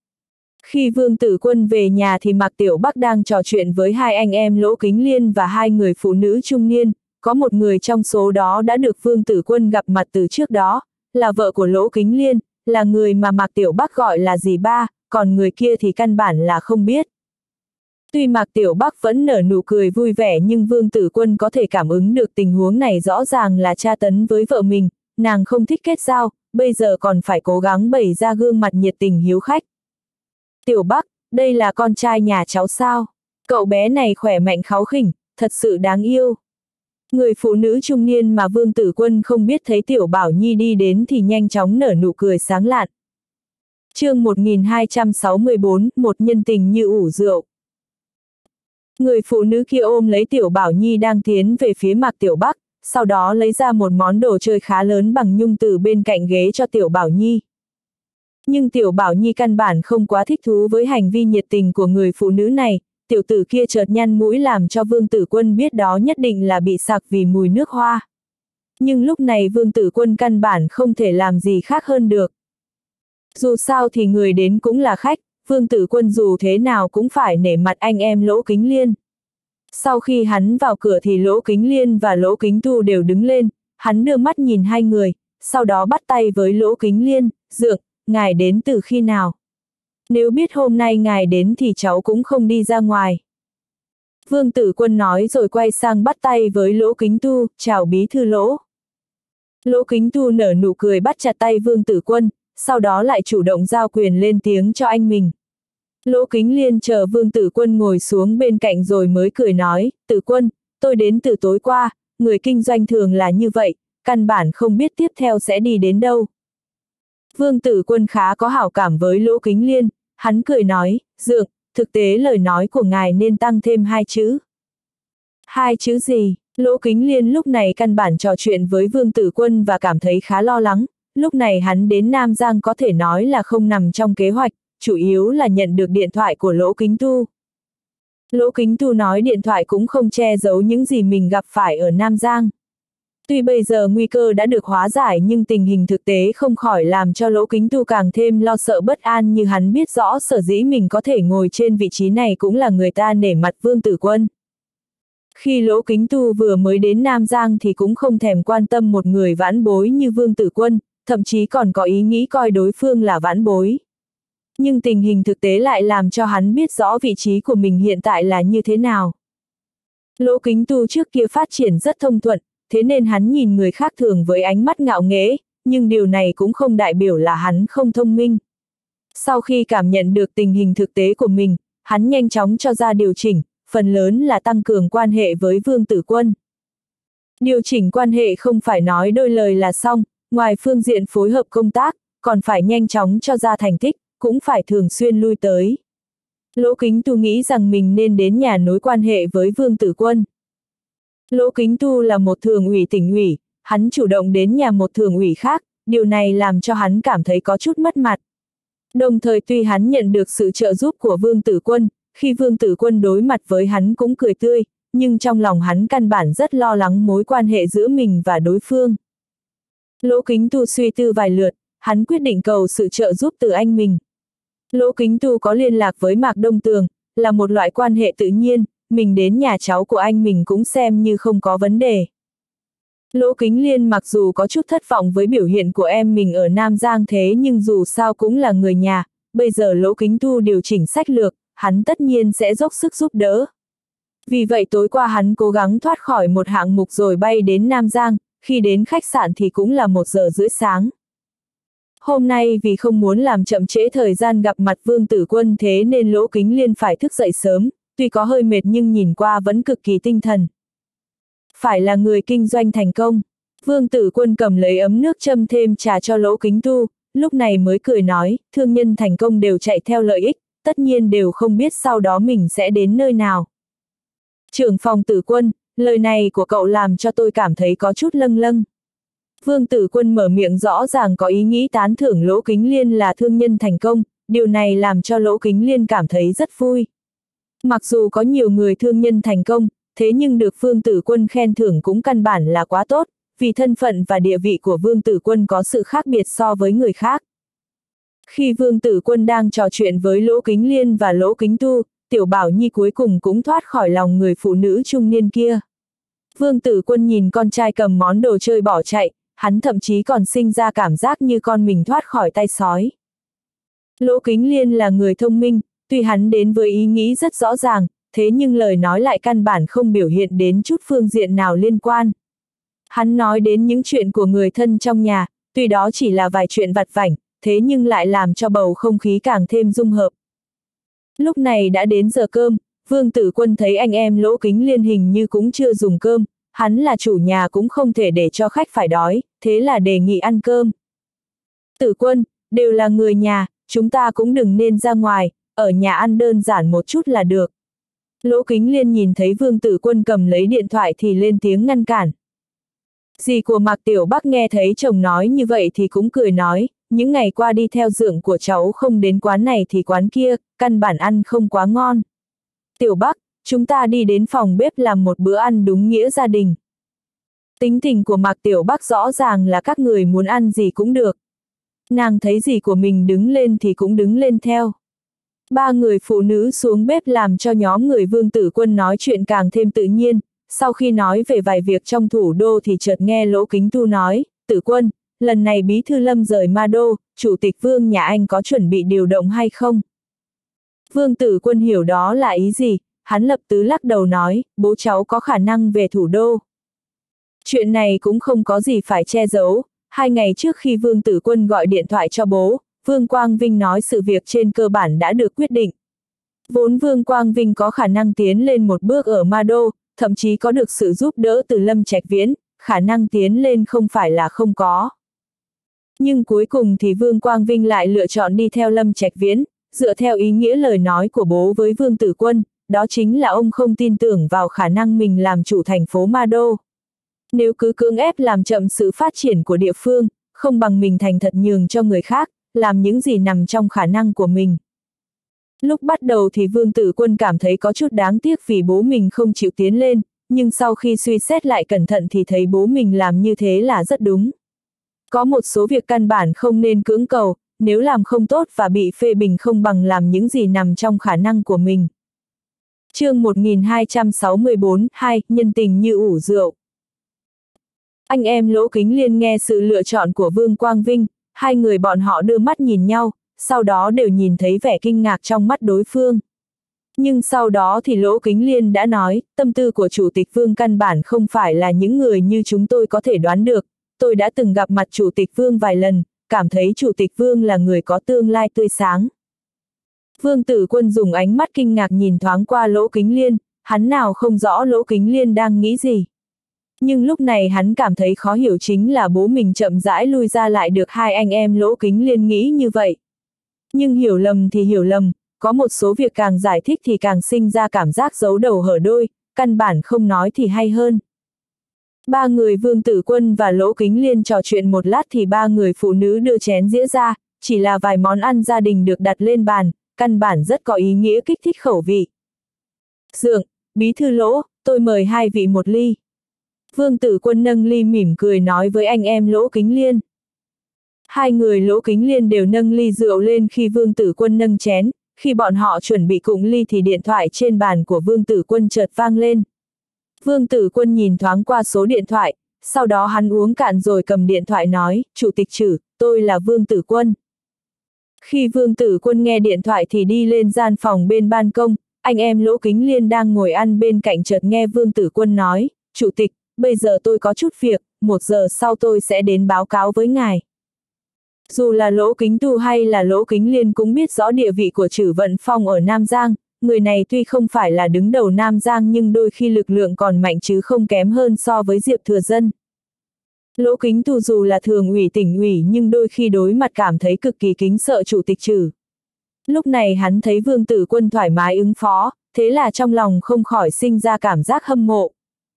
Khi Vương Tử Quân về nhà thì Mạc Tiểu Bắc đang trò chuyện với hai anh em Lỗ Kính Liên và hai người phụ nữ trung niên, có một người trong số đó đã được Vương Tử Quân gặp mặt từ trước đó, là vợ của Lỗ Kính Liên, là người mà Mạc Tiểu Bắc gọi là dì ba, còn người kia thì căn bản là không biết. Tuy Mạc Tiểu Bắc vẫn nở nụ cười vui vẻ nhưng Vương Tử Quân có thể cảm ứng được tình huống này rõ ràng là tra tấn với vợ mình, nàng không thích kết giao, bây giờ còn phải cố gắng bày ra gương mặt nhiệt tình hiếu khách. Tiểu Bắc, đây là con trai nhà cháu sao? Cậu bé này khỏe mạnh kháu khỉnh, thật sự đáng yêu. Người phụ nữ trung niên mà Vương Tử Quân không biết thấy Tiểu Bảo Nhi đi đến thì nhanh chóng nở nụ cười sáng lạn. Chương 1264, một nhân tình như ủ rượu. Người phụ nữ kia ôm lấy Tiểu Bảo Nhi đang tiến về phía Mạc Tiểu Bắc, sau đó lấy ra một món đồ chơi khá lớn bằng nhung từ bên cạnh ghế cho Tiểu Bảo Nhi. Nhưng Tiểu Bảo Nhi căn bản không quá thích thú với hành vi nhiệt tình của người phụ nữ này, tiểu tử kia chợt nhăn mũi làm cho Vương Tử Quân biết đó nhất định là bị sặc vì mùi nước hoa. Nhưng lúc này Vương Tử Quân căn bản không thể làm gì khác hơn được. Dù sao thì người đến cũng là khách, Vương Tử Quân dù thế nào cũng phải nể mặt anh em Lỗ Kính Liên. Sau khi hắn vào cửa thì Lỗ Kính Liên và Lỗ Kính Tu đều đứng lên, hắn đưa mắt nhìn hai người, sau đó bắt tay với Lỗ Kính Liên, "Dượng, ngài đến từ khi nào? Nếu biết hôm nay ngài đến thì cháu cũng không đi ra ngoài." Vương Tử Quân nói rồi quay sang bắt tay với Lỗ Kính Tu, "Chào bí thư Lỗ." Lỗ Kính Tu nở nụ cười bắt chặt tay Vương Tử Quân, sau đó lại chủ động giao quyền lên tiếng cho anh mình. Lỗ Kính Liên chờ Vương Tử Quân ngồi xuống bên cạnh rồi mới cười nói, "Tử Quân, tôi đến từ tối qua, người kinh doanh thường là như vậy, căn bản không biết tiếp theo sẽ đi đến đâu." Vương Tử Quân khá có hảo cảm với Lỗ Kính Liên, hắn cười nói, "Dượng, thực tế lời nói của ngài nên tăng thêm 2 chữ." "2 chữ gì?" Lỗ Kính Liên lúc này căn bản trò chuyện với Vương Tử Quân và cảm thấy khá lo lắng, lúc này hắn đến Nam Giang có thể nói là không nằm trong kế hoạch, chủ yếu là nhận được điện thoại của Lỗ Kính Tu. Lỗ Kính Tu nói điện thoại cũng không che giấu những gì mình gặp phải ở Nam Giang. Tuy bây giờ nguy cơ đã được hóa giải nhưng tình hình thực tế không khỏi làm cho Lỗ Kính Tu càng thêm lo sợ bất an, như hắn biết rõ sở dĩ mình có thể ngồi trên vị trí này cũng là người ta nể mặt Vương Tử Quân. Khi Lỗ Kính Tu vừa mới đến Nam Giang thì cũng không thèm quan tâm một người vãn bối như Vương Tử Quân, thậm chí còn có ý nghĩ coi đối phương là vãn bối. Nhưng tình hình thực tế lại làm cho hắn biết rõ vị trí của mình hiện tại là như thế nào. Lỗ Kính Tu trước kia phát triển rất thông thuận, thế nên hắn nhìn người khác thường với ánh mắt ngạo nghễ, nhưng điều này cũng không đại biểu là hắn không thông minh. Sau khi cảm nhận được tình hình thực tế của mình, hắn nhanh chóng cho ra điều chỉnh, phần lớn là tăng cường quan hệ với Vương Tử Quân. Điều chỉnh quan hệ không phải nói đôi lời là xong, ngoài phương diện phối hợp công tác, còn phải nhanh chóng cho ra thành tích, cũng phải thường xuyên lui tới. Lỗ Kính Tu nghĩ rằng mình nên đến nhà nối quan hệ với Vương Tử Quân. Lỗ Kính Tu là một thường ủy tỉnh ủy, hắn chủ động đến nhà một thường ủy khác, điều này làm cho hắn cảm thấy có chút mất mặt. Đồng thời tuy hắn nhận được sự trợ giúp của Vương Tử Quân, khi Vương Tử Quân đối mặt với hắn cũng cười tươi, nhưng trong lòng hắn căn bản rất lo lắng mối quan hệ giữa mình và đối phương. Lỗ Kính Tu suy tư vài lượt, hắn quyết định cầu sự trợ giúp từ anh mình. Lỗ Kính Tu có liên lạc với Mạc Đông Tường, là một loại quan hệ tự nhiên, mình đến nhà cháu của anh mình cũng xem như không có vấn đề. Lỗ Kính Liên mặc dù có chút thất vọng với biểu hiện của em mình ở Nam Giang thế nhưng dù sao cũng là người nhà, bây giờ Lỗ Kính Tu điều chỉnh sách lược, hắn tất nhiên sẽ dốc sức giúp đỡ. Vì vậy tối qua hắn cố gắng thoát khỏi một hạng mục rồi bay đến Nam Giang, khi đến khách sạn thì cũng là 1 giờ rưỡi sáng. Hôm nay vì không muốn làm chậm trễ thời gian gặp mặt Vương Tử Quân thế nên Lỗ Kính Liên phải thức dậy sớm, tuy có hơi mệt nhưng nhìn qua vẫn cực kỳ tinh thần. Phải là người kinh doanh thành công. Vương Tử Quân cầm lấy ấm nước châm thêm trà cho Lỗ Kính Tu, lúc này mới cười nói, thương nhân thành công đều chạy theo lợi ích, tất nhiên đều không biết sau đó mình sẽ đến nơi nào. Trưởng phòng Tử Quân, lời này của cậu làm cho tôi cảm thấy có chút lâng lâng. Vương Tử Quân mở miệng rõ ràng có ý nghĩ tán thưởng Lỗ Kính Liên là thương nhân thành công, điều này làm cho Lỗ Kính Liên cảm thấy rất vui. Mặc dù có nhiều người thương nhân thành công, thế nhưng được Vương Tử Quân khen thưởng cũng căn bản là quá tốt, vì thân phận và địa vị của Vương Tử Quân có sự khác biệt so với người khác. Khi Vương Tử Quân đang trò chuyện với Lỗ Kính Liên và Lỗ Kính Tu, Tiểu Bảo Nhi cuối cùng cũng thoát khỏi lòng người phụ nữ trung niên kia. Vương Tử Quân nhìn con trai cầm món đồ chơi bỏ chạy, hắn thậm chí còn sinh ra cảm giác như con mình thoát khỏi tay sói. Lỗ Kính Liên là người thông minh, tuy hắn đến với ý nghĩ rất rõ ràng, thế nhưng lời nói lại căn bản không biểu hiện đến chút phương diện nào liên quan. Hắn nói đến những chuyện của người thân trong nhà, tuy đó chỉ là vài chuyện vặt vãnh, thế nhưng lại làm cho bầu không khí càng thêm dung hợp. Lúc này đã đến giờ cơm, Vương Tử Quân thấy anh em Lỗ Kính Liên hình như cũng chưa dùng cơm, hắn là chủ nhà cũng không thể để cho khách phải đói, thế là đề nghị ăn cơm. Tử Quân, đều là người nhà, chúng ta cũng đừng nên ra ngoài, ở nhà ăn đơn giản một chút là được. Lỗ Kính Liên nhìn thấy Vương Tử Quân cầm lấy điện thoại thì lên tiếng ngăn cản. Dì của Mạc Tiểu Bắc nghe thấy chồng nói như vậy thì cũng cười nói, những ngày qua đi theo dượng của cháu không đến quán này thì quán kia, căn bản ăn không quá ngon. Tiểu Bắc, chúng ta đi đến phòng bếp làm một bữa ăn đúng nghĩa gia đình. Tính tình của Mạc Tiểu Bắc rõ ràng là các người muốn ăn gì cũng được. Nàng thấy dì của mình đứng lên thì cũng đứng lên theo. Ba người phụ nữ xuống bếp làm cho nhóm người Vương Tử Quân nói chuyện càng thêm tự nhiên. Sau khi nói về vài việc trong thủ đô thì chợt nghe Lỗ Kính Tu nói, Tử Quân, lần này Bí Thư Lâm rời Ma Đô, Chủ tịch Vương nhà anh có chuẩn bị điều động hay không? Vương Tử Quân hiểu đó là ý gì, hắn lập tức lắc đầu nói, bố cháu có khả năng về thủ đô. Chuyện này cũng không có gì phải che giấu, 2 ngày trước khi Vương Tử Quân gọi điện thoại cho bố, Vương Quang Vinh nói sự việc trên cơ bản đã được quyết định. Vốn Vương Quang Vinh có khả năng tiến lên một bước ở Ma Đô, thậm chí có được sự giúp đỡ từ Lâm Trạch Viễn, khả năng tiến lên không phải là không có. Nhưng cuối cùng thì Vương Quang Vinh lại lựa chọn đi theo Lâm Trạch Viễn, dựa theo ý nghĩa lời nói của bố với Vương Tử Quân, đó chính là ông không tin tưởng vào khả năng mình làm chủ thành phố Ma Đô. Nếu cứ cưỡng ép làm chậm sự phát triển của địa phương, không bằng mình thành thật nhường cho người khác, làm những gì nằm trong khả năng của mình. Lúc bắt đầu thì Vương Tử Quân cảm thấy có chút đáng tiếc vì bố mình không chịu tiến lên, nhưng sau khi suy xét lại cẩn thận thì thấy bố mình làm như thế là rất đúng. Có một số việc căn bản không nên cưỡng cầu, nếu làm không tốt và bị phê bình không bằng làm những gì nằm trong khả năng của mình. Chương 1264, 2, nhân tình như ủ rượu. Anh em Lỗ Kính Liên nghe sự lựa chọn của Vương Quang Vinh, hai người bọn họ đưa mắt nhìn nhau, sau đó đều nhìn thấy vẻ kinh ngạc trong mắt đối phương. Nhưng sau đó thì Lỗ Kính Liên đã nói, tâm tư của Chủ tịch Vương căn bản không phải là những người như chúng tôi có thể đoán được. Tôi đã từng gặp mặt Chủ tịch Vương vài lần, cảm thấy Chủ tịch Vương là người có tương lai tươi sáng. Vương Tử Quân dùng ánh mắt kinh ngạc nhìn thoáng qua Lỗ Kính Liên, hắn nào không rõ Lỗ Kính Liên đang nghĩ gì. Nhưng lúc này hắn cảm thấy khó hiểu chính là bố mình chậm rãi lui ra lại được hai anh em Lỗ Kính Liên nghĩ như vậy. Nhưng hiểu lầm thì hiểu lầm, có một số việc càng giải thích thì càng sinh ra cảm giác giấu đầu hở đuôi, căn bản không nói thì hay hơn. Ba người Vương Tử Quân và Lỗ Kính Liên trò chuyện một lát thì ba người phụ nữ đưa chén dĩa ra, chỉ là vài món ăn gia đình được đặt lên bàn, căn bản rất có ý nghĩa kích thích khẩu vị. Dượng, Bí thư Lỗ, tôi mời hai vị một ly. Vương Tử Quân nâng ly mỉm cười nói với anh em Lỗ Kính Liên. Hai người Lỗ Kính Liên đều nâng ly rượu lên khi Vương Tử Quân nâng chén, khi bọn họ chuẩn bị cụng ly thì điện thoại trên bàn của Vương Tử Quân chợt vang lên. Vương Tử Quân nhìn thoáng qua số điện thoại, sau đó hắn uống cạn rồi cầm điện thoại nói, Chủ tịch Trử, tôi là Vương Tử Quân. Khi Vương Tử Quân nghe điện thoại thì đi lên gian phòng bên ban công, anh em Lỗ Kính Liên đang ngồi ăn bên cạnh chợt nghe Vương Tử Quân nói, Chủ tịch, bây giờ tôi có chút việc, 1 giờ sau tôi sẽ đến báo cáo với ngài. Dù là Lỗ Kính Tu hay là Lỗ Kính Liên cũng biết rõ địa vị của Trử Vận Phong ở Nam Giang, người này tuy không phải là đứng đầu Nam Giang nhưng đôi khi lực lượng còn mạnh chứ không kém hơn so với Diệp Thừa Dân. Lỗ Kính Tu dù là thường ủy tỉnh ủy nhưng đôi khi đối mặt cảm thấy cực kỳ kính sợ Chủ tịch Trử. Lúc này hắn thấy Vương Tử Quân thoải mái ứng phó, thế là trong lòng không khỏi sinh ra cảm giác hâm mộ.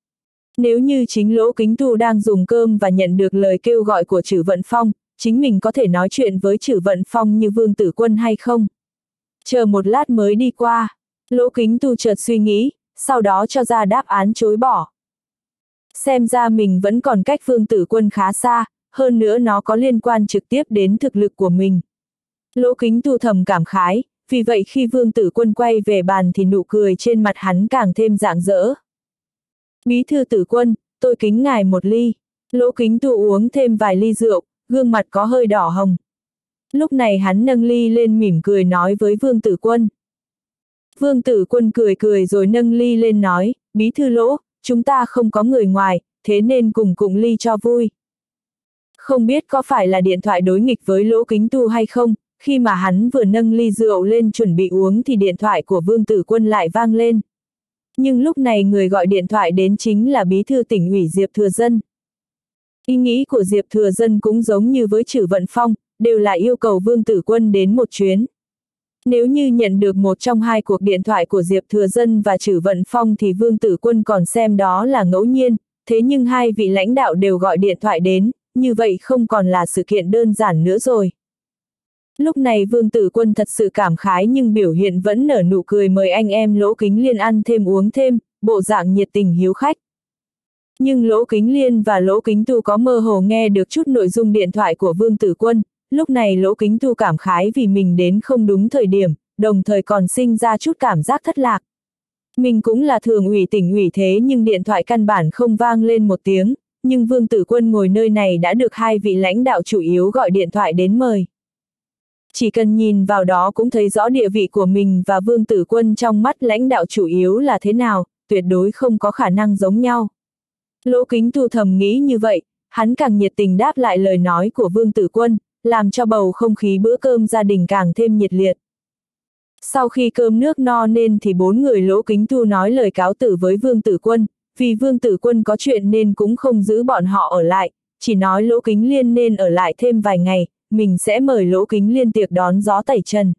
Nếu như chính Lỗ Kính Tu đang dùng cơm và nhận được lời kêu gọi của Trử Vận Phong, chính mình có thể nói chuyện với Trử Vận Phong như Vương Tử Quân hay không? Chờ một lát mới đi qua, Lỗ Kính Tu chợt suy nghĩ, sau đó cho ra đáp án chối bỏ. Xem ra mình vẫn còn cách Vương Tử Quân khá xa, hơn nữa nó có liên quan trực tiếp đến thực lực của mình. Lỗ Kính Tu thầm cảm khái, vì vậy khi Vương Tử Quân quay về bàn thì nụ cười trên mặt hắn càng thêm rạng rỡ. Bí thư Tử Quân, tôi kính ngài một ly. Lỗ Kính Tu uống thêm vài ly rượu, gương mặt có hơi đỏ hồng. Lúc này hắn nâng ly lên mỉm cười nói với Vương Tử Quân. Vương Tử Quân cười cười rồi nâng ly lên nói, Bí thư Lỗ, chúng ta không có người ngoài, thế nên cùng cụng ly cho vui. Không biết có phải là điện thoại đối nghịch với Lỗ Kính Tu hay không, khi mà hắn vừa nâng ly rượu lên chuẩn bị uống thì điện thoại của Vương Tử Quân lại vang lên. Nhưng lúc này người gọi điện thoại đến chính là bí thư tỉnh ủy Diệp Thừa Dân. Ý nghĩ của Diệp Thừa Dân cũng giống như với Trử Vận Phong, đều là yêu cầu Vương Tử Quân đến một chuyến. Nếu như nhận được một trong hai cuộc điện thoại của Diệp Thừa Dân và Trử Vận Phong thì Vương Tử Quân còn xem đó là ngẫu nhiên, thế nhưng hai vị lãnh đạo đều gọi điện thoại đến, như vậy không còn là sự kiện đơn giản nữa rồi. Lúc này Vương Tử Quân thật sự cảm khái nhưng biểu hiện vẫn nở nụ cười mời anh em Lỗ Kính Liên ăn thêm uống thêm, bộ dạng nhiệt tình hiếu khách. Nhưng Lỗ Kính Liên và Lỗ Kính Tu có mơ hồ nghe được chút nội dung điện thoại của Vương Tử Quân, lúc này Lỗ Kính Tu cảm khái vì mình đến không đúng thời điểm, đồng thời còn sinh ra chút cảm giác thất lạc. Mình cũng là thường ủy tỉnh ủy thế nhưng điện thoại căn bản không vang lên một tiếng, nhưng Vương Tử Quân ngồi nơi này đã được hai vị lãnh đạo chủ yếu gọi điện thoại đến mời. Chỉ cần nhìn vào đó cũng thấy rõ địa vị của mình và Vương Tử Quân trong mắt lãnh đạo chủ yếu là thế nào, tuyệt đối không có khả năng giống nhau. Lỗ Kính Tu thầm nghĩ như vậy, hắn càng nhiệt tình đáp lại lời nói của Vương Tử Quân, làm cho bầu không khí bữa cơm gia đình càng thêm nhiệt liệt. Sau khi cơm nước no nên thì bốn người Lỗ Kính Tu nói lời cáo tử với Vương Tử Quân, vì Vương Tử Quân có chuyện nên cũng không giữ bọn họ ở lại, chỉ nói Lỗ Kính Liên nên ở lại thêm vài ngày, mình sẽ mời Lỗ Kính Liên tiệc đón gió tẩy trần.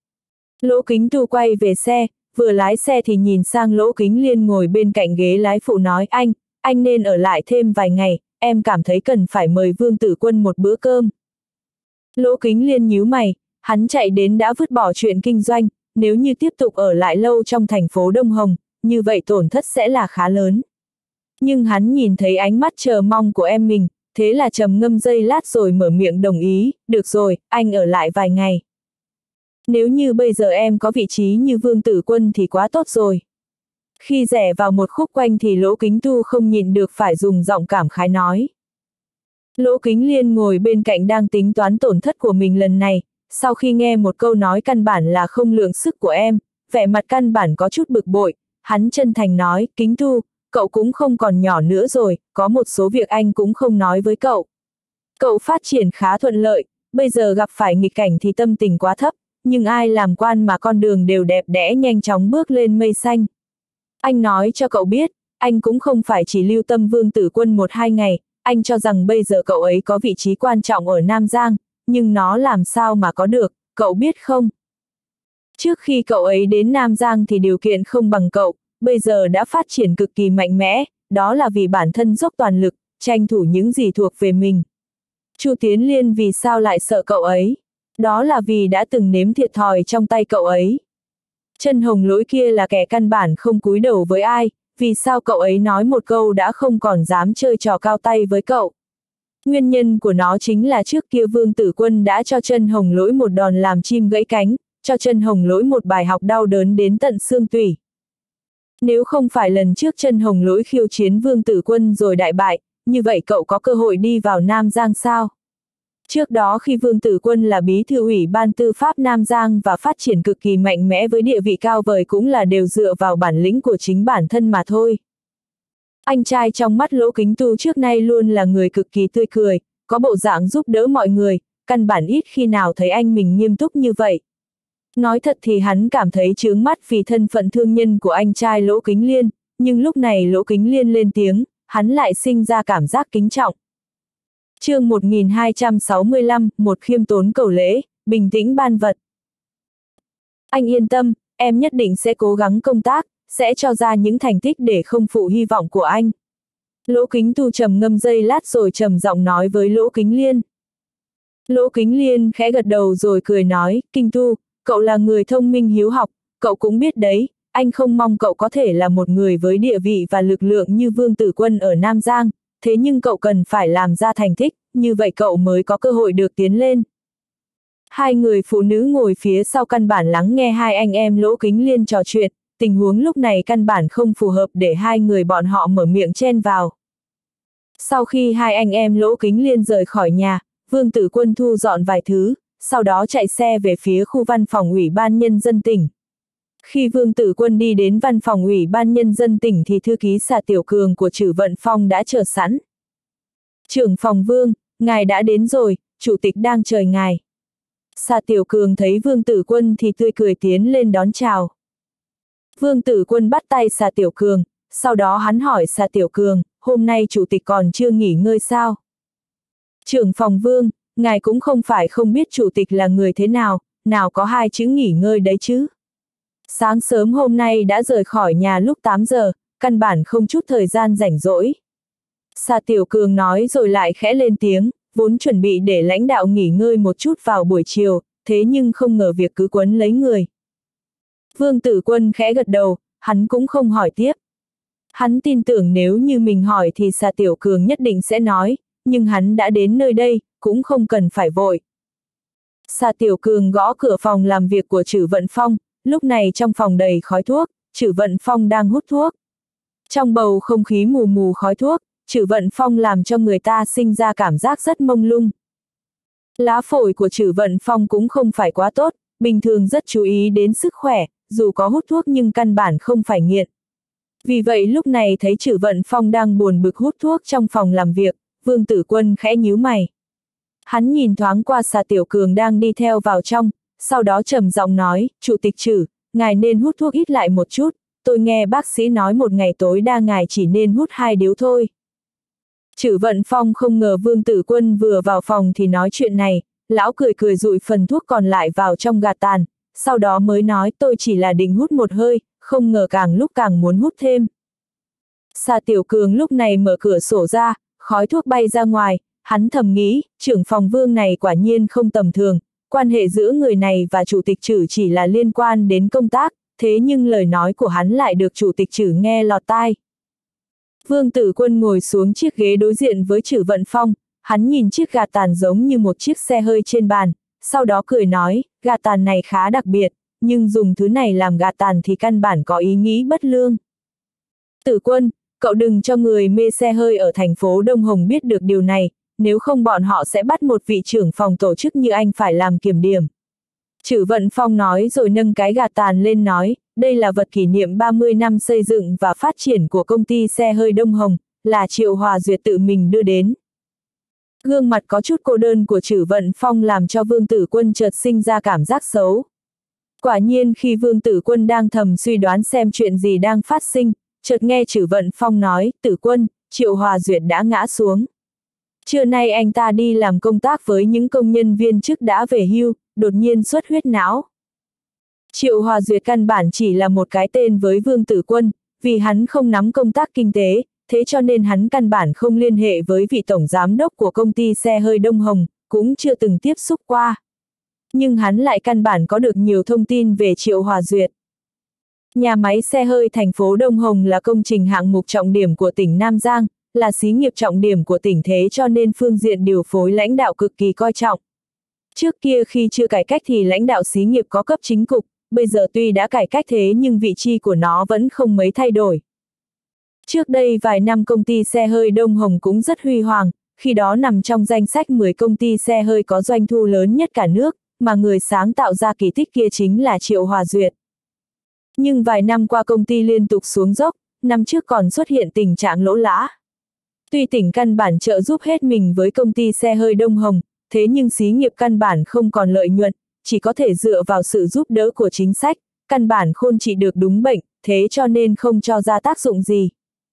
Lỗ Kính Tu quay về xe, vừa lái xe thì nhìn sang Lỗ Kính Liên ngồi bên cạnh ghế lái phụ nói anh nên ở lại thêm vài ngày, em cảm thấy cần phải mời Vương Tử Quân một bữa cơm. Lỗ Kính Liên nhíu mày, hắn chạy đến đã vứt bỏ chuyện kinh doanh, nếu như tiếp tục ở lại lâu trong thành phố Đông Hồng, như vậy tổn thất sẽ là khá lớn. Nhưng hắn nhìn thấy ánh mắt chờ mong của em mình, thế là trầm ngâm giây lát rồi mở miệng đồng ý, được rồi, anh ở lại vài ngày. Nếu như bây giờ em có vị trí như Vương Tử Quân thì quá tốt rồi. Khi rẽ vào một khúc quanh thì Lỗ Kính Tu không nhịn được phải dùng giọng cảm khái nói. Lỗ Kính Liên ngồi bên cạnh đang tính toán tổn thất của mình lần này, sau khi nghe một câu nói căn bản là không lượng sức của em, vẻ mặt căn bản có chút bực bội, hắn chân thành nói, Kính Tu, cậu cũng không còn nhỏ nữa rồi, có một số việc anh cũng không nói với cậu. Cậu phát triển khá thuận lợi, bây giờ gặp phải nghịch cảnh thì tâm tình quá thấp, nhưng ai làm quan mà con đường đều đẹp đẽ nhanh chóng bước lên mây xanh. Anh nói cho cậu biết, anh cũng không phải chỉ lưu tâm Vương Tử Quân 1-2 ngày, anh cho rằng bây giờ cậu ấy có vị trí quan trọng ở Nam Giang, nhưng nó làm sao mà có được, cậu biết không? Trước khi cậu ấy đến Nam Giang thì điều kiện không bằng cậu, bây giờ đã phát triển cực kỳ mạnh mẽ, đó là vì bản thân dốc toàn lực, tranh thủ những gì thuộc về mình. Chu Tiến Liên vì sao lại sợ cậu ấy? Đó là vì đã từng nếm thiệt thòi trong tay cậu ấy. Chân Hồng Lỗi kia là kẻ căn bản không cúi đầu với ai, vì sao cậu ấy nói một câu đã không còn dám chơi trò cao tay với cậu. Nguyên nhân của nó chính là trước kia Vương Tử Quân đã cho Chân Hồng Lỗi một đòn làm chim gãy cánh, cho Chân Hồng Lỗi một bài học đau đớn đến tận xương tủy. Nếu không phải lần trước Chân Hồng Lỗi khiêu chiến Vương Tử Quân rồi đại bại, như vậy cậu có cơ hội đi vào Nam Giang sao? Trước đó khi Vương Tử Quân là bí thư ủy ban tư pháp Nam Giang và phát triển cực kỳ mạnh mẽ với địa vị cao vời cũng là đều dựa vào bản lĩnh của chính bản thân mà thôi. Anh trai trong mắt Lỗ Kính Tu trước nay luôn là người cực kỳ tươi cười, có bộ dạng giúp đỡ mọi người, căn bản ít khi nào thấy anh mình nghiêm túc như vậy. Nói thật thì hắn cảm thấy chướng mắt vì thân phận thương nhân của anh trai Lỗ Kính Liên, nhưng lúc này Lỗ Kính Liên lên tiếng, hắn lại sinh ra cảm giác kính trọng. Chương 1265, một khiêm tốn cầu lễ, bình tĩnh ban vật. Anh yên tâm, em nhất định sẽ cố gắng công tác, sẽ cho ra những thành tích để không phụ hy vọng của anh. Lỗ Kính Tu trầm ngâm giây lát rồi trầm giọng nói với Lỗ Kính Liên. Lỗ Kính Liên khẽ gật đầu rồi cười nói, Kinh Tu, cậu là người thông minh hiếu học, cậu cũng biết đấy, anh không mong cậu có thể là một người với địa vị và lực lượng như Vương Tử Quân ở Nam Giang, thế nhưng cậu cần phải làm ra thành tích, như vậy cậu mới có cơ hội được tiến lên. Hai người phụ nữ ngồi phía sau căn bản lắng nghe hai anh em Lỗ Kính Liên trò chuyện, tình huống lúc này căn bản không phù hợp để hai người bọn họ mở miệng chen vào. Sau khi hai anh em Lỗ Kính Liên rời khỏi nhà, Vương Tử Quân thu dọn vài thứ, sau đó chạy xe về phía khu văn phòng Ủy ban Nhân dân tỉnh. Khi Vương Tử Quân đi đến văn phòng Ủy ban Nhân dân tỉnh thì thư ký Xà Tiểu Cường của Trử Vận Phong đã chờ sẵn. Trưởng phòng Vương, ngài đã đến rồi, chủ tịch đang chờ ngài. Xà Tiểu Cường thấy Vương Tử Quân thì tươi cười tiến lên đón chào. Vương Tử Quân bắt tay Sa Tiểu Cường, sau đó hắn hỏi Sa Tiểu Cường, hôm nay chủ tịch còn chưa nghỉ ngơi sao? Trưởng phòng Vương, ngài cũng không phải không biết chủ tịch là người thế nào, nào có hai chữ nghỉ ngơi đấy chứ. Sáng sớm hôm nay đã rời khỏi nhà lúc 8 giờ, căn bản không chút thời gian rảnh rỗi. Sa Tiểu Cường nói rồi lại khẽ lên tiếng, vốn chuẩn bị để lãnh đạo nghỉ ngơi một chút vào buổi chiều, thế nhưng không ngờ việc cứ quấn lấy người. Vương Tử Quân khẽ gật đầu, hắn cũng không hỏi tiếp. Hắn tin tưởng nếu như mình hỏi thì Sa Tiểu Cường nhất định sẽ nói, nhưng hắn đã đến nơi đây, cũng không cần phải vội. Sa Tiểu Cường gõ cửa phòng làm việc của Trử Vận Phong, lúc này trong phòng đầy khói thuốc, Trử Vận Phong đang hút thuốc. Trong bầu không khí mù mù khói thuốc, Trử Vận Phong làm cho người ta sinh ra cảm giác rất mông lung. Lá phổi của Trử Vận Phong cũng không phải quá tốt, bình thường rất chú ý đến sức khỏe, dù có hút thuốc nhưng căn bản không phải nghiện. Vì vậy lúc này thấy Trử Vận Phong đang buồn bực hút thuốc trong phòng làm việc, Vương Tử Quân khẽ nhíu mày. Hắn nhìn thoáng qua Sa Tiểu Cường đang đi theo vào trong, sau đó trầm giọng nói, Chủ tịch Trử, ngài nên hút thuốc ít lại một chút, tôi nghe bác sĩ nói một ngày tối đa ngài chỉ nên hút 2 điếu thôi. Trử Vận Phong không ngờ Vương Tử Quân vừa vào phòng thì nói chuyện này, lão cười cười dụi phần thuốc còn lại vào trong gạt tàn, sau đó mới nói tôi chỉ là định hút một hơi, không ngờ càng lúc càng muốn hút thêm. Sa Tiểu Cường lúc này mở cửa sổ ra, khói thuốc bay ra ngoài, hắn thầm nghĩ, trưởng phòng Vương này quả nhiên không tầm thường, quan hệ giữa người này và chủ tịch Trử chỉ là liên quan đến công tác, thế nhưng lời nói của hắn lại được chủ tịch Trử nghe lọt tai. Vương Tử Quân ngồi xuống chiếc ghế đối diện với Trử Vận Phong, hắn nhìn chiếc gạt tàn giống như một chiếc xe hơi trên bàn, sau đó cười nói, gạt tàn này khá đặc biệt, nhưng dùng thứ này làm gạt tàn thì căn bản có ý nghĩ bất lương. Tử Quân, cậu đừng cho người mê xe hơi ở thành phố Đông Hồng biết được điều này, nếu không bọn họ sẽ bắt một vị trưởng phòng tổ chức như anh phải làm kiểm điểm. Trử Vận Phong nói rồi nâng cái gạt tàn lên nói, đây là vật kỷ niệm 30 năm xây dựng và phát triển của công ty xe hơi Đông Hồng, là Triệu Hòa Duyệt tự mình đưa đến. Gương mặt có chút cô đơn của Trử Vận Phong làm cho Vương Tử Quân chợt sinh ra cảm giác xấu. Quả nhiên khi Vương Tử Quân đang thầm suy đoán xem chuyện gì đang phát sinh, chợt nghe Trử Vận Phong nói, Tử Quân, Triệu Hòa Duyệt đã ngã xuống. Trưa nay anh ta đi làm công tác với những công nhân viên chức đã về hưu, đột nhiên xuất huyết não. Triệu Hòa Duyệt căn bản chỉ là một cái tên với Vương Tử Quân, vì hắn không nắm công tác kinh tế, thế cho nên hắn căn bản không liên hệ với vị tổng giám đốc của công ty xe hơi Đông Hồng, cũng chưa từng tiếp xúc qua. Nhưng hắn lại căn bản có được nhiều thông tin về Triệu Hòa Duyệt. Nhà máy xe hơi thành phố Đông Hồng là công trình hạng mục trọng điểm của tỉnh Nam Giang, là xí nghiệp trọng điểm của tỉnh, thế cho nên phương diện điều phối lãnh đạo cực kỳ coi trọng. Trước kia khi chưa cải cách thì lãnh đạo xí nghiệp có cấp chính cục, bây giờ tuy đã cải cách thế nhưng vị trí của nó vẫn không mấy thay đổi. Trước đây vài năm công ty xe hơi Đông Hồng cũng rất huy hoàng, khi đó nằm trong danh sách 10 công ty xe hơi có doanh thu lớn nhất cả nước, mà người sáng tạo ra kỳ tích kia chính là Triệu Hòa Duyệt. Nhưng vài năm qua công ty liên tục xuống dốc, năm trước còn xuất hiện tình trạng lỗ lã. Tuy tỉnh căn bản trợ giúp hết mình với công ty xe hơi Đông Hồng, thế nhưng xí nghiệp căn bản không còn lợi nhuận, chỉ có thể dựa vào sự giúp đỡ của chính sách, căn bản không trị được đúng bệnh, thế cho nên không cho ra tác dụng gì.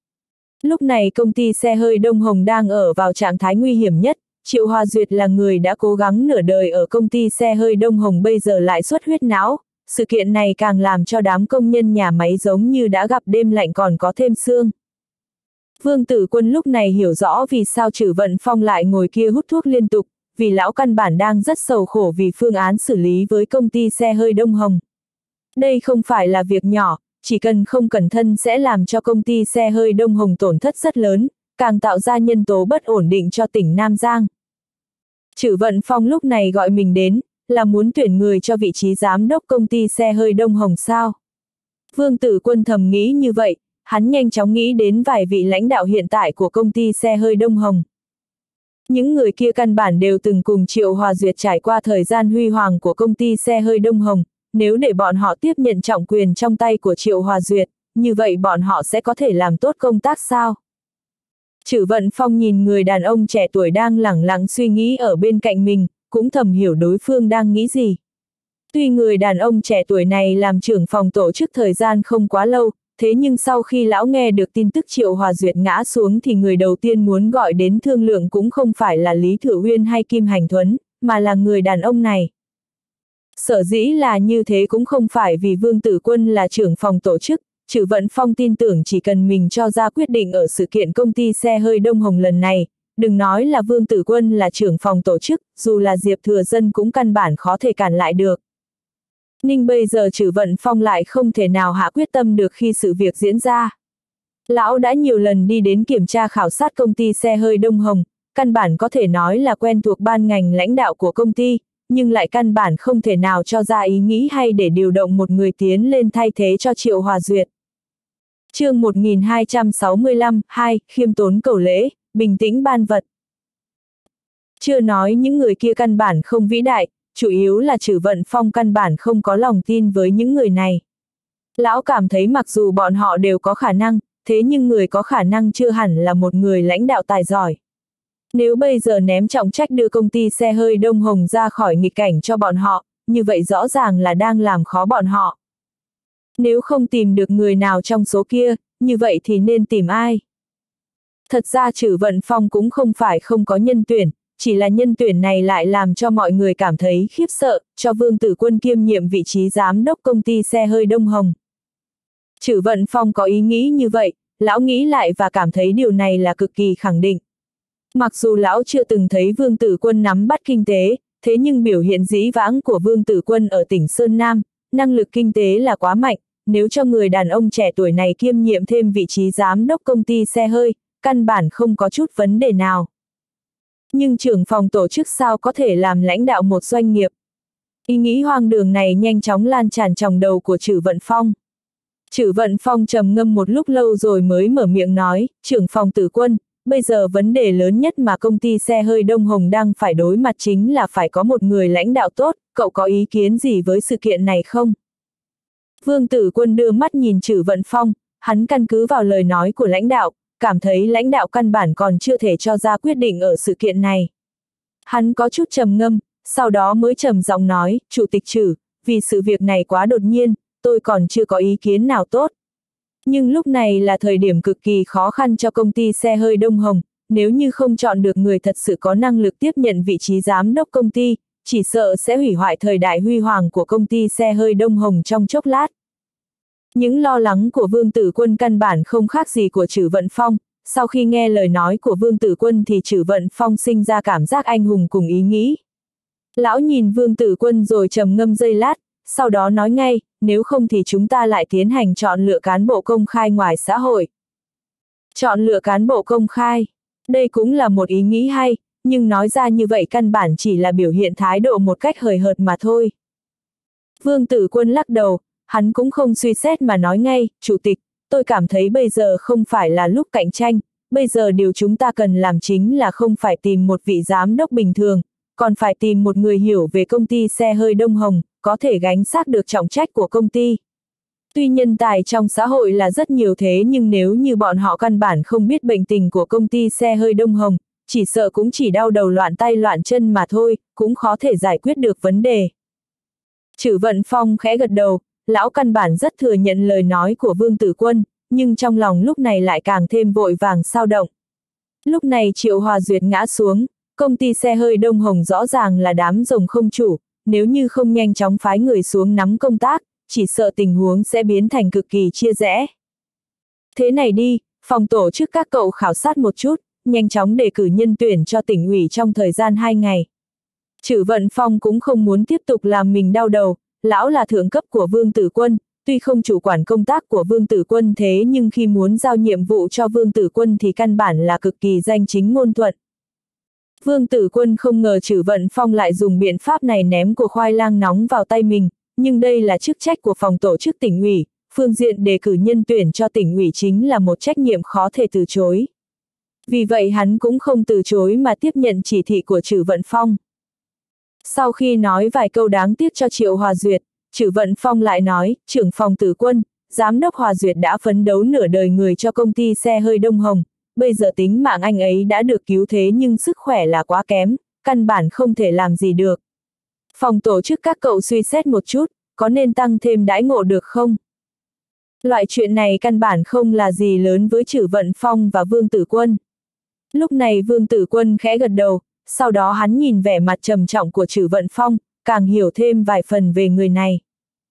Lúc này công ty xe hơi Đông Hồng đang ở vào trạng thái nguy hiểm nhất, Triệu Hòa Duyệt là người đã cố gắng nửa đời ở công ty xe hơi Đông Hồng bây giờ lại xuất huyết não, sự kiện này càng làm cho đám công nhân nhà máy giống như đã gặp đêm lạnh còn có thêm sương. Vương Tử Quân lúc này hiểu rõ vì sao Trử Vận Phong lại ngồi kia hút thuốc liên tục, vì lão căn bản đang rất sầu khổ vì phương án xử lý với công ty xe hơi Đông Hồng. Đây không phải là việc nhỏ, chỉ cần không cẩn thận sẽ làm cho công ty xe hơi Đông Hồng tổn thất rất lớn, càng tạo ra nhân tố bất ổn định cho tỉnh Nam Giang. Trử Vận Phong lúc này gọi mình đến, là muốn tuyển người cho vị trí giám đốc công ty xe hơi Đông Hồng sao? Vương Tử Quân thầm nghĩ như vậy, hắn nhanh chóng nghĩ đến vài vị lãnh đạo hiện tại của công ty xe hơi Đông Hồng. Những người kia căn bản đều từng cùng Triệu Hòa Duyệt trải qua thời gian huy hoàng của công ty xe hơi Đông Hồng, nếu để bọn họ tiếp nhận trọng quyền trong tay của Triệu Hòa Duyệt, như vậy bọn họ sẽ có thể làm tốt công tác sao? Trử Vận Phong nhìn người đàn ông trẻ tuổi đang lẳng lặng suy nghĩ ở bên cạnh mình, cũng thầm hiểu đối phương đang nghĩ gì. Tuy người đàn ông trẻ tuổi này làm trưởng phòng tổ chức thời gian không quá lâu, thế nhưng sau khi lão nghe được tin tức Triệu Hòa Duyệt ngã xuống thì người đầu tiên muốn gọi đến thương lượng cũng không phải là Lý Thừa Uyên hay Kim Hành Thuấn, mà là người đàn ông này. Sở dĩ là như thế cũng không phải vì Vương Tử Quân là trưởng phòng tổ chức, Trử Vận Phong tin tưởng chỉ cần mình cho ra quyết định ở sự kiện công ty xe hơi Đông Hồng lần này, đừng nói là Vương Tử Quân là trưởng phòng tổ chức, dù là Diệp Thừa Dân cũng căn bản khó thể cản lại được. Nhưng bây giờ Trử Vận Phong lại không thể nào hạ quyết tâm được khi sự việc diễn ra. Lão đã nhiều lần đi đến kiểm tra khảo sát công ty xe hơi Đông Hồng, căn bản có thể nói là quen thuộc ban ngành lãnh đạo của công ty, nhưng lại căn bản không thể nào cho ra ý nghĩ hay để điều động một người tiến lên thay thế cho Triệu Hòa Duyệt. Chương 1265, 2, khiêm tốn cầu lễ, bình tĩnh ban vật. Chưa nói những người kia căn bản không vĩ đại, chủ yếu là Trử Vận Phong căn bản không có lòng tin với những người này. Lão cảm thấy mặc dù bọn họ đều có khả năng, thế nhưng người có khả năng chưa hẳn là một người lãnh đạo tài giỏi. Nếu bây giờ ném trọng trách đưa công ty xe hơi Đông Hồng ra khỏi nghịch cảnh cho bọn họ, như vậy rõ ràng là đang làm khó bọn họ. Nếu không tìm được người nào trong số kia, như vậy thì nên tìm ai? Thật ra Trử Vận Phong cũng không phải không có nhân tuyển, chỉ là nhân tuyển này lại làm cho mọi người cảm thấy khiếp sợ, cho Vương Tử Quân kiêm nhiệm vị trí giám đốc công ty xe hơi Đông Hồng. Trử Vận Phong có ý nghĩ như vậy, lão nghĩ lại và cảm thấy điều này là cực kỳ khẳng định. Mặc dù lão chưa từng thấy Vương Tử Quân nắm bắt kinh tế, thế nhưng biểu hiện dĩ vãng của Vương Tử Quân ở tỉnh Sơn Nam, năng lực kinh tế là quá mạnh, nếu cho người đàn ông trẻ tuổi này kiêm nhiệm thêm vị trí giám đốc công ty xe hơi, căn bản không có chút vấn đề nào. Nhưng trưởng phòng tổ chức sao có thể làm lãnh đạo một doanh nghiệp? Ý nghĩ hoang đường này nhanh chóng lan tràn trong đầu của Trử Vận Phong. Trử Vận Phong trầm ngâm một lúc lâu rồi mới mở miệng nói, trưởng phòng Tử Quân, bây giờ vấn đề lớn nhất mà công ty xe hơi Đông Hồng đang phải đối mặt chính là phải có một người lãnh đạo tốt, cậu có ý kiến gì với sự kiện này không? Vương Tử Quân đưa mắt nhìn Trử Vận Phong, hắn căn cứ vào lời nói của lãnh đạo, cảm thấy lãnh đạo căn bản còn chưa thể cho ra quyết định ở sự kiện này. Hắn có chút trầm ngâm, sau đó mới trầm giọng nói, Chủ tịch Trử, vì sự việc này quá đột nhiên, tôi còn chưa có ý kiến nào tốt. Nhưng lúc này là thời điểm cực kỳ khó khăn cho công ty xe hơi Đông Hồng, nếu như không chọn được người thật sự có năng lực tiếp nhận vị trí giám đốc công ty, chỉ sợ sẽ hủy hoại thời đại huy hoàng của công ty xe hơi Đông Hồng trong chốc lát. Những lo lắng của Vương Tử Quân căn bản không khác gì của Trử Vận Phong, sau khi nghe lời nói của Vương Tử Quân thì Trử Vận Phong sinh ra cảm giác anh hùng cùng ý nghĩ. Lão nhìn Vương Tử Quân rồi trầm ngâm giây lát, sau đó nói ngay, nếu không thì chúng ta lại tiến hành chọn lựa cán bộ công khai ngoài xã hội. Chọn lựa cán bộ công khai, đây cũng là một ý nghĩ hay, nhưng nói ra như vậy căn bản chỉ là biểu hiện thái độ một cách hời hợt mà thôi. Vương Tử Quân lắc đầu, hắn cũng không suy xét mà nói ngay, Chủ tịch, tôi cảm thấy bây giờ không phải là lúc cạnh tranh, bây giờ điều chúng ta cần làm chính là không phải tìm một vị giám đốc bình thường, còn phải tìm một người hiểu về công ty xe hơi Đông Hồng, có thể gánh xác được trọng trách của công ty. Tuy nhân tài trong xã hội là rất nhiều thế nhưng nếu như bọn họ căn bản không biết bệnh tình của công ty xe hơi Đông Hồng, chỉ sợ cũng chỉ đau đầu loạn tay loạn chân mà thôi, cũng khó thể giải quyết được vấn đề. Trử Vận Phong khẽ gật đầu, lão căn bản rất thừa nhận lời nói của Vương Tử Quân, nhưng trong lòng lúc này lại càng thêm vội vàng xao động. Lúc này Triệu Hòa Duyệt ngã xuống, công ty xe hơi Đông Hồng rõ ràng là đám rồng không chủ, nếu như không nhanh chóng phái người xuống nắm công tác, chỉ sợ tình huống sẽ biến thành cực kỳ chia rẽ. Thế này đi, phòng tổ chức các cậu khảo sát một chút, nhanh chóng đề cử nhân tuyển cho tỉnh ủy trong thời gian 2 ngày. Trử Vận Phong cũng không muốn tiếp tục làm mình đau đầu, lão là thượng cấp của Vương Tử Quân, tuy không chủ quản công tác của Vương Tử Quân thế nhưng khi muốn giao nhiệm vụ cho Vương Tử Quân thì căn bản là cực kỳ danh chính ngôn thuận. Vương Tử Quân không ngờ Trử Vận Phong lại dùng biện pháp này ném củ khoai lang nóng vào tay mình, nhưng đây là chức trách của phòng tổ chức tỉnh ủy, phương diện đề cử nhân tuyển cho tỉnh ủy chính là một trách nhiệm khó thể từ chối. Vì vậy hắn cũng không từ chối mà tiếp nhận chỉ thị của Trử Vận Phong. Sau khi nói vài câu đáng tiếc cho Triệu Hòa Duyệt, Trử Vận Phong lại nói, trưởng phòng Tử Quân, giám đốc Hòa Duyệt đã phấn đấu nửa đời người cho công ty xe hơi Đông Hồng, bây giờ tính mạng anh ấy đã được cứu thế nhưng sức khỏe là quá kém, căn bản không thể làm gì được. Phòng tổ chức các cậu suy xét một chút, có nên tăng thêm đãi ngộ được không? Loại chuyện này căn bản không là gì lớn với Trử Vận Phong và Vương Tử Quân. Lúc này Vương Tử Quân khẽ gật đầu, sau đó hắn nhìn vẻ mặt trầm trọng của Trử Vận Phong, càng hiểu thêm vài phần về người này.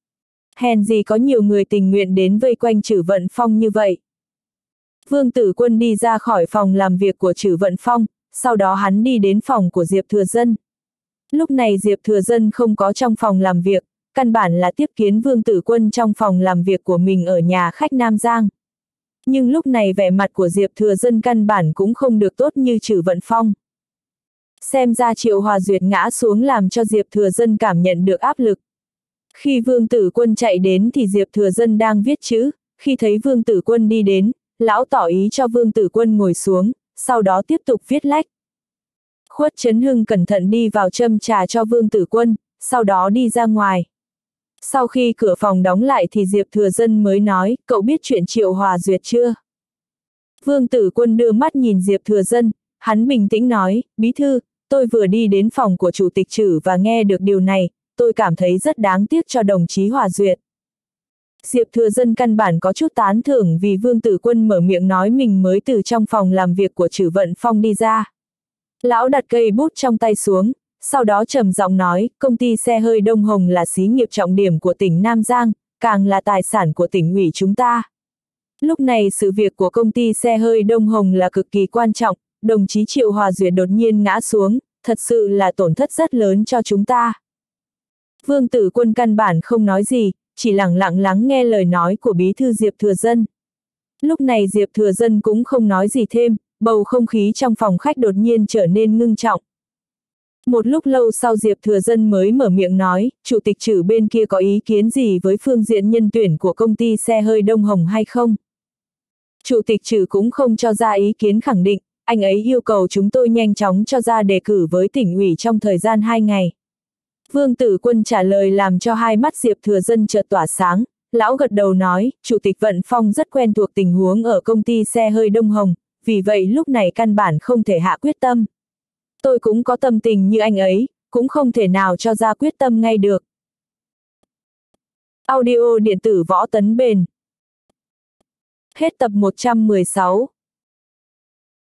Hèn gì có nhiều người tình nguyện đến vây quanh Trử Vận Phong như vậy. Vương Tử Quân đi ra khỏi phòng làm việc của Trử Vận Phong, sau đó hắn đi đến phòng của Diệp Thừa Dân. Lúc này Diệp Thừa Dân không có trong phòng làm việc, căn bản là tiếp kiến Vương Tử Quân trong phòng làm việc của mình ở nhà khách Nam Giang. Nhưng lúc này vẻ mặt của Diệp Thừa Dân căn bản cũng không được tốt như Trử Vận Phong. Xem ra Triệu Hòa Duyệt ngã xuống làm cho Diệp Thừa Dân cảm nhận được áp lực. Khi Vương Tử Quân chạy đến thì Diệp Thừa Dân đang viết chữ, khi thấy Vương Tử Quân đi đến, lão tỏ ý cho Vương Tử Quân ngồi xuống, sau đó tiếp tục viết lách. Khuất Chấn Hưng cẩn thận đi vào châm trà cho Vương Tử Quân, sau đó đi ra ngoài. Sau khi cửa phòng đóng lại thì Diệp Thừa Dân mới nói, cậu biết chuyện Triệu Hòa Duyệt chưa? Vương Tử Quân đưa mắt nhìn Diệp Thừa Dân, hắn bình tĩnh nói, bí thư, tôi vừa đi đến phòng của chủ tịch Trử và nghe được điều này, tôi cảm thấy rất đáng tiếc cho đồng chí Hòa Duyệt. Diệp Thừa Dân căn bản có chút tán thưởng vì Vương Tử Quân mở miệng nói mình mới từ trong phòng làm việc của Trử Vận Phong đi ra. Lão đặt cây bút trong tay xuống, sau đó trầm giọng nói, công ty xe hơi Đông Hồng là xí nghiệp trọng điểm của tỉnh Nam Giang, càng là tài sản của tỉnh ủy chúng ta. Lúc này sự việc của công ty xe hơi Đông Hồng là cực kỳ quan trọng, đồng chí Triệu Hòa Duyệt đột nhiên ngã xuống, thật sự là tổn thất rất lớn cho chúng ta. Vương Tử Quân căn bản không nói gì, chỉ lặng lặng lắng nghe lời nói của bí thư Diệp Thừa Dân. Lúc này Diệp Thừa Dân cũng không nói gì thêm, bầu không khí trong phòng khách đột nhiên trở nên ngưng trọng. Một lúc lâu sau Diệp Thừa Dân mới mở miệng nói, chủ tịch Trử bên kia có ý kiến gì với phương diện nhân tuyển của công ty xe hơi Đông Hồng hay không? Chủ tịch Trử cũng không cho ra ý kiến khẳng định, anh ấy yêu cầu chúng tôi nhanh chóng cho ra đề cử với tỉnh ủy trong thời gian 2 ngày. Vương Tử Quân trả lời làm cho hai mắt Diệp Thừa Dân chợt tỏa sáng, lão gật đầu nói, Chủ tịch Vận Phong rất quen thuộc tình huống ở công ty xe hơi Đông Hồng, vì vậy lúc này căn bản không thể hạ quyết tâm. Tôi cũng có tâm tình như anh ấy, cũng không thể nào cho ra quyết tâm ngay được. Audio điện tử Võ Tấn Bền. Hết tập 116.